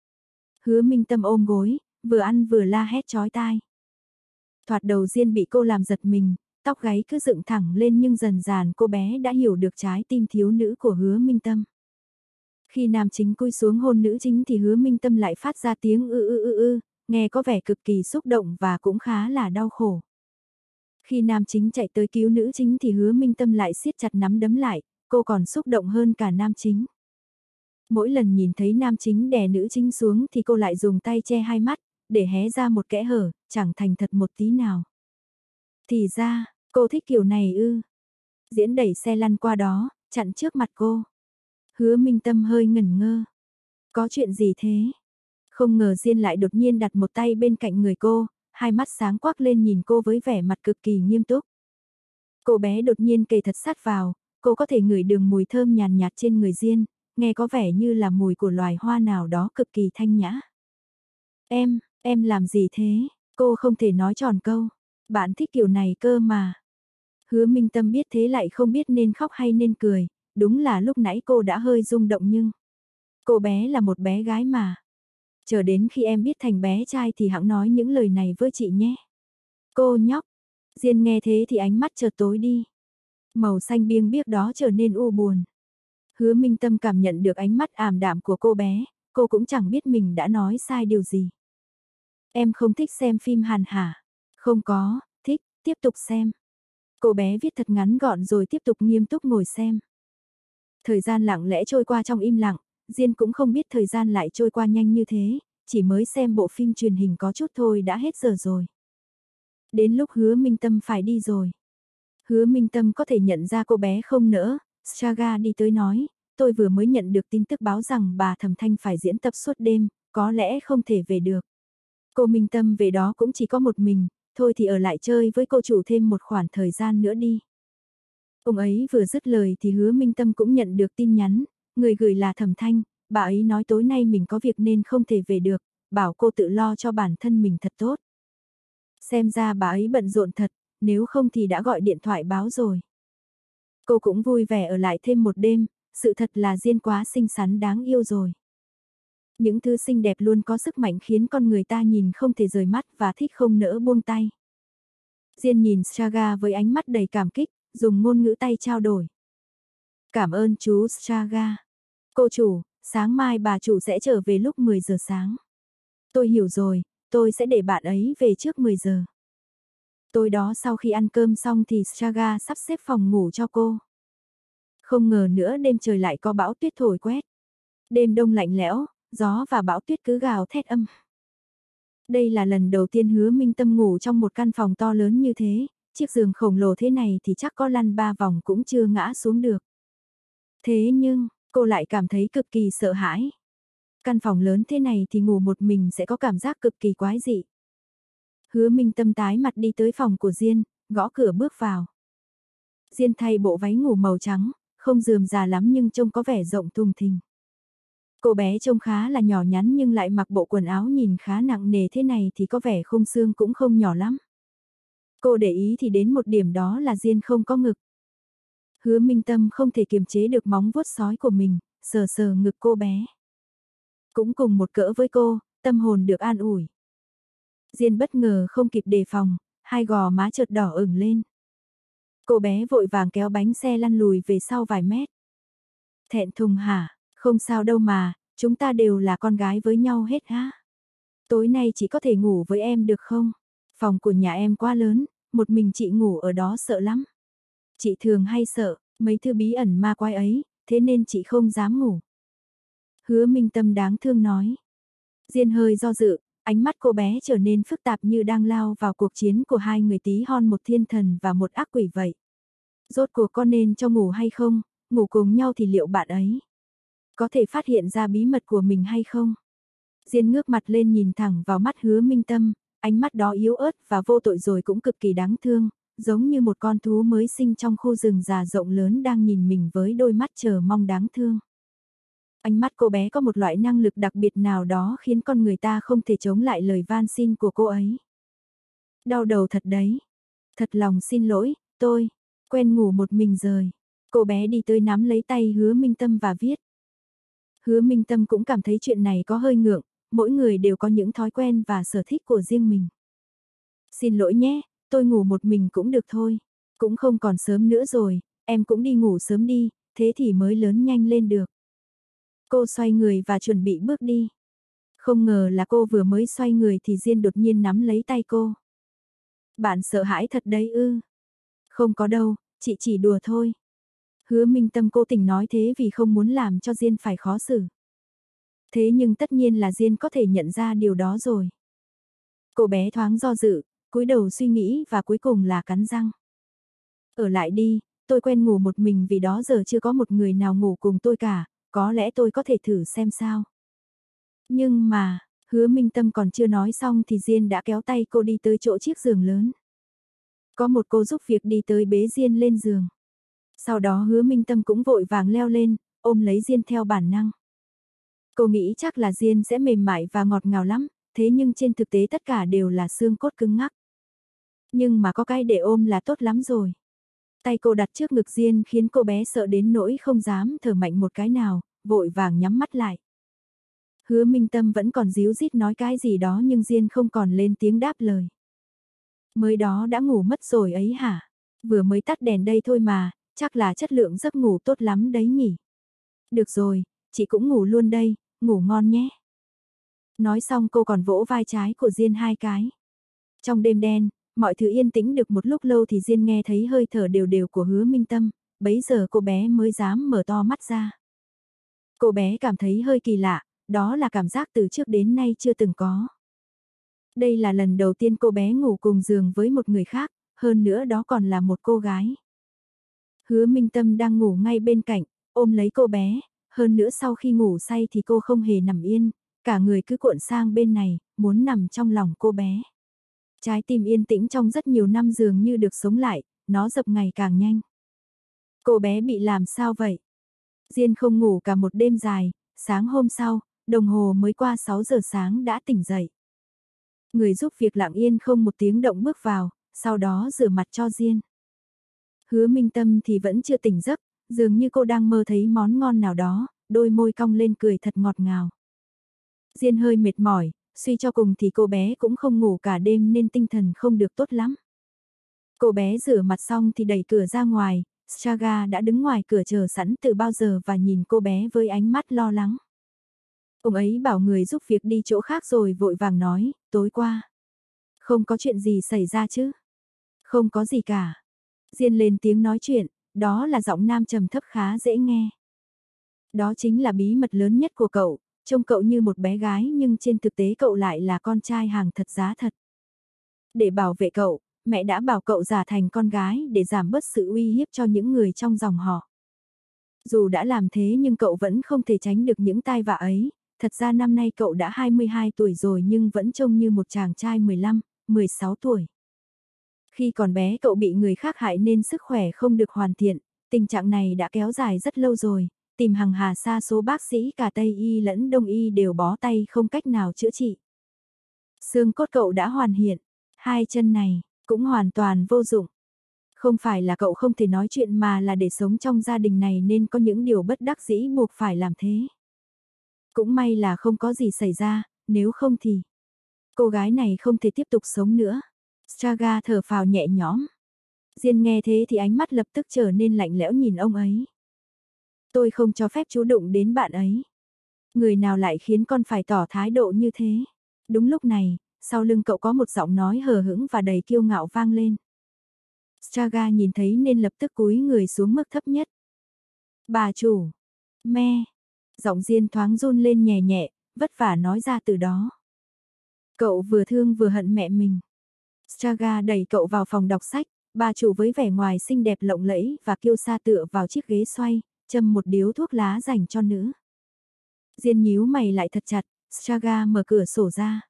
Hứa Minh Tâm ôm gối, vừa ăn vừa la hét chói tai. Thoạt đầu Diên bị cô làm giật mình, tóc gáy cứ dựng thẳng lên nhưng dần dàn cô bé đã hiểu được trái tim thiếu nữ của Hứa Minh Tâm. Khi nam chính cúi xuống hôn nữ chính thì Hứa Minh Tâm lại phát ra tiếng ư ư ư ư, nghe có vẻ cực kỳ xúc động và cũng khá là đau khổ. Khi nam chính chạy tới cứu nữ chính thì Hứa Minh Tâm lại siết chặt nắm đấm lại, cô còn xúc động hơn cả nam chính. Mỗi lần nhìn thấy nam chính đè nữ chính xuống thì cô lại dùng tay che hai mắt, để hé ra một kẽ hở, chẳng thành thật một tí nào. Thì ra, cô thích kiểu này ư. Diễn đẩy xe lăn qua đó, chặn trước mặt cô. Hứa Minh Tâm hơi ngẩn ngơ. Có chuyện gì thế? Không ngờ Diên lại đột nhiên đặt một tay bên cạnh người cô, hai mắt sáng quắc lên nhìn cô với vẻ mặt cực kỳ nghiêm túc. Cô bé đột nhiên kề thật sát vào, cô có thể ngửi đường mùi thơm nhàn nhạt trên người Diên, nghe có vẻ như là mùi của loài hoa nào đó cực kỳ thanh nhã. Em, em làm gì thế? Cô không thể nói tròn câu. Bạn thích kiểu này cơ mà. Hứa Minh Tâm biết thế lại không biết nên khóc hay nên cười, đúng là lúc nãy cô đã hơi rung động nhưng... Cô bé là một bé gái mà. Chờ đến khi em biết thành bé trai thì hẵng nói những lời này với chị nhé. Cô nhóc. Diên nghe thế thì ánh mắt chợt tối đi. Màu xanh biếc biếc đó trở nên u buồn. Hứa Minh Tâm cảm nhận được ánh mắt ảm đạm của cô bé, cô cũng chẳng biết mình đã nói sai điều gì. Em không thích xem phim Hàn hả? Không có, thích, tiếp tục xem. Cô bé viết thật ngắn gọn rồi tiếp tục nghiêm túc ngồi xem. Thời gian lặng lẽ trôi qua trong im lặng, Diên cũng không biết thời gian lại trôi qua nhanh như thế, chỉ mới xem bộ phim truyền hình có chút thôi đã hết giờ rồi. Đến lúc Hứa Minh Tâm phải đi rồi. Hứa Minh Tâm có thể nhận ra cô bé không nỡ, Saga đi tới nói, tôi vừa mới nhận được tin tức báo rằng bà Thẩm Thanh phải diễn tập suốt đêm, có lẽ không thể về được. Cô Minh Tâm về đó cũng chỉ có một mình, thôi thì ở lại chơi với cô chủ thêm một khoảng thời gian nữa đi. Ông ấy vừa dứt lời thì Hứa Minh Tâm cũng nhận được tin nhắn, người gửi là Thẩm Thanh, bà ấy nói tối nay mình có việc nên không thể về được, bảo cô tự lo cho bản thân mình thật tốt. Xem ra bà ấy bận rộn thật, nếu không thì đã gọi điện thoại báo rồi. Cô cũng vui vẻ ở lại thêm một đêm, sự thật là Diên quá xinh xắn đáng yêu rồi. Những thứ xinh đẹp luôn có sức mạnh khiến con người ta nhìn không thể rời mắt và thích không nỡ buông tay. Diên nhìn Saga với ánh mắt đầy cảm kích, dùng ngôn ngữ tay trao đổi. Cảm ơn chú Saga. Cô chủ, sáng mai bà chủ sẽ trở về lúc mười giờ sáng. Tôi hiểu rồi, tôi sẽ để bạn ấy về trước mười giờ. Tối đó sau khi ăn cơm xong thì Saga sắp xếp phòng ngủ cho cô. Không ngờ nữa đêm trời lại có bão tuyết thổi quét. Đêm đông lạnh lẽo, gió và bão tuyết cứ gào thét âm. Đây là lần đầu tiên Hứa Minh Tâm ngủ trong một căn phòng to lớn như thế, chiếc giường khổng lồ thế này thì chắc có lăn ba vòng cũng chưa ngã xuống được. Thế nhưng, cô lại cảm thấy cực kỳ sợ hãi. Căn phòng lớn thế này thì ngủ một mình sẽ có cảm giác cực kỳ quái dị. Hứa Minh Tâm tái mặt đi tới phòng của Diên, gõ cửa bước vào. Diên thay bộ váy ngủ màu trắng, không rườm rà lắm nhưng trông có vẻ rộng thùng thình. Cô bé trông khá là nhỏ nhắn nhưng lại mặc bộ quần áo nhìn khá nặng nề thế này thì có vẻ khung xương cũng không nhỏ lắm. Cô để ý thì đến một điểm đó là Diên không có ngực. Hứa Minh Tâm không thể kiềm chế được móng vuốt sói của mình, sờ sờ ngực cô bé. Cũng cùng một cỡ với cô, tâm hồn được an ủi. Diên bất ngờ không kịp đề phòng, hai gò má chợt đỏ ửng lên. Cô bé vội vàng kéo bánh xe lăn lùi về sau vài mét. Thẹn thùng hả, không sao đâu mà, chúng ta đều là con gái với nhau hết á. Tối nay chỉ có thể ngủ với em được không? Phòng của nhà em quá lớn, một mình chị ngủ ở đó sợ lắm. Chị thường hay sợ, mấy thứ bí ẩn ma quái ấy, thế nên chị không dám ngủ. Hứa Minh Tâm đáng thương nói. Diên hơi do dự, Ánh mắt cô bé trở nên phức tạp như đang lao vào cuộc chiến của hai người tí hon, một thiên thần và một ác quỷ vậy. Rốt cuộc có nên cho ngủ hay không, ngủ cùng nhau thì liệu bạn ấy có thể phát hiện ra bí mật của mình hay không? Diên ngước mặt lên nhìn thẳng vào mắt Hứa Minh Tâm, ánh mắt đó yếu ớt và vô tội rồi cũng cực kỳ đáng thương, giống như một con thú mới sinh trong khu rừng già rộng lớn đang nhìn mình với đôi mắt chờ mong đáng thương. Ánh mắt cô bé có một loại năng lực đặc biệt nào đó khiến con người ta không thể chống lại lời van xin của cô ấy. Đau đầu thật đấy. Thật lòng xin lỗi, tôi quen ngủ một mình rồi. Cô bé đi tới nắm lấy tay Hứa Minh Tâm và viết. Hứa Minh Tâm cũng cảm thấy chuyện này có hơi ngượng, mỗi người đều có những thói quen và sở thích của riêng mình. Xin lỗi nhé, tôi ngủ một mình cũng được thôi. Cũng không còn sớm nữa rồi, em cũng đi ngủ sớm đi, thế thì mới lớn nhanh lên được. Cô xoay người và chuẩn bị bước đi. Không ngờ là cô vừa mới xoay người thì Diên đột nhiên nắm lấy tay cô. Bạn sợ hãi thật đấy ư? Không có đâu, chị chỉ đùa thôi. Hứa Minh Tâm cố tình nói thế vì không muốn làm cho Diên phải khó xử. Thế nhưng tất nhiên là Diên có thể nhận ra điều đó rồi. Cô bé thoáng do dự, cúi đầu suy nghĩ và cuối cùng là cắn răng. Ở lại đi, tôi quen ngủ một mình vì đó giờ chưa có một người nào ngủ cùng tôi cả, có lẽ tôi có thể thử xem sao. Nhưng mà, Hứa Minh Tâm còn chưa nói xong thì Diên đã kéo tay cô đi tới chỗ chiếc giường lớn. Có một cô giúp việc đi tới bế Diên lên giường. Sau đó Hứa Minh Tâm cũng vội vàng leo lên, ôm lấy Diên theo bản năng. Cô nghĩ chắc là Diên sẽ mềm mại và ngọt ngào lắm, thế nhưng trên thực tế tất cả đều là xương cốt cứng ngắc. Nhưng mà có cái để ôm là tốt lắm rồi. Tay cô đặt trước ngực Diên khiến cô bé sợ đến nỗi không dám thở mạnh một cái nào, vội vàng nhắm mắt lại. Hứa Minh Tâm vẫn còn díu dít nói cái gì đó nhưng Diên không còn lên tiếng đáp lời. Mới đó đã ngủ mất rồi ấy hả? Vừa mới tắt đèn đây thôi mà, chắc là chất lượng giấc ngủ tốt lắm đấy nhỉ? Được rồi, chị cũng ngủ luôn đây, ngủ ngon nhé. Nói xong cô còn vỗ vai trái của Diên hai cái. Trong đêm đen, mọi thứ yên tĩnh được một lúc lâu thì Diên nghe thấy hơi thở đều đều của Hứa Minh Tâm, bấy giờ cô bé mới dám mở to mắt ra. Cô bé cảm thấy hơi kỳ lạ, đó là cảm giác từ trước đến nay chưa từng có. Đây là lần đầu tiên cô bé ngủ cùng giường với một người khác, hơn nữa đó còn là một cô gái. Hứa Minh Tâm đang ngủ ngay bên cạnh, ôm lấy cô bé, hơn nữa sau khi ngủ say thì cô không hề nằm yên, cả người cứ cuộn sang bên này, muốn nằm trong lòng cô bé. Trái tim yên tĩnh trong rất nhiều năm dường như được sống lại, nó dập ngày càng nhanh. Cô bé bị làm sao vậy? Diên không ngủ cả một đêm dài, sáng hôm sau, đồng hồ mới qua sáu giờ sáng đã tỉnh dậy. Người giúp việc lặng yên không một tiếng động bước vào, sau đó rửa mặt cho Diên. Hứa Minh Tâm thì vẫn chưa tỉnh giấc, dường như cô đang mơ thấy món ngon nào đó, đôi môi cong lên cười thật ngọt ngào. Diên hơi mệt mỏi, suy cho cùng thì cô bé cũng không ngủ cả đêm nên tinh thần không được tốt lắm. Cô bé rửa mặt xong thì đẩy cửa ra ngoài, Saga đã đứng ngoài cửa chờ sẵn từ bao giờ và nhìn cô bé với ánh mắt lo lắng. Ông ấy bảo người giúp việc đi chỗ khác rồi vội vàng nói, tối qua. Không có chuyện gì xảy ra chứ? Không có gì cả. Diên lên tiếng nói chuyện, đó là giọng nam trầm thấp khá dễ nghe. Đó chính là bí mật lớn nhất của cậu, trông cậu như một bé gái nhưng trên thực tế cậu lại là con trai hàng thật giá thật. Để bảo vệ cậu, mẹ đã bảo cậu giả thành con gái để giảm bớt sự uy hiếp cho những người trong dòng họ. Dù đã làm thế nhưng cậu vẫn không thể tránh được những tai vạ ấy, thật ra năm nay cậu đã hai mươi hai tuổi rồi nhưng vẫn trông như một chàng trai mười lăm, mười sáu tuổi. Khi còn bé cậu bị người khác hại nên sức khỏe không được hoàn thiện, tình trạng này đã kéo dài rất lâu rồi, tìm hằng hà sa số bác sĩ cả Tây y lẫn Đông y đều bó tay không cách nào chữa trị. Xương cốt cậu đã hoàn thiện, hai chân này cũng hoàn toàn vô dụng. Không phải là cậu không thể nói chuyện mà là để sống trong gia đình này nên có những điều bất đắc dĩ buộc phải làm thế. Cũng may là không có gì xảy ra, nếu không thì cô gái này không thể tiếp tục sống nữa. Saga thở phào nhẹ nhõm. Diên nghe thế thì ánh mắt lập tức trở nên lạnh lẽo nhìn ông ấy. Tôi không cho phép chú đụng đến bạn ấy. Người nào lại khiến con phải tỏ thái độ như thế? Đúng lúc này, sau lưng cậu có một giọng nói hờ hững và đầy kiêu ngạo vang lên. Saga nhìn thấy nên lập tức cúi người xuống mức thấp nhất. Bà chủ, me, giọng Diên thoáng run lên nhẹ nhẹ, vất vả nói ra từ đó. Cậu vừa thương vừa hận mẹ mình. Straga đẩy cậu vào phòng đọc sách, bà chủ với vẻ ngoài xinh đẹp lộng lẫy và kiêu sa tựa vào chiếc ghế xoay, châm một điếu thuốc lá dành cho nữ. Diên nhíu mày lại thật chặt, Straga mở cửa sổ ra.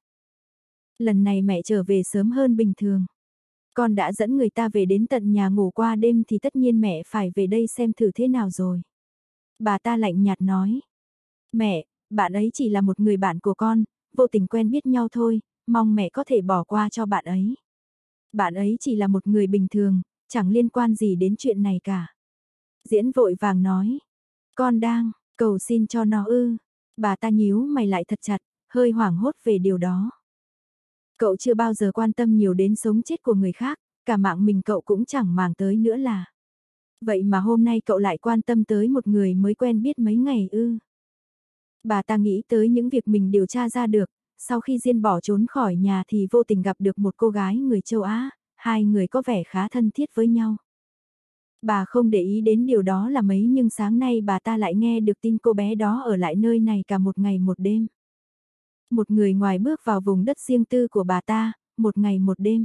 Lần này mẹ trở về sớm hơn bình thường. Con đã dẫn người ta về đến tận nhà ngủ qua đêm thì tất nhiên mẹ phải về đây xem thử thế nào rồi. Bà ta lạnh nhạt nói. Mẹ, bạn ấy chỉ là một người bạn của con, vô tình quen biết nhau thôi, mong mẹ có thể bỏ qua cho bạn ấy. Bạn ấy chỉ là một người bình thường, chẳng liên quan gì đến chuyện này cả. Diễn vội vàng nói. Con đang, cầu xin cho nó ư. Bà ta nhíu mày lại thật chặt, hơi hoảng hốt về điều đó. Cậu chưa bao giờ quan tâm nhiều đến sống chết của người khác, cả mạng mình cậu cũng chẳng màng tới nữa là. Vậy mà hôm nay cậu lại quan tâm tới một người mới quen biết mấy ngày ư. Bà ta nghĩ tới những việc mình điều tra ra được, sau khi Diên bỏ trốn khỏi nhà thì vô tình gặp được một cô gái người châu Á, hai người có vẻ khá thân thiết với nhau. Bà không để ý đến điều đó là mấy nhưng sáng nay bà ta lại nghe được tin cô bé đó ở lại nơi này cả một ngày một đêm. Một người ngoài bước vào vùng đất riêng tư của bà ta, một ngày một đêm.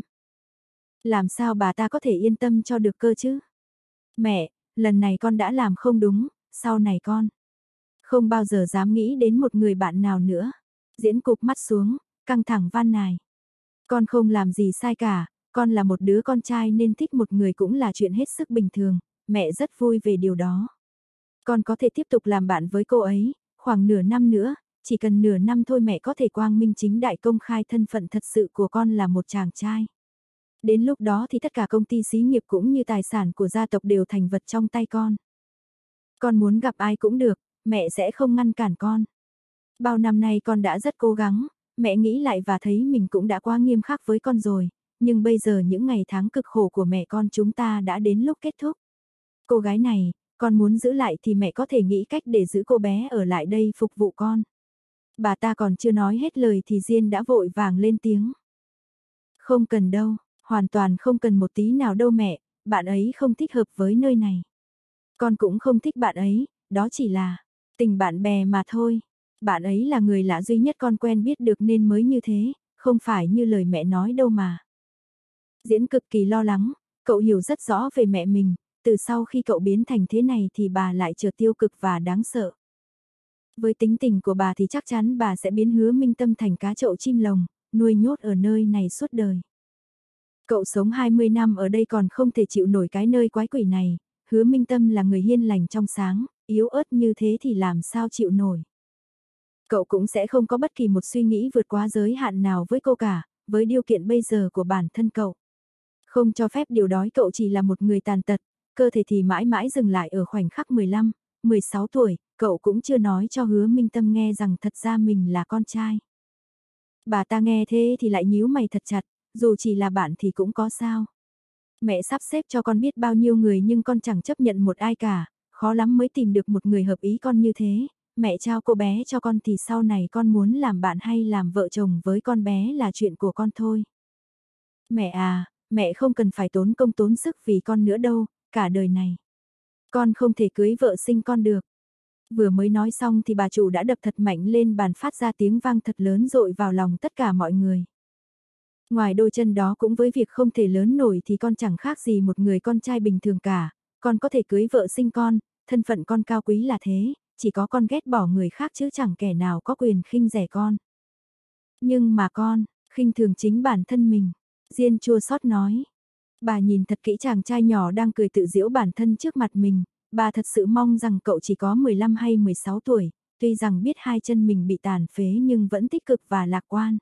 Làm sao bà ta có thể yên tâm cho được cơ chứ? Mẹ, lần này con đã làm không đúng, sau này con không bao giờ dám nghĩ đến một người bạn nào nữa. Diễn cụp mắt xuống, căng thẳng van nài. Con không làm gì sai cả, con là một đứa con trai nên thích một người cũng là chuyện hết sức bình thường, mẹ rất vui về điều đó. Con có thể tiếp tục làm bạn với cô ấy, khoảng nửa năm nữa, chỉ cần nửa năm thôi mẹ có thể quang minh chính đại công khai thân phận thật sự của con là một chàng trai. Đến lúc đó thì tất cả công ty xí nghiệp cũng như tài sản của gia tộc đều thành vật trong tay con. Con muốn gặp ai cũng được, mẹ sẽ không ngăn cản con. Bao năm nay con đã rất cố gắng, mẹ nghĩ lại và thấy mình cũng đã quá nghiêm khắc với con rồi, nhưng bây giờ những ngày tháng cực khổ của mẹ con chúng ta đã đến lúc kết thúc. Cô gái này, con muốn giữ lại thì mẹ có thể nghĩ cách để giữ cô bé ở lại đây phục vụ con. Bà ta còn chưa nói hết lời thì Diên đã vội vàng lên tiếng. Không cần đâu, hoàn toàn không cần một tí nào đâu mẹ, bạn ấy không thích hợp với nơi này. Con cũng không thích bạn ấy, đó chỉ là tình bạn bè mà thôi. Bạn ấy là người lạ duy nhất con quen biết được nên mới như thế, không phải như lời mẹ nói đâu mà. Diễn cực kỳ lo lắng, cậu hiểu rất rõ về mẹ mình, từ sau khi cậu biến thành thế này thì bà lại trở tiêu cực và đáng sợ. Với tính tình của bà thì chắc chắn bà sẽ biến Hứa Minh Tâm thành cá chậu chim lồng, nuôi nhốt ở nơi này suốt đời. Cậu sống hai mươi năm ở đây còn không thể chịu nổi cái nơi quái quỷ này, Hứa Minh Tâm là người hiền lành trong sáng, yếu ớt như thế thì làm sao chịu nổi. Cậu cũng sẽ không có bất kỳ một suy nghĩ vượt quá giới hạn nào với cô cả, với điều kiện bây giờ của bản thân cậu. Không cho phép điều đó, cậu chỉ là một người tàn tật, cơ thể thì mãi mãi dừng lại ở khoảnh khắc mười lăm, mười sáu tuổi, cậu cũng chưa nói cho Hứa Minh Tâm nghe rằng thật ra mình là con trai. Bà ta nghe thế thì lại nhíu mày thật chặt, dù chỉ là bạn thì cũng có sao. Mẹ sắp xếp cho con biết bao nhiêu người nhưng con chẳng chấp nhận một ai cả, khó lắm mới tìm được một người hợp ý con như thế. Mẹ trao cô bé cho con thì sau này con muốn làm bạn hay làm vợ chồng với con bé là chuyện của con thôi. Mẹ à, mẹ không cần phải tốn công tốn sức vì con nữa đâu, cả đời này. Con không thể cưới vợ sinh con được. Vừa mới nói xong thì bà chủ đã đập thật mạnh lên bàn, phát ra tiếng vang thật lớn dội vào lòng tất cả mọi người. Ngoài đôi chân đó cũng với việc không thể lớn nổi thì con chẳng khác gì một người con trai bình thường cả. Con có thể cưới vợ sinh con, thân phận con cao quý là thế, chỉ có con ghét bỏ người khác chứ chẳng kẻ nào có quyền khinh rẻ con. Nhưng mà con, khinh thường chính bản thân mình. Diên chua xót nói. Bà nhìn thật kỹ chàng trai nhỏ đang cười tự giễu bản thân trước mặt mình. Bà thật sự mong rằng cậu chỉ có mười lăm hay mười sáu tuổi, tuy rằng biết hai chân mình bị tàn phế nhưng vẫn tích cực và lạc quan.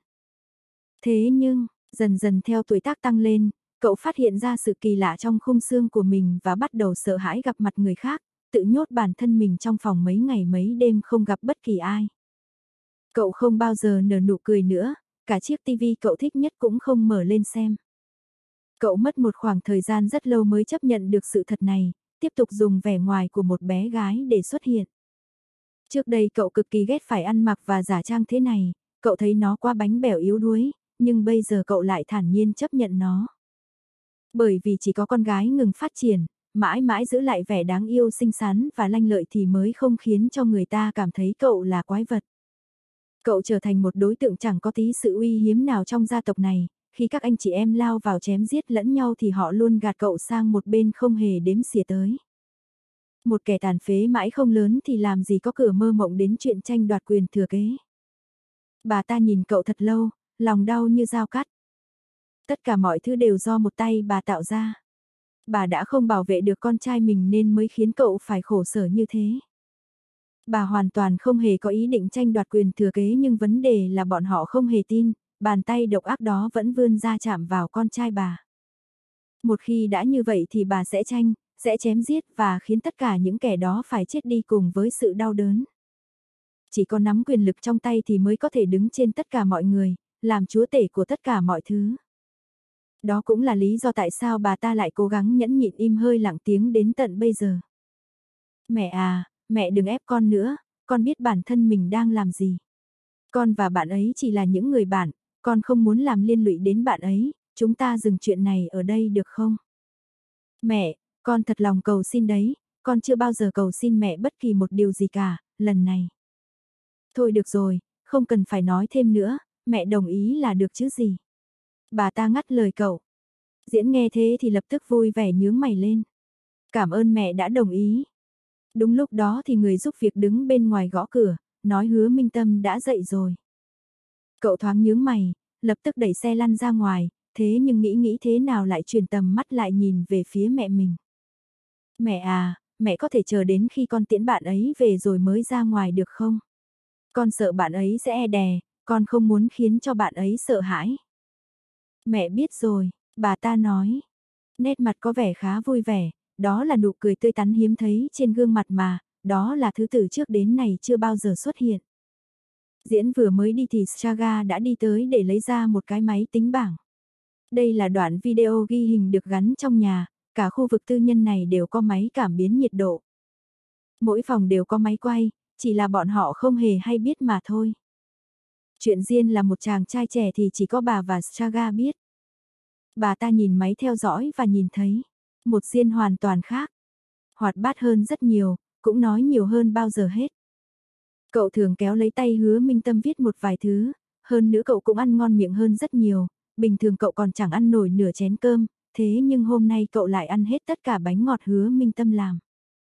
Thế nhưng, dần dần theo tuổi tác tăng lên, cậu phát hiện ra sự kỳ lạ trong khung xương của mình và bắt đầu sợ hãi gặp mặt người khác, tự nhốt bản thân mình trong phòng mấy ngày mấy đêm không gặp bất kỳ ai. Cậu không bao giờ nở nụ cười nữa, cả chiếc tivi cậu thích nhất cũng không mở lên xem. Cậu mất một khoảng thời gian rất lâu mới chấp nhận được sự thật này, tiếp tục dùng vẻ ngoài của một bé gái để xuất hiện. Trước đây cậu cực kỳ ghét phải ăn mặc và giả trang thế này, cậu thấy nó quá bánh bẻo yếu đuối, nhưng bây giờ cậu lại thản nhiên chấp nhận nó. Bởi vì chỉ có con gái ngừng phát triển, mãi mãi giữ lại vẻ đáng yêu xinh xắn và lanh lợi thì mới không khiến cho người ta cảm thấy cậu là quái vật. Cậu trở thành một đối tượng chẳng có tí sự uy hiếm nào trong gia tộc này, khi các anh chị em lao vào chém giết lẫn nhau thì họ luôn gạt cậu sang một bên không hề đếm xỉa tới. Một kẻ tàn phế mãi không lớn thì làm gì có cửa mơ mộng đến chuyện tranh đoạt quyền thừa kế. Bà ta nhìn cậu thật lâu, lòng đau như dao cắt. Tất cả mọi thứ đều do một tay bà tạo ra. Bà đã không bảo vệ được con trai mình nên mới khiến cậu phải khổ sở như thế. Bà hoàn toàn không hề có ý định tranh đoạt quyền thừa kế nhưng vấn đề là bọn họ không hề tin, bàn tay độc ác đó vẫn vươn ra chạm vào con trai bà. Một khi đã như vậy thì bà sẽ tranh, sẽ chém giết và khiến tất cả những kẻ đó phải chết đi cùng với sự đau đớn. Chỉ có nắm quyền lực trong tay thì mới có thể đứng trên tất cả mọi người, làm chúa tể của tất cả mọi thứ. Đó cũng là lý do tại sao bà ta lại cố gắng nhẫn nhịn im hơi lặng tiếng đến tận bây giờ. Mẹ à, mẹ đừng ép con nữa, con biết bản thân mình đang làm gì. Con và bạn ấy chỉ là những người bạn, con không muốn làm liên lụy đến bạn ấy, chúng ta dừng chuyện này ở đây được không? Mẹ, con thật lòng cầu xin đấy, con chưa bao giờ cầu xin mẹ bất kỳ một điều gì cả, lần này. Thôi được rồi, không cần phải nói thêm nữa, mẹ đồng ý là được chứ gì. Bà ta ngắt lời cậu. Diễn nghe thế thì lập tức vui vẻ nhướng mày lên. Cảm ơn mẹ đã đồng ý. Đúng lúc đó thì người giúp việc đứng bên ngoài gõ cửa, nói Hứa Minh Tâm đã dậy rồi. Cậu thoáng nhướng mày, lập tức đẩy xe lăn ra ngoài, thế nhưng nghĩ nghĩ thế nào lại chuyển tầm mắt lại nhìn về phía mẹ mình. Mẹ à, mẹ có thể chờ đến khi con tiễn bạn ấy về rồi mới ra ngoài được không? Con sợ bạn ấy sẽ e đè, con không muốn khiến cho bạn ấy sợ hãi. Mẹ biết rồi, bà ta nói. Nét mặt có vẻ khá vui vẻ, đó là nụ cười tươi tắn hiếm thấy trên gương mặt mà, đó là thứ từ trước đến nay chưa bao giờ xuất hiện. Diễn vừa mới đi thì Saga đã đi tới để lấy ra một cái máy tính bảng. Đây là đoạn video ghi hình được gắn trong nhà, cả khu vực tư nhân này đều có máy cảm biến nhiệt độ. Mỗi phòng đều có máy quay, chỉ là bọn họ không hề hay biết mà thôi. Chuyện Diên là một chàng trai trẻ thì chỉ có bà và Saga biết. Bà ta nhìn máy theo dõi và nhìn thấy một Diên hoàn toàn khác. Hoạt bát hơn rất nhiều, cũng nói nhiều hơn bao giờ hết. Cậu thường kéo lấy tay Hứa Minh Tâm viết một vài thứ, hơn nữa cậu cũng ăn ngon miệng hơn rất nhiều, bình thường cậu còn chẳng ăn nổi nửa chén cơm, thế nhưng hôm nay cậu lại ăn hết tất cả bánh ngọt Hứa Minh Tâm làm.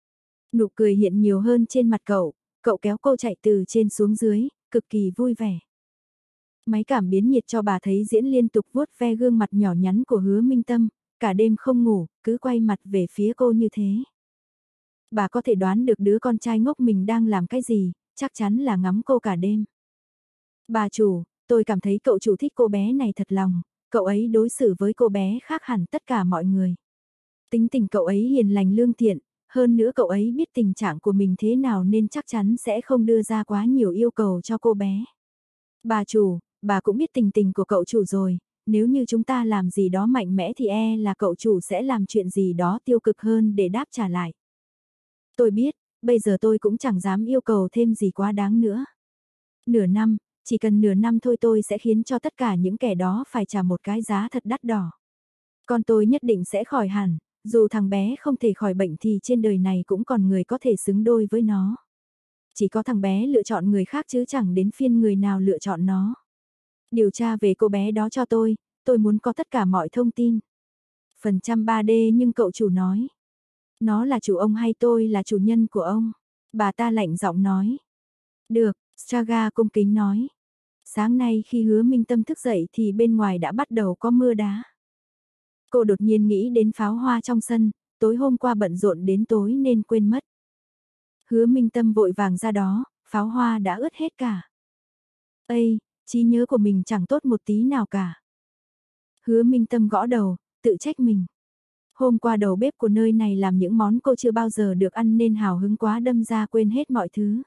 Nụ cười hiện nhiều hơn trên mặt cậu, cậu kéo cô chạy từ trên xuống dưới, cực kỳ vui vẻ. Máy cảm biến nhiệt cho bà thấy Diễn liên tục vuốt ve gương mặt nhỏ nhắn của Hứa Minh Tâm, cả đêm không ngủ, cứ quay mặt về phía cô như thế. Bà có thể đoán được đứa con trai ngốc mình đang làm cái gì, chắc chắn là ngắm cô cả đêm. Bà chủ, tôi cảm thấy cậu chủ thích cô bé này thật lòng, cậu ấy đối xử với cô bé khác hẳn tất cả mọi người. Tính tình cậu ấy hiền lành lương thiện, hơn nữa cậu ấy biết tình trạng của mình thế nào nên chắc chắn sẽ không đưa ra quá nhiều yêu cầu cho cô bé. Bà chủ, bà cũng biết tình tình của cậu chủ rồi, nếu như chúng ta làm gì đó mạnh mẽ thì e là cậu chủ sẽ làm chuyện gì đó tiêu cực hơn để đáp trả lại. Tôi biết, bây giờ tôi cũng chẳng dám yêu cầu thêm gì quá đáng nữa. Nửa năm, chỉ cần nửa năm thôi tôi sẽ khiến cho tất cả những kẻ đó phải trả một cái giá thật đắt đỏ. Con tôi nhất định sẽ khỏi hẳn, dù thằng bé không thể khỏi bệnh thì trên đời này cũng còn người có thể xứng đôi với nó. Chỉ có thằng bé lựa chọn người khác chứ chẳng đến phiên người nào lựa chọn nó. Điều tra về cô bé đó cho tôi, tôi muốn có tất cả mọi thông tin. Phần trăm ba D nhưng cậu chủ nói. Nó là chủ ông hay tôi là chủ nhân của ông? Bà ta lạnh giọng nói. Được, Saga cung kính nói. Sáng nay khi Hứa Minh Tâm thức dậy thì bên ngoài đã bắt đầu có mưa đá. Cô đột nhiên nghĩ đến pháo hoa trong sân, tối hôm qua bận rộn đến tối nên quên mất. Hứa Minh Tâm vội vàng ra đó, pháo hoa đã ướt hết cả. Ây, trí nhớ của mình chẳng tốt một tí nào cả. Hứa Minh Tâm gõ đầu, tự trách mình. Hôm qua đầu bếp của nơi này làm những món cô chưa bao giờ được ăn nên hào hứng quá đâm ra quên hết mọi thứ.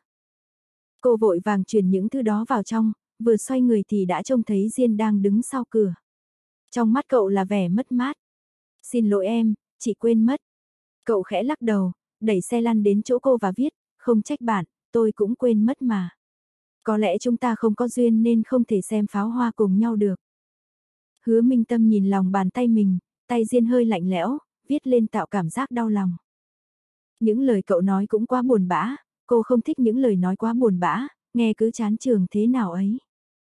Cô vội vàng chuyển những thứ đó vào trong, vừa xoay người thì đã trông thấy Diên đang đứng sau cửa. Trong mắt cậu là vẻ mất mát. Xin lỗi em, chị quên mất. Cậu khẽ lắc đầu, đẩy xe lăn đến chỗ cô và viết, không trách bạn, tôi cũng quên mất mà. Có lẽ chúng ta không có duyên nên không thể xem pháo hoa cùng nhau được. Hứa Minh Tâm nhìn lòng bàn tay mình, tay Diên hơi lạnh lẽo, viết lên tạo cảm giác đau lòng. Những lời cậu nói cũng quá buồn bã, cô không thích những lời nói quá buồn bã, Nghe cứ chán trường thế nào ấy.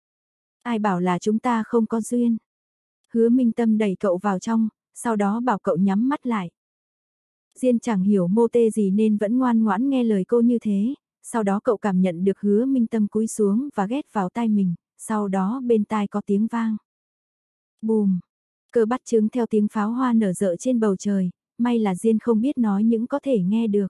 Ai bảo là chúng ta không có duyên. Hứa Minh Tâm đẩy cậu vào trong, sau đó bảo cậu nhắm mắt lại. Diên chẳng hiểu mô tê gì nên vẫn ngoan ngoãn nghe lời cô như thế, sau đó cậu cảm nhận được Hứa Minh Tâm cúi xuống và ghét vào tai mình, sau đó bên tai có tiếng vang. Bùm, cơ bắt chứng theo tiếng pháo hoa nở rộ trên bầu trời, may là Diên không biết nói những có thể nghe được.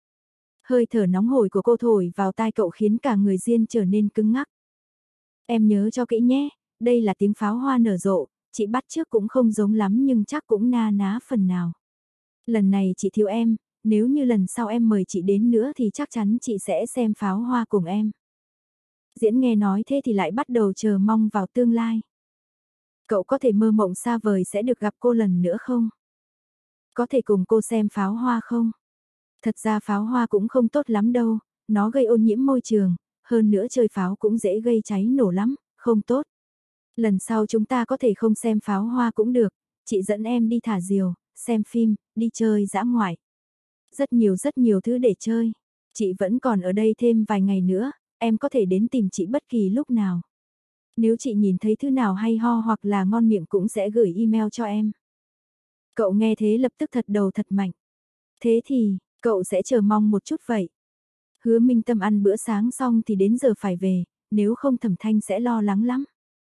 Hơi thở nóng hổi của cô thổi vào tai cậu khiến cả người Diên trở nên cứng ngắc. Em nhớ cho kỹ nhé, đây là tiếng pháo hoa nở rộ, chị bắt trước cũng không giống lắm nhưng chắc cũng na ná phần nào. Lần này chị thiếu em, nếu như lần sau em mời chị đến nữa thì chắc chắn chị sẽ xem pháo hoa cùng em. Diễn nghe nói thế thì lại bắt đầu chờ mong vào tương lai. Cậu có thể mơ mộng xa vời sẽ được gặp cô lần nữa không? Có thể cùng cô xem pháo hoa không? Thật ra pháo hoa cũng không tốt lắm đâu, nó gây ô nhiễm môi trường, hơn nữa chơi pháo cũng dễ gây cháy nổ lắm, không tốt. Lần sau chúng ta có thể không xem pháo hoa cũng được, chị dẫn em đi thả diều, xem phim, đi chơi dã ngoại. Rất nhiều rất nhiều thứ để chơi. Chị vẫn còn ở đây thêm vài ngày nữa, em có thể đến tìm chị bất kỳ lúc nào. Nếu chị nhìn thấy thứ nào hay ho hoặc là ngon miệng cũng sẽ gửi email cho em. Cậu nghe thế lập tức thật đầu thật mạnh. Thế thì, cậu sẽ chờ mong một chút vậy. Hứa Minh Tâm ăn bữa sáng xong thì đến giờ phải về, nếu không Thẩm Thanh sẽ lo lắng lắm.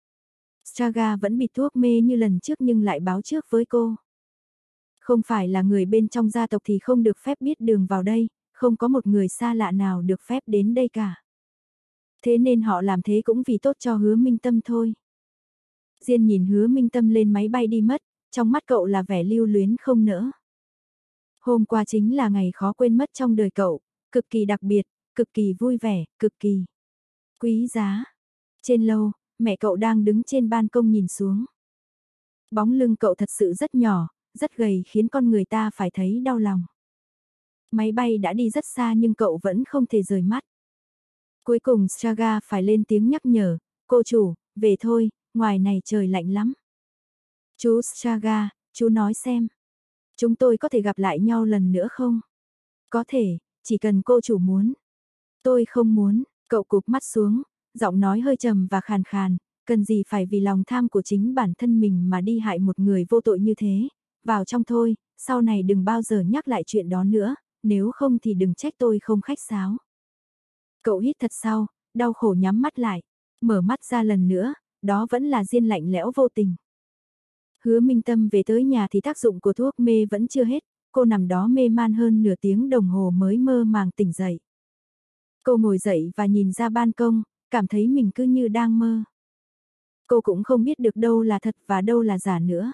Straga vẫn bịt thuốc mê như lần trước nhưng lại báo trước với cô. Không phải là người bên trong gia tộc thì không được phép biết đường vào đây, không có một người xa lạ nào được phép đến đây cả. Thế nên họ làm thế cũng vì tốt cho Hứa Minh Tâm thôi. Diên nhìn Hứa Minh Tâm lên máy bay đi mất, trong mắt cậu là vẻ lưu luyến không nỡ. Hôm qua chính là ngày khó quên mất trong đời cậu, cực kỳ đặc biệt, cực kỳ vui vẻ, cực kỳ quý giá. Trên lầu, mẹ cậu đang đứng trên ban công nhìn xuống. Bóng lưng cậu thật sự rất nhỏ, rất gầy khiến con người ta phải thấy đau lòng. Máy bay đã đi rất xa nhưng cậu vẫn không thể rời mắt. Cuối cùng Straga phải lên tiếng nhắc nhở, cô chủ, về thôi, ngoài này trời lạnh lắm. Chú Straga, chú nói xem, chúng tôi có thể gặp lại nhau lần nữa không? Có thể, chỉ cần cô chủ muốn. Tôi không muốn, cậu cụp mắt xuống, giọng nói hơi trầm và khàn khàn, cần gì phải vì lòng tham của chính bản thân mình mà đi hại một người vô tội như thế. Vào trong thôi, sau này đừng bao giờ nhắc lại chuyện đó nữa, nếu không thì đừng trách tôi không khách sáo. Cậu hít thật sâu, đau khổ nhắm mắt lại, mở mắt ra lần nữa, đó vẫn là Diên lạnh lẽo vô tình. Hứa Minh Tâm về tới nhà thì tác dụng của thuốc mê vẫn chưa hết, cô nằm đó mê man hơn nửa tiếng đồng hồ mới mơ màng tỉnh dậy. Cô ngồi dậy và nhìn ra ban công, cảm thấy mình cứ như đang mơ. Cô cũng không biết được đâu là thật và đâu là giả nữa.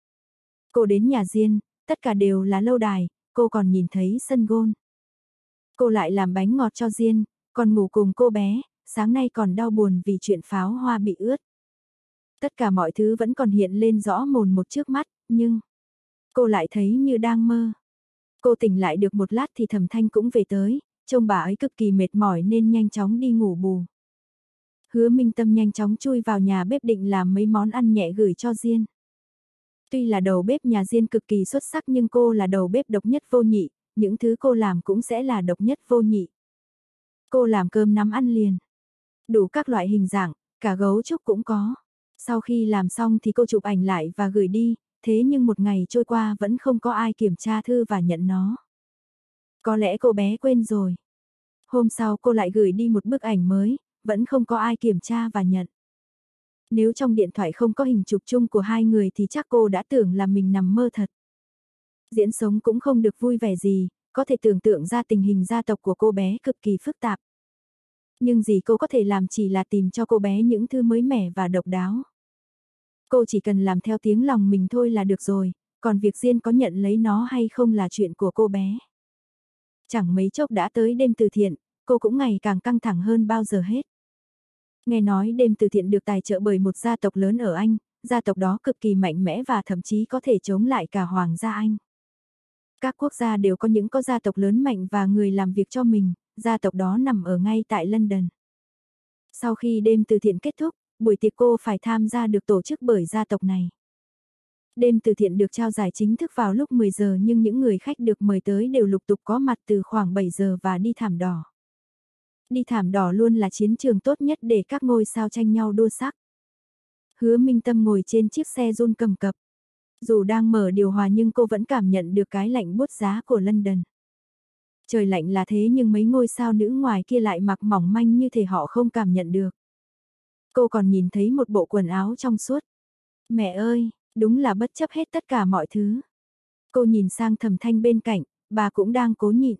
Cô đến nhà Diên, tất cả đều là lâu đài, cô còn nhìn thấy sân gôn. Cô lại làm bánh ngọt cho Diên, còn ngủ cùng cô bé, sáng nay còn đau buồn vì chuyện pháo hoa bị ướt. Tất cả mọi thứ vẫn còn hiện lên rõ mồn một trước mắt, nhưng cô lại thấy như đang mơ. Cô tỉnh lại được một lát thì Thẩm Thanh cũng về tới, trông bà ấy cực kỳ mệt mỏi nên nhanh chóng đi ngủ bù. Hứa Minh Tâm nhanh chóng chui vào nhà bếp định làm mấy món ăn nhẹ gửi cho Diên. Tuy là đầu bếp nhà Diên cực kỳ xuất sắc nhưng cô là đầu bếp độc nhất vô nhị, những thứ cô làm cũng sẽ là độc nhất vô nhị. Cô làm cơm nắm ăn liền, đủ các loại hình dạng, cả gấu trúc cũng có. Sau khi làm xong thì cô chụp ảnh lại và gửi đi, thế nhưng một ngày trôi qua vẫn không có ai kiểm tra thư và nhận nó. Có lẽ cô bé quên rồi. Hôm sau cô lại gửi đi một bức ảnh mới, vẫn không có ai kiểm tra và nhận. Nếu trong điện thoại không có hình chụp chung của hai người thì chắc cô đã tưởng là mình nằm mơ thật. Diễn sống cũng không được vui vẻ gì, có thể tưởng tượng ra tình hình gia tộc của cô bé cực kỳ phức tạp. Nhưng gì cô có thể làm chỉ là tìm cho cô bé những thứ mới mẻ và độc đáo. Cô chỉ cần làm theo tiếng lòng mình thôi là được rồi, còn việc Diên có nhận lấy nó hay không là chuyện của cô bé. Chẳng mấy chốc đã tới đêm từ thiện, cô cũng ngày càng căng thẳng hơn bao giờ hết. Nghe nói đêm từ thiện được tài trợ bởi một gia tộc lớn ở Anh, gia tộc đó cực kỳ mạnh mẽ và thậm chí có thể chống lại cả Hoàng gia Anh. Các quốc gia đều có những có gia tộc lớn mạnh và người làm việc cho mình, gia tộc đó nằm ở ngay tại London. Sau khi đêm từ thiện kết thúc, buổi tiệc cô phải tham gia được tổ chức bởi gia tộc này. Đêm từ thiện được trao giải chính thức vào lúc mười giờ nhưng những người khách được mời tới đều lục tục có mặt từ khoảng bảy giờ và đi thảm đỏ. Đi thảm đỏ luôn là chiến trường tốt nhất để các ngôi sao tranh nhau đua sắc. Hứa Minh Tâm ngồi trên chiếc xe run cầm cập. Dù đang mở điều hòa nhưng cô vẫn cảm nhận được cái lạnh buốt giá của London. Trời lạnh là thế nhưng mấy ngôi sao nữ ngoài kia lại mặc mỏng manh như thể họ không cảm nhận được. Cô còn nhìn thấy một bộ quần áo trong suốt. Mẹ ơi, đúng là bất chấp hết tất cả mọi thứ. Cô nhìn sang Thẩm Thanh bên cạnh, bà cũng đang cố nhịn.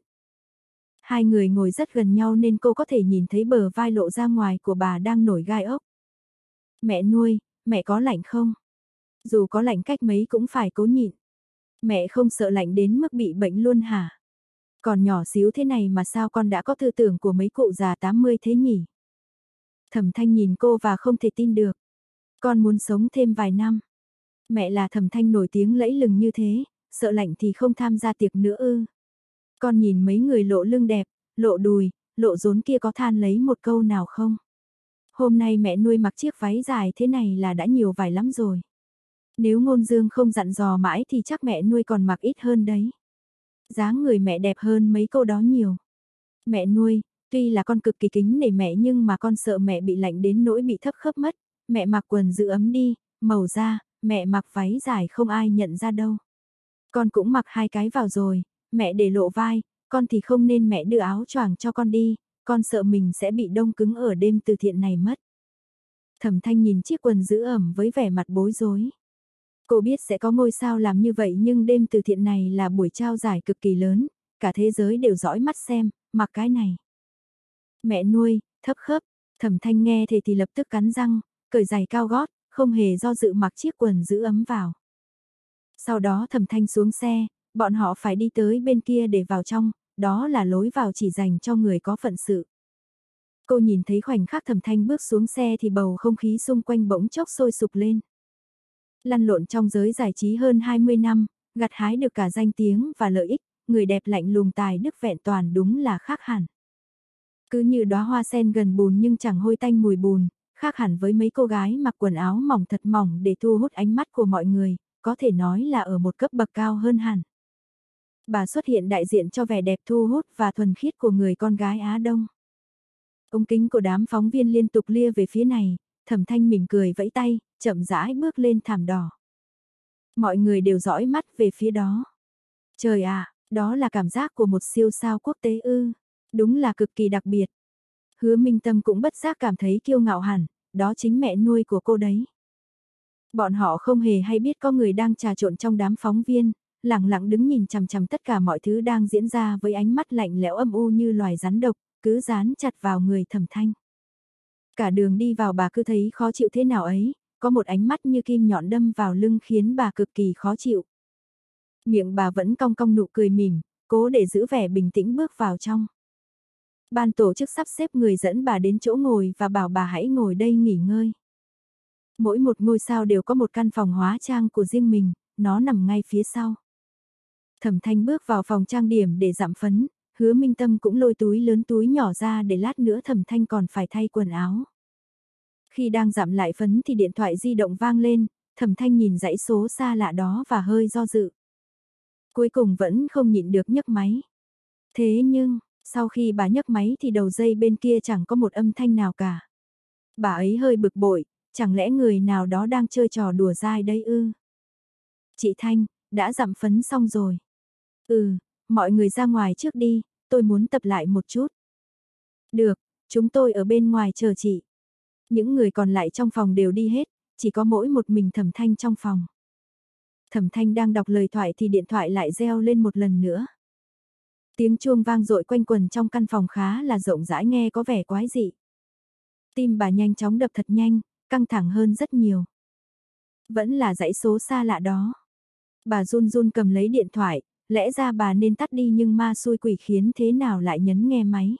Hai người ngồi rất gần nhau nên cô có thể nhìn thấy bờ vai lộ ra ngoài của bà đang nổi gai ốc. Mẹ nuôi, mẹ có lạnh không? Dù có lạnh cách mấy cũng phải cố nhịn. Mẹ không sợ lạnh đến mức bị bệnh luôn hả? Còn nhỏ xíu thế này mà sao con đã có tư tưởng của mấy cụ già tám mươi thế nhỉ? Thẩm Thanh nhìn cô và không thể tin được. Con muốn sống thêm vài năm. Mẹ là Thẩm Thanh nổi tiếng lẫy lừng như thế, sợ lạnh thì không tham gia tiệc nữa ư? Con nhìn mấy người lộ lưng đẹp, lộ đùi, lộ rốn kia có than lấy một câu nào không? Hôm nay mẹ nuôi mặc chiếc váy dài thế này là đã nhiều vải lắm rồi. Nếu Ngôn Dương không dặn dò mãi thì chắc mẹ nuôi còn mặc ít hơn đấy. Dáng người mẹ đẹp hơn mấy cô đó nhiều. Mẹ nuôi, tuy là con cực kỳ kính nể mẹ nhưng mà con sợ mẹ bị lạnh đến nỗi bị thấp khớp mất. Mẹ mặc quần giữ ấm đi, màu da, mẹ mặc váy dài không ai nhận ra đâu. Con cũng mặc hai cái vào rồi, mẹ để lộ vai, con thì không nên mẹ đưa áo choàng cho con đi, con sợ mình sẽ bị đông cứng ở đêm từ thiện này mất. Thẩm Thanh nhìn chiếc quần giữ ẩm với vẻ mặt bối rối. Cô biết sẽ có ngôi sao làm như vậy nhưng đêm từ thiện này là buổi trao giải cực kỳ lớn, cả thế giới đều dõi mắt xem, mặc cái này. Mẹ nuôi, thấp khớp, Thẩm Thanh nghe thế thì lập tức cắn răng, cởi giày cao gót, không hề do dự mặc chiếc quần giữ ấm vào. Sau đó Thẩm Thanh xuống xe, bọn họ phải đi tới bên kia để vào trong, đó là lối vào chỉ dành cho người có phận sự. Cô nhìn thấy khoảnh khắc Thẩm Thanh bước xuống xe thì bầu không khí xung quanh bỗng chốc sôi sục lên. Lăn lộn trong giới giải trí hơn hai mươi năm, gặt hái được cả danh tiếng và lợi ích, người đẹp lạnh lùng tài đức vẹn toàn đúng là khác hẳn. Cứ như đóa hoa sen gần bùn nhưng chẳng hôi tanh mùi bùn, khác hẳn với mấy cô gái mặc quần áo mỏng thật mỏng để thu hút ánh mắt của mọi người, có thể nói là ở một cấp bậc cao hơn hẳn. Bà xuất hiện đại diện cho vẻ đẹp thu hút và thuần khiết của người con gái Á Đông. Ống kính của đám phóng viên liên tục lia về phía này, Thẩm Thanh mỉm cười vẫy tay, chậm rãi bước lên thảm đỏ. Mọi người đều dõi mắt về phía đó. Trời ạ, đó là cảm giác của một siêu sao quốc tế ư, đúng là cực kỳ đặc biệt. Hứa Minh Tâm cũng bất giác cảm thấy kiêu ngạo hẳn, đó chính mẹ nuôi của cô đấy. Bọn họ không hề hay biết có người đang trà trộn trong đám phóng viên, lặng lặng đứng nhìn chằm chằm tất cả mọi thứ đang diễn ra với ánh mắt lạnh lẽo âm u như loài rắn độc, cứ dán chặt vào người Thẩm Thanh. Cả đường đi vào bà cứ thấy khó chịu thế nào ấy, có một ánh mắt như kim nhọn đâm vào lưng khiến bà cực kỳ khó chịu. Miệng bà vẫn cong cong nụ cười mỉm, cố để giữ vẻ bình tĩnh bước vào trong. Ban tổ chức sắp xếp người dẫn bà đến chỗ ngồi và bảo bà hãy ngồi đây nghỉ ngơi. Mỗi một ngôi sao đều có một căn phòng hóa trang của riêng mình, nó nằm ngay phía sau. Thẩm Thanh bước vào phòng trang điểm để dặm phấn, Hứa Minh Tâm cũng lôi túi lớn túi nhỏ ra để lát nữa Thẩm Thanh còn phải thay quần áo. Khi đang dặm lại phấn thì điện thoại di động vang lên, Thẩm Thanh nhìn dãy số xa lạ đó và hơi do dự. Cuối cùng vẫn không nhịn được nhấc máy. Thế nhưng, sau khi bà nhấc máy thì đầu dây bên kia chẳng có một âm thanh nào cả. Bà ấy hơi bực bội, chẳng lẽ người nào đó đang chơi trò đùa dai đây ư? Chị Thanh, đã dặm phấn xong rồi. Ừ, mọi người ra ngoài trước đi, tôi muốn tập lại một chút. Được, chúng tôi ở bên ngoài chờ chị. Những người còn lại trong phòng đều đi hết, chỉ có mỗi một mình Thẩm Thanh trong phòng. Thẩm Thanh đang đọc lời thoại thì điện thoại lại reo lên một lần nữa. Tiếng chuông vang dội quanh quần trong căn phòng khá là rộng rãi nghe có vẻ quái dị. Tim bà nhanh chóng đập thật nhanh, căng thẳng hơn rất nhiều. Vẫn là dãy số xa lạ đó. Bà run run cầm lấy điện thoại, lẽ ra bà nên tắt đi nhưng ma xui quỷ khiến thế nào lại nhấn nghe máy.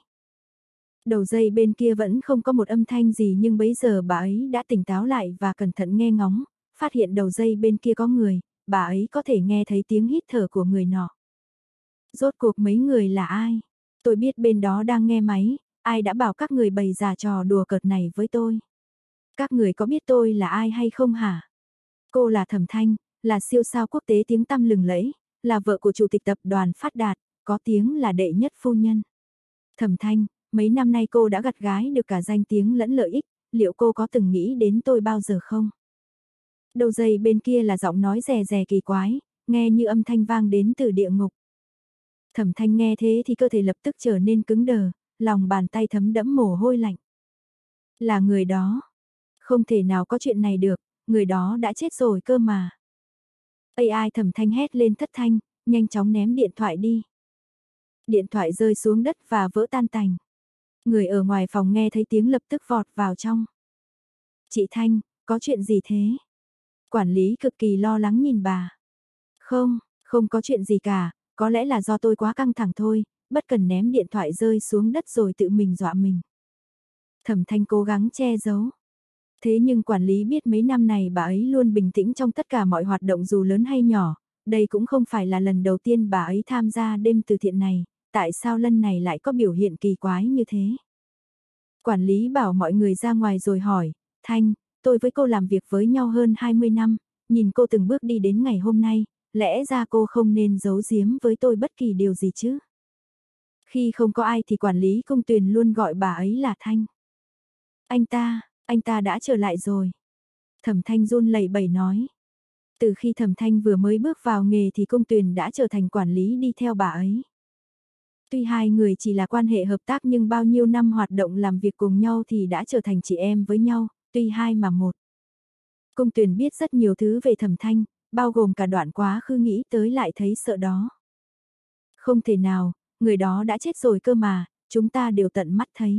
Đầu dây bên kia vẫn không có một âm thanh gì nhưng bấy giờ bà ấy đã tỉnh táo lại và cẩn thận nghe ngóng, phát hiện đầu dây bên kia có người, bà ấy có thể nghe thấy tiếng hít thở của người nọ. Rốt cuộc mấy người là ai? Tôi biết bên đó đang nghe máy, ai đã bảo các người bày giả trò đùa cợt này với tôi? Các người có biết tôi là ai hay không hả? Cô là Thẩm Thanh, là siêu sao quốc tế tiếng tăm lừng lẫy, là vợ của chủ tịch tập đoàn Phát Đạt, có tiếng là đệ nhất phu nhân. Thẩm Thanh, mấy năm nay cô đã gặt gái được cả danh tiếng lẫn lợi ích, liệu cô có từng nghĩ đến tôi bao giờ không? Đầu dây bên kia là giọng nói rè rè kỳ quái, nghe như âm thanh vang đến từ địa ngục. Thẩm Thanh nghe thế thì cơ thể lập tức trở nên cứng đờ, lòng bàn tay thấm đẫm mồ hôi lạnh. Là người đó. Không thể nào có chuyện này được, người đó đã chết rồi cơ mà. a i Thẩm Thanh hét lên thất thanh, nhanh chóng ném điện thoại đi. Điện thoại rơi xuống đất và vỡ tan tành. Người ở ngoài phòng nghe thấy tiếng lập tức vọt vào trong. Chị Thanh, có chuyện gì thế? Quản lý cực kỳ lo lắng nhìn bà. Không, không có chuyện gì cả, có lẽ là do tôi quá căng thẳng thôi, bất cần ném điện thoại rơi xuống đất rồi tự mình dọa mình. Thẩm Thanh cố gắng che giấu. Thế nhưng quản lý biết mấy năm này bà ấy luôn bình tĩnh trong tất cả mọi hoạt động dù lớn hay nhỏ, đây cũng không phải là lần đầu tiên bà ấy tham gia đêm từ thiện này, tại sao lần này lại có biểu hiện kỳ quái như thế? Quản lý bảo mọi người ra ngoài rồi hỏi, Thanh, tôi với cô làm việc với nhau hơn hai mươi năm, nhìn cô từng bước đi đến ngày hôm nay, lẽ ra cô không nên giấu giếm với tôi bất kỳ điều gì chứ? Khi không có ai thì quản lý Cung Tuyền luôn gọi bà ấy là Thanh. Anh ta, anh ta đã trở lại rồi. Thẩm Thanh run lẩy bẩy nói. Từ khi Thẩm Thanh vừa mới bước vào nghề thì Cung Tuyền đã trở thành quản lý đi theo bà ấy. Tuy hai người chỉ là quan hệ hợp tác nhưng bao nhiêu năm hoạt động làm việc cùng nhau thì đã trở thành chị em với nhau, tuy hai mà một. Cung Tuyền biết rất nhiều thứ về Thẩm Thanh, bao gồm cả đoạn quá khứ nghĩ tới lại thấy sợ đó. Không thể nào, người đó đã chết rồi cơ mà, chúng ta đều tận mắt thấy.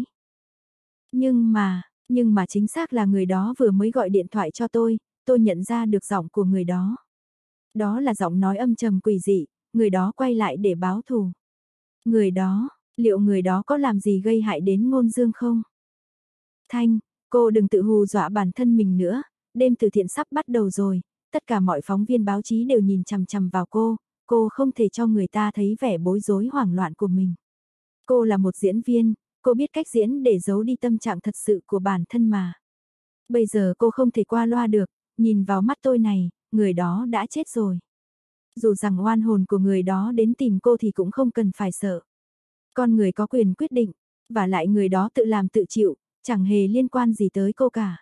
Nhưng mà, nhưng mà chính xác là người đó vừa mới gọi điện thoại cho tôi, tôi nhận ra được giọng của người đó. Đó là giọng nói âm trầm quỷ dị, người đó quay lại để báo thù. Người đó, liệu người đó có làm gì gây hại đến Ngôn Dương không? Thanh, cô đừng tự hù dọa bản thân mình nữa, đêm từ thiện sắp bắt đầu rồi, tất cả mọi phóng viên báo chí đều nhìn chằm chằm vào cô, cô không thể cho người ta thấy vẻ bối rối hoảng loạn của mình. Cô là một diễn viên, cô biết cách diễn để giấu đi tâm trạng thật sự của bản thân mà. Bây giờ cô không thể qua loa được, nhìn vào mắt tôi này, người đó đã chết rồi. Dù rằng oan hồn của người đó đến tìm cô thì cũng không cần phải sợ. Con người có quyền quyết định, và lại người đó tự làm tự chịu, chẳng hề liên quan gì tới cô cả.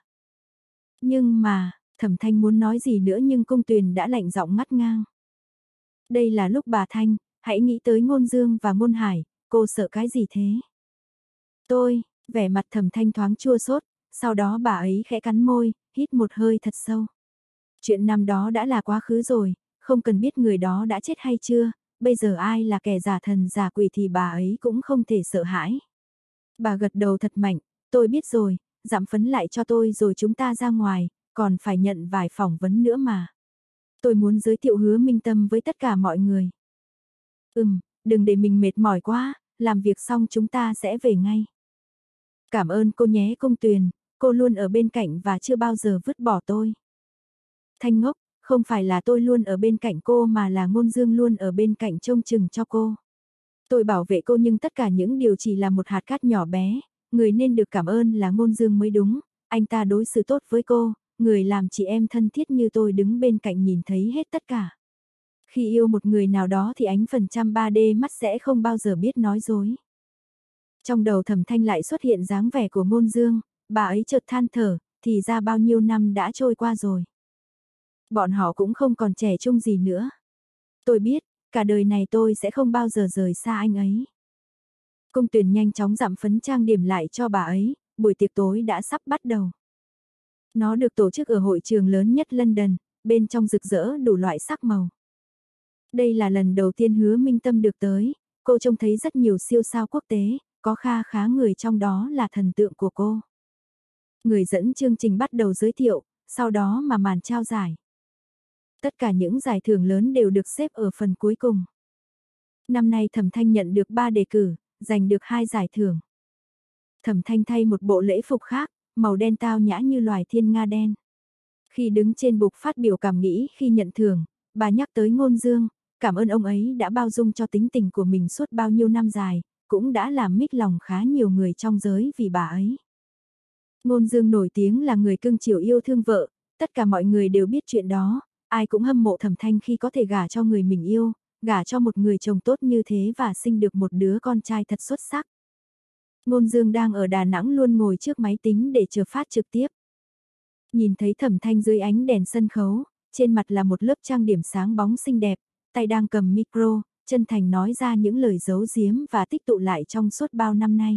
Nhưng mà, Thẩm Thanh muốn nói gì nữa nhưng Cung Tuyền đã lạnh giọng ngắt ngang. Đây là lúc bà Thanh, hãy nghĩ tới Ngôn Dương và Ngôn Hải, cô sợ cái gì thế? Tôi, vẻ mặt Thẩm Thanh thoáng chua xót, sau đó bà ấy khẽ cắn môi, hít một hơi thật sâu. Chuyện năm đó đã là quá khứ rồi, không cần biết người đó đã chết hay chưa, bây giờ ai là kẻ giả thần giả quỷ thì bà ấy cũng không thể sợ hãi. Bà gật đầu thật mạnh, tôi biết rồi, giảm phấn lại cho tôi rồi chúng ta ra ngoài, còn phải nhận vài phỏng vấn nữa mà. Tôi muốn giới thiệu Hứa Minh Tâm với tất cả mọi người. Ừm, đừng để mình mệt mỏi quá, làm việc xong chúng ta sẽ về ngay. Cảm ơn cô nhé Cung Tuyền, cô luôn ở bên cạnh và chưa bao giờ vứt bỏ tôi. Thanh ngốc, không phải là tôi luôn ở bên cạnh cô mà là Ngôn Dương luôn ở bên cạnh trông chừng cho cô. Tôi bảo vệ cô nhưng tất cả những điều chỉ là một hạt cát nhỏ bé, người nên được cảm ơn là Ngôn Dương mới đúng, anh ta đối xử tốt với cô, người làm chị em thân thiết như tôi đứng bên cạnh nhìn thấy hết tất cả. Khi yêu một người nào đó thì ánh phần trăm ba D mắt sẽ không bao giờ biết nói dối. Trong đầu Thẩm Thanh lại xuất hiện dáng vẻ của Ngôn Dương, bà ấy chợt than thở, thì ra bao nhiêu năm đã trôi qua rồi. Bọn họ cũng không còn trẻ trung gì nữa. Tôi biết, cả đời này tôi sẽ không bao giờ rời xa anh ấy. Cung Tuyền nhanh chóng dặm phấn trang điểm lại cho bà ấy, buổi tiệc tối đã sắp bắt đầu. Nó được tổ chức ở hội trường lớn nhất London, bên trong rực rỡ đủ loại sắc màu. Đây là lần đầu tiên Hứa Minh Tâm được tới, cô trông thấy rất nhiều siêu sao quốc tế, có kha khá người trong đó là thần tượng của cô. Người dẫn chương trình bắt đầu giới thiệu, sau đó mà màn trao giải. Tất cả những giải thưởng lớn đều được xếp ở phần cuối cùng. Năm nay Thẩm Thanh nhận được ba đề cử, giành được hai giải thưởng. Thẩm Thanh thay một bộ lễ phục khác, màu đen tao nhã như loài thiên nga đen. Khi đứng trên bục phát biểu cảm nghĩ khi nhận thưởng, bà nhắc tới Ngôn Dương, cảm ơn ông ấy đã bao dung cho tính tình của mình suốt bao nhiêu năm dài, cũng đã làm mích lòng khá nhiều người trong giới vì bà ấy. Ngôn Dương nổi tiếng là người cưng chiều yêu thương vợ, tất cả mọi người đều biết chuyện đó, ai cũng hâm mộ Thẩm Thanh khi có thể gả cho người mình yêu, gả cho một người chồng tốt như thế và sinh được một đứa con trai thật xuất sắc. Ngôn Dương đang ở Đà Nẵng luôn ngồi trước máy tính để chờ phát trực tiếp. Nhìn thấy Thẩm Thanh dưới ánh đèn sân khấu, trên mặt là một lớp trang điểm sáng bóng xinh đẹp, tay đang cầm micro, chân thành nói ra những lời giấu giếm và tích tụ lại trong suốt bao năm nay.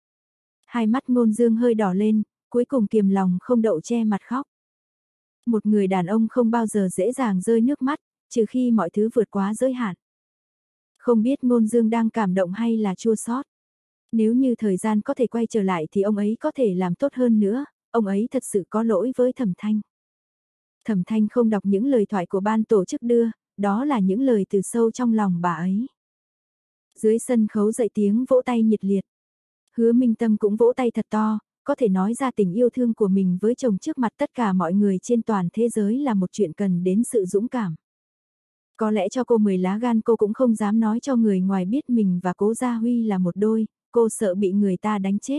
Hai mắt Ngôn Dương hơi đỏ lên, cuối cùng kiềm lòng không đậu che mặt khóc. Một người đàn ông không bao giờ dễ dàng rơi nước mắt, trừ khi mọi thứ vượt quá giới hạn. Không biết Ngôn Dương đang cảm động hay là chua xót. Nếu như thời gian có thể quay trở lại thì ông ấy có thể làm tốt hơn nữa, ông ấy thật sự có lỗi với Thẩm Thanh. Thẩm Thanh không đọc những lời thoại của ban tổ chức đưa, đó là những lời từ sâu trong lòng bà ấy. Dưới sân khấu dậy tiếng vỗ tay nhiệt liệt. Hứa Minh Tâm cũng vỗ tay thật to, có thể nói ra tình yêu thương của mình với chồng trước mặt tất cả mọi người trên toàn thế giới là một chuyện cần đến sự dũng cảm. Có lẽ cho cô mười lá gan cô cũng không dám nói cho người ngoài biết mình và Cố Gia Huy là một đôi, cô sợ bị người ta đánh chết.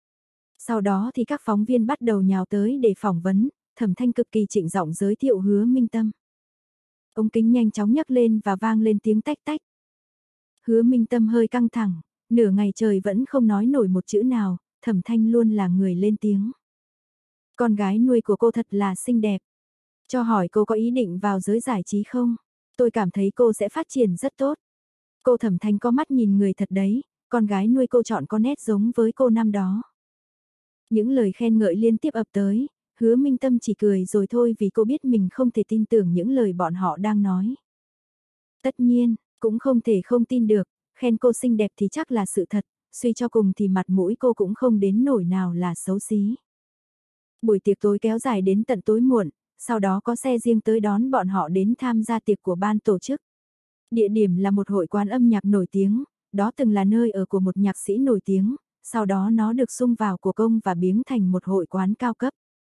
Sau đó thì các phóng viên bắt đầu nhào tới để phỏng vấn, Thẩm Thanh cực kỳ trịnh giọng giới thiệu Hứa Minh Tâm. Ống kính nhanh chóng nhấc lên và vang lên tiếng tách tách. Hứa Minh Tâm hơi căng thẳng, nửa ngày trời vẫn không nói nổi một chữ nào, Thẩm Thanh luôn là người lên tiếng. Con gái nuôi của cô thật là xinh đẹp. Cho hỏi cô có ý định vào giới giải trí không? Tôi cảm thấy cô sẽ phát triển rất tốt. Cô Thẩm Thanh có mắt nhìn người thật đấy, con gái nuôi cô chọn có nét giống với cô năm đó. Những lời khen ngợi liên tiếp ập tới, Hứa Minh Tâm chỉ cười rồi thôi vì cô biết mình không thể tin tưởng những lời bọn họ đang nói. Tất nhiên, cũng không thể không tin được, khen cô xinh đẹp thì chắc là sự thật, suy cho cùng thì mặt mũi cô cũng không đến nổi nào là xấu xí. Buổi tiệc tối kéo dài đến tận tối muộn, sau đó có xe riêng tới đón bọn họ đến tham gia tiệc của ban tổ chức. Địa điểm là một hội quán âm nhạc nổi tiếng, đó từng là nơi ở của một nhạc sĩ nổi tiếng, sau đó nó được sung vào của công và biến thành một hội quán cao cấp.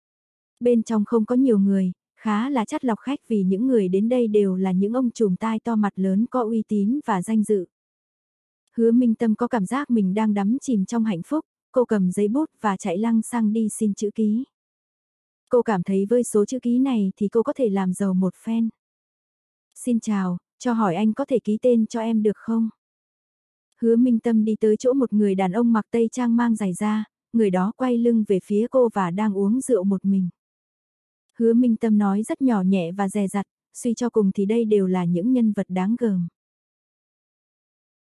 Bên trong không có nhiều người, khá là chắt lọc khách vì những người đến đây đều là những ông trùm tai to mặt lớn có uy tín và danh dự. Hứa Minh Tâm có cảm giác mình đang đắm chìm trong hạnh phúc, cô cầm giấy bút và chạy lăng xăng đi xin chữ ký. Cô cảm thấy với số chữ ký này thì cô có thể làm giàu một phen. Xin chào, cho hỏi anh có thể ký tên cho em được không? Hứa Minh Tâm đi tới chỗ một người đàn ông mặc tây trang mang giày da, người đó quay lưng về phía cô và đang uống rượu một mình. Hứa Minh Tâm nói rất nhỏ nhẹ và dè dặt, suy cho cùng thì đây đều là những nhân vật đáng gờm.